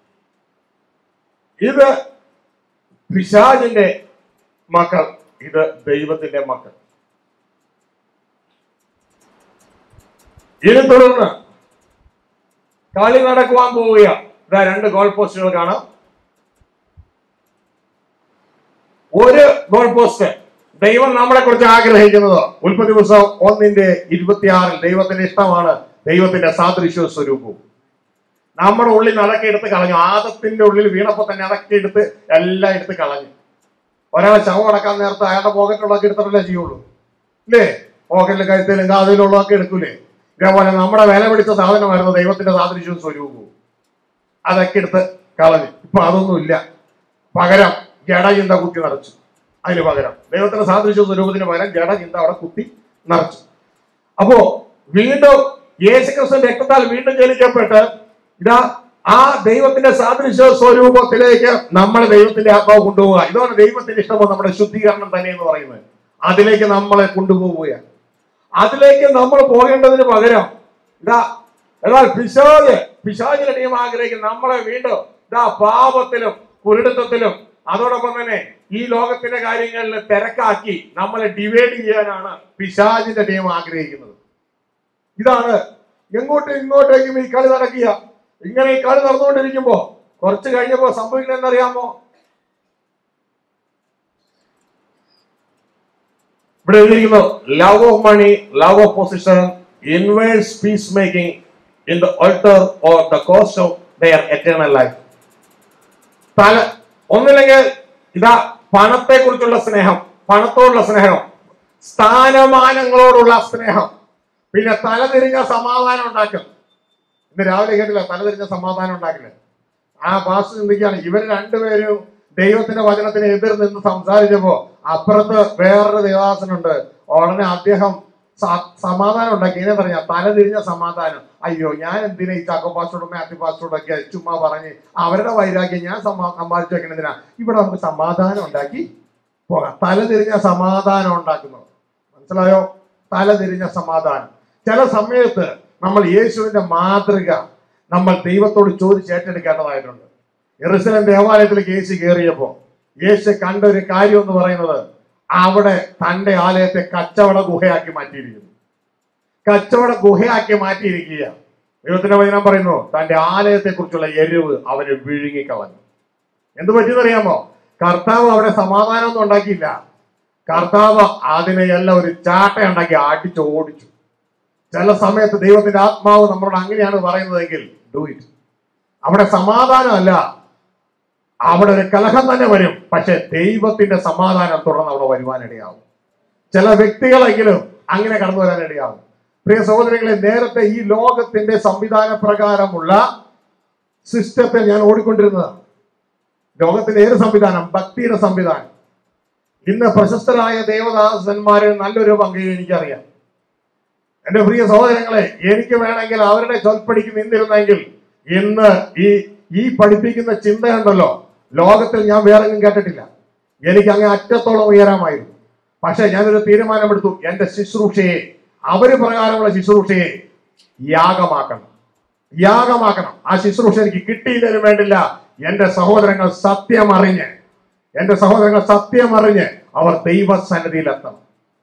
ഇത് പിശാചിന്റെ മക്കൾ, ഇത് ദൈവത്തിന്റെ മക്കൾ. ഇതിനെ തുടർന്ന് കളി നടക്കുവാൻ പോവുക. ഇതാ രണ്ട് ഗോൾ പോസ്റ്റുകൾ കാണാം. ഒരു ഗോൾ പോസ്റ്റ് ദൈവം നമ്മളെ കുറിച്ച് ആഗ്രഹിക്കുന്നത് ഉൽപ്പത്തി പുസ്തകം ഒന്നിന്റെ ഇരുപത്തിയാറിൽ ദൈവത്തിന്റെ ഇഷ്ടമാണ് ദൈവത്തിന്റെ സാദൃശ്യ സ്വരൂപവും. നമ്മുടെ ഉള്ളിൽ അതൊക്കെ എടുത്ത് കളഞ്ഞു. ആദത്തിന്റെ ഉള്ളിൽ വീണപ്പോ തന്നെ അതൊക്കെ എടുത്ത് എല്ലാം എടുത്ത് കളഞ്ഞു. ഒരാളെ ശവം അടക്കാൻ നേരത്തെ അയാളുടെ പോക്കറ്റിലുള്ളതൊക്കെ എടുത്തിട്ടല്ലേ ചെയ്യുള്ളൂ, ഇല്ലേ? പോക്കറ്റിലും കഴുത്തിലും കാതിലുള്ളതൊക്കെ എടുക്കൂലേ? ഇതേപോലെ നമ്മുടെ വില പിടിച്ച സാധനമായിരുന്നു ദൈവത്തിന്റെ സാദൃശ്യവും സ്വരൂപവും. അതൊക്കെ എടുത്ത് കളഞ്ഞു. ഇപ്പൊ അതൊന്നുമില്ല. പകരം ജഡചിന്ത കുത്തി നിറച്ചു. അതിന് പകരം ദൈവത്തിന്റെ സാദൃശ്യ സ്വരൂപത്തിന് പകരം ജഡചിന്ത അവിടെ കുത്തി നിറച്ചു. അപ്പോ വീണ്ടും യേശുക്രിസ്തുവിന്റെ രക്തത്താൽ വീണ്ടും ജനിക്കപ്പെട്ട് ഇതാ ആ ദൈവത്തിന്റെ സാദൃശ്യ സ്വരൂപത്തിലേക്ക് നമ്മളെ ദൈവത്തിന്റെ ആത്മാവ് കൊണ്ടുപോവുക. ഇതാണ് ദൈവത്തിന്റെ ഇഷ്ടമോ നമ്മുടെ ശുദ്ധീകരണം തന്നെ എന്ന് പറയുന്നത്. അതിലേക്ക് നമ്മളെ കൊണ്ടുപോവുകയാണ്. അതിലേക്ക് നമ്മൾ പോകേണ്ടതിന് പകരം ഇതാ എന്നാൽ പിശാച് പിശാചിന്റെ ടീം ആഗ്രഹിക്കും നമ്മളെ വീണ്ടും ഇതാ പാപത്തിലും കുരുടത്വത്തിലും അതോടൊപ്പം തന്നെ ഈ ലോകത്തിന്റെ കാര്യങ്ങളിൽ തിരക്കാക്കി നമ്മളെ ഡിവൈഡ് ചെയ്യാനാണ് പിശാചിന്റെ ടീം ആഗ്രഹിക്കുന്നത്. ഇതാണ് എങ്ങോട്ടും ഇങ്ങോട്ടേക്കും ഈ കളി നടക്കുക. ഇങ്ങനെ ഈ കളി നടന്നുകൊണ്ടിരിക്കുമ്പോ കുറച്ച് കഴിഞ്ഞപ്പോ സംഭവിക്കുന്നത് എന്നറിയാമോ? ഇവിടെ എഴുതിയിരിക്കുന്നു, love of money, love of position, inverse peace making in the altar or the cost of their eternal life. തല ഒന്നില്ലെങ്കിൽ ഇതാ പണത്തെ കുറിച്ചുള്ള സ്നേഹം, പണത്തോടുള്ള സ്നേഹം, സ്ഥാനമാനങ്ങളോടുള്ള സ്നേഹം, പിന്നെ തലതിരിഞ്ഞ സമാധാനം ഉണ്ടാക്കും. ഇന്ന് രാവിലെ കേട്ടില്ല തലതിരിഞ്ഞ സമാധാനം ഉണ്ടാക്കില്ല. ആ ഭാഷ ചിന്തിക്കുകയാണ്, ഇവർ രണ്ടുപേരും ദൈവത്തിന്റെ വചനത്തിന് എതിർ നിന്ന് സംസാരിച്ചപ്പോ അപ്പുറത്ത് വേറൊരു ദേവദാസനുണ്ട്. ഉടനെ അദ്ദേഹം സമാധാനം ഉണ്ടാക്കി. എന്നെ പറഞ്ഞ തലതിരിഞ്ഞ സമാധാനം. അയ്യോ, ഞാൻ എന്തിനാ ഈ ചാക്കോ പാസ്റ്റോടും മാത്യു പാസ്റ്റോടൊക്കെ ചുമ്മാ പറഞ്ഞ് അവരുടെ വൈരാഗ്യം ഞാൻ സമ്പാദിച്ചു വെക്കണതിനാ? ഇവിടെ നമുക്ക് സമാധാനം ഉണ്ടാക്കി പോകാം. തലതിരിഞ്ഞ സമാധാനം ഉണ്ടാക്കുന്നത് മനസ്സിലായോ? തലതിരിഞ്ഞ സമാധാനം. ചില സമയത്ത് നമ്മൾ യേശുവിന്റെ മാതൃക നമ്മൾ ദൈവത്തോട് ചോദിച്ച് ഏറ്റെടുക്കേണ്ടതായിട്ടുണ്ട്. യെരൂശലേം ദേവാലയത്തിലേക്ക് യേശു കയറിയപ്പോ യേശു കണ്ട ഒരു കാര്യം എന്ന് പറയുന്നത്, അവിടെ തന്റെ ആലയത്തെ കച്ചവട ഗുഹയാക്കി മാറ്റിയിരിക്കുന്നു. കച്ചവട ഗുഹയാക്കി മാറ്റിയിരിക്കുക. ദൈവത്തിന്റെ വചനം പറയുന്നു, തന്റെ ആലയത്തെ കുറിച്ചുള്ള എരിവ് അവന് വിഴുങ്ങിക്കളഞ്ഞു. എന്ത് പറ്റിയെന്നറിയാമോ? കർത്താവ് അവിടെ സമാധാനമൊന്നും ഉണ്ടാക്കിയില്ല. കർത്താവ് അതിനെയെല്ലാം ഒരു ചാട്ട ഉണ്ടാക്കി അടിച്ച് ഓടിച്ചു. ചില സമയത്ത് ദൈവത്തിന്റെ ആത്മാവ് നമ്മളോട് അങ്ങനെയാണ് പറയുന്നതെങ്കിൽ ഡു ഇറ്റ്. അവിടെ സമാധാനമല്ല, അവിടെ ഒരു കലഹം തന്നെ വരും. പക്ഷെ ദൈവത്തിന്റെ സമാധാനം തുടർന്ന് അവിടെ വരുവാനിടയാവും. ചില വ്യക്തികളെങ്കിലും അങ്ങനെ കടന്നു വരാനിടയാവും. പ്രിയ സഹോദരങ്ങളെ, നേരത്തെ ഈ ലോകത്തിന്റെ സംവിധാന പ്രകാരമുള്ള സിസ്റ്റത്തിൽ ഞാൻ ഓടിക്കൊണ്ടിരുന്നതാണ്. ലോകത്തിന്റെ ഏത് സംവിധാനം? ഭക്തിയുടെ സംവിധാനം. ഇന്ന് പ്രശസ്തരായ ദേവദാസന്മാരിൽ നല്ലൊരു പങ്ക് എനിക്കറിയാം. എന്റെ പ്രിയ സഹോദരങ്ങളെ, എനിക്ക് വേണമെങ്കിൽ അവരുടെ ചൊൽപ്പടിക്ക് നിന്നിരുന്നെങ്കിൽ ഇന്ന് ഈ ഈ പഠിപ്പിക്കുന്ന ചിന്തയുണ്ടല്ലോ, ലോകത്തിൽ ഞാൻ വേറെ എങ്ങും കേട്ടിട്ടില്ല. എനിക്ക് അങ്ങ് അറ്റത്തോളം ഉയരാമായിരുന്നു. പക്ഷെ ഞാനൊരു തീരുമാനമെടുത്തു, എന്റെ ശുശ്രൂഷയെ, അവര് പ്രകാരമുള്ള ശുശ്രൂഷയെ യാഗമാക്കണം, യാഗമാക്കണം. ആ ശുശ്രൂഷ എനിക്ക് കിട്ടിയില്ലെങ്കിലും വേണ്ടില്ല, എന്റെ സഹോദരങ്ങൾ സത്യം അറിഞ്ഞ് എന്റെ സഹോദരങ്ങൾ സത്യം അറിഞ്ഞ് അവർ ദൈവസന്നിധിയിലെത്തണം.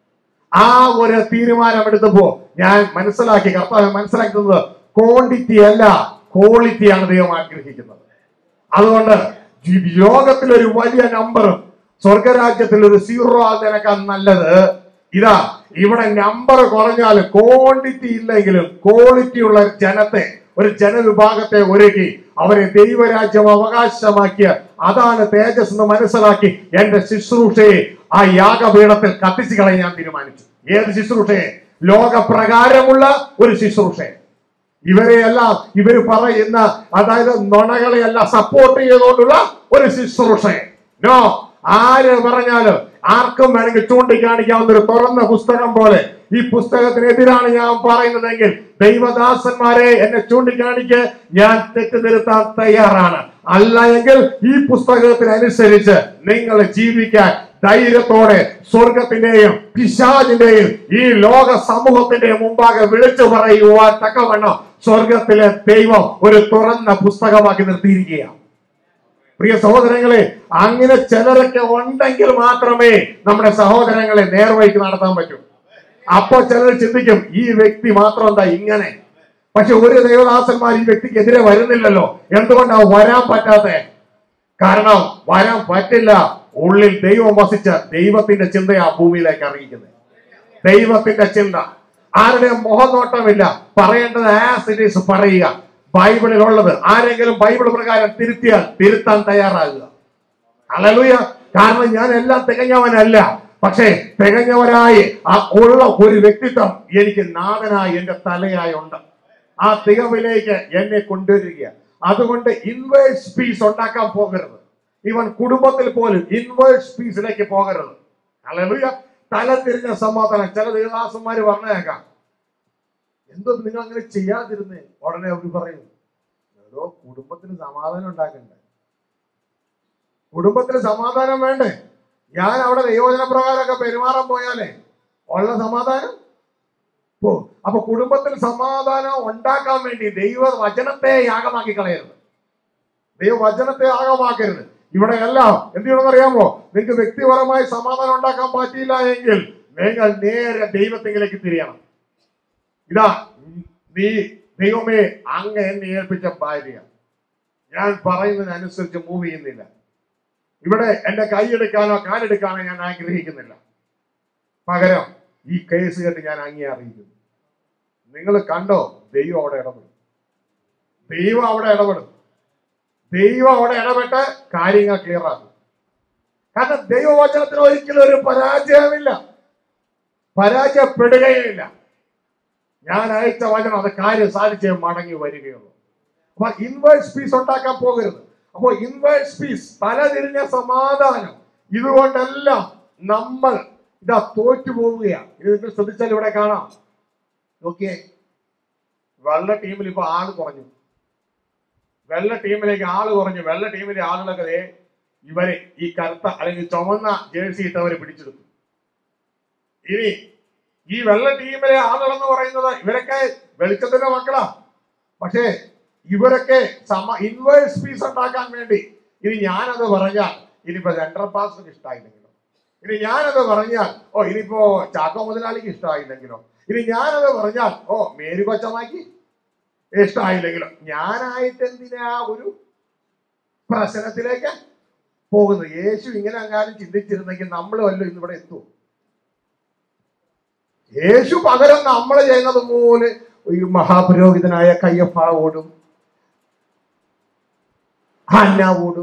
ആ ഒരു തീരുമാനമെടുത്തപ്പോ ഞാൻ മനസ്സിലാക്കി, കർത്താവ് മനസ്സിലാക്കുന്നത് ക്വാണ്ടിറ്റി അല്ല, ക്വാളിറ്റിയാണ് ദൈവം ആഗ്രഹിക്കുന്നത്. അതുകൊണ്ട് ലോകത്തിലൊരു വലിയ നമ്പറും സ്വർഗരാജ്യത്തിൽ ഒരു സീറോ ആകുന്നതിനേക്കാൾ നല്ലത് ഇതാ, ഇവിടെ നമ്പർ കുറഞ്ഞാൽ ക്വാണ്ടിറ്റി ഇല്ലെങ്കിലും ക്വാളിറ്റി ഉള്ള ജനത്തെ, ഒരു ജനവിഭാഗത്തെ ഒരുക്കി അവരെ ദൈവരാജ്യം അവകാശമാക്കിയ അതാണ് തേജസ് എന്ന് മനസ്സിലാക്കി എന്റെ ശുശ്രൂഷയെ ആ യാഗപീഠത്തിൽ കത്തിച്ചു കളയാൻ ഞാൻ തീരുമാനിച്ചു. ഏത് ശുശ്രൂഷയെ? ലോകപ്രകാരമുള്ള ഒരു ശുശ്രൂഷയെ. ഇവരെയെല്ലാം ഇവര് പറയുന്ന, അതായത് നുണകളെയെല്ലാം സപ്പോർട്ട് ചെയ്തുകൊണ്ടുള്ള ഒരു ശുശ്രൂഷയെ. നോ, ആര് പറഞ്ഞാലും ആർക്കും വേണമെങ്കിൽ ചൂണ്ടിക്കാണിക്കാവുന്ന ഒരു തുറന്ന പുസ്തകം പോലെ ഈ പുസ്തകത്തിനെതിരാണ് ഞാൻ പറയുന്നതെങ്കിൽ ദൈവദാസന്മാരെ എന്നെ ചൂണ്ടിക്കാണിക്ക്, ഞാൻ തെറ്റ് തിരുത്താൻ തയ്യാറാണ്. അല്ല എങ്കിൽ ഈ പുസ്തകത്തിനനുസരിച്ച് നിങ്ങൾ ജീവിക്കാൻ ധൈര്യത്തോടെ സ്വർഗത്തിന്റെയും പിശാചിന്റെയും ഈ ലോക സമൂഹത്തിന്റെയും മുമ്പാകെ വിളിച്ചു പറയുവാൻ തക്കവണ്ണം സ്വർഗത്തിലെ ദൈവം ഒരു തുറന്ന പുസ്തകമാക്കി നിർത്തിയിരിക്കുകയാണ്. പ്രിയ സഹോദരങ്ങളെ, അങ്ങനെ ചിലരൊക്കെ ഉണ്ടെങ്കിൽ മാത്രമേ നമ്മുടെ സഹോദരങ്ങളെ നേർവഴിക്ക് നടത്താൻ പറ്റൂ. അപ്പൊ ചിലർ ചിന്തിക്കും, ഈ വ്യക്തി മാത്രം എന്താ ഇങ്ങനെ? പക്ഷെ ഒരു ദൈവദാസന്മാർ ഈ വ്യക്തിക്ക് എതിരെ വരുന്നില്ലല്ലോ, എന്തുകൊണ്ടാ വരാൻ പറ്റാത്ത? കാരണം വരാൻ പറ്റില്ല, ഉള്ളിൽ ദൈവം വസിച്ച ദൈവത്തിന്റെ ചിന്തയാ ഭൂമിയിലേക്ക് അറിയിക്കുന്നത്. ദൈവത്തിന്റെ ചിന്ത, ആരുടെ മുഖനോട്ടമില്ല, പറയേണ്ടത് ആസ് ഇറ്റ് ഈസ് പറയുക. ബൈബിളിൽ ഉള്ളത് ആരെങ്കിലും ബൈബിൾ പ്രകാരം തിരുത്തിയാൽ തിരുത്താൻ തയ്യാറാകുക. ഹല്ലേലൂയ. കാരണം ഞാൻ എല്ലാം തികഞ്ഞവനല്ല, പക്ഷേ തികഞ്ഞവനായി ആ ഉള്ള ഒരു വ്യക്തിത്വം എനിക്ക് നാഥനായി എന്റെ തലയായി ഉണ്ട്. ആ തികവിലേക്ക് എന്നെ കൊണ്ടുവരിക. അതുകൊണ്ട് ഇൻവേഴ്സ് പീസ് ഉണ്ടാക്കാൻ പോകരുത്. ഇവൻ കുടുംബത്തിൽ പോലും ഇൻവേഴ്സ് പീസിലേക്ക് പോകരുത്. ഹല്ലേലൂയ. തല തിരിഞ്ഞ സമാധാനം. ചില ദേവദാസന്മാര് പറഞ്ഞേക്കാം, എന്തോ നിങ്ങൾ അങ്ങനെ ചെയ്യാതിരുന്നേ. ഉടനെ അവർ പറയും, ഏതോ കുടുംബത്തിന് സമാധാനം ഉണ്ടാക്കണ്ടേ, കുടുംബത്തിന് സമാധാനം വേണ്ടേ? ഞാൻ അവിടെ ദൈവവചന പ്രകാരമൊക്കെ പെരുമാറാൻ പോയാലേ ഉള്ള സമാധാനം പോ. അപ്പൊ കുടുംബത്തിൽ സമാധാനം ഉണ്ടാക്കാൻ വേണ്ടി ദൈവവചനത്തെ യാഗമാക്കി കളയരുത്, ദൈവവചനത്തെ യാഗമാക്കരുത്. ഇവിടെ എല്ലാം എന്ത് ചെയ്യണമെന്ന് അറിയാമോ? നിങ്ങൾക്ക് വ്യക്തിപരമായി സമാധാനം ഉണ്ടാക്കാൻ പറ്റിയില്ല എങ്കിൽ നിങ്ങൾ നേരെ ദൈവത്തിലേക്ക് തിരിയണം. ഇതാ, നീ ദൈവമേ അങ്ങ് എന്നെ ഏൽപ്പിച്ച ഭാര്യ, ഞാൻ പറയുന്നതിനനുസരിച്ച് മൂവ് ചെയ്യുന്നില്ല. ഇവിടെ എന്റെ കൈയെടുക്കാനോ കാലെടുക്കാനോ ഞാൻ ആഗ്രഹിക്കുന്നില്ല. പകരം ഈ കേസ് കേട്ട് ഞാൻ അങ്ങേ അറിയിക്കുന്നു. നിങ്ങൾ കണ്ടോ, ദൈവം അവിടെ ഇടപെടും. ദൈവം അവിടെ ഇടപെടും. ദൈവം അവിടെ ഇടപെട്ട് കാര്യങ്ങൾ ക്ലിയർ ആക്കും. കാരണം ദൈവവചനത്തിന് ഒരിക്കലും ഒരു പരാജയമില്ല, പരാജയപ്പെടുകയുമില്ല. ഞാൻ അയച്ച വചനം അത് കാര്യം സാധിച്ചേ മടങ്ങി വരികയുള്ളൂ. അപ്പൊ ഇൻവേഴ്സ് പീസ് ഉണ്ടാക്കാൻ പോകരുത്. അപ്പൊ ഇൻവേഴ്സ് പീസ്, തലതിരിഞ്ഞ സമാധാനം, ഇതുകൊണ്ടെല്ലാം നമ്മൾ ഇതാ തോറ്റു പോവുകയാണ്. ഇത് ശ്രദ്ധിച്ചാൽ ഇവിടെ കാണാം. നോക്കിയേ, വെള്ള ടീമിൽ ഇപ്പൊ ആള് കുറഞ്ഞു, വെള്ള ടീമിലേക്ക് ആള് കുറഞ്ഞു. വെള്ള ടീമിലെ ആളുകളൊക്കെ ഇവരെ ഈ കറുത്ത അല്ലെങ്കിൽ ചുവന്ന ജേഴ്സി ഇട്ടവരെ പിടിച്ചെടുത്തു. ഇനി ഈ വെള്ള ടീമിലെ ആളുകളെന്ന് പറയുന്നത് ഇവരൊക്കെ വെളിച്ചത്തിന്റെ മക്കളാ. പക്ഷേ ഇവരൊക്കെ സമ ഇൻവേഴ്സ് പീസ് ഉണ്ടാക്കാൻ വേണ്ടി ഇനി ഞാനത് പറഞ്ഞാൽ ഇനിയിപ്പോ സെൻട്രൽ പാസിന് ഇഷ്ടമായില്ലെങ്കിലോ, ഇനി ഞാനത് പറഞ്ഞാൽ ഓ ഇനിയിപ്പോ ചാക്കോ മുതലാളിക്ക് ഇഷ്ടമായില്ലെങ്കിലോ, ഇനി ഞാനത് പറഞ്ഞാൽ ഓ മേരി കൊച്ചമാക്കി ഇഷ്ടമായില്ലെങ്കിലോ, ഞാനായിട്ട് എന്തിനാ ഒരു പ്രശ്നത്തിലേക്ക് പോകുന്നത്? യേശു ഇങ്ങനെ അങ്ങാനും ചിന്തിച്ചിരുന്നെങ്കിൽ നമ്മൾ വല്ലതും ഇന്നിവിടെ എത്തും. യേശു പകരം നമ്മൾ ചെയ്യുന്നത് പോലെ ഈ മഹാപുരോഹിതനായ കയ്യഫാവോടും ഹന്നാവോടും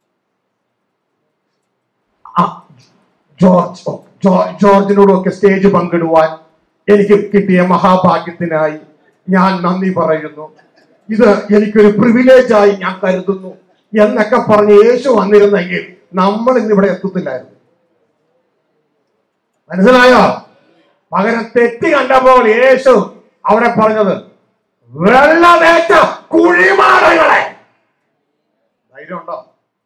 ജോർജ് ജോർജിനോടും ഒക്കെ സ്റ്റേജ് പങ്കിടുവാൻ എനിക്ക് കിട്ടിയ മഹാഭാഗ്യത്തിനായി ഞാൻ നന്ദി പറയുന്നു, ഇത് എനിക്കൊരു പ്രിവിലേജായി ഞാൻ കരുതുന്നു എന്നൊക്കെ പറഞ്ഞ് യേശു വന്നിരുന്നെങ്കിൽ നമ്മൾ ഇന്നിവിടെ എത്തത്തില്ലായിരുന്നു. മനസ്സിലായോ? പകരം തെറ്റി കണ്ടപ്പോൾ യേശു അവിടെ പറഞ്ഞത് വെള്ളമേറ്റ കുഴിമാടങ്ങളെ. ധൈര്യമുണ്ടോ?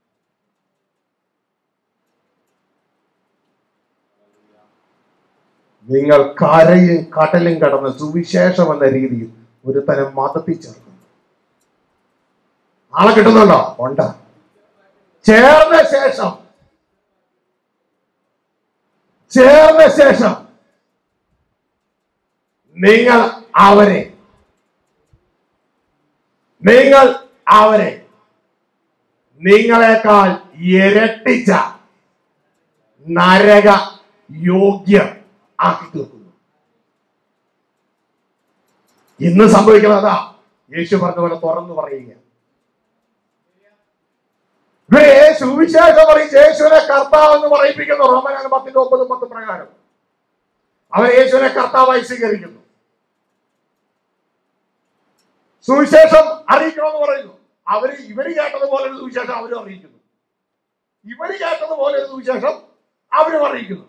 നിങ്ങൾ കരയും കടലും കടന്ന് സുവിശേഷം എന്ന രീതിയിൽ ഒരു തരം മതത്തിൽ ചേർക്കുന്നു. ആളെ കിട്ടുന്നുണ്ടോ? ഉണ്ട്. ചേർന്ന ശേഷം ചേർന്ന ശേഷം നിങ്ങൾ അവരെ നിങ്ങൾ അവരെ നിങ്ങളെക്കാൾ ഇരട്ടിച്ച നരക യോഗ്യം ആക്കി തീർക്കുന്നു. ഇന്ന് സംഭവിക്കുന്നതാ. യേശു പറഞ്ഞ പോലെ തുറന്നു പറയുക. സുവിശേഷം പറയും, യേശുവിനെ കർത്താവ് എന്ന് പറയിപ്പിക്കുന്നു. റോമൻ പത്തിന്റെ ഒമ്പതും പത്തും പ്രകാരം അവർ യേശുവിനെ കർത്താവായി സ്വീകരിക്കുന്നു. സുവിശേഷം അറിയിക്കണമെന്ന് പറയുന്നു. അവര് ഇവര് കേട്ടതുപോലെ ഒരു സുവിശേഷം അവരും അറിയിക്കുന്നു. ഇവര് കേട്ടതുപോലെ ഒരു സുവിശേഷം അവരും അറിയിക്കുന്നു.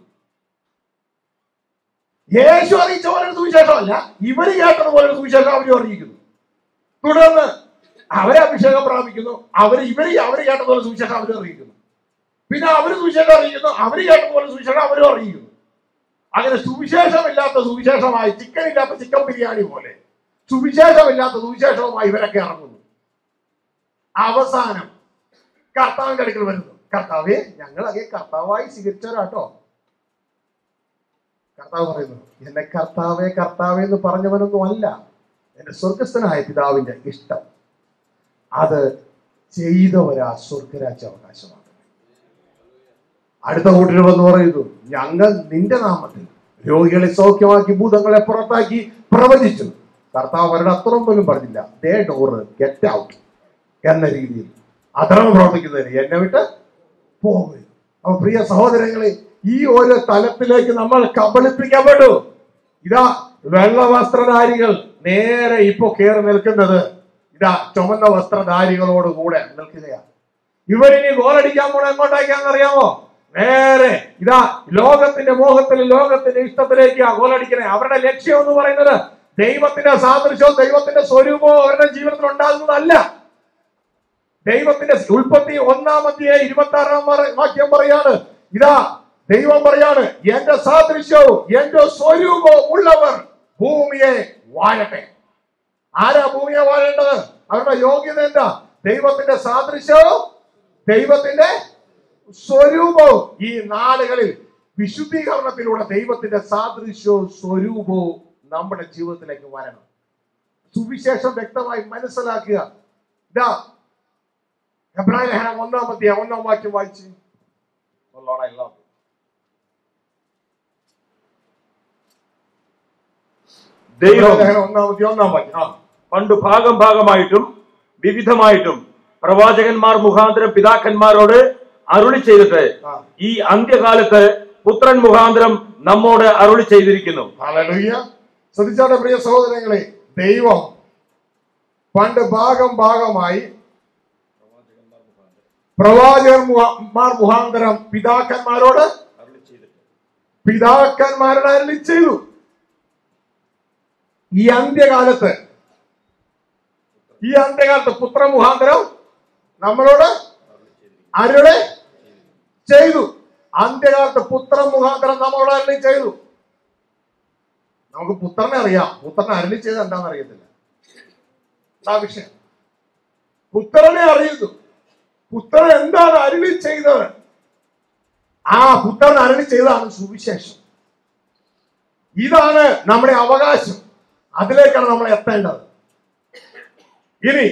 യേശു അറിയിച്ച പോലെ ഒരു സുവിശേഷമല്ല, ഇവര് കേട്ടതുപോലെ ഒരു സുവിശേഷം അവരും അറിയിക്കുന്നു. തുടർന്ന് അവരെ അഭിഷേകം പ്രാപിക്കുന്നു. അവര് ഇവര് അവര് കേട്ടതുപോലെ സുവിശേഷം അവരും അറിയിക്കുന്നു. പിന്നെ അവര് സുവിശേഷം അറിയിക്കുന്നു, അവര് കേട്ടതുപോലെ സുവിശേഷം അവരും അറിയിക്കുന്നു. അങ്ങനെ സുവിശേഷമില്ലാത്ത സുവിശേഷമായി, ചിക്കൻ ഇല്ലാത്ത ചിക്കൻ ബിരിയാണി പോലെ സുവിശേഷമില്ലാത്ത സുവിശേഷവുമായി ഇവരൊക്കെ ഇറങ്ങുന്നു. അവസാനം കർത്താവിന്റെ അടുക്കൽ വരുന്നു. കർത്താവേ, ഞങ്ങൾ അതേ കർത്താവായി സ്വീകരിച്ചവരാട്ടോ. കർത്താവ് പറയുന്നു, എന്നെ കർത്താവേ കർത്താവേ എന്ന് പറഞ്ഞവനൊന്നും അല്ല, എന്റെ സ്വർഗസ്ഥനായ പിതാവിന്റെ ഇഷ്ടം അത് ചെയ്തവരാ സ്വർഗരാജ്യ അവകാശമാണ്. അടുത്ത കൂട്ടിൽ വന്ന് പറയുന്നു, ഞങ്ങൾ നിന്റെ നാമത്തിൽ രോഗികളെ സൗഖ്യമാക്കി ഭൂതങ്ങളെ പുറത്താക്കി പ്രവചിച്ചു. കർത്താവ് അവരുടെ അത്രയും പോലും പറഞ്ഞില്ല, ദേ ഡോർ ഗെറ്റ് ഔട്ട് എന്ന രീതിയിൽ അധർമ്മ പ്രവർത്തിക്കുന്നതിന് എന്നെ വിട്ട് പോകുക. അപ്പൊ പ്രിയ സഹോദരങ്ങളെ, ഈ ഒരു തലത്തിലേക്ക് നമ്മൾ കബളിപ്പിക്കപ്പെട്ടു. ഇതാ വെള്ള വസ്ത്രധാരികൾ നേരെ ഇപ്പൊ കയറി നിൽക്കുന്നത് ഇതാ ചുമന്ന വസ്ത്രധാരികളോട് കൂടെ നിൽക്കുകയാണ്. ഇവരിനി ഗോളടിക്കാൻ പോണ എങ്ങോട്ടേക്കാന്നറിയാമോ? നേരെ ഇതാ ലോകത്തിന്റെ മോഹത്തിൽ ലോകത്തിന്റെ ഇഷ്ടത്തിലേക്ക് ആ ഗോളടിക്കണേ. അവരുടെ ലക്ഷ്യം എന്ന് പറയുന്നത് ദൈവത്തിന്റെ സാദൃശ്യവും ദൈവത്തിന്റെ സ്വരൂപവും അവരുടെ ജീവിതത്തിൽ ഉണ്ടാകുന്നതല്ല. ദൈവത്തിന്റെ ഉൽപ്പത്തി ഒന്നാം അധ്യായം ഇരുപത്തി ആറാം വാക്യം പറയാണ്, ഇതാ ദൈവം പറയാണ്, എന്റെ സാദൃശ്യവും എന്റെ സ്വരൂപവും ഉള്ളവർ ഭൂമിയെ വാഴട്ടെ. ആരാ ഭൂമിയെ വാഴേണ്ടത്? അവരുടെ യോഗ്യത എന്താ? ദൈവത്തിന്റെ സാദൃശ്യവും ദൈവത്തിന്റെ സ്വരൂപവും. ഈ നാളുകളിൽ വിശുദ്ധീകരണത്തിലൂടെ ദൈവത്തിന്റെ സാദൃശ്യവും സ്വരൂപവും നമ്മുടെ ജീവിതത്തിലേക്ക് വരണം. സുവിശേഷം വ്യക്തമായി മനസ്സിലാക്കുക. ഇതാ എബ്രായ ലേഖനം ഒന്നാം അധ്യായം ഒന്നാം വാക്യം വായിച്ച്. ദൈവം ഒന്നാം അധ്യായം ഒന്നാം വാക്യം. പണ്ട് ഭാഗം ഭാഗമായിട്ടും വിവിധമായിട്ടും പ്രവാചകന്മാർ മുഖാന്തരം പിതാക്കന്മാരോട് അരുളി ചെയ്തിട്ട് ഈ അന്ത്യകാലത്ത് പുത്രൻ മുഖാന്തരം നമ്മോട് അരുളി ചെയ്തിരിക്കുന്നു. ഹല്ലേലൂയ. ശ്രദ്ധിച്ചാട്ടെ പ്രിയ സഹോദരങ്ങളെ, ദൈവം പണ്ട് ഭാഗം ഭാഗമായി പ്രവാചകന്മാർ മുഖാന്തരം പിതാക്കന്മാരോട് പിതാക്കന്മാരോട് അരുളി ചെയ്തു. ഈ അന്ത്യകാലത്ത് ഈ അന്ത്യകാലത്ത് പുത്ര മുഖാന്തരം നമ്മളോട് അരുളി ചെയ്തു. അന്ത്യകാലത്ത് പുത്രൻ മുഖാന്തരം നമ്മളോട് അരുളി ചെയ്തു. നമുക്ക് പുത്രനെ അറിയാം, പുത്രനെ അരുളി ചെയ്ത് എന്താണെന്ന് അറിയത്തില്ല. ആ വിഷയം പുത്രനെ അറിയുന്നു. പുത്രൻ എന്താണ് അരുളി ചെയ്തത്? ആ പുത്രൻ അരുളി ചെയ്തതാണ് സുവിശേഷം. ഇതാണ് നമ്മുടെ അവകാശം. അതിലേക്കാണ് നമ്മൾ എത്തേണ്ടത്. ഇനി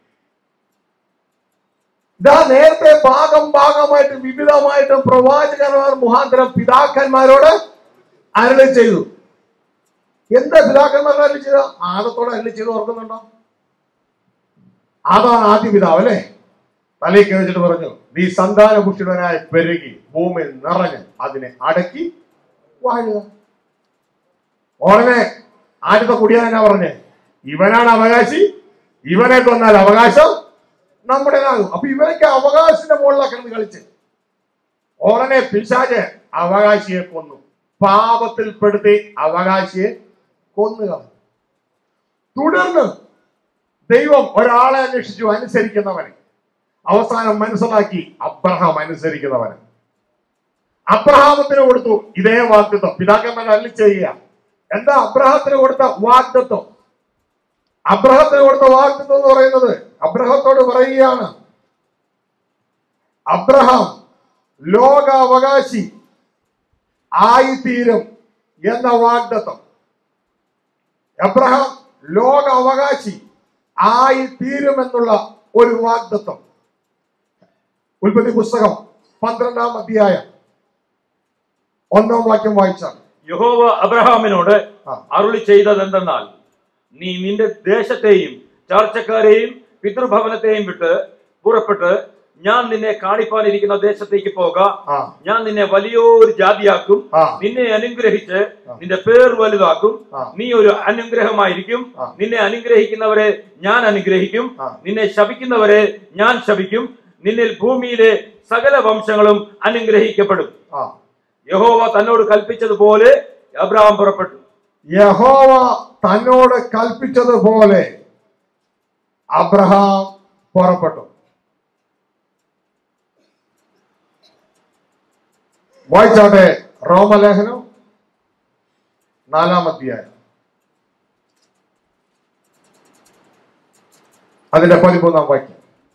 ഇതാ നേരത്തെ ഭാഗം ഭാഗമായിട്ടും വിവിധമായിട്ടും പ്രവാചകന്മാർ മുഖാന്തരം പിതാക്കന്മാരോട് അരുളി ചെയ്തു. എന്താ പിതാക്കന്മാരോട് അരുളി ചെയ്ത? ആദത്തോടെ അരുളി ചെയ്ത് ഓർക്കുന്നുണ്ടോ? അതാണ് ആദ്യ പിതാവ് അല്ലെ. തലയിൽ കഴിച്ചിട്ട് പറഞ്ഞു, നീ സന്താനപുഷ്ടിതനായി പെരുകി ഭൂമിയിൽ നിറഞ്ഞ് അതിനെ അടക്കി വാഴുക. ഉടനെ ആദ്യത്തെ കുടിയാൻ എന്നാ പറഞ്ഞേ? ഇവനാണ് അവകാശി, ഇവനെ കൊന്നാൽ അവകാശം നമ്മുടേതാകും. അപ്പൊ ഇവരൊക്കെ അവകാശത്തിന്റെ മുകളിലാണ് കിടന്ന് കളിച്ച് ഉടനെ പിശാച് അവകാശിയെ കൊന്നു, പാപത്തിൽപ്പെടുത്തി അവകാശിയെ കൊന്നുക. തുടർന്ന് ദൈവം ഒരാളെ അന്വേഷിച്ചു അനുസരിക്കുന്നവനെ. അവസാനം മനസ്സിലാക്കി അബ്രഹാം അനുസരിക്കുന്നവന്. അബ്രഹാമത്തിന് കൊടുത്തു ഇതേ വാഗ്ദത്തം. പിതാക്കന്മാർ അരുളി ചെയ്യുക. എന്താ അബ്രഹാത്തിന് കൊടുത്ത വാഗ്ദത്തം? അബ്രഹത്തിന് കൊടുത്ത വാഗ്ദത്തം എന്ന് പറയുന്നത്, അബ്രഹത്തോട് പറയുകയാണ്, അബ്രഹാം ലോകാവകാശി ആയിത്തീരും എന്ന വാഗ്ദത്തം. അബ്രഹാം ലോക അവകാശി ആയിത്തീരുമെന്നുള്ള ഒരു വാഗ്ദത്തം. ഉൽപ്പത്തി പുസ്തകം പന്ത്രണ്ടാം അധ്യായം ഒന്നാം വാക്യം വായിച്ചാൽ, യഹോവ അബ്രഹാമിനോട് അരുളി ചെയ്തത് എന്തെന്നാൽ, നീ നിന്റെ ദേശത്തെയും ചാർച്ചക്കാരെയും പിതൃഭവനത്തെയും വിട്ട് പുറപ്പെട്ട് ഞാൻ നിന്നെ കാണിപ്പാനിരിക്കുന്ന ദേശത്തേക്ക് പോക. ഞാൻ നിന്നെ വലിയൊരു ജാതിയാക്കും, നിന്നെ അനുഗ്രഹിച്ച് നിന്റെ പേർ വലുതാക്കും, നീ ഒരു അനുഗ്രഹമായിരിക്കും. നിന്നെ അനുഗ്രഹിക്കുന്നവരെ ഞാൻ അനുഗ്രഹിക്കും, നിന്നെ ശപിക്കുന്നവരെ ഞാൻ ശപിക്കും. നിന്നിൽ ഭൂമിയിലെ സകല വംശങ്ങളും അനുഗ്രഹിക്കപ്പെടും. യഹോവ തന്നോട് കൽപ്പിച്ചതുപോലെ അബ്രഹാം പുറപ്പെട്ടു. യഹോവ തന്നോട് കൽപ്പിച്ചതുപോലെ അബ്രഹാം പുറപ്പെട്ടു. വായിച്ചാട്ടെ റോമലേഖനം നാലാം അധ്യായം അതിന്റെ പതിമൂന്നാം വാക്യം.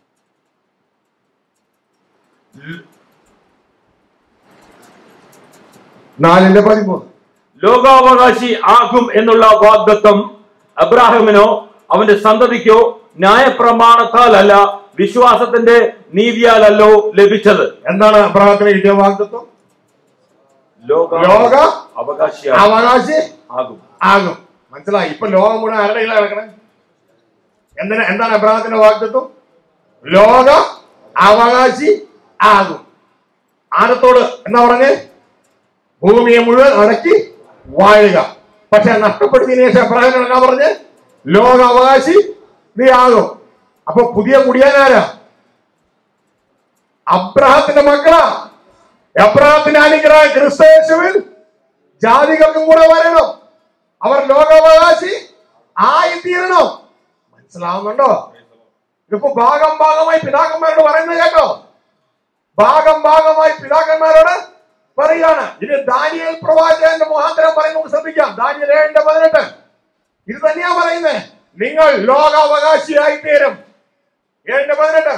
നാലിന്റെ പതിമൂന്ന്. ലോകാവകാശി ആകും എന്നുള്ള വാഗ്ദത്തം അബ്രാഹാമിനോ അവന്റെ സന്തതിക്കോ ന്യായപ്രമാണത്താൽ അല്ല, വിശ്വാസത്തിന്റെ നീതിയാലല്ലോ ലഭിച്ചത്. എന്താണ് അബ്രാഹത്തിന് കിട്ടിയ വാഗ്ദത്തം? ലോക അവകാശി അവകാശി ആകും ആകും മനസ്സിലായി? ഇപ്പൊ ലോകം മുഴുവൻ ആരുടെ കയ്യിലാണ് കിടക്കണേ? എന്തിനാ? എന്താണ് അബ്രാഹത്തിന്റെ വാഗ്ദത്തം? ലോക അവകാശി ആകും. ആരത്തോട് എന്നാ പറഞ്ഞേ? ഭൂമിയെ മുഴുവൻ അടക്കി വാഴുക. പക്ഷെ നഷ്ടപ്പെടുത്തിയതിനു ശേഷം അബ്രാഹിം എന്നാ പറഞ്ഞ്? ലോക അവകാശി നീ ആകും. അപ്പൊ പുതിയ കുടിയാനാരാ? അബ്രാഹത്തിന്റെ മക്കളാ. അബ്രാഹത്തിന്റെ അനുഗ്രഹം ക്രിസ്തുയേശുവിൽ ജാതികൾക്കും കൂടെ വരണം. അവർ ലോകാവകാശി ആയിത്തീരണം. മനസ്സിലാവുന്നുണ്ടോ? ഇതിപ്പോ ഭാഗം ഭാഗമായി പിതാക്കന്മാരോട് പറയുന്നത് കേട്ടോ. ഭാഗം ഭാഗമായി പിതാക്കന്മാരോട് പറയാണ്. ഇത് ദാനിയേൽ പ്രവാചകന്റെ മുഖാന്തരം പറയുന്നത് ശ്രദ്ധിക്കാം. ദാനിയേൽ ഏഴിന്റെ പതിനെട്ട് ഇത് തന്നെയാ പറയുന്നത്. നിങ്ങൾ ലോകാവകാശിയായി തീരും. ഏഴിന്റെ പതിനെട്ട്.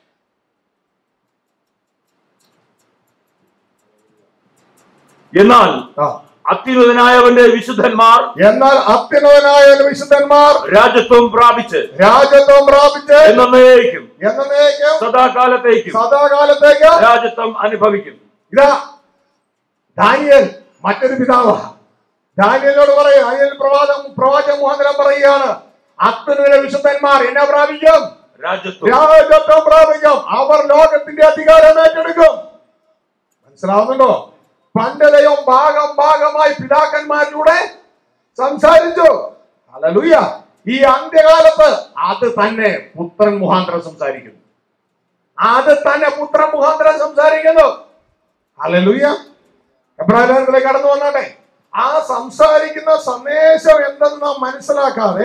എന്നാൽ അത്യുന്നതനായവന്റെ വിശുദ്ധന്മാർ എന്നാൽ അത്യുന്നതനായവന്റെ വിശുദ്ധന്മാർ രാജ്യത്വം പ്രാപിച്ച് രാജ്യത്വം പ്രാപിച്ച് എന്നേക്കും എന്നേക്കും സദാകാലത്തേക്കും സദാകാലത്തേക്ക് രാജ്യത്വം അനുഭവിക്കും. ഇതാ ദാനിയേൽ മറ്റൊരു പിതാവ് ദാനിയേലിനോട് പറയും. ദാനിയേൽ പ്രവാചക പ്രവാചക മുഖാന്തരം പറയുകയാണ്, അത്യുന്നത വിശുദ്ധന്മാർ എന്നെ പ്രാപിക്കും. രാജ്യത്വം രാജ്യത്വം പ്രാപിക്കും. അവർ ലോകത്തിന്റെ അധികാരം ഏറ്റെടുക്കും. മനസ്സിലാവുന്നുണ്ടോ? പണ്ട് ദൈവം ഭാഗം ഭാഗമായി പിതാക്കന്മാരിലൂടെ സംസാരിച്ചു. ഹല്ലേലൂയ. ഈ അന്ത്യകാലത്ത് അത് തന്നെ പുത്രൻ മുഖാന്തരം സംസാരിക്കുന്നു. അത് തന്നെ പുത്രൻ മുഖാന്തരം സംസാരിക്കുന്നു. ഹല്ലേലൂയ. എബ്രായലേഖനത്തിലേക്ക് കടന്നു വന്നാട്ടെ. ആ സംസാരിക്കുന്ന സന്ദേശം എന്തെന്ന് നാം മനസ്സിലാക്കാതെ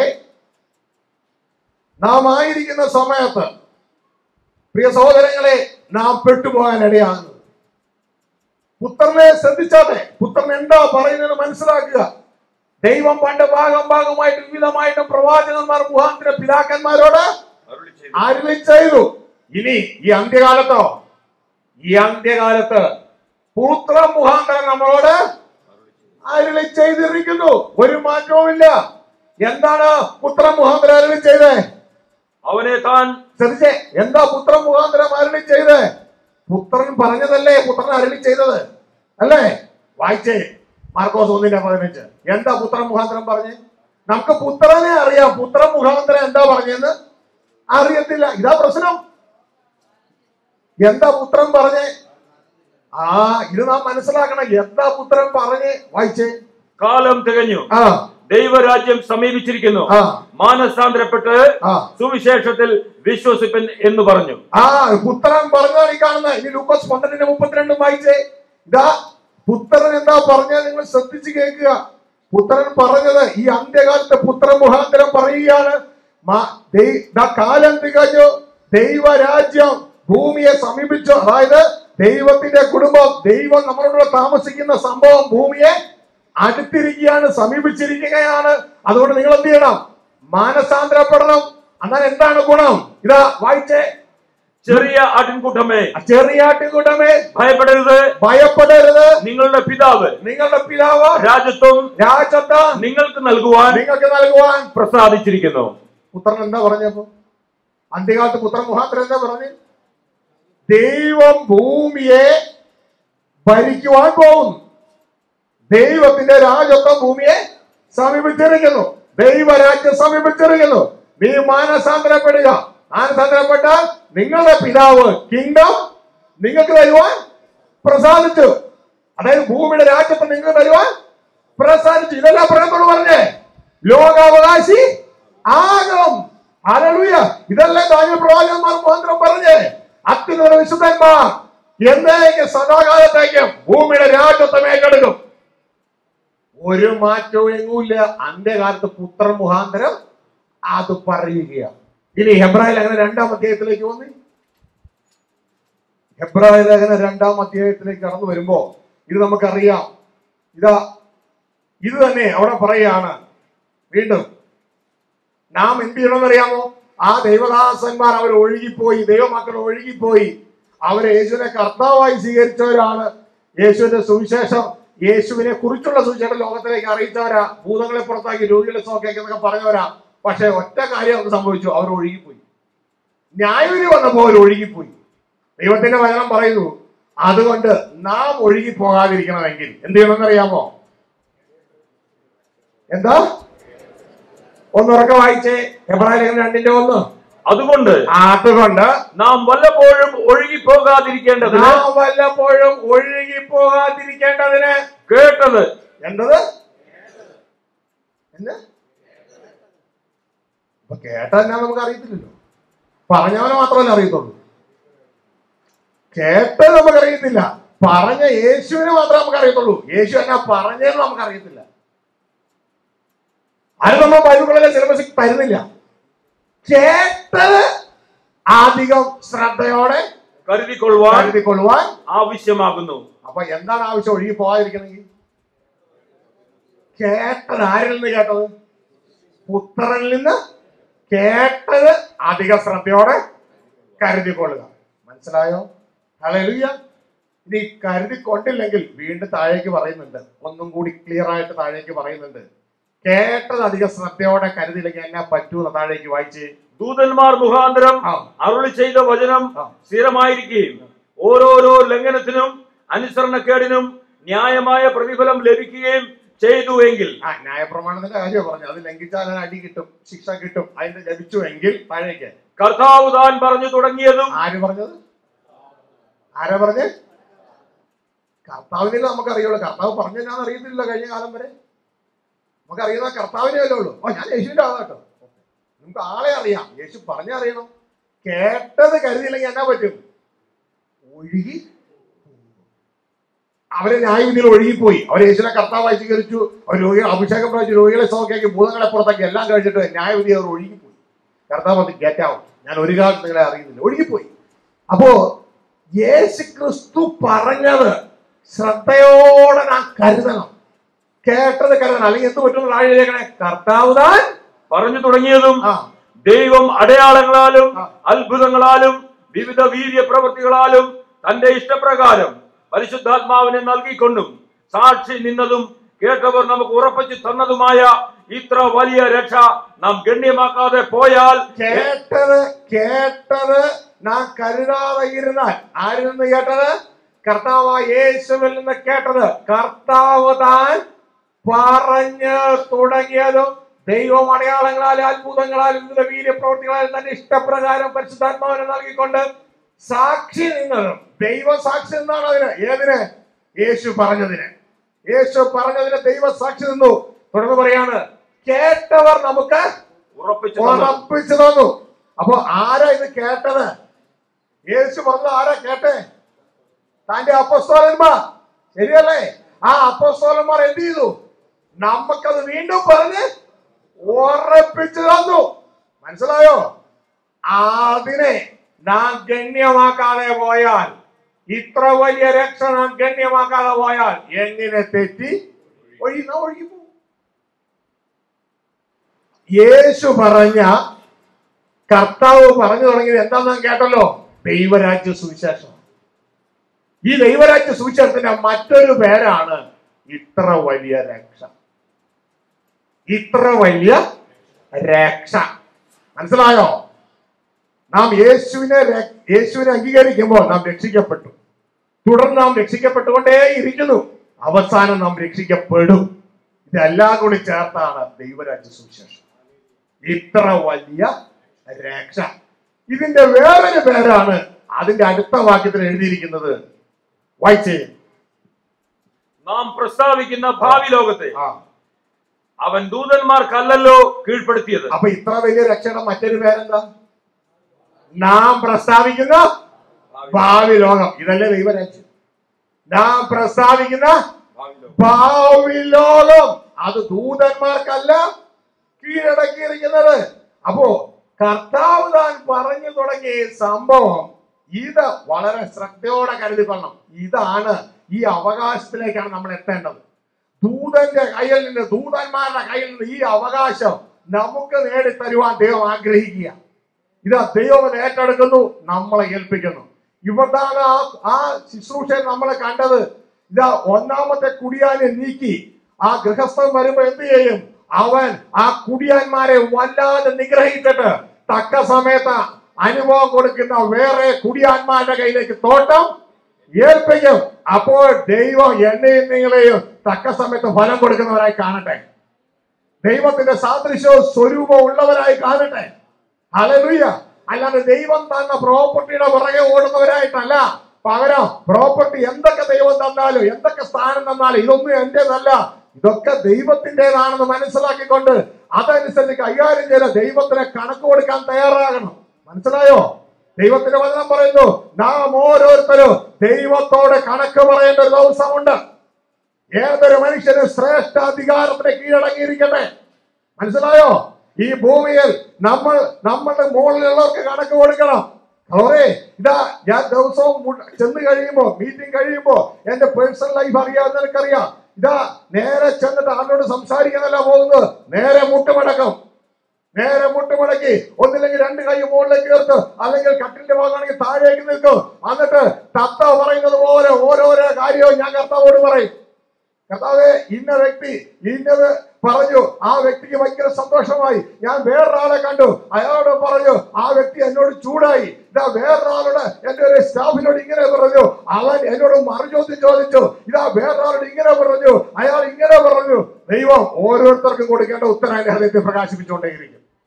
നാം ആയിരിക്കുന്ന സമയത്ത് പ്രിയ സഹോദരങ്ങളെ നാം പെട്ടുപോകാൻ ഇടയാകുന്നത്. പുത്രനെ ശ്രദ്ധിച്ചാട്ടെ. പുത്രൻ എന്താ പറയുന്നത് മനസ്സിലാക്കുക. ദൈവം പണ്ട് ഭാഗം ഭാഗമായിട്ട് വിവിധമായിട്ടും പ്രവാചകന്മാർ മുഖാന്തര പിതാക്കന്മാരോട് അരുളി ചെയ്തു. ഇനി ഈ അന്ത്യകാലത്തോ ഈ അന്ത്യകാലത്ത് പുത്ര മുഖാന്തരം നമ്മളോട് അരുളി ചെയ്തിരിക്കുന്നു. ഒരു മാറ്റവുമില്ല. എന്താണ് പുത്ര മുഖാന്തരം അരുളി ചെയ്തേ? അവനെ താൻ ശ്രദ്ധിച്ചേ. എന്താ പുത്ര മുഖാന്തരം അരുളി ചെയ്തേ? പുത്രൻ പറഞ്ഞതല്ലേ പുത്രൻ അരുളി ചെയ്തത് അല്ലേ? വായിച്ചേ മാർക്കോസ് ഒന്നിന്റെ പതിനഞ്ച്. എന്താ പുത്രൻ മുഖാന്തരം പറഞ്ഞേ? നമുക്ക് പുത്രനെ അറിയാം, പുത്രൻ മുഖാന്തരം എന്താ പറഞ്ഞെന്ന് അറിയത്തില്ല. ഇതാ പ്രശ്നം. എന്താ പുത്രൻ പറഞ്ഞേ? ആ ഇത് നാം മനസ്സിലാക്കണം. എന്താ പുത്രൻ പറഞ്ഞേ? വായിച്ചേ. കാലം തികഞ്ഞു, ആ ദൈവരാജ്യം സമീപിച്ചിരിക്കുന്നു, ആ മാനസാന്തരപ്പെട്ട് ആ സുവിശേഷത്തിൽ വിശ്വസിപ്പൻ എന്ന് പറഞ്ഞു. ആ പുത്രൻ പറഞ്ഞതാണ് ഈ കാണുന്നത്. ഇനി ലൂക്കോസ് പന്ത്രണ്ടിന്റെ മുപ്പത്തിരണ്ടും വായിച്ചേ. ഇതാ പുത്രൻ എന്താ പറഞ്ഞത് നിങ്ങൾ ശ്രദ്ധിച്ച് കേൾക്കുക. പുത്രൻ പറഞ്ഞത് ഈ അന്ത്യകാലത്ത് പുത്രൻ മുഖാന്തരം പറയുകയാണ്. കാലം തികഞ്ഞു, ദൈവരാജ്യം ഭൂമിയെ സമീപിച്ചു. അതായത് ദൈവത്തിന്റെ കുടുംബം, ദൈവം നമ്മളോട് താമസിക്കുന്ന സംഭവം ഭൂമിയെ അടുത്തിരിക്കുകയാണ്, സമീപിച്ചിരിക്കുകയാണ്. അതുകൊണ്ട് നിങ്ങൾ എന്ത് ചെയ്യണം? മാനസാന്തരപ്പെടണം. എന്നാൽ എന്താണ് ഗുണം? ഇതാ വായിച്ചേ. ചെറിയ ആട്ടിൻകൂട്ടമേ ചെറിയ ആട്ടിൻകൂട്ടമേ ഭയപ്പെടരുത്, ഭയപ്പെടരുത്. നിങ്ങളുടെ പിതാവ് നിങ്ങളുടെ പിതാവ് രാജ്യത്വം രാജ്യത്വം നിങ്ങൾക്ക് നൽകുവാൻ നിങ്ങൾക്ക് നൽകുവാൻ പ്രസാദിച്ചിരിക്കുന്നു. പുത്രൻ എന്താ പറഞ്ഞപ്പോ? അന്ത്യകാലത്ത് പുത്രൻ മുഖാന്തരം എന്താ പറഞ്ഞു? ദൈവം ഭൂമിയെ ഭരിക്കുവാൻ പോകുന്നു. ദൈവത്തിന്റെ രാജ്യത്വം ഭൂമിയെ സമീപിച്ചിരിക്കുന്നു. ദൈവരാജ്യം സമീപിച്ചിരിക്കുന്നു. നീ മാനസാന്തരപ്പെടുക. മാനസാന്തരപ്പെട്ടാൽ നിങ്ങളുടെ പിതാവ് കിങ്ഡം നിങ്ങൾക്ക് തരുവാൻ പ്രസാദിച്ചു. അതായത് ഭൂമിയുടെ രാജ്യത്വം നിങ്ങൾക്ക് തരുവാൻ പ്രസാദിച്ചു. ഇതെല്ലാം പ്രകടനത്തോട് പറഞ്ഞേ ലോകാവകാശി ആകും. ഹല്ലേലൂയ. ഇതെല്ലാം ദാനിയേൽ പ്രവാചകന്മാർ മുഖാന്തരം പറഞ്ഞേ അത്യുന്നത വിശുദ്ധന്മാർ എന്നേക്കും സദാകാലത്തേക്കും ഭൂമിയുടെ രാജ്യത്വം ഏറ്റെടുക്കും. ഒരു മാറ്റവും എങ്ങൂല്ല. അന്ത്യകാലത്ത് പുത്രൻ മുഖാന്തരം അത് പറയുകയാണ്. ഇനി ഹെബ്രായ ലേഖനം രണ്ടാം അധ്യായത്തിലേക്ക് വന്ന് ഹെബ്രായ ലേഖനം രണ്ടാം അധ്യായത്തിലേക്ക് കടന്നു വരുമ്പോ ഇത് നമുക്കറിയാം. ഇതാ ഇത് തന്നെ അവിടെ പറയുകയാണ്. വീണ്ടും നാം എന്ത് ചെയ്യണമെന്നറിയാമോ? ആ ദൈവദാസന്മാർ അവർ ഒഴുകിപ്പോയി, ദൈവമക്കൾ ഒഴുകിപ്പോയി. അവരെ യേശുവിനെ കർത്താവായി സ്വീകരിച്ചവരാണ്. യേശുവിന്റെ സുവിശേഷം, യേശുവിനെ കുറിച്ചുള്ള സുവിശേഷം ലോകത്തിലേക്ക് അറിയിച്ചവരാ. ഭൂതങ്ങളെ പുറത്താക്കി രോഗികളെ സുഖമാക്കിയെന്നൊക്കെ പറഞ്ഞവരാ. പക്ഷെ ഒറ്റ കാര്യം അവർക്ക് സംഭവിച്ചു, അവർ ഒഴുകിപ്പോയി. ന്യായവിധി വന്നപ്പോൾ അവർ ഒഴുകിപ്പോയി. ദൈവത്തിന്റെ വചനം പറയുന്നു, അതുകൊണ്ട് നാം ഒഴുകി പോകാതിരിക്കണമെങ്കിൽ എന്ത് ചെയ്യണമെന്നറിയാമോ? എന്താ? ഒന്നുറക്കെ വായിച്ചേ. ഹെബ്രായ ലേഖനം രണ്ടിന്റെ ഒന്ന്. അതുകൊണ്ട് അതുകൊണ്ട് നാം വല്ലപ്പോഴും ഒഴുകി പോകാതിരിക്കേണ്ടതിന് നാം വല്ലപ്പോഴും ഒഴുകി പോകാതിരിക്കേണ്ടതിന് കേട്ടത് എന്തത് എന്ന് ഇപ്പൊ കേട്ടാ നമുക്ക് അറിയത്തില്ലല്ലോ. പറഞ്ഞവനെ മാത്രമല്ല അറിയത്തുള്ളൂ. കേട്ടത് നമുക്ക് അറിയത്തില്ല. പറഞ്ഞ യേശുവിനെ മാത്രമേ നമുക്ക് അറിയത്തുള്ളൂ. യേശു എന്നാ പറഞ്ഞതെന്ന് നമുക്ക് അറിയത്തില്ല. അത് നമ്മൾ ബൈബിളിലെ സിലബസിൽ തരുന്നില്ല. കേട്ടത് അധികം ശ്രദ്ധയോടെ കരുതിക്കൊള്ളുവാൻ കരുതിക്കൊള്ളുവാൻ ആവശ്യമാകുന്നു. അപ്പൊ എന്താണ് ആവശ്യം? ഒഴുകി പോകാതിരിക്കണമെങ്കിൽ കേട്ടത് ആരിൽ നിന്ന് കേട്ടത്? പുത്രനിൽ നിന്ന് കേട്ടത് അധിക ശ്രദ്ധയോടെ കരുതിക്കൊള്ളുക. മനസ്സിലായോ? ഹല്ലേലൂയ. ഇനി കരുതിക്കൊണ്ടില്ലെങ്കിൽ വീണ്ടും താഴേക്ക് പറയുന്നുണ്ട്, ഒന്നും കൂടി ക്ലിയർ ആയിട്ട് താഴേക്ക് പറയുന്നുണ്ട്. കേട്ടത് അധിക ശ്രദ്ധയോടെ കരുതില്ലെങ്കിൽ എന്നാ പറ്റൂന്ന് താഴേക്ക് വായിച്ച്. ദൂതന്മാർ മുഖാന്തരം അരുളി ചെയ്ത വചനം സ്ഥിരമായിരിക്കുകയും ഓരോരോ ലംഘനത്തിനും അനുസരണക്കേടിനും ന്യായമായ പ്രതിഫലം ലഭിക്കുകയും ചെയ്തു എങ്കിൽ. ആ ന്യായപ്രമാണത്തിന്റെ കാര്യം പറഞ്ഞു. അത് ലംഘിച്ചാൽ അടി കിട്ടും, ശിക്ഷ കിട്ടും. അതിന്റെ ലഭിച്ചു എങ്കിൽ താഴേക്ക് കർത്താവ് താൻ പറഞ്ഞു തുടങ്ങിയതും. ആര് പറഞ്ഞത്? ആരാ പറഞ്ഞേ? കർത്താവിനെ നമുക്കറിയുള്ളൂ. കർത്താവ് പറഞ്ഞു ഞാൻ അറിയത്തില്ല കഴിഞ്ഞ കാലം വരെ. നമുക്കറിയുന്ന കർത്താവിനെ അല്ലേ ഉള്ളൂ. ഓ ഞാൻ യേശുവിന്റെ ആളാട്ടോ. നമുക്ക് ആളെ അറിയാം, യേശു പറഞ്ഞറിയണം. കേട്ടത് കരുതിയില്ലെങ്കിൽ എന്നാ പറ്റും? ഒഴുകി. അവരെ ന്യായവിധിയിൽ ഒഴുകിപ്പോയി. അവർ യേശുവിനെ കർത്താവായി സ്വീകരിച്ചു. അവർ രോഗികൾ അഭിഷേകം പ്രാപിച്ചു, രോഗികളെ സൗഖ്യമാക്കി, ഭൂതങ്ങളെ പുറത്താക്കി, എല്ലാം കഴിച്ചിട്ട് ന്യായവിധി അവർ ഒഴുകിപ്പോയി. കർത്താവ് അത് കേറ്റാവും, ഞാൻ ഒരു കാലത്ത് നിങ്ങളെ അറിയുന്നില്ല, ഒഴുകിപ്പോയി. അപ്പോ യേശു ക്രിസ്തു പറഞ്ഞത് ശ്രദ്ധയോടെ നാം കരുതണം. കേട്ടത് കരുതണം. അല്ലെങ്കിൽ എന്ത് പറ്റും? താഴെയേക്കണേ, കർത്താവ് താൻ പറഞ്ഞു തുടങ്ങിയതും ദൈവം അടയാളങ്ങളാലും അത്ഭുതങ്ങളാലും വിവിധ വീര്യ പ്രവൃത്തികളാലും തന്റെ ഇഷ്ടപ്രകാരം പരിശുദ്ധാത്മാവിനെ നൽകിക്കൊണ്ടും സാക്ഷി നിന്നതും കേട്ടവർ നമുക്ക് ഉറപ്പിച്ചു തന്നതുമായ ഇത്ര വലിയ രക്ഷ നാം ഗണ്യമാക്കാതെ പോയാൽ, കേട്ടത് കേട്ടത് നാം കരുതാതെ ഇരുന്നാൽ, ആരിൽ നിന്ന് കേട്ടത്? കർത്താവ് യേശുവിൽ നിന്ന് കേട്ടത്. കർത്താവ് താൻ പറഞ്ഞു തുടങ്ങിയതും ദൈവം അടയാളങ്ങളാലും അത്ഭുതങ്ങളാലും വിവിധ വീര്യപ്രവൃത്തികളാലും തന്റെ ഇഷ്ടപ്രകാരം പരിശുദ്ധാത്മാവിനെ നൽകിക്കൊണ്ട് സാക്ഷി നിന്നതും. ദൈവം സാക്ഷി നിന്നാണ് അതിന്. ഏതിന്? യേശു പറഞ്ഞതിന്. യേശു പറഞ്ഞതിന് ദൈവം സാക്ഷി നിന്നു. തുടർന്ന് പറയാണ്, കേട്ടവർ നമുക്ക് ഉറപ്പിച്ചു തന്നു. അപ്പൊ ആരാ ഇത് കേട്ടത്? യേശു പറഞ്ഞത് ആരാ കേട്ടെ? തന്റെ അപ്പോസ്തലന്മാർ. ശരിയല്ലേ? ആ അപ്പോസ്തലന്മാർ എന്ത് ചെയ്തു? നമുക്കത് വീണ്ടും പറഞ്ഞ് ഉറപ്പിച്ചു തന്നു. മനസ്സിലായോ? അതിനെ നാം ഗണ്യമാക്കാതെ പോയാൽ, ഇത്ര വലിയ രക്ഷ നാം ഗണ്യമാക്കാതെ പോയാൽ എങ്ങനെ തെറ്റി ഒഴി ഒഴുകി പോകും. യേശു പറഞ്ഞ, കർത്താവ് പറഞ്ഞു തുടങ്ങിയത് എന്താണെന്ന് കേട്ടല്ലോ? ദൈവരാജ്യ സുവിശേഷം. ഈ ദൈവരാജ്യ സുവിശേഷത്തിന്റെ മറ്റൊരു പേരാണ് ഇത്ര വലിയ രക്ഷ. ഇത്ര വലിയ രക്ഷ. മനസ്സിലായോ? നാം യേശുവിനെ യേശുവിനെ അംഗീകരിക്കുമ്പോൾ നാം രക്ഷിക്കപ്പെട്ടു. തുടർന്ന് നാം രക്ഷിക്കപ്പെട്ടുകൊണ്ടേ ഇരിക്കുന്നു. അവസാനം നാം രക്ഷിക്കപ്പെടും. ഇതെല്ലാം കൂടി ചേർത്താണ് ദൈവരാജ്യ സുവിശേഷം. ഇത്ര വലിയ രക്ഷ. ഇതിന്റെ വേറൊരു പേരാണ് അതിന്റെ അടുത്ത വാക്യത്തിൽ എഴുതിയിരിക്കുന്നത്. വായിച്ചേ. നാം പ്രസ്താവിക്കുന്ന ഭാവി ലോകത്തെ അവൻ ദൂതന്മാർക്കല്ലല്ലോ കീഴ്പ്പെടുത്തിയത്. അപ്പൊ ഇത്ര വലിയ രക്ഷയുടെ മറ്റൊരു പേരെന്താ? നാം പ്രസ്താവിക്കുന്ന ഭാവി ലോകം. ഇതല്ലേ ദൈവരാജ്യം? നാം പ്രസ്താവിക്കുന്ന ഭാവി ലോകം അത് ദൂതന്മാർക്കല്ല കീഴടക്കിയിരിക്കുന്നത്. അപ്പോ കർത്താവ് താൻ പറഞ്ഞു തുടങ്ങിയ സംഭവം ഇത് വളരെ ശ്രദ്ധയോടെ കരുതിക്കൊള്ളണം. ഇതാണ്, ഈ അവകാശത്തിലേക്കാണ് നമ്മൾ എത്തേണ്ടത്. ദൂതന്റെ കയ്യിൽ നിന്ന്, ദൂതന്മാരുടെ കയ്യിൽ നിന്ന് ഈ അവകാശം നമുക്ക് നേടിത്തരുവാൻ ദൈവം ആഗ്രഹിക്കുക. ഇതാ ദൈവം ഏറ്റെടുക്കുന്നു, നമ്മളെ ഏൽപ്പിക്കുന്നു. ഇവിടാണ് ആ ആ ശുശ്രൂഷയിൽ നമ്മളെ കണ്ടത്. ഇതാ ഒന്നാമത്തെ കുടിയാനെ നീക്കി ആ ഗൃഹസ്ഥൻ വരുമ്പോ എന്ത് ചെയ്യും? അവൻ ആ കുടിയാന്മാരെ വല്ലാതെ നിഗ്രഹിച്ചിട്ട് തക്ക സമയത്ത് അനുഭവം കൊടുക്കുന്ന വേറെ കുടിയാന്മാരുടെ കയ്യിലേക്ക് തോട്ടം ഏൽപ്പിക്കും. അപ്പോൾ ദൈവം എന്നെയും നിങ്ങളെയും തക്ക സമയത്ത് ഫലം കൊടുക്കുന്നവരായി കാണട്ടെ. ദൈവത്തിന്റെ സാദൃശ്യവും സ്വരൂപവും ഉള്ളവരായി കാണട്ടെ. ഹല്ലേലൂയ. അല്ലാതെ ദൈവം തന്ന പ്രോപ്പർട്ടിയുടെ പുറകെ ഓടുന്നവരായിട്ടല്ല. പകരം പ്രോപ്പർട്ടി എന്തൊക്കെ ദൈവം തന്നാലും, എന്തൊക്കെ സ്ഥാനം തന്നാലും ഇതൊന്നും എന്റേതല്ല, ഇതൊക്കെ ദൈവത്തിൻ്റെതാണെന്ന് മനസ്സിലാക്കിക്കൊണ്ട് അതനുസരിച്ച് കൈകാര്യം ചെയ്ത ദൈവത്തിന് കണക്ക് കൊടുക്കാൻ തയ്യാറാകണം. മനസ്സിലായോ? ദൈവത്തിന്റെ വചനം പറയുന്നു, നാം ഓരോരുത്തരും ദൈവത്തോട് കണക്ക് പറയേണ്ട ഒരു ദിവസമുണ്ട്. ഏതൊരു മനുഷ്യനും ശ്രേഷ്ഠ അധികാരത്തിന് കീഴടങ്ങിയിരിക്കട്ടെ. മനസ്സിലായോ? ഈ ഭൂമിയിൽ നമ്മൾ നമ്മളുടെ മുകളിലുള്ളവർക്ക് കണക്ക് കൊടുക്കണം. അവരെ ഇതാ ഞാൻ ദിവസവും ചെന്ന് കഴിയുമ്പോ, മീറ്റിംഗ് കഴിയുമ്പോ എന്റെ പേഴ്സണൽ ലൈഫ് അറിയാവുന്ന എനിക്കറിയാം. ഇതാ നേരെ ചെന്നിട്ട് ആളോട് സംസാരിക്കാനല്ല പോകുന്നത്, നേരെ മുട്ടുമടക്കം. നേരെ മുട്ടുമടക്കി ഒന്നില്ലെങ്കിൽ രണ്ട് കൈ മുകളിലേക്ക് ചേർത്ത്, അല്ലെങ്കിൽ കട്ടിലിന്റെ ഭാഗമാണെങ്കിൽ താഴേക്ക് നിൽക്കും. എന്നിട്ട് തത്ത പറയുന്നത് പോലെ ഓരോരോ കാര്യവും ഞാൻ കർത്താവോട് പറയും. കർത്താവേ, ഇന്ന വ്യക്തി ഇന്നത് പറഞ്ഞു, ആ വ്യക്തിക്ക് ഭയങ്കര സന്തോഷമായി. ഞാൻ വേറൊരാളെ കണ്ടു, അയാളോട് പറഞ്ഞു, ആ വ്യക്തി എന്നോട് ചൂടായി. ഇതാ വേറൊരാളോട് എന്റെ ഒരു സ്റ്റാഫിനോട് ഇങ്ങനെ പറഞ്ഞു, അവൻ എന്നോട് മറുചോദ്യം ചോദിച്ചു. ഇതാ വേറൊരാളോട് ഇങ്ങനെ പറഞ്ഞു, അയാൾ ഇങ്ങനെ പറഞ്ഞു. ദൈവം ഓരോരുത്തർക്കും കൊടുക്കേണ്ട ഉത്തരം എന്റെ ഹൃദയത്തെ പ്രകാശിപ്പിച്ചുകൊണ്ടേയിരിക്കും.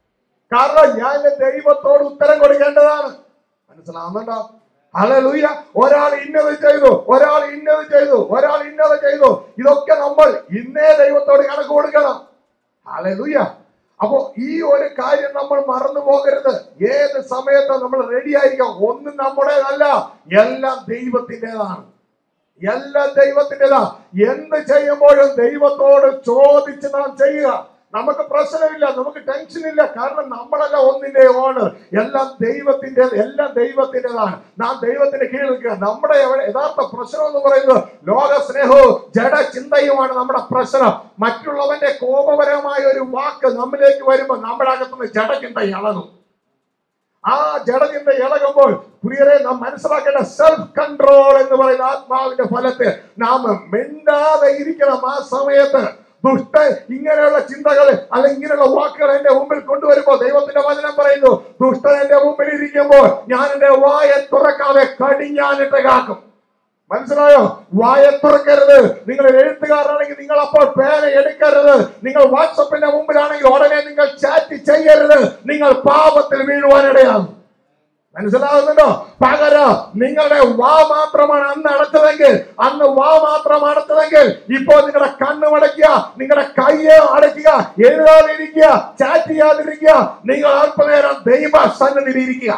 കാരണം ഞാൻ ദൈവത്തോട് ഉത്തരം കൊടുക്കേണ്ടതാണ്. മനസ്സിലാവുന്നുണ്ടോ? ഹല്ലേലൂയ. ഒരാൾ ഇന്നത് ചെയ്തു, ഒരാൾ ഇന്നത് ചെയ്തു, ഒരാൾ ഇന്നത് ചെയ്തു. ഇതൊക്കെ നമ്മൾ ഇന്നേ ദൈവത്തോട് കണക്ക് കൊടുക്കണം. ഹല്ലേലൂയ. അപ്പോ ഈ ഒരു കാര്യം നമ്മൾ മറന്നു പോകരുത്. ഏത് സമയത്തും നമ്മൾ റെഡി ആയിരിക്കാം. ഒന്നും നമ്മുടേതല്ല, എല്ലാം ദൈവത്തിൻ്റെതാണ്. എല്ലാം ദൈവത്തിൻ്റെതാ. എന്ത് ചെയ്യുമ്പോഴും ദൈവത്തോട് ചോദിച്ച് നാം ചെയ്യുക. നമുക്ക് പ്രശ്നമില്ല, നമുക്ക് ടെൻഷൻ ഇല്ല. കാരണം നമ്മളല്ല ഒന്നിന്റെ ഓണർ. എല്ലാം ദൈവത്തിന്റെ, എല്ലാം ദൈവത്തിൻ്റെതാണ്. നാം ദൈവത്തിന്റെ കീഴിൽ നിൽക്കുക. നമ്മുടെ യഥാർത്ഥ പ്രശ്നം എന്ന് പറയുന്നത് ലോക സ്നേഹവും ജഡ ചിന്തയുമാണ് നമ്മുടെ പ്രശ്നം. മറ്റുള്ളവന്റെ കോപപരമായ ഒരു വാക്ക് നമ്മിലേക്ക് വരുമ്പോൾ നമ്മുടെ അകത്തുനിന്ന് ജഡചിന്ത ഇളകും. ആ ജഡചിന്ത ഇളകുമ്പോൾ പ്രിയരെ നാം മനസ്സിലാക്കേണ്ട സെൽഫ് കൺട്രോൾ എന്ന് പറയുന്ന ആത്മാവിന്റെ ഫലത്തെ നാം മിണ്ടാതെ ഇരിക്കണം. ആ സമയത്ത് ദുഷ്ട ഇങ്ങനെയുള്ള ചിന്തകൾ അല്ലെങ്കിൽ ഇങ്ങനെയുള്ള വാക്കുകൾ എന്റെ മുമ്പിൽ കൊണ്ടുവരുമ്പോൾ ദൈവത്തിന്റെ വചനം പറയുന്നു, ദുഷ്ടൻ എന്റെ മുമ്പിൽ ഇരിക്കുമ്പോൾ ഞാൻ എന്റെ വായ തുറക്കാതെ കടിഞ്ഞാനിട്ട് കാക്കും. മനസ്സിലായോ? വായ തുറക്കരുത്. നിങ്ങൾ എഴുത്തുകാരാണെങ്കിൽ നിങ്ങൾ അപ്പോൾ പേന എടുക്കരുത്. നിങ്ങൾ വാട്സപ്പിന്റെ മുമ്പിലാണെങ്കിൽ ഉടനെ നിങ്ങൾ ചാറ്റ് ചെയ്യരുത്. നിങ്ങൾ പാപത്തിൽ വീഴുവാനിടയാകും. മനസ്സിലാകുന്നുണ്ടോ? പകരം നിങ്ങളുടെ വാ മാത്രമാണ് അന്ന് അടച്ചതെങ്കിൽ, അന്ന് വാ മാത്രം അടച്ചതെങ്കിൽ ഇപ്പോൾ നിങ്ങളുടെ കണ്ണും അടയ്ക്കുക, നിങ്ങളുടെ കയ്യെ അടയ്ക്കുക, എഴുതാതിരിക്കുക, ചാറ്റ് ചെയ്യാതിരിക്കുക. നിങ്ങൾ അല്പനേരം ദൈവ സന്നിധിയിൽ ഇരിക്കുക.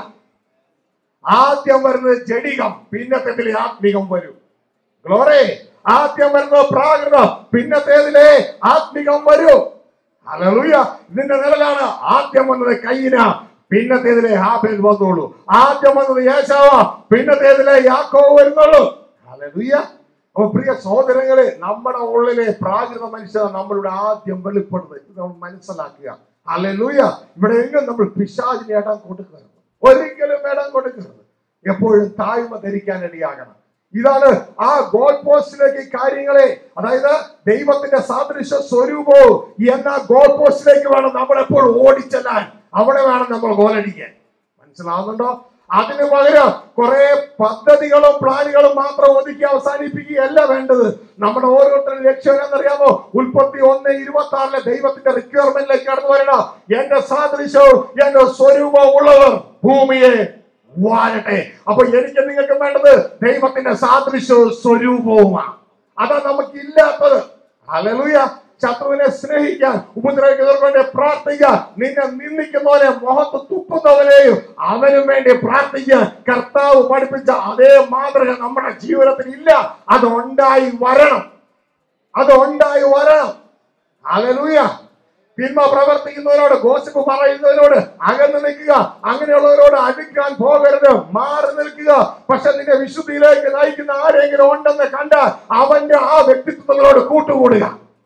ആദ്യം വരുന്നത് ജഡികം, പിന്നത്തേതിലെ ആത്മികം വരും. ഗ്ലോറി. ആദ്യം വരുന്നത് പ്രാകൃതം, പിന്നത്തേതിലെ ആത്മികം വരും. ഹല്ലേലൂയ. ഇതിന്റെ നിഴലാണ് ആദ്യം വന്നത് കയ്യിന, പിന്നത്തേതിലെ ഹാബേൽ വന്നോളൂ. ആദ്യം വന്നത് യേശാവ, പിന്നത്തേതിലെ യാക്കോബ് വരുന്നുള്ളൂ. ഹല്ലേലൂയ. അപ്പൊ പ്രിയ സഹോദരങ്ങളെ, നമ്മുടെ ഉള്ളിലെ പ്രാകൃത മനുഷ്യർ നമ്മളുടെ ആദ്യം വെളിപ്പെടുന്നത് ഇത് നമ്മൾ മനസ്സിലാക്കുക. ഹല്ലേലൂയ. ഇവിടെ എങ്ങും നമ്മൾ പിശാചിന് ഇടം കൊടുക്കരുത്, ഒരിക്കലും ഇടം കൊടുക്കരുത്. എപ്പോഴും താഴ്മ ധരിക്കാൻ ഇടയാകണം. ഇതാണ് ആ ഗോൾ പോസ്റ്റിലേക്ക് കാര്യങ്ങളെ, അതായത് ദൈവത്തിന്റെ സാദൃശ്യ സ്വരൂപവും എന്ന ഗോൾ പോസ്റ്റിലേക്ക് വേണം നമ്മൾ എപ്പോഴും ഓടിച്ചെല്ലാൻ. അവിടെ വേണം നമ്മൾ ഗോളടിക്കാൻ. മനസ്സിലാവുന്നുണ്ടോ? അതിന് പകരം കുറെ പദ്ധതികളും പ്ലാനുകളും മാത്രം ഒതുക്കി അവസാനിപ്പിക്കുകയല്ല വേണ്ടത്. നമ്മുടെ ഓരോരുത്തരുടെ ലക്ഷ്യം എന്നറിയാമോ? ഉൽപ്പത്തി ഒന്ന് ഇരുപത്തി ആറിലെ ദൈവത്തിന്റെ റിക്വയർമെന്റിലേക്ക് കടന്നു വരണം. എന്റെ സാദൃശ്യവും എന്റെ സ്വരൂപവും ഉള്ളവർ ഭൂമിയെ വാഴട്ടെ. അപ്പൊ എനിക്ക് നിങ്ങൾക്ക് വേണ്ടത് ദൈവത്തിന്റെ സാദൃശ്യവും സ്വരൂപവുമാണ്. അതാ നമുക്ക് ഇല്ലാത്തത്. ഹല്ലേലൂയ. ശത്രുവിനെ സ്നേഹിക്കാൻ, ഉപദ്രവിക്കുന്നവർക്ക് വേണ്ടി പ്രാർത്ഥിക്കാൻ, നിന്നെ നിന്ദിക്കുന്നവനെ മുഖത്ത് തുപ്പുന്നവനെയും അവനും വേണ്ടി പ്രാർത്ഥിക്കാൻ കർത്താവ് പഠിപ്പിച്ച അതേ മാതൃക നമ്മുടെ ജീവിതത്തിൽ ഇല്ല. അത് ഉണ്ടായി വരണം, അത് ഉണ്ടായി വരണം. ഹല്ലേലൂയ. തിന്മ പ്രവർത്തിക്കുന്നവരോട്, ഗോസിപ്പ് പറയുന്നവരോട് അകന്നു നിൽക്കുക. അങ്ങനെയുള്ളവരോട് അടുക്കാൻ പോകരുത്, മാറി നിൽക്കുക. പക്ഷെ നിന്റെ വിശുദ്ധിയിലേക്ക് നയിക്കുന്ന ആരെങ്കിലും ഉണ്ടെന്ന് കണ്ടാൽ അവന്റെ ആ വ്യക്തിത്വങ്ങളോട് കൂട്ടുകൂടുക.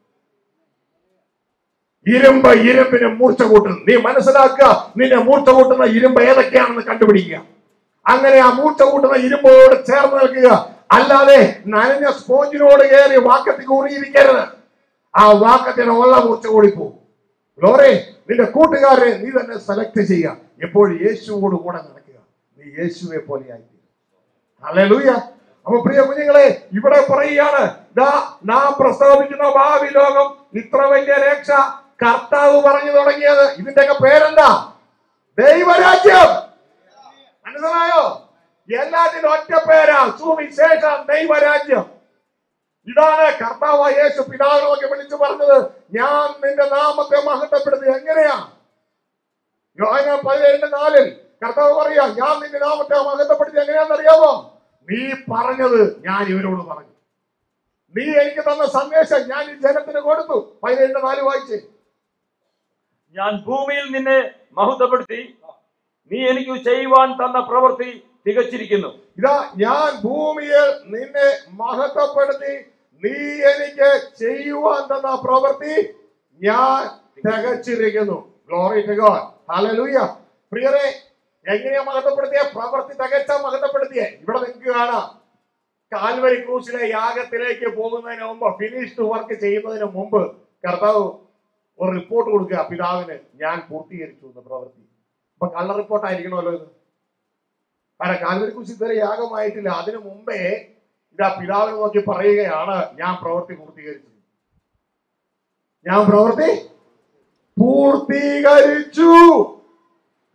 ഇരുമ്പ് ഇരുമ്പിന് മൂർച്ച കൂട്ടുന്നു. നീ മനസ്സിലാക്കുക, നിന്നെ മൂർച്ച കൂട്ടുന്ന ഇരുമ്പ് ഏതൊക്കെയാണെന്ന് കണ്ടുപിടിക്കുക. അങ്ങനെ ആ മൂർച്ച കൂട്ടുന്ന ഇരുമ്പോട് ചേർന്ന് നിൽക്കുക. അല്ലാതെ നനഞ്ഞ സ്പോഞ്ചിനോട് കയറി വാക്കത്തിൽ കൂറിയിരിക്കരുത്. ആ വാക്കത്തിന് ഉള്ള മൂർച്ച കൂടി പോകും. ഗ്ലോറി. നിന്റെ കൂട്ടുകാരെ നീ തന്നെ സെലക്ട് ചെയ്യുക. എപ്പോഴും യേശുവോട് കൂടെ നടക്കുക. നീ യേശുവെ പോലെയായി. ഹല്ലേലൂയ. അപ്പൊ പ്രിയ കുഞ്ഞുങ്ങളെ, ഇവിടെ പറയുകയാണ്, നാം പ്രസ്താവിക്കുന്ന ഭാവി ലോകം ഇത്ര വലിയ രക്ഷ കർത്താവ് പറഞ്ഞു തുടങ്ങിയത്. ഇതിന്റെയൊക്കെ പേരെന്താ? ദൈവരാജ്യം. മനസ്സിലായോ? എല്ലാത്തിനും ഒറ്റ പേരാ, സുവിശേഷം, ദൈവരാജ്യം. ഇതാണ് കർത്താവ് യേശു പിതാവിനൊക്കെ വിളിച്ചു പറഞ്ഞത്, ഞാൻ നിന്റെ നാമത്തെ മഹത്വപ്പെടുത്തി. എങ്ങനെയാ? യോഹന്നാൻ പതിനേഴിന്റെ നാലിൽ കർത്താവ് പറയാ, ഞാൻ നിന്റെ നാമത്തെ മഹത്വപ്പെടുത്തി. എങ്ങനെയാണെന്നറിയാമോ? നീ പറഞ്ഞത് ഞാൻ ഇവരോട് പറഞ്ഞു. നീ എനിക്ക് തന്ന സന്ദേശം ഞാൻ ഈ ജനത്തിന് കൊടുത്തു. പതിനേഴിന്റെ നാല് വായിച്ചേ. ഞാൻ ഭൂമിയിൽ നിന്നെ മഹത്വപ്പെടുത്തി, നീ എനിക്ക് ചെയ്യുവാൻ തന്ന പ്രവൃത്തി തികച്ചിരിക്കുന്നു. ഇതാ, ഞാൻ ഭൂമിയിൽ നിന്നെ മഹത്വപ്പെടുത്തി, നീ എനിക്ക് ചെയ്യുവാൻ തന്ന പ്രവൃത്തി ഞാൻ തികച്ചിരിക്കുന്നു. Glory to God. ഹല്ലേലൂയ. പ്രിയരെ, എങ്ങനെയാ മഹത്വപ്പെടുത്തിയ? പ്രവൃത്തി തികച്ച മഹത്വപ്പെടുത്തിയ. ഇവിടെ നിങ്ങൾക്ക് കാണാം, കാൽവരി ക്രൂസിലെ യാഗത്തിലേക്ക് പോകുന്നതിന് മുമ്പ്, ഫിനിഷ്ഡ് വർക്ക് ചെയ്യുന്നതിന് മുമ്പ് കർത്താവ് ഒരു റിപ്പോർട്ട് കൊടുക്കുക പിതാവിന്, ഞാൻ പൂർത്തീകരിച്ചു എന്ന പ്രവൃത്തി. അപ്പൊ കള്ള റിപ്പോർട്ടായിരിക്കണമല്ലോ ഇത്. കാരണം കാൽവരി ക്രൂസ് ഇതുവരെ യാഗമായിട്ടില്ല. അതിനു മുമ്പേ ഇതാ പിതാവിനെ നോക്കി പറയുകയാണ്, ഞാൻ പ്രവൃത്തി പൂർത്തീകരിച്ചു, ഞാൻ പ്രവൃത്തി പൂർത്തീകരിച്ചു.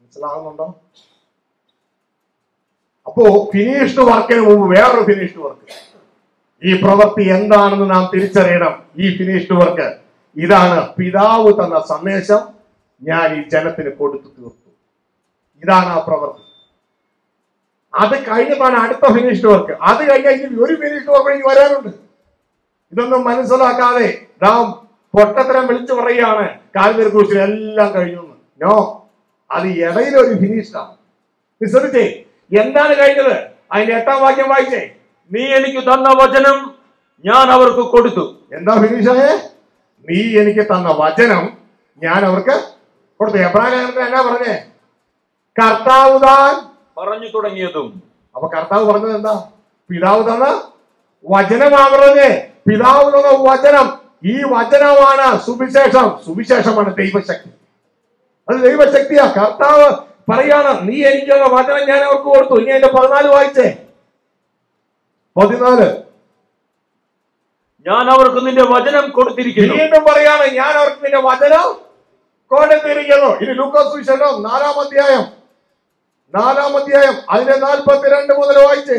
മനസ്സിലാകുന്നുണ്ടോ? അപ്പോ ഫിനിഷ്ഡ് വർക്കിന് മുമ്പ് വേറൊരു ഫിനിഷ്ഡ് വർക്ക്. ഈ പ്രവൃത്തി എന്താണെന്ന് നാം തിരിച്ചറിയണം. ഈ ഫിനിഷ്ഡ് വർക്ക് ഇതാണ്, പിതാവ് തന്ന സന്ദേശം ഞാൻ ഈ ജനത്തിന് കൊടുത്തു തീർത്തു. ഇതാണ് ആ പ്രവൃത്തി. അത് കഴിഞ്ഞിട്ടാണ് അടുത്ത ഫിനിഷ്ഡ് വർക്ക്. അത് കഴിഞ്ഞാൽ ഒരു ഫിനിഷ്ഡ് വർക്ക് ഇനി വരാനുണ്ട്. ഇതൊന്നും മനസ്സിലാക്കാതെ നാം പൊട്ടത്തരം വിളിച്ചു പറയുകയാണ് കാൽവരി ക്രൂശിൽ എല്ലാം കഴിഞ്ഞു. നോ, അത് ഇടയിലൊരു ഫിനിഷ്ഡാണ്. വിശ്വസിച്ചേ, എന്താണ് കഴിഞ്ഞത്? അതിന്റെ എട്ടാം വാക്യം വായിച്ചേ. നീ എനിക്ക് തന്ന വചനം ഞാൻ അവർക്ക് കൊടുത്തു. എന്താ ഫിനിഷായേ? നീ എനിക്ക് തന്ന വചനം ഞാൻ അവർക്ക് കൊടുത്തു. എബ്രായ ലേഖനത്തിൽ എന്നാ പറഞ്ഞേ? കർത്താവ് താൻ പറഞ്ഞു തുടങ്ങിയതും. അപ്പൊ കർത്താവ് പറഞ്ഞത് എന്താ? പിതാവ് തന്ന വചനമാ പറഞ്ഞേ. പിതാവ് തന്ന വചനം, ഈ വചനമാണ് സുവിശേഷം. സുവിശേഷമാണ് ദൈവശക്തി. അത് ദൈവശക്തിയാ. കർത്താവ് പറയാണ്, നീ എനിക്കുള്ള വചനം ഞാൻ അവർക്ക് കൊടുത്തു. ഇനി അതിന്റെ പതിനാല് വായിച്ചേ. പതിനാല്, ഞാൻ അവർക്ക് നിന്റെ വചനം കൊടുത്തിരിക്കുന്നു. വീണ്ടും പറയാണ്, ഞാൻ അവർക്ക് നിന്റെ വചനം കൊടുത്തിരിക്കുന്നു. ഇനി ലൂക്കോസ് സുവിശേഷം നാലാം അധ്യായം നാലാം അധ്യായം അതിന്റെ നാൽപ്പത്തിരണ്ട് മുതൽ വായിച്ചേ.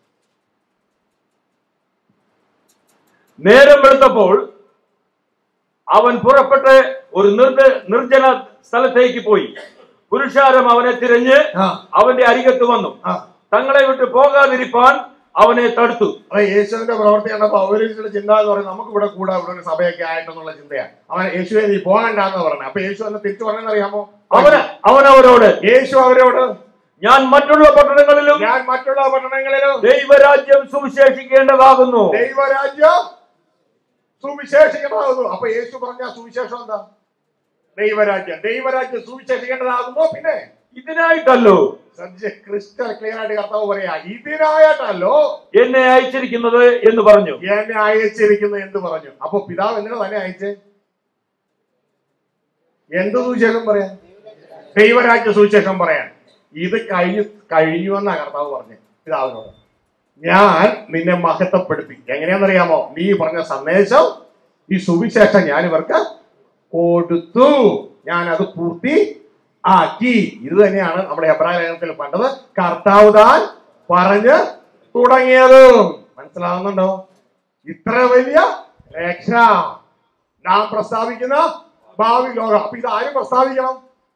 നേരം വെളുത്തപ്പോൾ അവൻ പുറപ്പെട്ട് ഒരു നിർജ നിർജ്ജന സ്ഥലത്തേക്ക് പോയി. പുരുഷാരം അവനെ തിരഞ്ഞ് അവന്റെ അരികത്ത് വന്നു. തങ്ങളെ വിട്ട് പോകാതിരിപ്പാൻ അവനെ തടുത്തു. അതെ, യേശുവിന്റെ പ്രവർത്തി കണ്ടപ്പോ അവരുടെ ചിന്ത എന്ന് പറയുന്നത് നമുക്ക് ഇവിടെ കൂടാ, ഇവിടെ ഒരു സഭയൊക്കെ ആയിട്ടെന്നുള്ള ചിന്തയാണ്. അവൻ യേശുവെ നീ പോകണ്ടെന്ന് പറഞ്ഞു. അപ്പൊ യേശു എന്നെ തിരിച്ചു പറഞ്ഞറിയാമോ? അവന് അവനവരോട് യേശു അവരോട്, ഞാൻ മറ്റുള്ള പട്ടണങ്ങളിലും ഞാൻ മറ്റുള്ള പട്ടണങ്ങളിലും ദൈവരാജ്യം സുവിശേഷിക്കേണ്ടതാകുന്നു. ദൈവരാജ്യം സുവിശേഷിക്കേണ്ടതാകുന്നു. അപ്പൊ യേശു പറഞ്ഞ സുവിശേഷം എന്താ? ദൈവരാജ്യം. ദൈവരാജ്യം സുവിശേഷിക്കേണ്ടതാകുന്നു. പിന്നെ ഇതിനായിട്ടല്ലോ, ക്രിസ്റ്റൽ ക്ലിയർ ആയിട്ട് കർത്താവ് പറയാ, ഇതിനായിട്ടല്ലോ എന്നെ അയച്ചിരിക്കുന്നത് എന്ന് പറഞ്ഞു. എന്നെ അയച്ചിരിക്കുന്നത് എന്ന് പറഞ്ഞു. അപ്പൊ പിതാവ് എന്തിനാ തന്നെ അയച്ചേ? എന്ത് സുവിശേഷം പറയാൻ? ദൈവരാജ്യ സുവിശേഷം പറയാൻ. ഇത് കഴിഞ്ഞു കഴിഞ്ഞു എന്നാ കർത്താവ് പറഞ്ഞു പിതാവിനോട്. ഞാൻ നിന്നെ മഹത്വപ്പെടുത്തി. എങ്ങനെയാണെന്നറിയാമോ? നീ പറഞ്ഞ സന്ദേശം, ഈ സുവിശേഷം ഞാൻ ഇവർക്ക് കൊടുത്തു, ഞാൻ അത് പൂർത്തി ആക്കി. ഇത് തന്നെയാണ് നമ്മുടെ എബ്രായ ലേഖനത്തിൽ കണ്ടത്. കർത്താവ് താൻ പറഞ്ഞ് തുടങ്ങിയത്. മനസ്സിലാവുന്നുണ്ടോ? ഇത്ര വലിയ രക്ഷ നാം പ്രസ്താവിക്കുന്ന ഭാവി ലോകം. അപ്പൊ ഇത് ആരും പ്രസ്താവിക്കണം?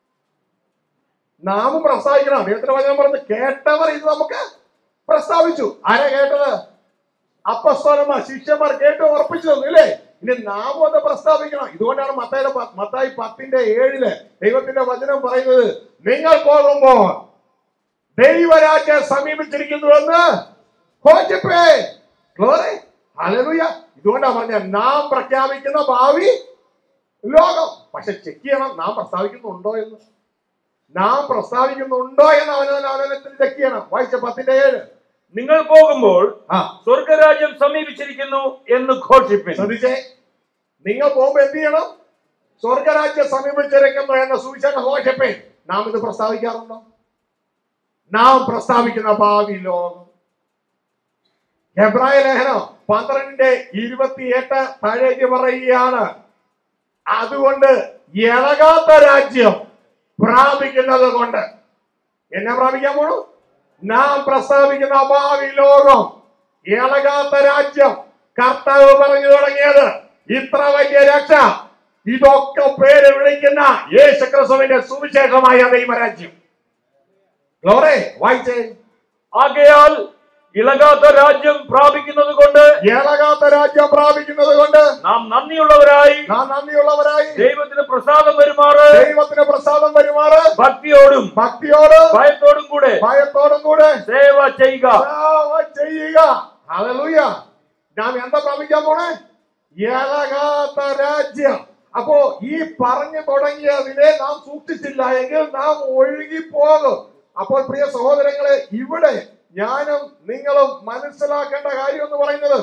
നാമും പ്രസ്താവിക്കണം. ദൈവത്തിന്റെ വചനം പറഞ്ഞ് കേട്ടവർ ഇത് നമുക്ക് പ്രസ്താവിച്ചു. ആരാ കേട്ടത്? അപ്പസ്തോലന്മാർ, ശിഷ്യന്മാർ കേട്ട് ഉറപ്പിച്ചു തന്നു, ഇല്ലേ? ഇനി നാമും അത് പ്രസ്താവിക്കണം. ഇതുകൊണ്ടാണ് മത്തായിയുടെ മത്തായി പത്തിന്റെ ഏഴില് ദൈവത്തിന്റെ വചനം പറയുന്നത്, നിങ്ങൾ പോകുമ്പോൾ ദൈവരാജ്യം സമീപിച്ചിരിക്കുന്നുവെന്ന് ഘോഷിപ്പേ. Glory, hallelujah. ഇതുകൊണ്ടാണ് പറഞ്ഞ നാം പ്രഖ്യാപിക്കുന്ന ഭാവി ലോകം. പക്ഷെ ചെക്ക് ചെയ്യണം, നാം പ്രസ്താവിക്കുന്നുണ്ടോ എന്ന്. നാം പ്രസ്താവിക്കുന്നുണ്ടോ എന്ന് അവനവൻ അവനത്തിൽ ചെക്ക് ചെയ്യണം. വായിച്ച പത്തിന്റെ ഏഴ്. നിങ്ങൾ പോകുമ്പോൾ സ്വർഗരാജ്യം സമീപിച്ചിരിക്കുന്നു എന്ന് ഘോഷിപ്പിൻ. ശ്രദ്ധിച്ചേ, നിങ്ങൾ പോകുമ്പോ എന്ത് ചെയ്യണം? സ്വർഗരാജ്യം സമീപിച്ചിരിക്കുന്നു എന്ന സുവിശേഷം ഘോഷിപ്പിൻ. നാം ഇത് പ്രസ്താവിക്കാറുണ്ടോ? നാം പ്രസ്താവിക്കുന്ന ഭാവി ലോകം. എബ്രായ ലേഖനം പന്ത്രണ്ടിന്റെ ഇരുപത്തിയെട്ട് താഴേക്ക് പറയുകയാണ്, അതുകൊണ്ട് ഇളകാത്ത രാജ്യം പ്രാപിക്കുന്നത് കൊണ്ട് എന്നെ പ്രാപിക്കാൻ പോണു? നാം പ്രസ്താവിക്കുന്ന ഭാവി ലോകം, ഇളകാത്ത രാജ്യം. കർത്താവ് പറഞ്ഞു തുടങ്ങിയത് ഇത്ര വലിയ രക്ഷ, ഇതൊക്കെ പേര് വിളിക്കുന്ന യേശുക്രിസ്തുവിന്റെ സുവിശേഷമായ ദൈവരാജ്യം. ഗ്ലോറി, വായിച്ചേ. ആകയാൽ ഇളകാത്ത രാജ്യം പ്രാപിക്കുന്നത് കൊണ്ട് ഇളകാത്ത രാജ്യം പ്രാപിക്കുന്നത് കൊണ്ട് നാം നന്ദിയുള്ളവരായി നാം നന്ദിയുള്ളവരായി ദൈവത്തിന് പ്രസാദം വരുമാറ് ദൈവത്തിന് പ്രസാദം വരുമാറ് ഭക്തിയോടും ഭക്തിയോടും ഭയത്തോടും കൂടെ ഭയത്തോടും കൂടെ സേവ ചെയ്യുക സേവ ചെയ്യുക. ഹല്ലേലൂയ. നാം എന്താ പ്രാപിക്കാൻ പോണേ? ഇളകാത്ത രാജ്യം. അപ്പോ ഈ പറഞ്ഞു തുടങ്ങിയതിനെ നാം സൂക്ഷിച്ചില്ല എങ്കിൽ നാം ഒഴുകിപ്പോകും. അപ്പോൾ പ്രിയ സഹോദരങ്ങളെ, ഇവിടെ ഞാനും നിങ്ങളും മനസ്സിലാക്കേണ്ട കാര്യം എന്ന് പറയുന്നത്,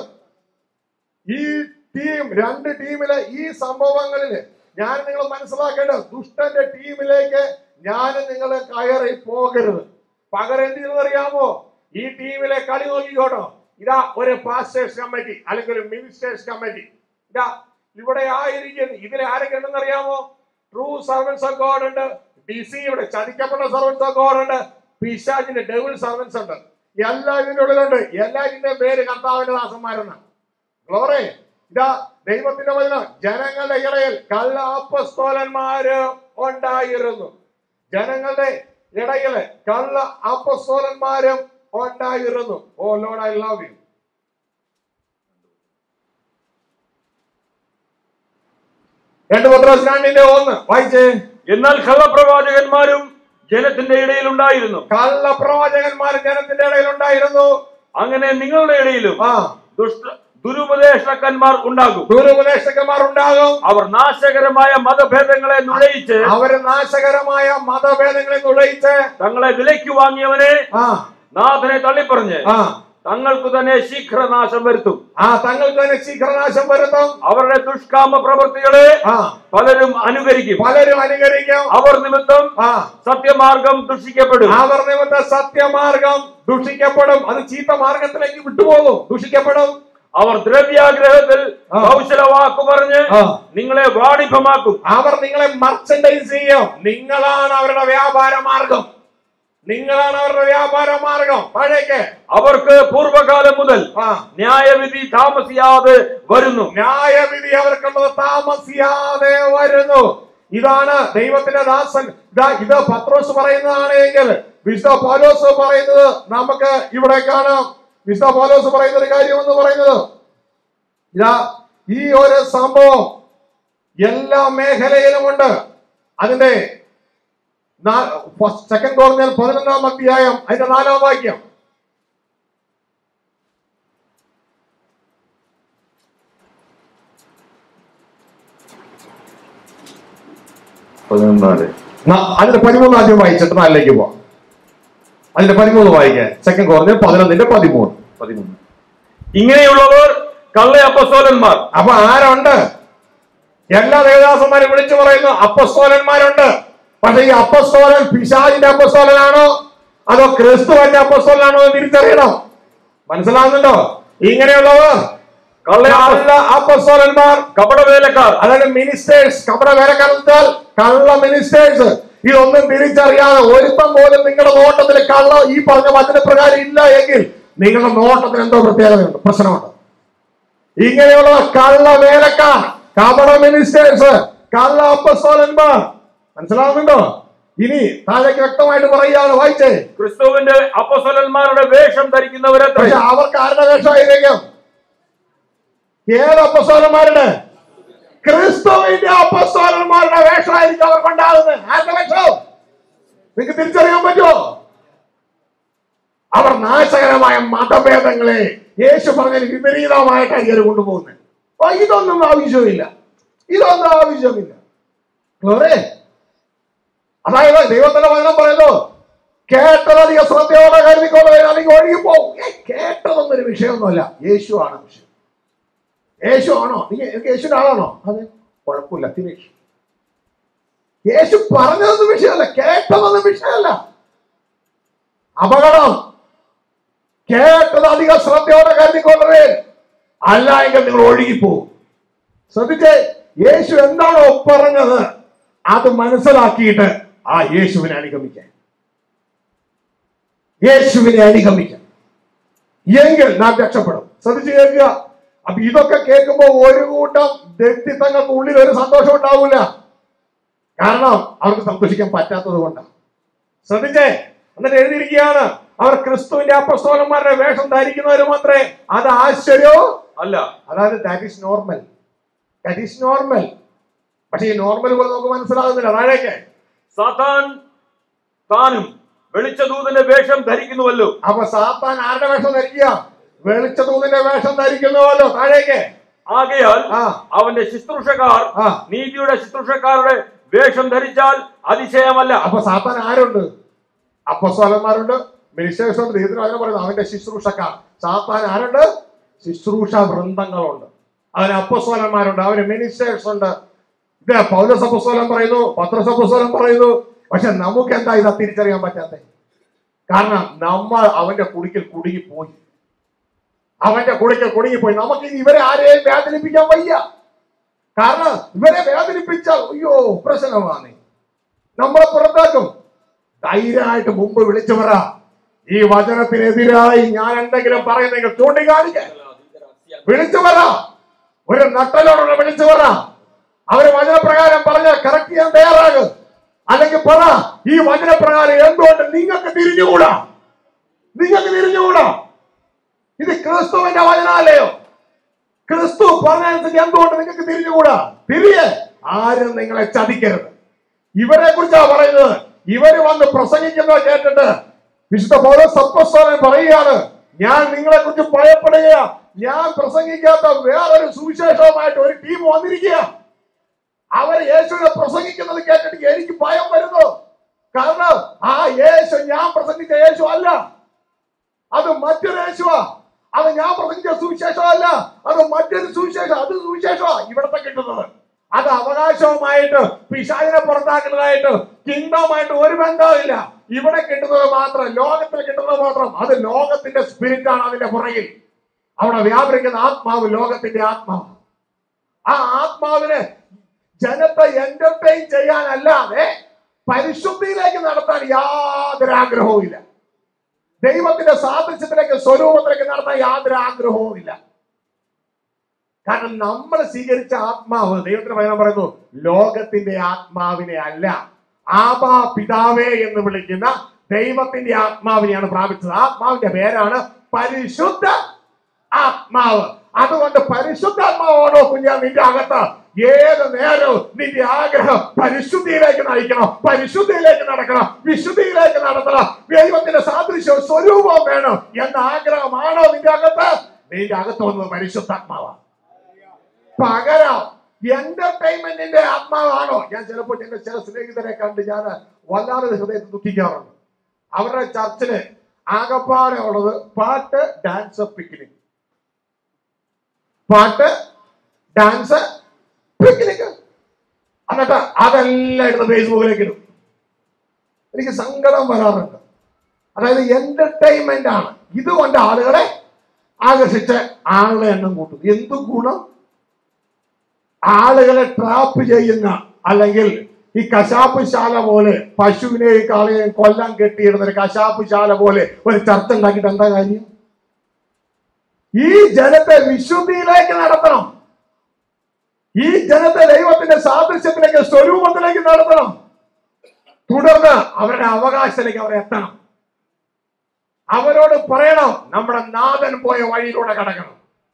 ഈ ടീം രണ്ട് ടീമിലെ ഈ സംഭവങ്ങളില് ഞാൻ നിങ്ങൾ മനസ്സിലാക്കേണ്ടത്, ദുഷ്ടന്റെ ടീമിലേക്ക് ഞാനും നിങ്ങൾ കയറി പോകരുത്. പകരം എന്ത് ചെയ്യുന്നറിയാമോ? ഈ ടീമിലെ കളി നോക്കിക്കോട്ടോ. ഇതാ ഒരു പാസ്റ്റേഴ്സ് കമ്മിറ്റി അല്ലെങ്കിൽ ഒരു മിനിസ്റ്റേഴ്സ് കമ്മിറ്റി. ഇതാ ഇവിടെ ആയിരിക്കും. ഇതിൽ ആരൊക്കെ ഉണ്ടെന്ന് അറിയാമോ? ട്രൂ സർവൻസ് ഓഫ് ഗോഡ് ഉണ്ട്, ഡിസിയുടെ ചതിക്കപ്പെട്ട സർവൻസ് ഓഫ് ഗോഡ് ഉണ്ട്, പിശാചിന്റെ ഡെവിൾ സർവൻസ് ഉണ്ട്. എല്ലാ ഇതിന്റെ ഉള്ളിലുണ്ട്. എല്ലാതിന്റെ പേര് കർത്താവിന്റെ ദാസന്മാരെന്നാണ്. ഗ്ലോറി. ഇതാ ദൈവത്തിന്റെ വചനം. ജനങ്ങളുടെ ഇടയിൽ കള്ള അപ്പസ്തോലന്മാര് ഉണ്ടായിരുന്നു. ജനങ്ങളുടെ ഇടയില് കള്ള അപ്പസ്തോലന്മാരും ഉണ്ടായിരുന്നു. O Lord, I love you. രണ്ട് പത്രോസ് രണ്ടിന്റെ ഒന്ന് വായിച്ചേ. എന്നാൽ കള്ളപ്രവാചകന്മാരും ജനത്തിന്റെ ഇടയിൽ ഉണ്ടായിരുന്നു. കള്ളപ്രവാചകന്മാരും ജനത്തിന്റെ ഇടയിൽ ഉണ്ടായിരുന്നു. അങ്ങനെ നിങ്ങളുടെ ഇടയിലും ആ ദുഷ്ട ദുരുപദേശകന്മാർ ഉണ്ടാകും. ദുരുപദേശകന്മാർ ഉണ്ടാകും. അവർ നാശകരമായ മതഭേദങ്ങളെ നുഴയിച്ച് അവർ നാശകരമായ മതഭേദങ്ങളെ നുഴയിച്ച് തങ്ങളെ വിലയ്ക്ക് വാങ്ങിയവനെ ആ നാഥനെ തള്ളിപ്പറഞ്ഞ് ആ തങ്ങൾക്ക് തന്നെ ശീഘ്രനാശം വരുത്തും. ആ തങ്ങൾക്ക് തന്നെ ശീഘ്രനാശം വരുത്തും. അവരുടെ ദുഷ്കാമ പ്രവൃത്തികളെ ആ പലരും അനുകരിക്കും. പലരും അനുകരിക്കും. അവർ നിമിത്തം ആ സത്യമാർഗം ദുഷിക്കപ്പെടും. അവർ നിമിത്തം സത്യമാർഗം ദുഷിക്കപ്പെടും. അത് ചീത്ത മാർഗത്തിലേക്ക് വിട്ടുപോകും, ദുഷിക്കപ്പെടും. അവർ ദ്രവ്യാഗ്രഹത്തിൽ കൗശല വാക്കു പറഞ്ഞ് നിങ്ങളെ വാണിഭമാക്കും. അവർ നിങ്ങളെ മർച്ചൻഡൈസ് ചെയ്യും. നിങ്ങളാണ് അവരുടെ വ്യാപാര മാർഗം. നിങ്ങളാണ് അവരുടെ വ്യാപാര മാർഗം. പഴേക്ക് അവർക്ക് പൂർവകാലം മുതൽ ന്യായവിധി താമസിയാതെ വരുന്നു. ന്യായവിധി അവർക്കുള്ളത് താമസിയാതെ വരുന്നു. ഇതാണ് ദൈവത്തിന്റെ ദാസൻ. ഇതാ ഇത് പത്രോസ് പറയുന്നതാണ് എങ്കിൽ വിശുദ്ധ പൗലോസ് പറയുന്നത് നമുക്ക് ഇവിടെ കാണാം. വിശുദ്ധ പൗലോസ് പറയുന്ന ഒരു കാര്യം എന്ന് പറയുന്നത് ഇതാ ഈ ഒരു സംഭവം എല്ലാ മേഖലയിലുമുണ്ട്. അതിന്റെ സെക്കൻഡ് കോറിന്ത്യർ പതിനൊന്നാം അധ്യായം അതിന്റെ നാലാം വാക്യം. പതിനൊന്നാല് അതിന്റെ പതിമൂന്ന് ആദ്യം വായിച്ചിട്ട് നാലിലേക്ക് പോവാം. അതിന്റെ പതിമൂന്ന് വായിക്കാൻ. സെക്കൻഡ് കോറിന്ത്യർ പതിനൊന്നിന്റെ പതിമൂന്ന് പതിമൂന്ന് ഇങ്ങനെയുള്ളവർ കള്ള അപ്പസ്തോലന്മാർ. അപ്പൊ ആരുണ്ട്? എല്ലാ ദേവദാസന്മാരും വിളിച്ചു പറയുന്നു അപ്പസ്തോലന്മാരുണ്ട്. പക്ഷെ ഈ അപ്പസ്തോലൻ പിശാചിന്റെ അപ്പസ്തോലനാണോ അതോ ക്രിസ്തുവിന്റെ അപ്പസ്തോലനാണോ എന്ന് തിരിച്ചറിയണം. മനസ്സിലാവുന്നുണ്ടോ? ഇങ്ങനെയുള്ളവർ കള്ള അപ്പസ്തോലന്മാർ, കപടവേലക്കാർ, അതായത് മിനിസ്റ്റേഴ്സ്. കപട വേലക്കാർ വെച്ചാൽ കള്ള മിനിസ്റ്റേഴ്സ്. ഇതൊന്നും തിരിച്ചറിയാതെ ഒരുത്തം പോലും നിങ്ങളുടെ നോട്ടത്തിൽ കള്ള ഈ പറഞ്ഞ വചനപ്രകാരം ഇല്ല എങ്കിൽ നിങ്ങളുടെ നോട്ടത്തിന് എന്തോ പ്രത്യേകതയുണ്ട്, പ്രശ്നമുണ്ട്. ഇങ്ങനെയുള്ള കള്ള വേലക്കാർ, കപട മിനിസ്റ്റേഴ്സ്, കള്ള അപ്പസ്തോലന്മാർ. മനസ്സിലാവുന്നുണ്ടോ? ഇനി താഴേക്ക് വ്യക്തമായിട്ട് പറയുകയാണ്, വായിച്ചേ. ക്രിസ്തുവിന്റെ അപ്പസ്തോലന്മാരുടെ വേഷം ധരിക്കുന്നവരെ. പക്ഷെ അവർക്ക് ആരുടെ വേഷമായിരിക്കും? ഏത് അപ്പസ്തോലന്മാരുടെ? ക്രിസ്തുവിന്റെ അപ്പസ്തോലന്മാരുടെ വേഷമായിരിക്കും അവർക്കുണ്ടാകുന്നത്. ആരുടെ വേഷം നിങ്ങൾക്ക് തിരിച്ചറിയാൻ പറ്റുമോ? അവർ നാശകരമായ മതഭേദങ്ങളെ യേശു പറഞ്ഞതിന് വിപരീതമായിട്ടാണ് ഇവർ കൊണ്ടുപോകുന്നത്. അപ്പൊ ഇതൊന്നും ആവശ്യമില്ല, ഇതൊന്നും ആവശ്യമില്ല. അതായത് ദൈവത്തിന്റെ വചനം പറയുന്നു, കേട്ടതധികം ശ്രദ്ധയോടെ കരുതിക്കൊള്ളു, അല്ലെങ്കിൽ ഒഴുകിപ്പോവും. കേട്ടതൊന്നൊരു വിഷയമൊന്നുമല്ല, യേശു ആണ് വിഷയം. യേശു ആണോ? നിങ്ങൾക്ക് യേശുവിന്റെ ആളാണോ? അതെ, കുഴപ്പമില്ല, ഫിനിഷ്. യേശു പറഞ്ഞതൊന്നും വിഷയമല്ല, കേട്ടതൊന്നും വിഷയമല്ല. അപകടം. കേട്ടത് അധികം ശ്രദ്ധയോടെ കരുതിക്കൊള്ളവേ, അല്ല എങ്കിൽ നിങ്ങൾ ഒഴുകിപ്പോവും. ശ്രദ്ധിച്ചേ, യേശു എന്താണോ പറഞ്ഞത് അത് മനസ്സിലാക്കിയിട്ട് ആ യേശുവിനെ അനുഗമിക്കാൻ, യേശുവിനെ അനുഗമിക്കാൻ എങ്കിൽ നാം രക്ഷപ്പെടും. ശ്രദ്ധിച്ചു കേൾക്കുക. അപ്പൊ ഇതൊക്കെ കേൾക്കുമ്പോൾ ഒരു കൂട്ടം വ്യക്തിത്വങ്ങൾക്ക് ഉള്ളിൽ ഒരു സന്തോഷം ഉണ്ടാവില്ല. കാരണം അവർക്ക് സന്തോഷിക്കാൻ പറ്റാത്തത് കൊണ്ടാണ്. ശ്രദ്ധിച്ചേ, എന്നിട്ട് എഴുതിയിരിക്കുകയാണ്, അവർ ക്രിസ്തുവിന്റെ അപ്പസ്തോലന്മാരുടെ വേഷം ധരിക്കുന്നവർ മാത്രമേ. അത് ആശ്ചര്യമോ അല്ല. അതായത് that is normal, that is normal. പക്ഷെ ഈ നോർമൽ പോലെ നമുക്ക് മനസ്സിലാകുന്നില്ല. താഴേക്ക് സാത്താൻ താനും വെളിച്ചദൂതന്റെ വേഷം ധരിക്കുന്നുവല്ലോ. അപ്പൊ സാത്താൻ ആരുടെ വേഷം ധരിക്കുക? വെളിച്ചദൂതന്റെ വേഷം ധരിക്കുന്നുവല്ലോ. താഴേക്ക് ആകയാൽ അവന്റെ ശുശ്രൂഷക്കാർ നീതിയുടെ ശുശ്രൂഷക്കാരുടെ വേഷം ധരിച്ചാൽ അതിശയമല്ല. അപ്പൊ സാത്താൻ ആരുണ്ട്? അപ്പസ്തോലന്മാരുണ്ട്, മിനിസ്റ്റേഴ്സ് ഉണ്ട്. ദൈവത്തിന് അങ്ങനെ പറയുന്നത് അവന്റെ ശുശ്രൂഷക്കാർ. സാത്താൻ ആരുണ്ട്? ശുശ്രൂഷ വൃന്ദങ്ങളുണ്ട്. അവന് അപ്പസ്തോലന്മാരുണ്ട്, അവന് മിനിസ്റ്റേഴ്സ് ഉണ്ട്. ഇത് പൗലോസ് അപ്പസ്തോലൻ പറയുന്നു, പത്രോസ് അപ്പസ്തോലൻ പറയുന്നു. പക്ഷെ നമുക്ക് എന്താ ഇതാ തിരിച്ചറിയാൻ പറ്റാത്ത? കാരണം നമ്മൾ അവന്റെ കുടിക്കൽ കുടുങ്ങിപ്പോയി. അവന്റെ കുടിക്കൽ കുടുങ്ങിപ്പോയി. നമുക്ക് ഇവരെ ആരെയും വേദനിപ്പിക്കാൻ വയ്യ. കാരണം ഇവരെ വേദനിപ്പിച്ചാൽ അയ്യോ പ്രശ്നമാണ്. നമ്മളെ പുറത്താക്കും. ധൈര്യമായിട്ട് മുമ്പ് വിളിച്ചു പറ, ഈ വചനത്തിനെതിരായി ഞാൻ എന്തെങ്കിലും പറയുന്നെങ്കിൽ ചൂണ്ടിക്കാണിക്ക, വിളിച്ചു പറ. ഒരു നട്ടലോടുള്ള വിളിച്ചു പറ. അവര് വചനപ്രകാരം പറഞ്ഞാൽ കറക്റ്റ് ചെയ്യാൻ തയ്യാറാകും. അല്ലെങ്കിൽ പറ, ഈ വചനപ്രകാരം എന്തുകൊണ്ട് നിങ്ങൾക്ക് തിരിഞ്ഞുകൂടാ, നിങ്ങൾക്ക് തിരിഞ്ഞുകൂടാ. ഇത് ക്രിസ്തുവിന്റെ വചനാലയോ? ക്രിസ്തു പറഞ്ഞനുസരിച്ച് എന്തുകൊണ്ട് നിങ്ങൾക്ക് തിരിഞ്ഞുകൂടാ? തിരിയെ ആരും നിങ്ങളെ ചതിക്കരുത്. ഇവരെ കുറിച്ചാ പറയുന്നത്. ഇവര് വന്ന് പ്രസംഗിക്കുന്നത് കേട്ടിട്ട് വിശുദ്ധ പൗലോസ് അപ്പോസ്തലൻ പറയുകയാണ്, ഞാൻ നിങ്ങളെ കുറിച്ച് ഭയപ്പെടുക, ഞാൻ പ്രസംഗിക്കാത്ത വേറൊരു സുവിശേഷവുമായിട്ട് ഒരു ടീം വന്നിരിക്കുക. അവർ യേശുവിനെ പ്രസംഗിക്കുന്നത് കേട്ടിട്ട് എനിക്ക് ഭയം വരുന്നു. കാരണം ആ യേശു ഞാൻ പ്രസംഗിച്ച യേശു അല്ല, അത് മറ്റൊരു യേശുവാ. അത് ഞാൻ പ്രസംഗിച്ച സുവിശേഷമല്ല, അത് മറ്റൊരു സുവിശേഷം. അത് സുവിശേഷമാ ഇവിടത്തെ കിട്ടുന്നത്. അത് അവകാശവുമായിട്ട് പിശാചിനെ പുറത്താക്കുന്നതായിട്ട് കിങ്ഡവുമായിട്ട് ഒരു ബന്ധവുമില്ല. ഇവിടെ കിട്ടുന്നത് മാത്രം, ലോകത്തിൽ കിട്ടുന്നത് മാത്രം. അത് ലോകത്തിന്റെ സ്പിരിറ്റാണ് അതിന്റെ പുറകിൽ. അവിടെ വ്യാപരിക്കുന്ന ആത്മാവ് ലോകത്തിന്റെ ആത്മാവ്. ആ ആത്മാവിനെ ജനത്തെ എന്റർടൈൻ ചെയ്യാനല്ലാതെ പരിശുദ്ധിയിലേക്ക് നടത്താൻ യാതൊരു ആഗ്രഹവും ഇല്ല. ദൈവത്തിന്റെ സാദൃശ്യത്തിലേക്ക്, സ്വരൂപത്തിലേക്ക് നടത്താൻ യാതൊരു ആഗ്രഹവും ഇല്ല. കാരണം നമ്മൾ സ്വീകരിച്ച ആത്മാവ്, ദൈവത്തിന് വചനം പറയുന്നു, ലോകത്തിന്റെ ആത്മാവിനെ അല്ല, ആബാ പിതാവേ എന്ന് വിളിക്കുന്ന ദൈവത്തിന്റെ ആത്മാവിനെയാണ് പ്രാപിച്ചത്. ആത്മാവിന്റെ പേരാണ് പരിശുദ്ധ ആത്മാവ്. അതുകൊണ്ട് പരിശുദ്ധാത്മാവാണോ കുഞ്ഞാ നിന്റെ അകത്ത്? ഏത് നേരവും നിന്റെ ആഗ്രഹം പരിശുദ്ധിയിലേക്ക് നയിക്കണം, പരിശുദ്ധിയിലേക്ക് നടക്കണം, വിശുദ്ധിയിലേക്ക് നടത്തണം, ദൈവത്തിന്റെ സാദൃശ്യവും സ്വരൂപവും വേണം എന്ന ആഗ്രഹമാണോ നിന്റെ അകത്ത്? നിന്റെ അകത്ത് വന്നത് പരിശുദ്ധാത്മാവാണ്. പകരം എന്റർടൈൻമെന്റിന്റെ ആത്മാവാണോ? ഞാൻ ചിലപ്പോൾ എന്റെ ചില സ്നേഹിതരെ കണ്ട് ഞാൻ വല്ലാതെ ഹൃദയത്തിൽ ദുഃഖിക്കാറുണ്ട്. അവരുടെ ചർച്ചില് ആകപ്പാടെ ഉള്ളത് പാട്ട്, ഡാൻസ്, പിക്നിക്. പാട്ട്, ഡാൻസ്, പിക്നിക്. എന്നിട്ട് അതെല്ലാം എടുത്ത് ഫേസ്ബുക്കിലേക്ക് ഇടും. എനിക്ക് സങ്കടം വരാറുണ്ട്. അതായത് എന്റർടൈൻമെന്റ് ആണ്. ഇതുകൊണ്ട് ആളുകളെ ആകർഷിച്ച് ആളുകളെ എണ്ണം കൂട്ടും. എന്തു ഗുണം? ആളുകളെ ട്രാപ്പ് ചെയ്യുന്ന, അല്ലെങ്കിൽ ഈ കശാപ്പ് ശാല പോലെ പശുവിനെയും കാളയെയും കൊല്ലാൻ കെട്ടിയിടുന്ന ഒരു കശാപ്പ് ശാല പോലെ ഒരു ചർച്ച ഉണ്ടാക്കിയിട്ട് എന്താ കാര്യം? ഈ ജനത്തെ വിശുദ്ധിയിലേക്ക് നടത്തണം. ഈ ജനത്തെ ദൈവത്തിന്റെ സാദൃശ്യത്തിലേക്ക്, സ്വരൂപത്തിലേക്ക് നടത്തണം. തുടർന്ന് അവരുടെ അവകാശത്തിലേക്ക് അവർ എത്തണം. അവരോട് പറയണം, നമ്മുടെ നാഥൻ പോയ വഴിയിലൂടെ കടക്കണം.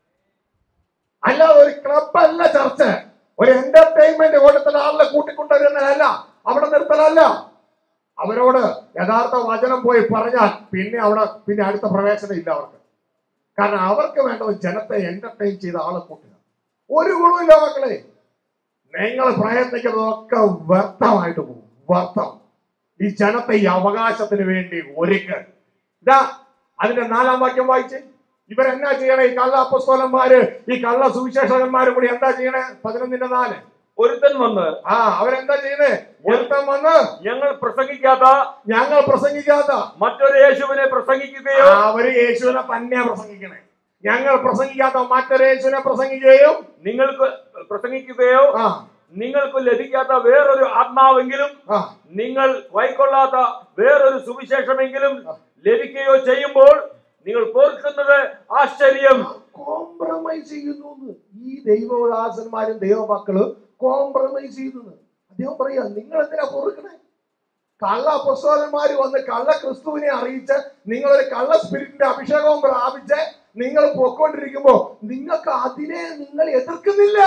അല്ലാതെ ഒരു ക്ലബല്ല ചർച്ച്, ഒരു എന്റർടൈൻമെന്റ് കൊടുത്തുള്ള ആളെ കൂട്ടിക്കൊണ്ടുവരുന്നതല്ല, അവിടെ നിർത്തലല്ല. അവരോട് യഥാർത്ഥ വചനം പോയി പറഞ്ഞാൽ പിന്നെ അവിടെ പിന്നെ അടുത്ത പ്രവേശനം ഇല്ല അവർക്ക്. കാരണം അവർക്ക് വേണ്ടത് ജനത്തെ എന്റർടൈൻ ചെയ്ത ആളെ കൂട്ടുക. ഒരു ഗുണമില്ല മക്കളെ. നിങ്ങൾ പ്രയത്നിക്കുന്നതൊക്കെ വ്യർത്ഥമായിട്ട് പോകും. വ്യർത്ഥം. ഈ ജനത്തെ ഈ അവകാശത്തിന് വേണ്ടി ഒരുക്ക്. ഇതാ അതിന്റെ നാലാം വാക്യം വായിച്ച്. ഇവരെന്നാ ചെയ്യണേ? ഈ കള്ള അപ്പോസ്തലന്മാര്, ഈ കള്ള സുവിശേഷകന്മാരും കൂടി എന്താ ചെയ്യണേ? പതിനൊന്നിന്റെ നാല്. ഒരുത്തൻ വന്ന്, ആ അവരെന്താ ചെയ്യുന്നേ? ഒരുത്തൻ വന്ന് ഞങ്ങൾ പ്രസംഗിക്കാത്ത ഞങ്ങൾ പ്രസംഗിക്കാത്ത മറ്റൊരു യേശുവിനെ പ്രസംഗിക്കുകയോ, അവര് യേശുവിനെ തന്നെ പ്രസംഗിക്കണേ. ഞങ്ങൾ പ്രസംഗിക്കാത്ത മറ്റൊരു യേശുവിനെ പ്രസംഗിക്കുകയോ, നിങ്ങൾക്ക് പ്രസംഗിക്കുകയോ, നിങ്ങൾക്ക് ലഭിക്കാത്ത വേറൊരു ആത്മാവെങ്കിലും, നിങ്ങൾ കൈക്കൊള്ളാത്ത വേറൊരു സുവിശേഷമെങ്കിലും ലഭിക്കുകയോ ചെയ്യുമ്പോൾ നിങ്ങൾ പോർക്കുന്നത് ആശ്ചര്യം. കോംപ്രമൈസ് ചെയ്യുന്നു. ഈ ദൈവദാസന്മാരും ദൈവമക്കളും കോംപ്രമൈസ് ചെയ്യുന്നു. അദ്ദേഹം പറയാ, നിങ്ങൾ എന്തിനാ പൊറുക്കണേ? കള്ള അപ്പോസ്തലന്മാര് വന്ന് കള്ള ക്രിസ്തുവിനെ അറിയിച്ച് നിങ്ങളൊരു കള്ള സ്പിരിറ്റിന്റെ അഭിഷേകവും പ്രാപിച്ച് നിങ്ങൾ പൊക്കോണ്ടിരിക്കുമ്പോ നിങ്ങൾക്ക് അതിനെ നിങ്ങൾ എതിർക്കുന്നില്ല.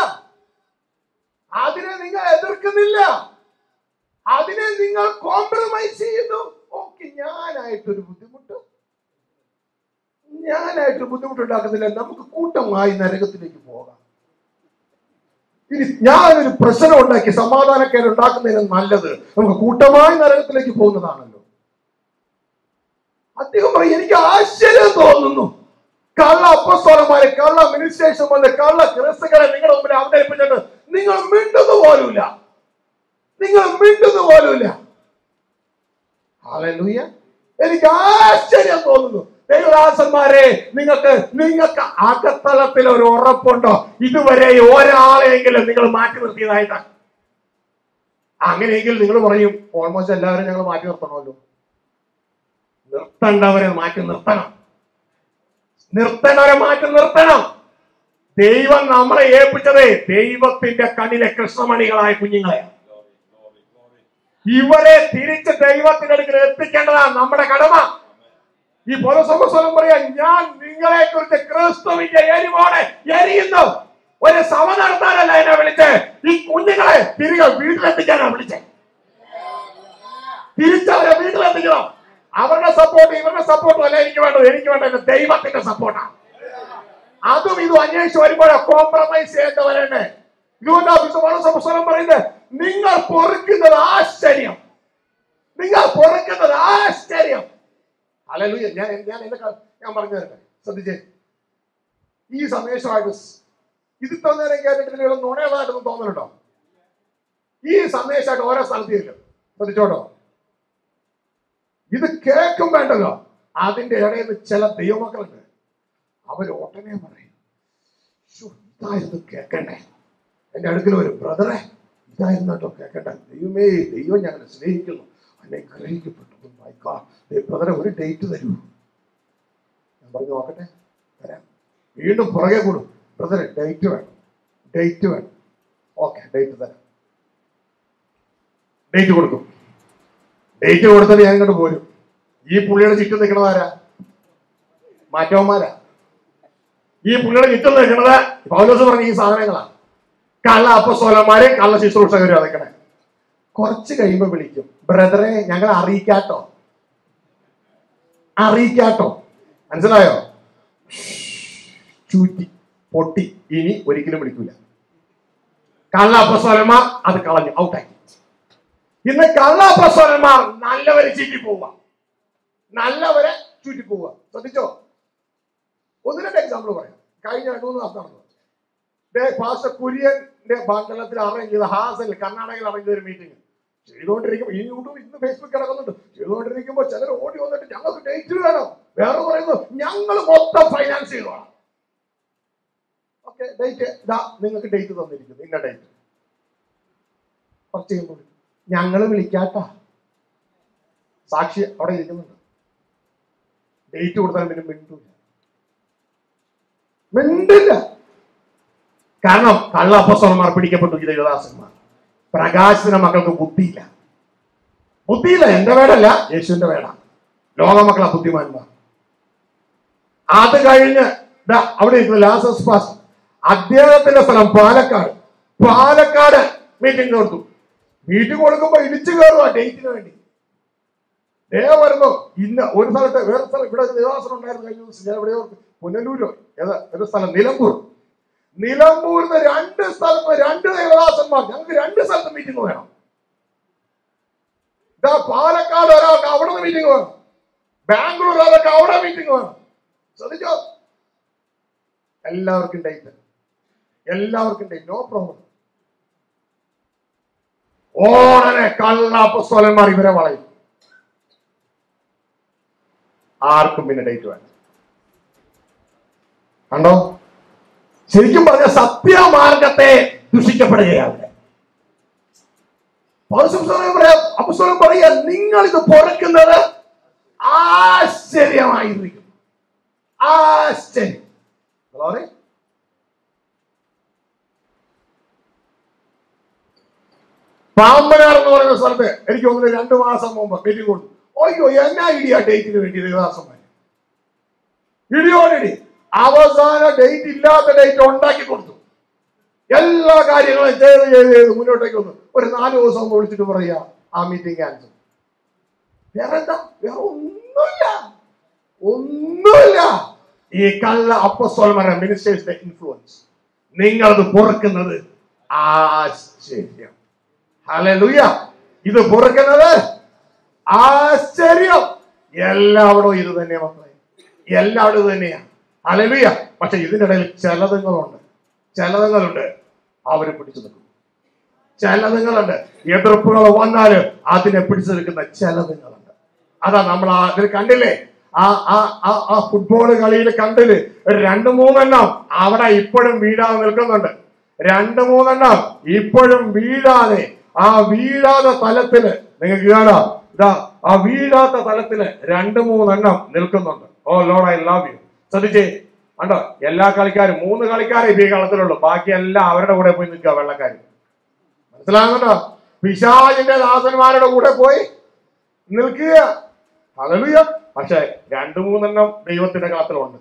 അതിനെ നിങ്ങൾ എതിർക്കുന്നില്ല. അതിനെ നിങ്ങൾ കോംപ്രമൈസ് ചെയ്യുന്നു. ഓക്കെ, ഞാനായിട്ടൊരു ബുദ്ധിമുട്ട് ഞാനായിട്ട് ബുദ്ധിമുട്ടുണ്ടാക്കുന്നില്ല. നമുക്ക് കൂട്ടമായി നരകത്തിലേക്ക് പോകാം. ഇനി ഞാനൊരു പ്രശ്നം ഉണ്ടാക്കി സമാധാനക്കേട് ഉണ്ടാക്കുന്നതിന് നല്ലത് നമുക്ക് കൂട്ടമായി നരകത്തിലേക്ക് പോകുന്നതാണല്ലോ. അദ്ദേഹം പറയും, എനിക്ക് ആശ്ചര്യം തോന്നുന്നു, കള്ള അപ്പോസ്തലന്മാരെ, കള്ള മിനിസ്ട്രേഷൻ വന്ന് കള്ള ക്രിസ്തുക്കളെ നിങ്ങളുടെ മുമ്പിൽ അവതരിപ്പിച്ചിട്ട് നിങ്ങൾ മിണ്ടുന്നു പോലുമില്ല. നിങ്ങൾ മിണ്ടുന്നു പോലുമില്ല. ഹല്ലേലൂയ. എനിക്ക് ആശ്ചര്യം തോന്നുന്നു. ദൈവദാസന്മാരെ, നിങ്ങൾക്ക് നിങ്ങൾക്ക് അകത്തളത്തിൽ ഒരു ഉറപ്പുണ്ടോ? ഇതുവരെ ഒരാളെങ്കിലും നിങ്ങൾ മാറ്റി നിർത്തിയതായിട്ട്? അങ്ങനെയെങ്കിൽ നിങ്ങൾ പറയും ഓൾമോസ്റ്റ് എല്ലാവരും ഞങ്ങൾ മാറ്റി നിർത്തണമല്ലോ. നിർത്തേണ്ടവരെ മാറ്റി നിർത്തണം, നിർത്തേണ്ടവരെ മാറ്റി നിർത്തണം. ദൈവം നമ്മളെ ഏൽപ്പിച്ചത് ദൈവത്തിന്റെ കണ്ണിലെ കൃഷ്ണമണികളായ കുഞ്ഞുങ്ങളെ. ഇവരെ തിരിച്ച് ദൈവത്തിന്റെ അടുക്കൽ എത്തിക്കേണ്ടതാണ് നമ്മുടെ കടമ. ഈ പൗലോസ് പറയാ, ഞാൻ നിങ്ങളെ കുറിച്ച് ക്രിസ്തുവിന്റെ എരിവോടെ എരിയുന്നു. ഒരു സഭ നടത്താനല്ല എന്നെ വിളിച്ചേ, ഈ കുഞ്ഞുങ്ങളെ തിരികെ വീട്ടിലെത്തിക്കാനാണ് വിളിച്ചേ. തിരിച്ചവരെ വീട്ടിലെത്തിക്കണം. അവരുടെ സപ്പോർട്ട് ഇവരുടെ സപ്പോർട്ടും അല്ല എനിക്ക് വേണ്ടത്. എനിക്ക് വേണ്ട എന്റെ ദൈവത്തിന്റെ സപ്പോർട്ടാണ്. അതും ഇതും അന്വേഷിച്ച് വരുമ്പോഴോ കോംപ്രമൈസ് ചെയ്യേണ്ടവരെന്നെ. ഇതുകൊണ്ടാണ് പറയുന്നത്, നിങ്ങൾ പൊറുക്കുന്നത് ആശ്ചര്യം, നിങ്ങൾ പൊറുക്കുന്നത് ആശ്ചര്യം. ഹല്ലേലൂയ. ഞാൻ ഞാൻ എന്റെ ഞാൻ പറഞ്ഞു തരട്ടെ, ശ്രദ്ധിച്ചേ. ഈ സന്ദേശമായിട്ട് ഇത് ഇത്ര നേരം കേട്ടിട്ട് നുണയുള്ളതായിട്ടൊന്നും തോന്നലുണ്ടോ? ഈ സന്ദേശമായിട്ട് ഓരോ സ്ഥലത്ത് ഇല്ല, ശ്രദ്ധിച്ചോട്ടോ. ഇത് കേൾക്കും വേണ്ടല്ലോ. അതിന്റെ ഇടയിൽ നിന്ന് ചില ദൈവമക്കളുണ്ട്, അവർ ഒട്ടനെ പറയും, ഇതായിരുന്നു കേൾക്കണ്ടേ. എന്റെ അടുക്കൽ ഒരു ബ്രദറെ, ഇതായിരുന്നു കേട്ടോ കേൾക്കണ്ടേ. ദൈവമേ, ദൈവം ഞങ്ങളെ സ്നേഹിക്കുന്നു, എന്നെ ഗ്രഹിക്കപ്പെട്ടു. ബ്രദറെ ഒരു ഡേറ്റ് തരൂ. ഞാൻ പറഞ്ഞു നോക്കട്ടെ, തരാം. വീണ്ടും പുറകെ കൂടും, ബ്രദറെ ഡേറ്റ് വേണം, ഡേറ്റ് വേണം. ഓക്കെ, ഡേറ്റ് തരാം. ഡേറ്റ് കൊടുക്കും. ഡേറ്റ് കൊടുത്തിട്ട് ഞാൻ ഇങ്ങോട്ട് പോരും. ഈ പുള്ളിയുടെ ചുറ്റും നിൽക്കണതാരാ? മാറ്റവന്മാരാ. ഈ പുള്ളിയുടെ ചുറ്റും നിൽക്കുന്നത് പൗലോസ് പറഞ്ഞ ഈ സാധനങ്ങളാണ്. കള്ള അപ്പസ്തോലന്മാരെ, കള്ള ശുശ്രൂഷകരും അതൊക്കെ. കുറച്ച് കഴിയുമ്പോ വിളിക്കും, ബ്രദറെ ഞങ്ങൾ അറിയിക്കാട്ടോ, അറിയിക്കാട്ടോ. മനസ്സിലായോ? ചൂറ്റി പൊട്ടി, ഇനി ഒരിക്കലും വിളിക്കൂല. കള്ള അപ്പസ്തോലന്മാർ അത് കളഞ്ഞു, ഔട്ടാക്കി. ഇന്ന് കള്ള അപ്പസ്തോലന്മാർ നല്ലവരെ ചീറ്റി പോവുക, നല്ലവരെ ചുറ്റി പോവുക. ശ്രദ്ധിച്ചോ? ഒന്ന് രണ്ട് എക്സാമ്പിൾ പറയാം. കഴിഞ്ഞ രണ്ടു മൂന്ന് മാസം നടന്നത് പാസ്റ്റർ കുര്യന്റെ മണ്ഡലത്തിൽ അറേഞ്ച് ചെയ്ത ഹാസനിൽ, കർണാടകയിൽ അറേഞ്ച് ചെയ്തൊരു മീറ്റിംഗ് ചെയ്തുകൊണ്ടിരിക്കുമ്പോൾ, ഈ യൂട്യൂബ് ഇന്ന് ഫേസ്ബുക്ക് കിടക്കുന്നുണ്ട്, ചെയ്തുകൊണ്ടിരിക്കുമ്പോൾ ചിലർ ഓടി വന്നിട്ട് ഞങ്ങൾക്ക് ഡേറ്റ് വേണം, വേറെ പറയുന്നു ഞങ്ങൾ മൊത്തം ഫൈനാൻസ് ചെയ്തോളാം. ഓക്കെ, ഡേറ്റ് ഇതാ, നിങ്ങൾക്ക് ഡേറ്റ് തന്നിരിക്കുന്നു, ഇന്ന ഡേറ്റ്. കുറച്ച് ചെയ്യുമ്പോൾ ഞങ്ങൾ വിളിക്കാട്ടാ, സാക്ഷി അവിടെ ഇരിക്കുന്നുണ്ട്. ഡേറ്റ് കൊടുത്താൽ പിന്നെ മിണ്ടില്ല, മിണ്ടില്ല. കാരണം കള്ള അപ്പസ്തോലന്മാർ പിടിക്കപ്പെട്ടു. ഈ ദൈവദാസന്മാർ, പ്രകാശത്തിന്റെ മക്കൾക്ക് ബുദ്ധിയില്ല, ബുദ്ധിയില്ല. എന്റെ വേടല്ല, യേശുവിന്റെ വേടാണ്. ലോകമക്കളാ ബുദ്ധിമാന്മാർ. അത് കഴിഞ്ഞ് അവിടെ ഇരിക്കുന്ന ലാസസ് പാസ്റ്റർ, അദ്ദേഹത്തിന്റെ സ്ഥലം പാലക്കാട്. പാലക്കാട് മീറ്റിംഗ് കൊടുത്തു. മീറ്റിംഗ് കൊടുക്കുമ്പോ ഇടിച്ചു കയറുക ഡേറ്റിന് വേണ്ടി. ദേ വരുന്നു. ഇന്ന് ഒരു സ്ഥലത്ത്, വേറെ സ്ഥലം, ഇവിടെ ദേവാസനം ഉണ്ടായിരുന്നു കഴിഞ്ഞ ദിവസം. ഞാൻ എവിടെയോ പുനലൂരോ ഏതാ ഒരു സ്ഥലം, നിലമ്പൂർ. നിലമ്പൂരിന്ന് രണ്ട് സ്ഥലത്ത് രണ്ട് ദേവദാസന്മാർ, ഞങ്ങൾക്ക് രണ്ട് സ്ഥലത്ത് മീറ്റിംഗ് വേണം. ഇതാ പാലക്കാട് ഒരാൾക്ക് അവിടെ നിന്ന് മീറ്റിംഗ് വേണം, ബാംഗ്ലൂർ ഒരാൾക്ക് അവിടെ മീറ്റിംഗ് വേണം. ശ്രദ്ധിച്ചോ? എല്ലാവർക്കും ഡേറ്റ്, എല്ലാവർക്കും ഡേറ്റ്, നോ പ്രോബ്ലം. ഓടനെ കള്ള അപ്പസ്തോലന്മാർ ഇവരെ വളയും. ആർക്കും പിന്നെ ഡേറ്റ് വേണം. കണ്ടോ? ശരിക്കും പറഞ്ഞ സത്യമാർഗത്തെ ദുഷിക്കപ്പെടുകയാണ്. അപ്പസ്തോലൻ പറയാ, നിങ്ങൾ ഇത് പൊറുക്കുന്നത് ആശ്ചര്യമായിരിക്കും, ആശ്ചര്യം. പാമ്പനാർ എന്ന് പറയുന്ന സ്ഥലത്ത് എനിക്ക് തോന്നുന്നു രണ്ടു മാസം മുമ്പ് മീറ്റിംഗ് കൊടുത്തു. അയ്യോ, എന്നാ ഇടിയാ ഡേറ്റിന് വേണ്ടി ദേവദാസന്മാർ, ഇടിയോടിടി. അവസാന ഡേറ്റ് ഇല്ലാത്ത ഡേറ്റ് ഉണ്ടാക്കി കൊടുത്തു. എല്ലാ കാര്യങ്ങളും ചെയ്ത് ചെയ്ത് ചെയ്ത് മുന്നോട്ടേക്ക് വന്നു. ഒരു നാല് ദിവസം മുമ്പ് വിളിച്ചിട്ട് പറയാ ആ മീറ്റിംഗ് ക്യാൻസൽ. വേറെ എന്താ? വേറെ ഒന്നുമില്ല, ഒന്നുമില്ല. ഈ കള്ള അപ്പസ്തോലന്മാരുടെ മിനിസ്റ്റേഴ്സിന്റെ ഇൻഫ്ലുവൻസ്. നിങ്ങളത് പൊറുക്കുന്നത് ആശ്ചര്യം. ഹല്ലേലൂയ. ഇത് പൊറുക്കുന്നത് ആശ്ചര്യം. എല്ലാവരും ഇത് തന്നെയാ മക്കളെ, എല്ലാവരും ഇത് തന്നെയാ. ഹല്ലേലൂയ. പക്ഷെ ഇതിന്റെ ഇടയിൽ ചിലതുങ്ങളുണ്ട്, ചിലതുങ്ങളുണ്ട് അവരെ പിടിച്ചു നിൽക്കും. ചിലതുങ്ങളുണ്ട് എതിർപ്പുകൾ വന്നാല് അതിനെ പിടിച്ചു നിൽക്കുന്ന ചിലതുങ്ങളുണ്ട്. അതാ നമ്മൾ ആ ഇതിൽ കണ്ടില്ലേ, ആ ആ ആ ഫുട്ബോൾ കളിയിൽ കണ്ടില് രണ്ടു മൂന്നെണ്ണം അവിടെ ഇപ്പോഴും വീഴാതെ നിൽക്കുന്നുണ്ട്. രണ്ടു മൂന്നെണ്ണം ഇപ്പോഴും വീഴാതെ ആ വീഴാത്ത തലത്തില് നിങ്ങൾക്ക് കാണാം, ഇതാ ആ വീഴാത്ത തലത്തില് രണ്ട് മൂന്നെണ്ണം നിൽക്കുന്നുണ്ട്. O Lord I love you. ശ്രദ്ധിച്ചേ, കണ്ടോ, എല്ലാ കളിക്കാരും മൂന്ന് കളിക്കാരെ ഈ കളത്തിലുള്ളൂ, ബാക്കി എല്ലാം അവരുടെ കൂടെ പോയി നിൽക്കുക, വെള്ളക്കാർ. മനസ്സിലാകുന്നുണ്ടോ? പിശാചിന്റെ ദാസന്മാരുടെ കൂടെ പോയി നിൽക്കുക. ഹല്ലേലൂയ. പക്ഷെ രണ്ടു മൂന്നെണ്ണം ദൈവത്തിന്റെ കളത്തിലുണ്ട്.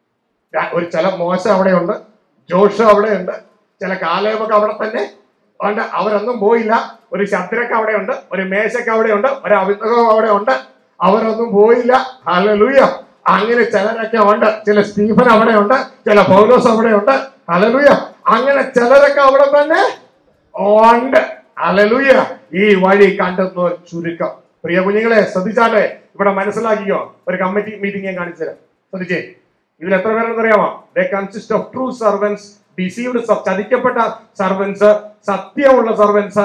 ഒരു ചില മോശ അവിടെയുണ്ട്, ജോഷ അവിടെയുണ്ട്, ചില കാലേബൊക്കെ അവിടെ തന്നെ ഉണ്ട്, അവരൊന്നും പോയില്ല. ഒരു ശദ്രക്ക് അവിടെയുണ്ട്, ഒരു മേശക്ക് അവിടെയുണ്ട്, ഒരു അഭിഷേകം അവിടെ ഉണ്ട്, അവരൊന്നും പോയില്ല. ഹല്ലേലൂയ. അങ്ങനെ ചിലരൊക്കെ ഉണ്ട്, ചില സ്റ്റീഫൻ അവിടെ ഉണ്ട്, ചില പൗലോസ് അവിടെ ഉണ്ട്. ഹല്ലേലൂയ. അങ്ങനെ ചിലരൊക്കെ അവിടെ തന്നെ ഉണ്ട്. ഹല്ലേലൂയ. ഈ വഴി കണ്ടെത്തുന്ന ചുരുക്കം. പ്രിയ കുഞ്ഞുങ്ങളെ ശ്രദ്ധിച്ചാലേ, ഇവിടെ മനസ്സിലാക്കിയോ, ഒരു കമ്മിറ്റി മീറ്റിംഗ് ഞാൻ കാണിച്ചു തരാം. ശ്രദ്ധിച്ചേ, ഇതിൽ എത്ര പേരെന്ന് അറിയാമോ? They consist of true servants, deceived, ചതിക്കപ്പെട്ട സർവൻസ്, സത്യമുള്ള സർവൻസ്,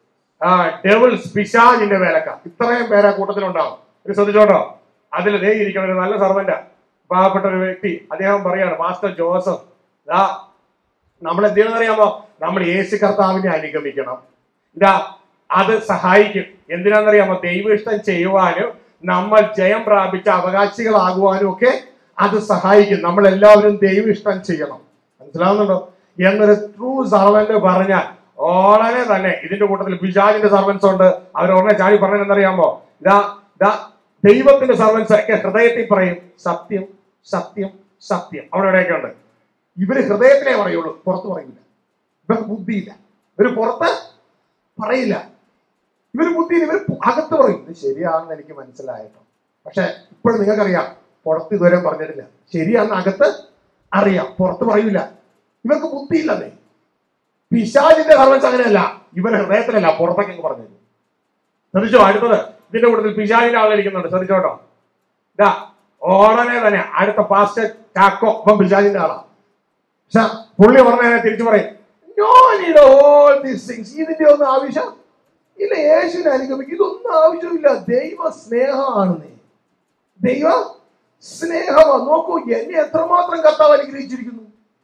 ഡെവിൾസ്, പിശാചിന്റെ വേലക്കാർ. ഇത്രയും പേരെ കൂട്ടത്തിലുണ്ടാവും. ഇത് ശ്രദ്ധിച്ചോട്ടോ. അതിൽ ദേ ഇരിക്കുന്ന ഒരു നല്ല സർവന്റാ, പാവപ്പെട്ട ഒരു വ്യക്തി. അദ്ദേഹം പറയാണ്, മാസ്റ്റർ ജോസഫ്, ഇതാ നമ്മൾ എന്ത് ചെയ്യണമെന്ന് അറിയാമോ? നമ്മൾ യേശു കർത്താവിനെ അനുഗമിക്കണം. ഇതാ അത് സഹായിക്കും. എന്തിനാണെന്നറിയാമോ? ദൈവ ഇഷ്ടം ചെയ്യുവാനും നമ്മൾ ജയം പ്രാപിച്ച അവകാശികളാകുവാനും ഒക്കെ അത് സഹായിക്കും. നമ്മൾ എല്ലാവരും ദൈവ ഇഷ്ടം ചെയ്യണം. മനസ്സിലാവുന്നുണ്ടോ? എന്നൊരു ട്രൂ സർവന്റ് പറഞ്ഞാൽ ഉടനെ തന്നെ ഇതിന്റെ കൂട്ടത്തിൽ പിശാചിന്റെ സർവൻസ് ഉണ്ട്. അവർ ഉടനെ ചാടി പറഞ്ഞത് എന്നറിയാമോ? ഇതാ ഇതാ ദൈവത്തിന്റെ സർവൻസ് ഒക്കെ ഹൃദയത്തിൽ പറയും സത്യം സത്യം സത്യം. അവിടെ എവിടെയൊക്കെ ഉണ്ട്. ഇവര് ഹൃദയത്തിലേ പറയുള്ളൂ, പുറത്ത് പറയില്ല. ഇവർക്ക് ബുദ്ധിയില്ല, ഇവര് പുറത്ത് പറയില്ല. ഇവര് ബുദ്ധിയിൽ ഇവർ അകത്ത് പറയും, ഇത് ശരിയാണെന്ന് എനിക്ക് മനസ്സിലായിട്ടോ. പക്ഷെ ഇപ്പോഴും നിങ്ങൾക്കറിയാം, പുറത്ത് ഇതുവരെ പറഞ്ഞിട്ടില്ല. ശരിയാണെന്ന് അകത്ത് അറിയാം, പുറത്ത് പറയൂല. ഇവർക്ക് ബുദ്ധിയില്ലെന്നേ. പിശാചിന്റെ സർവൻസ് അങ്ങനെയല്ല, ഇവര് ഹൃദയത്തിലല്ല, പുറത്തേക്ക് പറഞ്ഞു. ശ്രദ്ധിച്ചോ? അടുത്തത് ഇതിന്റെ കൂട്ടത്തിൽ പിശാചിന്റെ ആളിരിക്കുന്നുണ്ട്. ശ്രദ്ധിച്ചോട്ടോ. ഇതാ ഉടനെ തന്നെ അടുത്ത പാസ്റ്റർ ചാക്കോ, ഇപ്പം പിശാചിന്റെ ആളാ. പക്ഷെ പുള്ളി ഉടനെ തിരിച്ചു പറയും, no need all these things. ഇതിന്റെ ഒന്നും ആവശ്യം ഇല്ല. യേശുവിനെ അനുഗമിക്കും, ഇതൊന്നും ആവശ്യമില്ല. ദൈവ സ്നേഹമാണ്. നീ ദൈവ സ്നേഹമാണ്. നോക്കൂ, എന്നെ എത്രമാത്രം കർത്താവ് അനുഗ്രഹിച്ചിരിക്കുന്നു.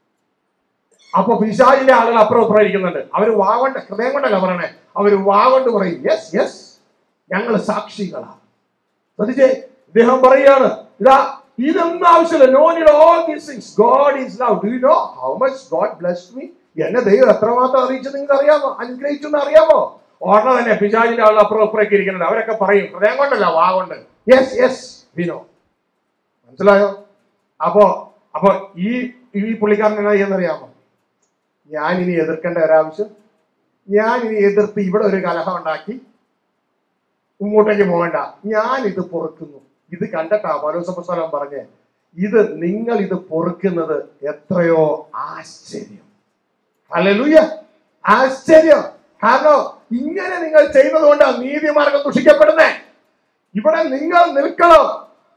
അപ്പൊ പിശാചിന്റെ ആളുകൾ അപ്പുറം അപ്പുറം ഇരിക്കുന്നുണ്ട്. അവര് വാഗൊണ്ട്, ഹൃദയം കൊണ്ടല്ല പറയണേ, അവര് വാഗൊണ്ട് പറയും, യെസ് യെസ് ഞങ്ങൾ സാക്ഷികളാണ്. ശ്രദ്ധിച്ചേ, ഇദ്ദേഹം പറയാണ്, ഇതാ ഇതൊന്നും ആവശ്യമില്ല. No need all these things. God is love. Do you know how much God blessed me? എന്നെ ദൈവം എത്രമാത്രം അറിയിച്ചു നിങ്ങൾക്ക് അറിയാമോ? അനുഗ്രഹിച്ചു എന്ന് അറിയാമോ? ഉടനെ തന്നെ പിശാചിന്റെ ആളുകൾ അപ്പുറം അപ്പുറമൊക്കെ ഇരിക്കുന്നുണ്ട്. അവരൊക്കെ പറയും, ഹൃദയം കൊണ്ടല്ല, വാഗൊണ്ട്, യെസ് യെസ് വി നോ. മനസ്സിലായോ? അപ്പോ അപ്പൊ ഈ ഈ പുള്ളിക്കാരൻ എന്നാ ചെയ്യുന്നറിയാമോ? ഞാൻ ഇനി എതിർക്കേണ്ട ഒരാവശ്യം, ഞാൻ ഇനി എതിർത്ത് ഇവിടെ ഒരു കലഹം ഉണ്ടാക്കി ഇങ്ങോട്ടേക്ക് പോകണ്ട, ഞാൻ ഇത് പൊറുക്കുന്നു. ഇത് കണ്ടിട്ടാ പൗലോസപ്പോസ്തലൻ പറഞ്ഞേ, ഇത് നിങ്ങൾ ഇത് പൊറുക്കുന്നത് എത്രയോ ആശ്ചര്യം. ഹല്ലേലൂയ, ആശ്ചര്യം. കാരണം ഇങ്ങനെ നിങ്ങൾ ചെയ്യുന്നത് കൊണ്ടാണ് നീതിമാർഗം ദുഷിക്കപ്പെടുന്നേ. ഇവിടെ നിങ്ങൾ നിൽക്കണം.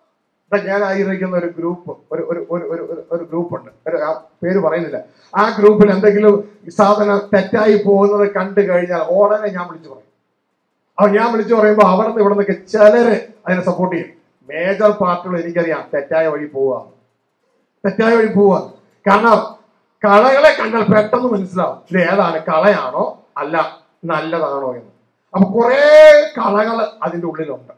ഞാൻ ആയിരിക്കുന്ന ഒരു ഗ്രൂപ്പ്, ഒരു ഒരു ഒരു ഒരു ഗ്രൂപ്പ് ഉണ്ട്, ഒരു പേര് പറയുന്നില്ല. ആ ഗ്രൂപ്പിൽ എന്തെങ്കിലും സാധനം തെറ്റായി പോകുന്നത് കണ്ടു കഴിഞ്ഞാൽ ഉടനെ ഞാൻ വിളിച്ചു പറയും. അപ്പൊ ഞാൻ വിളിച്ചു പറയുമ്പോൾ അവിടെ നിന്ന് ഇവിടെ നിന്നൊക്കെ ചിലര് അതിനെ സപ്പോർട്ട് ചെയ്യും. മേജർ പാർട്ടുകൾ എനിക്കറിയാം തെറ്റായ വഴി പോവുക, തെറ്റായ വഴി പോവുക. കാരണം കളകളെ കണ്ടാൽ പെട്ടെന്ന് മനസ്സിലാവും ഇത് ഏതാണ്, കളയാണോ അല്ല നല്ലതാണോ എന്ന്. അപ്പൊ കുറെ കളകൾ അതിൻ്റെ ഉള്ളിലുണ്ട്,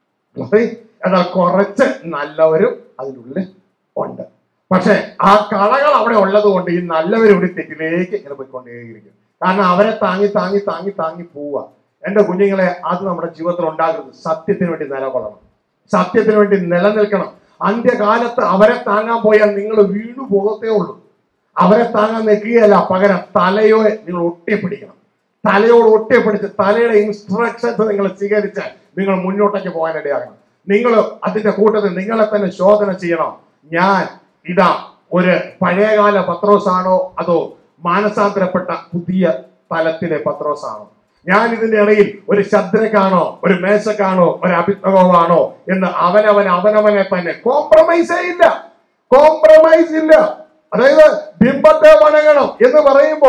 എന്നാൽ കുറച്ച് നല്ലവരും അതിൻ്റെ ഉള്ളിൽ ഉണ്ട്. പക്ഷെ ആ കളകൾ അവിടെ ഉള്ളത് കൊണ്ട് ഈ നല്ലവരും ഇവിടെ തെറ്റിലേക്ക് ഇങ്ങനെ പോയിക്കൊണ്ടേയിരിക്കും. കാരണം അവരെ താങ്ങി താങ്ങി താങ്ങി താങ്ങി പോവുക. എന്റെ കുഞ്ഞുങ്ങളെ, അത് നമ്മുടെ ജീവിതത്തിൽ ഉണ്ടാകരുത്. സത്യത്തിന് വേണ്ടി നിലകൊള്ളണം, സത്യത്തിന് വേണ്ടി നിലനിൽക്കണം. അന്ത്യകാലത്ത് അവരെ താങ്ങാൻ പോയാൽ നിങ്ങൾ വീണു പോകത്തേ ഉള്ളൂ. അവരെ താങ്ങാൻ നിൽക്കുകയല്ല, പകരം തലയോ നിങ്ങൾ ഒട്ടിപ്പിടിക്കണം. തലയോട് ഒട്ടിപ്പിടിച്ച് തലയുടെ ഇൻസ്ട്രക്ഷൻസ് നിങ്ങൾ സ്വീകരിച്ചാൽ നിങ്ങൾ മുന്നോട്ടേക്ക് പോകാനിടയാകണം. നിങ്ങൾ അതിന്റെ കൂട്ടത്തിൽ നിങ്ങളെ തന്നെ ശോധന ചെയ്യണം. ഞാൻ ഇതാ ഒരു പഴയകാല പത്രോസാണോ അതോ മാനസാന്തരപ്പെട്ട പുതിയ തലത്തിലെ പത്രോസാണോ? ഞാൻ ഇതിന്റെ ഇടയിൽ ഒരു ശദ്രക്കാണോ ഒരു മേശക്കാണോ ഒരു അഭിഷേകമാണോ എന്ന് അവനവൻ അവനവനെ തന്നെ കോംപ്രമൈസ് ഇല്ല, കോംപ്രമൈസ് ഇല്ല. അതായത് ബിംബത്തെ വണങ്ങണം എന്ന് പറയുമ്പോ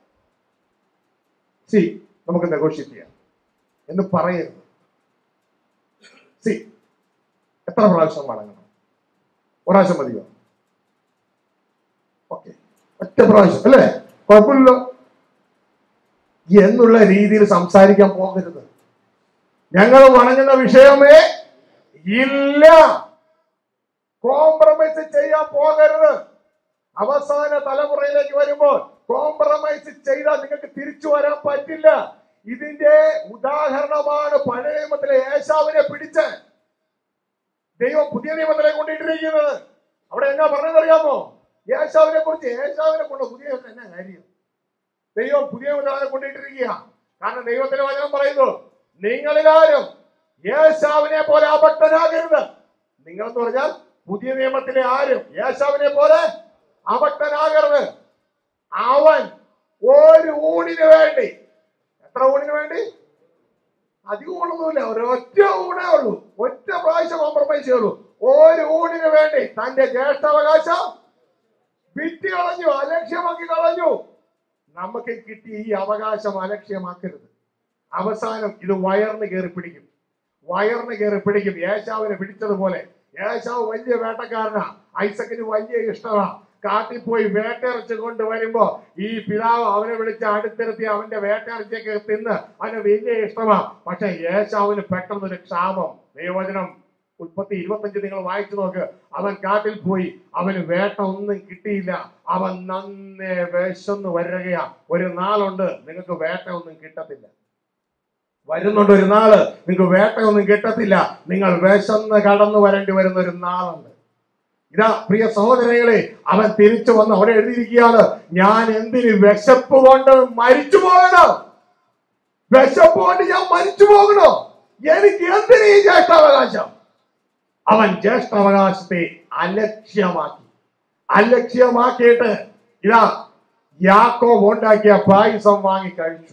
സി നമുക്ക് നെഗോഷിയേറ്റ് ചെയ്യാം എന്ന് പറയരുത്. സി എത്ര പ്രാവശ്യം വണങ്ങണം? ഒരാവശ്യം മതിയോ? ഓക്കെ, ഒറ്റ പ്രാവശ്യം അല്ലേ, കുഴപ്പമില്ലല്ലോ. എന്നുള്ള രീതിയിൽ സംസാരിക്കാൻ പോകരുത്. ഞങ്ങൾ വണങ്ങുന്ന വിഷയമേ ഇല്ല. കോംപ്രമൈസ് ചെയ്യാൻ പോകരുത്. അവസാന തലമുറയിലേക്ക് വരുമ്പോൾ കോംപ്രമൈസ് ചെയ്താൽ നിങ്ങൾക്ക് തിരിച്ചു വരാൻ പറ്റില്ല. ഇതിന്റെ ഉദാഹരണമാണ് പഴയ നിയമത്തിലെ ഏശാവിനെ പിടിച്ച് ദൈവം പുതിയ നിയമത്തിലേക്ക് കൊണ്ടിട്ടിരിക്കുന്നത്. അവിടെ എന്നാ പറഞ്ഞതറിയാമോ? ഏശാവിനെ കുറിച്ച് ഏശാവിനെ കൊണ്ട് പുതിയ നിയമത്തിൽ എന്നാ കാര്യം? ദൈവം പുതിയ നിയമത്തിനെ കൊണ്ടിട്ടിരിക്കുക. കാരണം ദൈവത്തിന്റെ വചനം പറയുന്നു, നിങ്ങളിലാരും ഏശാവിനെ പോലെ അഭക്തനാകരുത്. നിങ്ങൾ എന്ന് പറഞ്ഞാൽ പുതിയ നിയമത്തിലെ ആരും ഏശാവിനെ പോലെ അഭക്തനാകരുത്. അവൻ ഒരു ഊണിന് വേണ്ടി, എത്ര ഊണിന് വേണ്ടി? അധികം ഊണൊന്നുമില്ല, ഒരൊറ്റ ഊണേ ഉള്ളൂ, ഒറ്റ പ്രാവശ്യം കോംപ്രമൈസ് ചെയ്യുള്ളൂ. ഒരു ഊണിന് വേണ്ടി തന്റെ ജ്യേഷ്ഠാവകാശം വിറ്റ് കളഞ്ഞു, അലക്ഷ്യമാക്കി കളഞ്ഞു. നമുക്ക് കിട്ടിയ ഈ അവകാശം അലക്ഷ്യമാക്കരുത്. അവസാനം ഇത് വയറിന് കയറി പിടിക്കും, വയറിന് കയറി പിടിക്കും. ഏശാവിനെ പിടിച്ചതുപോലെ. ഏശാവ് വലിയ വേട്ടക്കാരനാ, ഐസക്കിന് വലിയ ഇഷ്ടമാ. കാട്ടിൽ പോയി വേട്ടയിറച്ചി കൊണ്ട് വരുമ്പോ ഈ പിതാവ് അവനെ വിളിച്ച് അടുത്തിരുത്തി അവന്റെ വേട്ടയിറച്ചിയൊക്കെ തിന്ന് അവന് വലിയ ഇഷ്ടമാ. പക്ഷെ ഏശാവിന് പെട്ടെന്നൊരു ക്ഷാമം. ദൈവവചനം ഉൽപ്പത്തി ഇരുപത്തഞ്ച് നിങ്ങൾ വായിച്ചു നോക്ക്. അവൻ കാട്ടിൽ പോയി, അവന് വേട്ട ഒന്നും കിട്ടിയില്ല. അവൻ നന്നേ വിശന്ന് വരികയാ. ഒരു നാളുണ്ട് നിങ്ങൾക്ക് വേട്ട ഒന്നും കിട്ടത്തില്ല. വരുന്നുണ്ട് ഒരു നാള് നിങ്ങൾക്ക് വേട്ടയൊന്നും കിട്ടത്തില്ല. നിങ്ങൾ വിശന്ന് കടന്നു വരേണ്ടി വരുന്ന ഒരു നാളുണ്ട്. ഇതാ പ്രിയ സഹോദരങ്ങളെ, അവൻ തിരിച്ചു വന്ന് അവിടെ എഴുതിയിരിക്കുകയാണ്, ഞാൻ എന്തിന് വിശപ്പ് കൊണ്ട് മരിച്ചു പോകണോ? വിശപ്പ് കൊണ്ട് ഞാൻ മരിച്ചു പോകണോ? എനിക്ക് എന്തിന് ഈ ജ്യേഷ്ഠാവകാശം? അവൻ ജ്യേഷ്ഠാവകാശത്തെ അലക്ഷ്യമാക്കി. അലക്ഷ്യമാക്കിയിട്ട് ഇതാ യാക്കോബ് ഉണ്ടാക്കിയ പായസം വാങ്ങി കഴിച്ചു.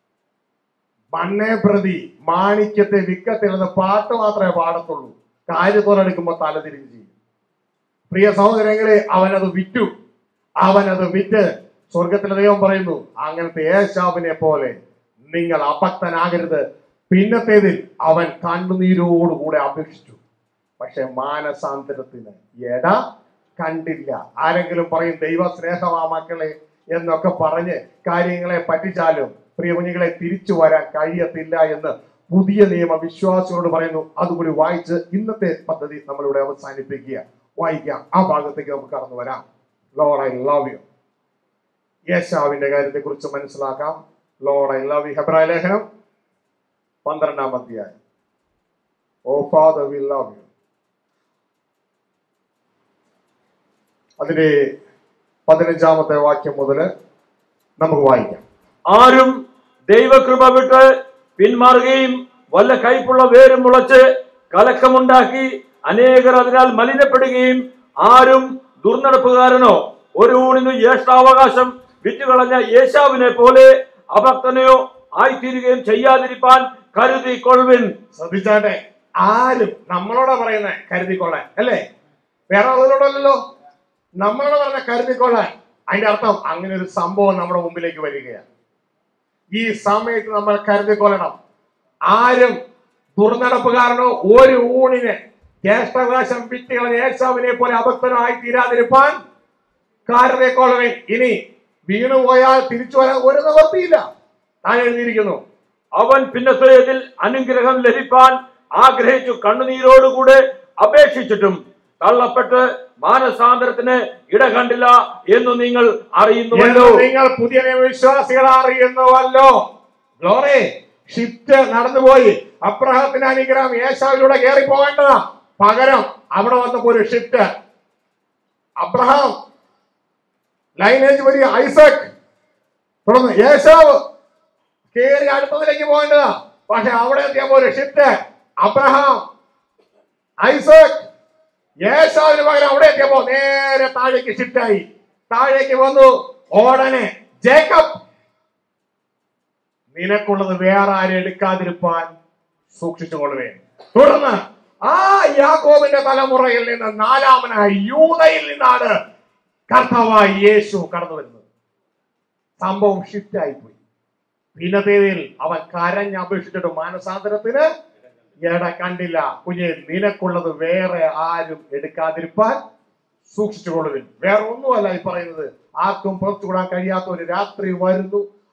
മണ്ണേ പ്രതി മാണിക്യത്തെ വിക്കത്തിലെന്ന് പാട്ട് മാത്രമേ പാടത്തുള്ളൂ. കാര്യത്തോടെടുക്കുമ്പോ തലതിരിഞ്ഞ് ചെയ്യും. പ്രിയ സഹോദരങ്ങളെ, അവനത് വിറ്റു. അവനത് വിറ്റ് സ്വർഗത്തിലെ ദൈവം പറയുന്നു, അങ്ങനത്തെ ഏശാവിനെ പോലെ നിങ്ങൾ അഭക്തനാകരുത്. പിന്നത്തേതിൽ അവൻ കണ്ണുനീരോടുകൂടെ അപേക്ഷിച്ചു. പക്ഷെ മാനസാന്തരത്തിന് എട കണ്ടില്ല. ആരെങ്കിലും പറയും ദൈവ സ്നേഹമാ മക്കളെ എന്നൊക്കെ പറഞ്ഞ് കാര്യങ്ങളെ പറ്റിച്ചാലും പ്രിയ കുഞ്ഞുങ്ങളെ തിരിച്ചു വരാൻ കഴിയത്തില്ല എന്ന് പുതിയ നിയമ വിശ്വാസികളോട് പറയുന്നു. അതുകൂടി വായിച്ച് ഇന്നത്തെ പദ്ധതി നമ്മളിവിടെ അവസാനിപ്പിക്കുക. വായിക്കാം, ആ ഭാഗത്തേക്ക് നമുക്ക് കടന്നു വരാം. Lord I love you. യേശാവിന്റെ കാര്യത്തെ കുറിച്ച് മനസ്സിലാക്കാം. Lord I love you. ഹെബ്രായ ലേഖനം പന്ത്രണ്ടാം അധ്യായം. O Father we love you. അതിന്റെ പതിനഞ്ചാമത്തെ വാക്യം മുതൽ നമുക്ക് വായിക്കാം. ആരും ദൈവകൃപ വിട്ട് പിന്മാറുകയും വല്ല കൈപ്പുള്ള വേരും മുളച്ച് കലക്കമുണ്ടാക്കി അനേകർ അതിനാൽ മലിനപ്പെടുകയും ആരും ദുർനടപ്പുകാരനോ ഒരു ഊണിനു ജ്യേഷ്ഠാവകാശം വിറ്റുകളഞ്ഞ യേശാവിനെ പോലെ അഭക്തനെയോ ആയിത്തീരുകയും ചെയ്യാതിരിപ്പാൻ കരുതിക്കൊള്ളുവിൻ. ശ്രദ്ധിച്ചാട്ടെ, ആരും നമ്മളോടാ പറയുന്നത് കരുതിക്കൊള്ളാൻ അല്ലേ? വേറെ ആളുകളോടല്ലോ നമ്മളോട് പറഞ്ഞ കരുതിക്കൊള്ളാൻ. അതിന്റെ അർത്ഥം അങ്ങനെ ഒരു സംഭവം നമ്മുടെ മുമ്പിലേക്ക് വരികയാണ്. ഈ സമയത്ത് നമ്മൾ കരുതിക്കൊള്ളണം. ആരും ദുർനടപ്പുകാരനോ ഒരു ഊണിന് ജ്യേഷ്ഠാവകാശം വിറ്റുകളഞ്ഞ യേശാവിനെ പോലെ അഭക്തനോ ആയി തീരാതിരിപ്പാൻ കരുതിക്കൊള്ളവൻ. ഇനി വീണുപോയാൽ തിരിച്ചു വരാൻ ഒരു നിവൃത്തിയില്ല. താൻ എഴുതിയിരിക്കുന്നു, അവൻ പിന്നത്തേതിൽ അനുഗ്രഹം ലഭിപ്പാൻ ആഗ്രഹിച്ചു കണ്ണുനീരോടുകൂടെ അപേക്ഷിച്ചിട്ടും തള്ളപ്പെട്ട് മാനസാന്തരത്തിന് ഇട കണ്ടില്ല എന്ന് നിങ്ങൾ അറിയുന്നുവല്ലോ. നിങ്ങൾ പുതിയ വിശ്വാസികൾ അറിയുന്നുവല്ലോ. ഗ്ലോറി, ഷിഫ്റ്റ് നടന്നുപോയി. അബ്രഹാത്തിന് അനുഗ്രഹം യേശാവിലൂടെ കയറി പോകേണ്ടതാ. പകരം അവിടെ വന്നപ്പോ ഒരു ഷിഫ്റ്റ്. അബ്രഹാം ലൈനേജ് വഴി ഐസക്, തുടർന്ന് യേശാവ് കയറി അടുത്തതിലേക്ക് പോകേണ്ടതാ. പക്ഷെ അവിടെ എത്തിയപ്പോ ഒരു ഷിഫ്റ്റ്. അബ്രഹാം, ഐസക്, യേശാവിന് പകരം അവിടെ എത്തിയപ്പോ നേരെ താഴേക്ക് ഷിഫ്റ്റായി. താഴേക്ക് വന്നു ഓടനെ ജേക്കബ്, നിനക്കുള്ളത് വേറെ ആരും എടുക്കാതിരിപ്പാൻ സൂക്ഷിച്ചുകൊള്ളുവേ. തുടർന്ന് ആ യാക്കോബിന്റെ തലമുറയിൽ നിന്ന് നാലാമനായി യൂദയിൽ നിന്നാണ് കർത്താവായി യേശു കടന്നു വരുന്നത്. സംഭവം ഷിഫ്റ്റ് ആയിപ്പോയി. പിന്നത്തേതിൽ അവൻ കരഞ്ഞ് അപേക്ഷിച്ചിട്ട് മാനസാന്തരത്തിന് ഇട കണ്ടില്ല. കുഞ്ഞെ, നിനക്കുള്ളത് വേറെ ആരും എടുക്കാതിരിപ്പാൻ സൂക്ഷിച്ചുകൊള്ളുവിൻ. വേറെ ഒന്നുമല്ല ഈ പറയുന്നത്. ആർക്കും പുറത്തുകൂടാൻ കഴിയാത്ത ഒരു രാത്രി വരുന്നു.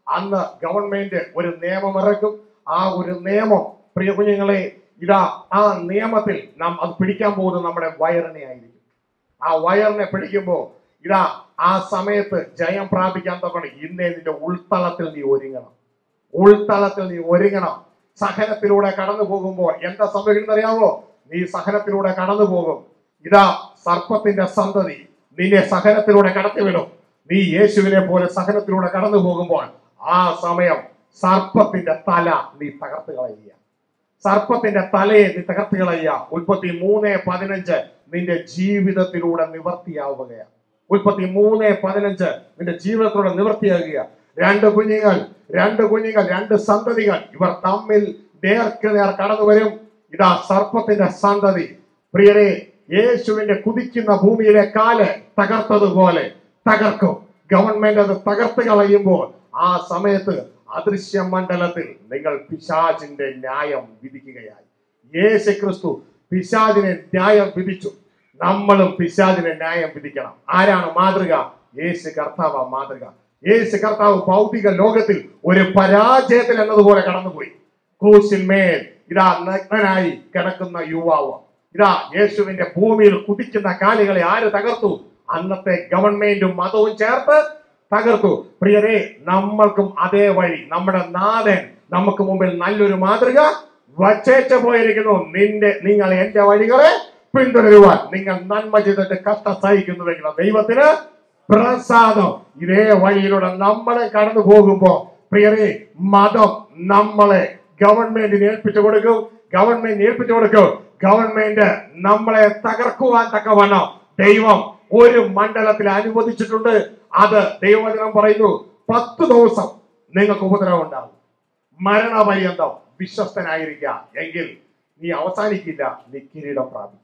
അന്ന് ഗവൺമെന്റ് ഒരു നിയമം ഇറക്കും. ആ ഒരു നിയമം പ്രിയ കുഞ്ഞുങ്ങളെ, ഇതാ ആ നിയമത്തിൽ നാം അത് പിടിക്കാൻ പോകുന്നത് നമ്മുടെ വയറിനെ ആയിരിക്കും. ആ വയറിനെ പിടിക്കുമ്പോ ഇതാ ആ സമയത്ത് ജയം പ്രാപിക്കാൻ തൊക്കണം. ഇന്നേ നിന്റെ ഉൾത്തളത്തിൽ നീ ഒരുങ്ങണം, ഉൾത്തളത്തിൽ നീ ഒരുങ്ങണം. സഹനത്തിലൂടെ കടന്നു പോകുമ്പോൾ എന്താ സംഭവിക്കുന്നത് അറിയാമോ? നീ സഹനത്തിലൂടെ കടന്നു പോകും. ഇതാ സർപ്പത്തിന്റെ സന്തതി നിന്നെ സഹനത്തിലൂടെ കടത്തിവിടും. നീ യേശുവിനെ പോലെ സഹനത്തിലൂടെ കടന്നു പോകുമ്പോൾ ആ സമയം സർപ്പത്തിന്റെ തല നീ തകർത്ത് കളയുക, സർപ്പത്തിന്റെ തലയെ നീ തകർത്ത് കളയുക. ഉൽപ്പത്തി മൂന്ന് പതിനഞ്ച് നിന്റെ ജീവിതത്തിലൂടെ നിവർത്തിയാവുകയാണ്. ഉൽപ്പത്തി മൂന്ന് പതിനഞ്ച് നിന്റെ ജീവിതത്തിലൂടെ നിവർത്തിയാകുക. രണ്ട് കുഞ്ഞുങ്ങൾ രണ്ട് കുഞ്ഞുങ്ങൾ രണ്ട് സന്തതികൾ, ഇവർ തമ്മിൽ നേർക്ക് നേർ കടന്നു വരും. ഇതാ സർപ്പത്തിന്റെ സന്തതി പ്രിയരെ യേശുവിന്റെ കുതിക്കുന്ന ഭൂമിയിലെ കാല് തകർത്തതുപോലെ തകർക്കും. ഗവൺമെന്റ് അത് തകർത്ത് കളയുമ്പോൾ ആ സമയത്ത് അദൃശ്യ മണ്ഡലത്തിൽ നിങ്ങൾ പിശാചിന്റെ ന്യായം വിധിക്കുകയായി. യേശു ക്രിസ്തു പിശാചിനെ ന്യായം വിധിച്ചു. നമ്മളും പിശാചിനെ ന്യായം വിധിക്കണം. ആരാണ് മാതൃക? യേശു കർത്താവ് മാതൃക. യേശു കർത്താവ് ഭൗതിക ലോകത്തിൽ ഒരു പരാജയത്തിൽ എന്നതുപോലെ കടന്നുപോയി. ക്രൂശിന്മേൽ ഇതാ നഗ്നനായി കിടക്കുന്ന യുവാവ്, ഇതാ യേശുവിന്റെ ഭൂമിയിൽ കുതിക്കുന്ന കാലുകളെ ആര് തകർത്തു? അന്നത്തെ ഗവൺമെന്റും മതവും ചേർത്ത് തകർത്തു. പ്രിയരെ, നമ്മൾക്കും അതേ വഴി നമ്മുടെ നാഥൻ നമുക്ക് മുമ്പിൽ നല്ലൊരു മാതൃക വച്ചേച്ചു പോയിരിക്കുന്നു. നിന്റെ നിങ്ങൾ എന്റെ വഴികളെ പിന്തുടരുവാൻ. നിങ്ങൾ നന്മ ചെയ്തിട്ട് കഷ്ടം സഹിക്കുന്നുവെങ്കിൽ ദൈവത്തിന് പ്രസാദം. ഇതേ വഴിയിലൂടെ നമ്മളെ കടന്നു പോകുമ്പോ പ്രിയരെ, മതം നമ്മളെ ഗവൺമെന്റിന് ഏൽപ്പിച്ചു കൊടുക്കും. ഗവൺമെന്റ് ഏൽപ്പിച്ചു കൊടുക്കും. ഗവൺമെന്റ് നമ്മളെ തകർക്കുവാൻ തക്കവണ്ണം ദൈവം ഒരു മണ്ഡലത്തിൽ അനുവദിച്ചിട്ടുണ്ട്. അത് ദൈവവചനം പറയുന്നു, പത്ത് ദിവസം നിങ്ങൾക്ക് ഉപദ്രവം ഉണ്ടാകും, മരണപര്യന്തം വിശ്വസ്തനായിരിക്കുക, എങ്കിൽ നീ അവസാനിക്കില്ല, നീ കിരീടം പ്രാപിക്കും.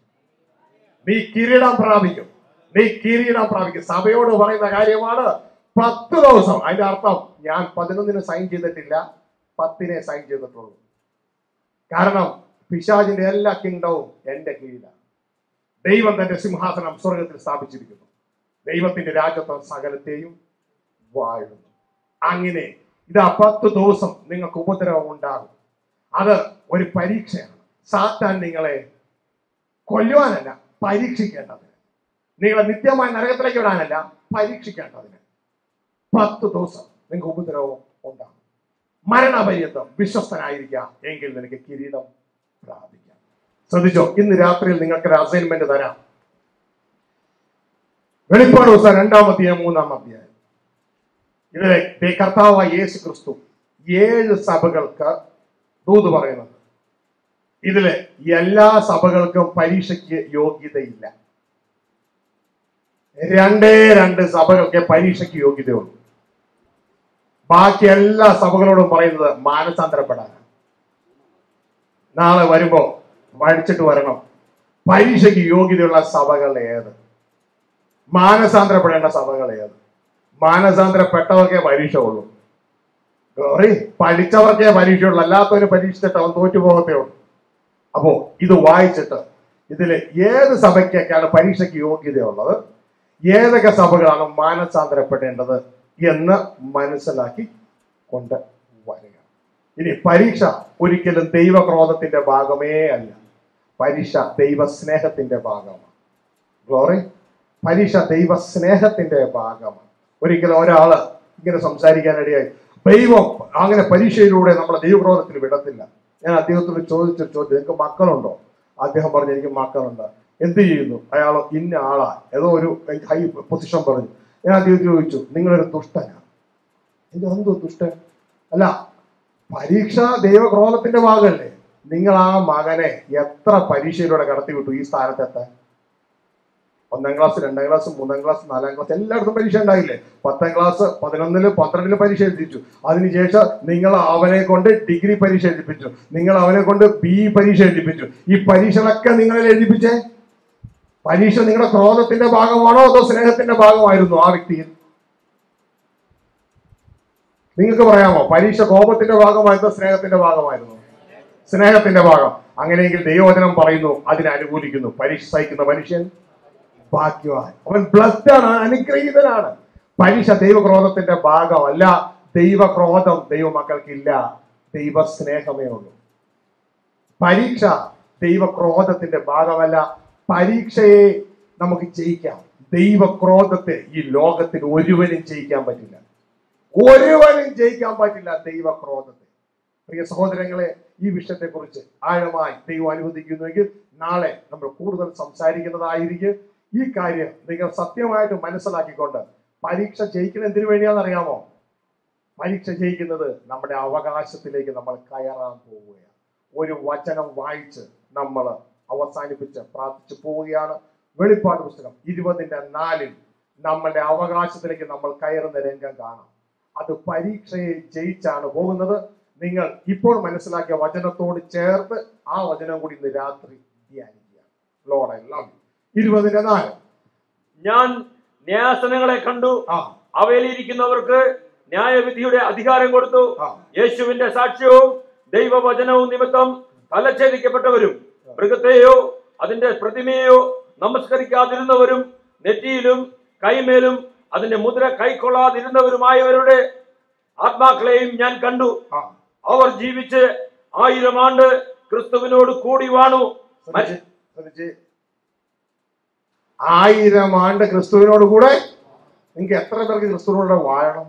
നീ കിരീടം പ്രാപിക്കും നീ കിരീടം പ്രാപിക്കും. സഭയോട് പറയുന്ന കാര്യമാണ് പത്ത് ദിവസം. അതിന്റെ അർത്ഥം ഞാൻ പതിനൊന്നിന് സൈൻ ചെയ്തിട്ടില്ല, പത്തിനെ സൈൻ ചെയ്തിട്ടുള്ളൂ. കാരണം പിശാചിന്റെ എല്ലാ കിങ്ഡവും എന്റെ കീഴിലാണ്. ദൈവം തന്റെ സിംഹാസനം സ്വർഗത്തിൽ സ്ഥാപിച്ചിരിക്കുന്നു. ദൈവത്തിന്റെ രാജ്യത്വം സകലത്തെയും വാഴുന്നു. അങ്ങനെ ഇതാ പത്ത് ദിവസം നിങ്ങൾക്ക് ഉപദ്രവം ഉണ്ടാകും. അത് ഒരു പരീക്ഷയാണ്. സാത്താൻ നിങ്ങളെ കൊല്ലുവാനല്ല, പരീക്ഷിക്കേണ്ടതിന്. നിങ്ങളെ നിത്യമായ നരകത്തിലേക്ക് വിടാനല്ല, പരീക്ഷിക്കേണ്ടതിന്. പത്ത് ദിവസം നിങ്ങൾക്ക് ഉപദ്രവം ഉണ്ടാകും. മരണപര്യന്തം വിശ്വസ്തനായിരിക്കാം, എങ്കിൽ നിനക്ക് കിരീടം പ്രാപിക്കാം. ശ്രദ്ധിച്ചോ, ഇന്ന് രാത്രിയിൽ നിങ്ങൾക്കൊരു അസൈൻമെന്റ് തരാം. വെളിപ്പാട് ദിവസം രണ്ടാം അധ്യായം മൂന്നാം അധ്യായം ഇതിലെ കർത്താവായ യേശു ക്രിസ്തു ഏഴ് സഭകൾക്ക് ദൂത് പറയുന്നുണ്ട്. ഇതില് എല്ലാ സഭകൾക്കും പരീക്ഷയ്ക്ക് യോഗ്യതയില്ല. രണ്ടേ രണ്ട് സഭകൾക്ക് പരീക്ഷയ്ക്ക് യോഗ്യതയുള്ളൂ. ബാക്കി എല്ലാ സഭകളോടും പറയുന്നത് മാനസാന്തരപ്പെടാനാണ്. നാളെ വരുമ്പോ പഠിച്ചിട്ട് വരണം. പരീക്ഷയ്ക്ക് യോഗ്യതയുള്ള സഭകൾ ഏത്? മാനസാന്തരപ്പെടേണ്ട സഭകൾ ഏത്? മാനസാന്തരപ്പെട്ടവർക്കേ പരീക്ഷ ഉള്ളൂ. പഠിച്ചവർക്കേ പരീക്ഷയുള്ളൂ, അല്ലാത്തവര് പരീക്ഷിച്ചിട്ട് അവൻ തോറ്റുപോകത്തേ ഉള്ളൂ. അപ്പോ ഇത് വായിച്ചിട്ട് ഇതില് ഏത് സഭയ്ക്കൊക്കെയാണ് പരീക്ഷയ്ക്ക് യോഗ്യതയുള്ളത്, ഏതൊക്കെ സഭകളാണ് മാനസാന്തരപ്പെടേണ്ടത് എന്ന് മനസ്സിലാക്കി കൊണ്ട് വരിക. ഇനി പരീക്ഷ ഒരിക്കലും ദൈവക്രോധത്തിന്റെ ഭാഗമേ അല്ല. പരീക്ഷ ദൈവസ്നേഹത്തിന്റെ ഭാഗമാണ്. ഗ്ലോറി, പരീക്ഷ ദൈവസ്നേഹത്തിന്റെ ഭാഗമാണ്. ഒരിക്കലും ഒരാള് ഇങ്ങനെ സംസാരിക്കാനിടയായി, ദൈവം അങ്ങനെ പരീക്ഷയിലൂടെ നമ്മളെ ദൈവക്രോധത്തിൽ വിടത്തില്ല. ഞാൻ അദ്ദേഹത്തോട് ചോദിച്ച ചോദ്യം, നിങ്ങൾക്ക് മക്കളുണ്ടോ? അദ്ദേഹം പറഞ്ഞു, എനിക്ക് മക്കളുണ്ട്. എന്ത് ചെയ്യുന്നു? അയാൾ ഇന്ന ആളാ, ഏതോ ഒരു ഹൈ പൊസിഷൻ പറഞ്ഞു. ഞാൻ അദ്ദേഹം ചോദിച്ചു, നിങ്ങളൊരു ദുഷ്ടനാണ്. ഇത് എന്തോ ദുഷ്ടൻ? അല്ല, പരീക്ഷ ദൈവക്രോധത്തിന്റെ ഭാഗമല്ലേ. നിങ്ങൾ ആ മകനെ എത്ര പരീക്ഷയിലൂടെ കടത്തിവിട്ടു ഈ സ്ഥാനത്തെത്താൻ? ഒന്നാം ക്ലാസ്, രണ്ടാം ക്ലാസ്, മൂന്നാം ക്ലാസ്, നാലാം ക്ലാസ്, എല്ലായിടത്തും പരീക്ഷ ഉണ്ടായില്ലേ? പത്താം ക്ലാസ്, പതിനൊന്നില് പന്ത്രണ്ടില് പരീക്ഷ എഴുതിച്ചു. അതിനുശേഷം നിങ്ങൾ അവനെ കൊണ്ട് ഡിഗ്രി പരീക്ഷ എഴുതിപ്പിച്ചു, നിങ്ങൾ അവനെ കൊണ്ട് ബി പരീക്ഷ എഴുതിപ്പിച്ചു. ഈ പരീക്ഷകളൊക്കെ നിങ്ങളെ എഴുതിപ്പിച്ചേ? പരീക്ഷ നിങ്ങളുടെ ക്രോധത്തിന്റെ ഭാഗമാണോ അതോ സ്നേഹത്തിന്റെ ഭാഗമായിരുന്നു ആ വ്യക്തിയിൽ? നിങ്ങൾക്ക് പറയാമോ പരീക്ഷ കോപത്തിന്റെ ഭാഗമായിരുന്നോ സ്നേഹത്തിന്റെ ഭാഗമായിരുന്നു? സ്നേഹത്തിന്റെ ഭാഗം. അങ്ങനെയെങ്കിൽ ദൈവവചനം പറയുന്നു, അതിനെ അനുകൂലിക്കുന്നു. പരീക്ഷ സഹിക്കുന്ന മനുഷ്യൻ ഭാഗ്യവാൻ, അവൻ ബ്ലസ്ഡ് ആണ്, അനുഗ്രഹീതനാണ്. പരീക്ഷ ദൈവക്രോധത്തിന്റെ ഭാഗമല്ല, ദൈവക്രോധം ദൈവമക്കൾക്കില്ല, ദൈവസ്നേഹമേ ഉള്ളൂ. പരീക്ഷ ദൈവക്രോധത്തിന്റെ ഭാഗമല്ല. പരീക്ഷയെ നമുക്ക് ജയിക്കാം. ദൈവക്രോധത്തെ ഈ ലോകത്തിൽ ഒരുവനും ജയിക്കാൻ പറ്റില്ല. ഒരുവനും ജയിക്കാൻ പറ്റില്ല ദൈവക്രോധത്തെ. പ്രിയ സഹോദരങ്ങളെ, ഈ വിഷയത്തെ കുറിച്ച് ആഴമായി ദൈവം അനുവദിക്കുന്നുവെങ്കിൽ നാളെ നമ്മൾ കൂടുതൽ സംസാരിക്കുന്നതായിരിക്കും. ഈ കാര്യം നിങ്ങൾ സത്യമായിട്ട് മനസ്സിലാക്കിക്കൊണ്ട് പരീക്ഷ ജയിക്കുന്ന എന്തിനു വേണ്ടിയാണെന്ന് അറിയാമോ? പരീക്ഷ ജയിക്കുന്നത് നമ്മുടെ അവകാശത്തിലേക്ക് നമ്മൾ കയറാൻ പോവുകയാണ്. ഒരു വചനം വായിച്ച് നമ്മൾ അവസാനിപ്പിച്ച് പ്രാർത്ഥിച്ചു പോവുകയാണ്. വെളിപ്പാട് പുസ്തകം ഇരുപതിന്റെ നാലിൽ നമ്മളുടെ അവകാശത്തിലേക്ക് നമ്മൾ കയറുന്ന രംഗം കാണാം. അത് പരീക്ഷയെ ജയിച്ചാണ് പോകുന്നത്. നിങ്ങൾ ഇപ്പോൾ മനസ്സിലാക്കിയ വചനത്തോട് ചേർത്ത് ആ വചനം കൂടി ഇന്ന് രാത്രി ധ്യാനിക്കുക. Lord I love you. ഇരുപതിന്റെ നാല്. ഞാൻ ന്യായാസനങ്ങളെ കണ്ടു, അവയിലിരിക്കുന്നവർക്ക് ന്യായവിധിയുടെ അധികാരം കൊടുത്തു. യേശുവിന്റെ സാക്ഷ്യവും ദൈവവചനവും നിമിത്തം തലച്ഛേദിക്കപ്പെട്ടവരും മൃഗത്തെയോ അതിന്റെ പ്രതിമയെയോ നമസ്കരിക്കാതിരുന്നവരും നെറ്റിയിലും കൈമേലും അതിന്റെ മുദ്ര കൈക്കൊള്ളാതിരുന്നവരുമായവരുടെ ആത്മാക്കളെയും ഞാൻ കണ്ടു. അവർ ജീവിച്ച് ആയിരം ആണ്ട് ക്രിസ്തുവിനോട് കൂടി വാണു. ആയിരം ആണ്ട് ക്രിസ്തുവിനോട് കൂടെ. നിങ്ങൾക്ക് എത്ര പേർക്ക് ക്രിസ്തുവിനോട് വാഴണം?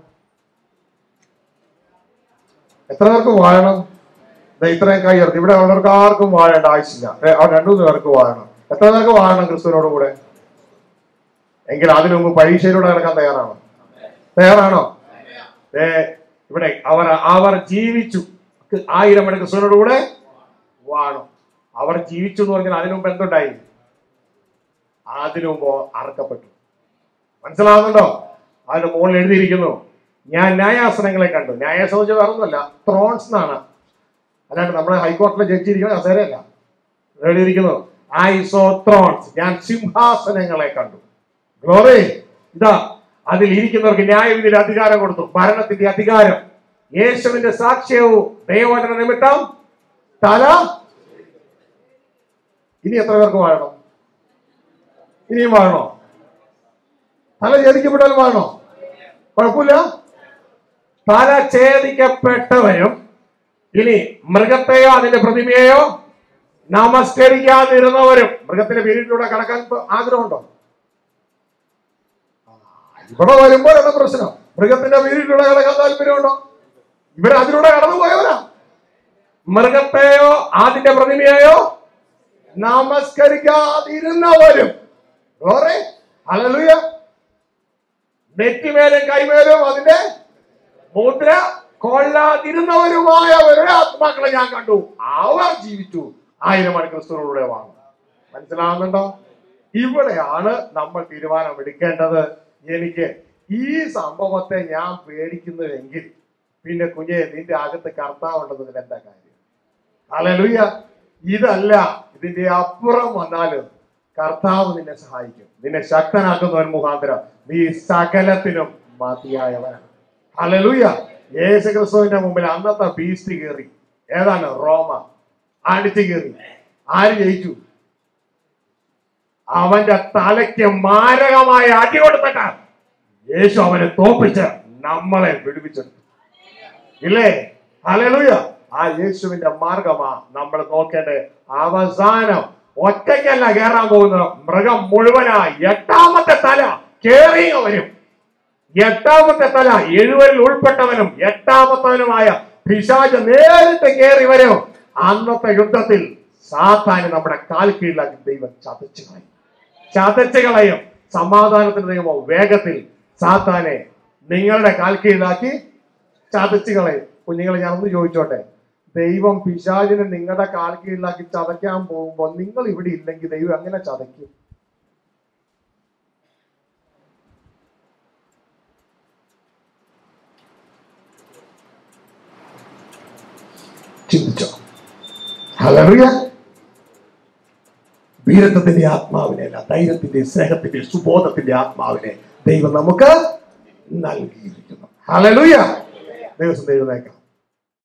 എത്ര പേർക്ക് വാഴണം? ഇത്രയും കൈ ഇറക്കി. ഇവിടെ ഉള്ളവർക്ക് ആർക്കും വാഴേണ്ട ആവശ്യമില്ല. രണ്ടു മൂന്ന് പേർക്ക് വാഴണം. എത്ര പേർക്ക് വാഴണം ക്രിസ്തുവിനോട് കൂടെ? എങ്കിൽ അതിനു മുമ്പ് പരീക്ഷയിലൂടെ കിടക്കാൻ തയ്യാറാണോ? തയ്യാറാണോ? ഏ ഇവിടെ അവർ അവർ ജീവിച്ചു ആയിരം ആണ്ട് ക്രിസ്തുവിനോട് കൂടെ വാണു. അവർ ജീവിച്ചു എന്ന് പറഞ്ഞാൽ അതിനു മുമ്പ് എന്തുണ്ടായി? അതിനു മുമ്പ് അറക്കപ്പെട്ടു. മനസ്സിലാവുന്നുണ്ടോ? അതിന് മുകളിൽ എഴുതിയിരിക്കുന്നു, ഞാൻ ന്യായാസനങ്ങളെ കണ്ടു. ന്യായാസനം വെച്ചാൽ വേറൊന്നുമല്ല, ത്രോൺസ് എന്നാണ്. അല്ലാണ്ട് നമ്മുടെ ഹൈക്കോടതിയിലെ ജഡ്ജി ഇരിക്കുന്ന കസേരയല്ല. എഴുതിയിരിക്കുന്നു, ഐ സോ ത്രോൺസ്, ഞാൻ സിംഹാസനങ്ങളെ കണ്ടു. ഗ്ലോറി. ഇതാ അതിൽ ഇരിക്കുന്നവർക്ക് ന്യായവിധിയുടെ അധികാരം കൊടുത്തു, ഭരണത്തിന്റെ അധികാരം. യേശുവിന്റെ സാക്ഷ്യവും ദൈവവചന നിമിത്തം തല. ഇനി എത്ര പേർക്ക് വാഴണം? ഇനിയും വാഴണോ? തല ഛേദിക്കപ്പെട്ടാലും വാഴണോ? കുഴപ്പമില്ല. തല ഛേദിക്കപ്പെട്ടവരും ഇനി മൃഗത്തെയോ അതിന്റെ പ്രതിമയെയോ നമസ്കരിക്കാതിരുന്നവരും. മൃഗത്തിന്റെ പേരിലൂടെ കടക്കാൻ ആഗ്രഹമുണ്ടോ? ഇവിടെ വരുമ്പോഴാണ് പ്രശ്നം. മൃഗത്തിന്റെ പേരിലൂടെ കടക്കാൻ താല്പര്യമുണ്ടോ? ഇവർ അതിലൂടെ കടന്നുപോയവരാ. മൃഗത്തെയോ അതിന്റെ പ്രതിമയെയോ നമസ്കരിക്കാതിരുന്നവരും. ഹല്ലേലൂയ. നെറ്റിമേലും കൈമേലും അതിന്റെ മുദ്ര കൊള്ളാതിരുന്നവരുമായവരുടെ ആത്മാക്കളെ ഞാൻ കണ്ടു. അവർ ജീവിച്ചു ആയിരം ആണ്ട് ക്രിസ്തുവിനോട് വാങ്ങും. മനസ്സിലാവുന്നുണ്ടോ? ഇവിടെയാണ് നമ്മൾ തീരുമാനം എടുക്കേണ്ടത്. എനിക്ക് ഈ സംഭവത്തെ ഞാൻ പേടിക്കുന്നുവെങ്കിൽ പിന്നെ കുഞ്ഞെ നിന്റെ അകത്ത് കർത്താവുണ്ടെന്നതിൽ എന്താ കാര്യം? ഹല്ലേലൂയ. ഇതല്ല, ഇതിന്റെ അപ്പുറം വന്നാലും കർത്താവ് നിന്നെ സഹായിക്കും. നിന്നെ ശക്തനാക്കുന്നവൻ മുഖാന്തരം നീ സകലത്തിനും മതിയായവനാണ്. ഹല്ലേലൂയ. യേശു ക്രിസ്തുവിന്റെ മുമ്പിൽ അന്നത്തെ ബീസ്റ്റ് കയറി. ഏതാണ്? റോമ. അടിച്ചു കയറി. ആര് ജയിച്ചു? അവന്റെ തലയ്ക്ക് മാരകമായ അടി കൊടുത്തിട്ട് യേശു അവനെ തോപ്പിച്ച് നമ്മളെ വിടുവിച്ചെടുത്തു. ഇല്ലേ? ഹല്ലേലൂയ. ആ യേശുവിന്റെ മാർഗമാ നമ്മൾ നോക്കേണ്ടത്. അവസാനം ഒറ്റയ്ക്കല്ല കയറാൻ പോകുന്നത്, മൃഗം മുഴുവനായി എട്ടാമത്തെ തല കേറി വരും. എട്ടാമത്തെ തല എഴുവരിൽ ഉൾപ്പെട്ടവനും എട്ടാമത്തവനുമായ പിശാച് നേരിട്ട് കയറി വരും. അന്നത്തെ യുദ്ധത്തിൽ സാത്താന് നമ്മുടെ കാൽ കീഴിലാക്കി ദൈവം ചതച്ചു കളയും. ചതച്ചു കളയും. സമാധാനത്തിന്റെ ദൈവമോ വേഗത്തിൽ സാത്താനെ നിങ്ങളുടെ കാൽ കീഴിലാക്കി ചതച്ചു കളയും. കുഞ്ഞുങ്ങളെ ഞാനൊന്ന് ചോദിച്ചോട്ടെ, ദൈവം പിശാചിനെ നിങ്ങളുടെ കാൽ കീഴിലാക്കി ചതയ്ക്കാൻ പോകുമ്പോൾ നിങ്ങൾ ഇവിടെ ഇല്ലെങ്കിൽ ദൈവം എങ്ങനെ ചതയ്ക്കും? ചിന്തിച്ചോ? ഹല്ലേലൂയ. വീരത്വത്തിന്റെ ആത്മാവിനെ അല്ല, ധൈര്യത്തിന്റെ, സ്നേഹത്തിന്റെ, സുബോധത്തിന്റെ ആത്മാവിനെ ദൈവം നമുക്ക് നൽകിയിരിക്കുന്നു. ഹല്ലേലൂയ. ദൈവം ദൈവം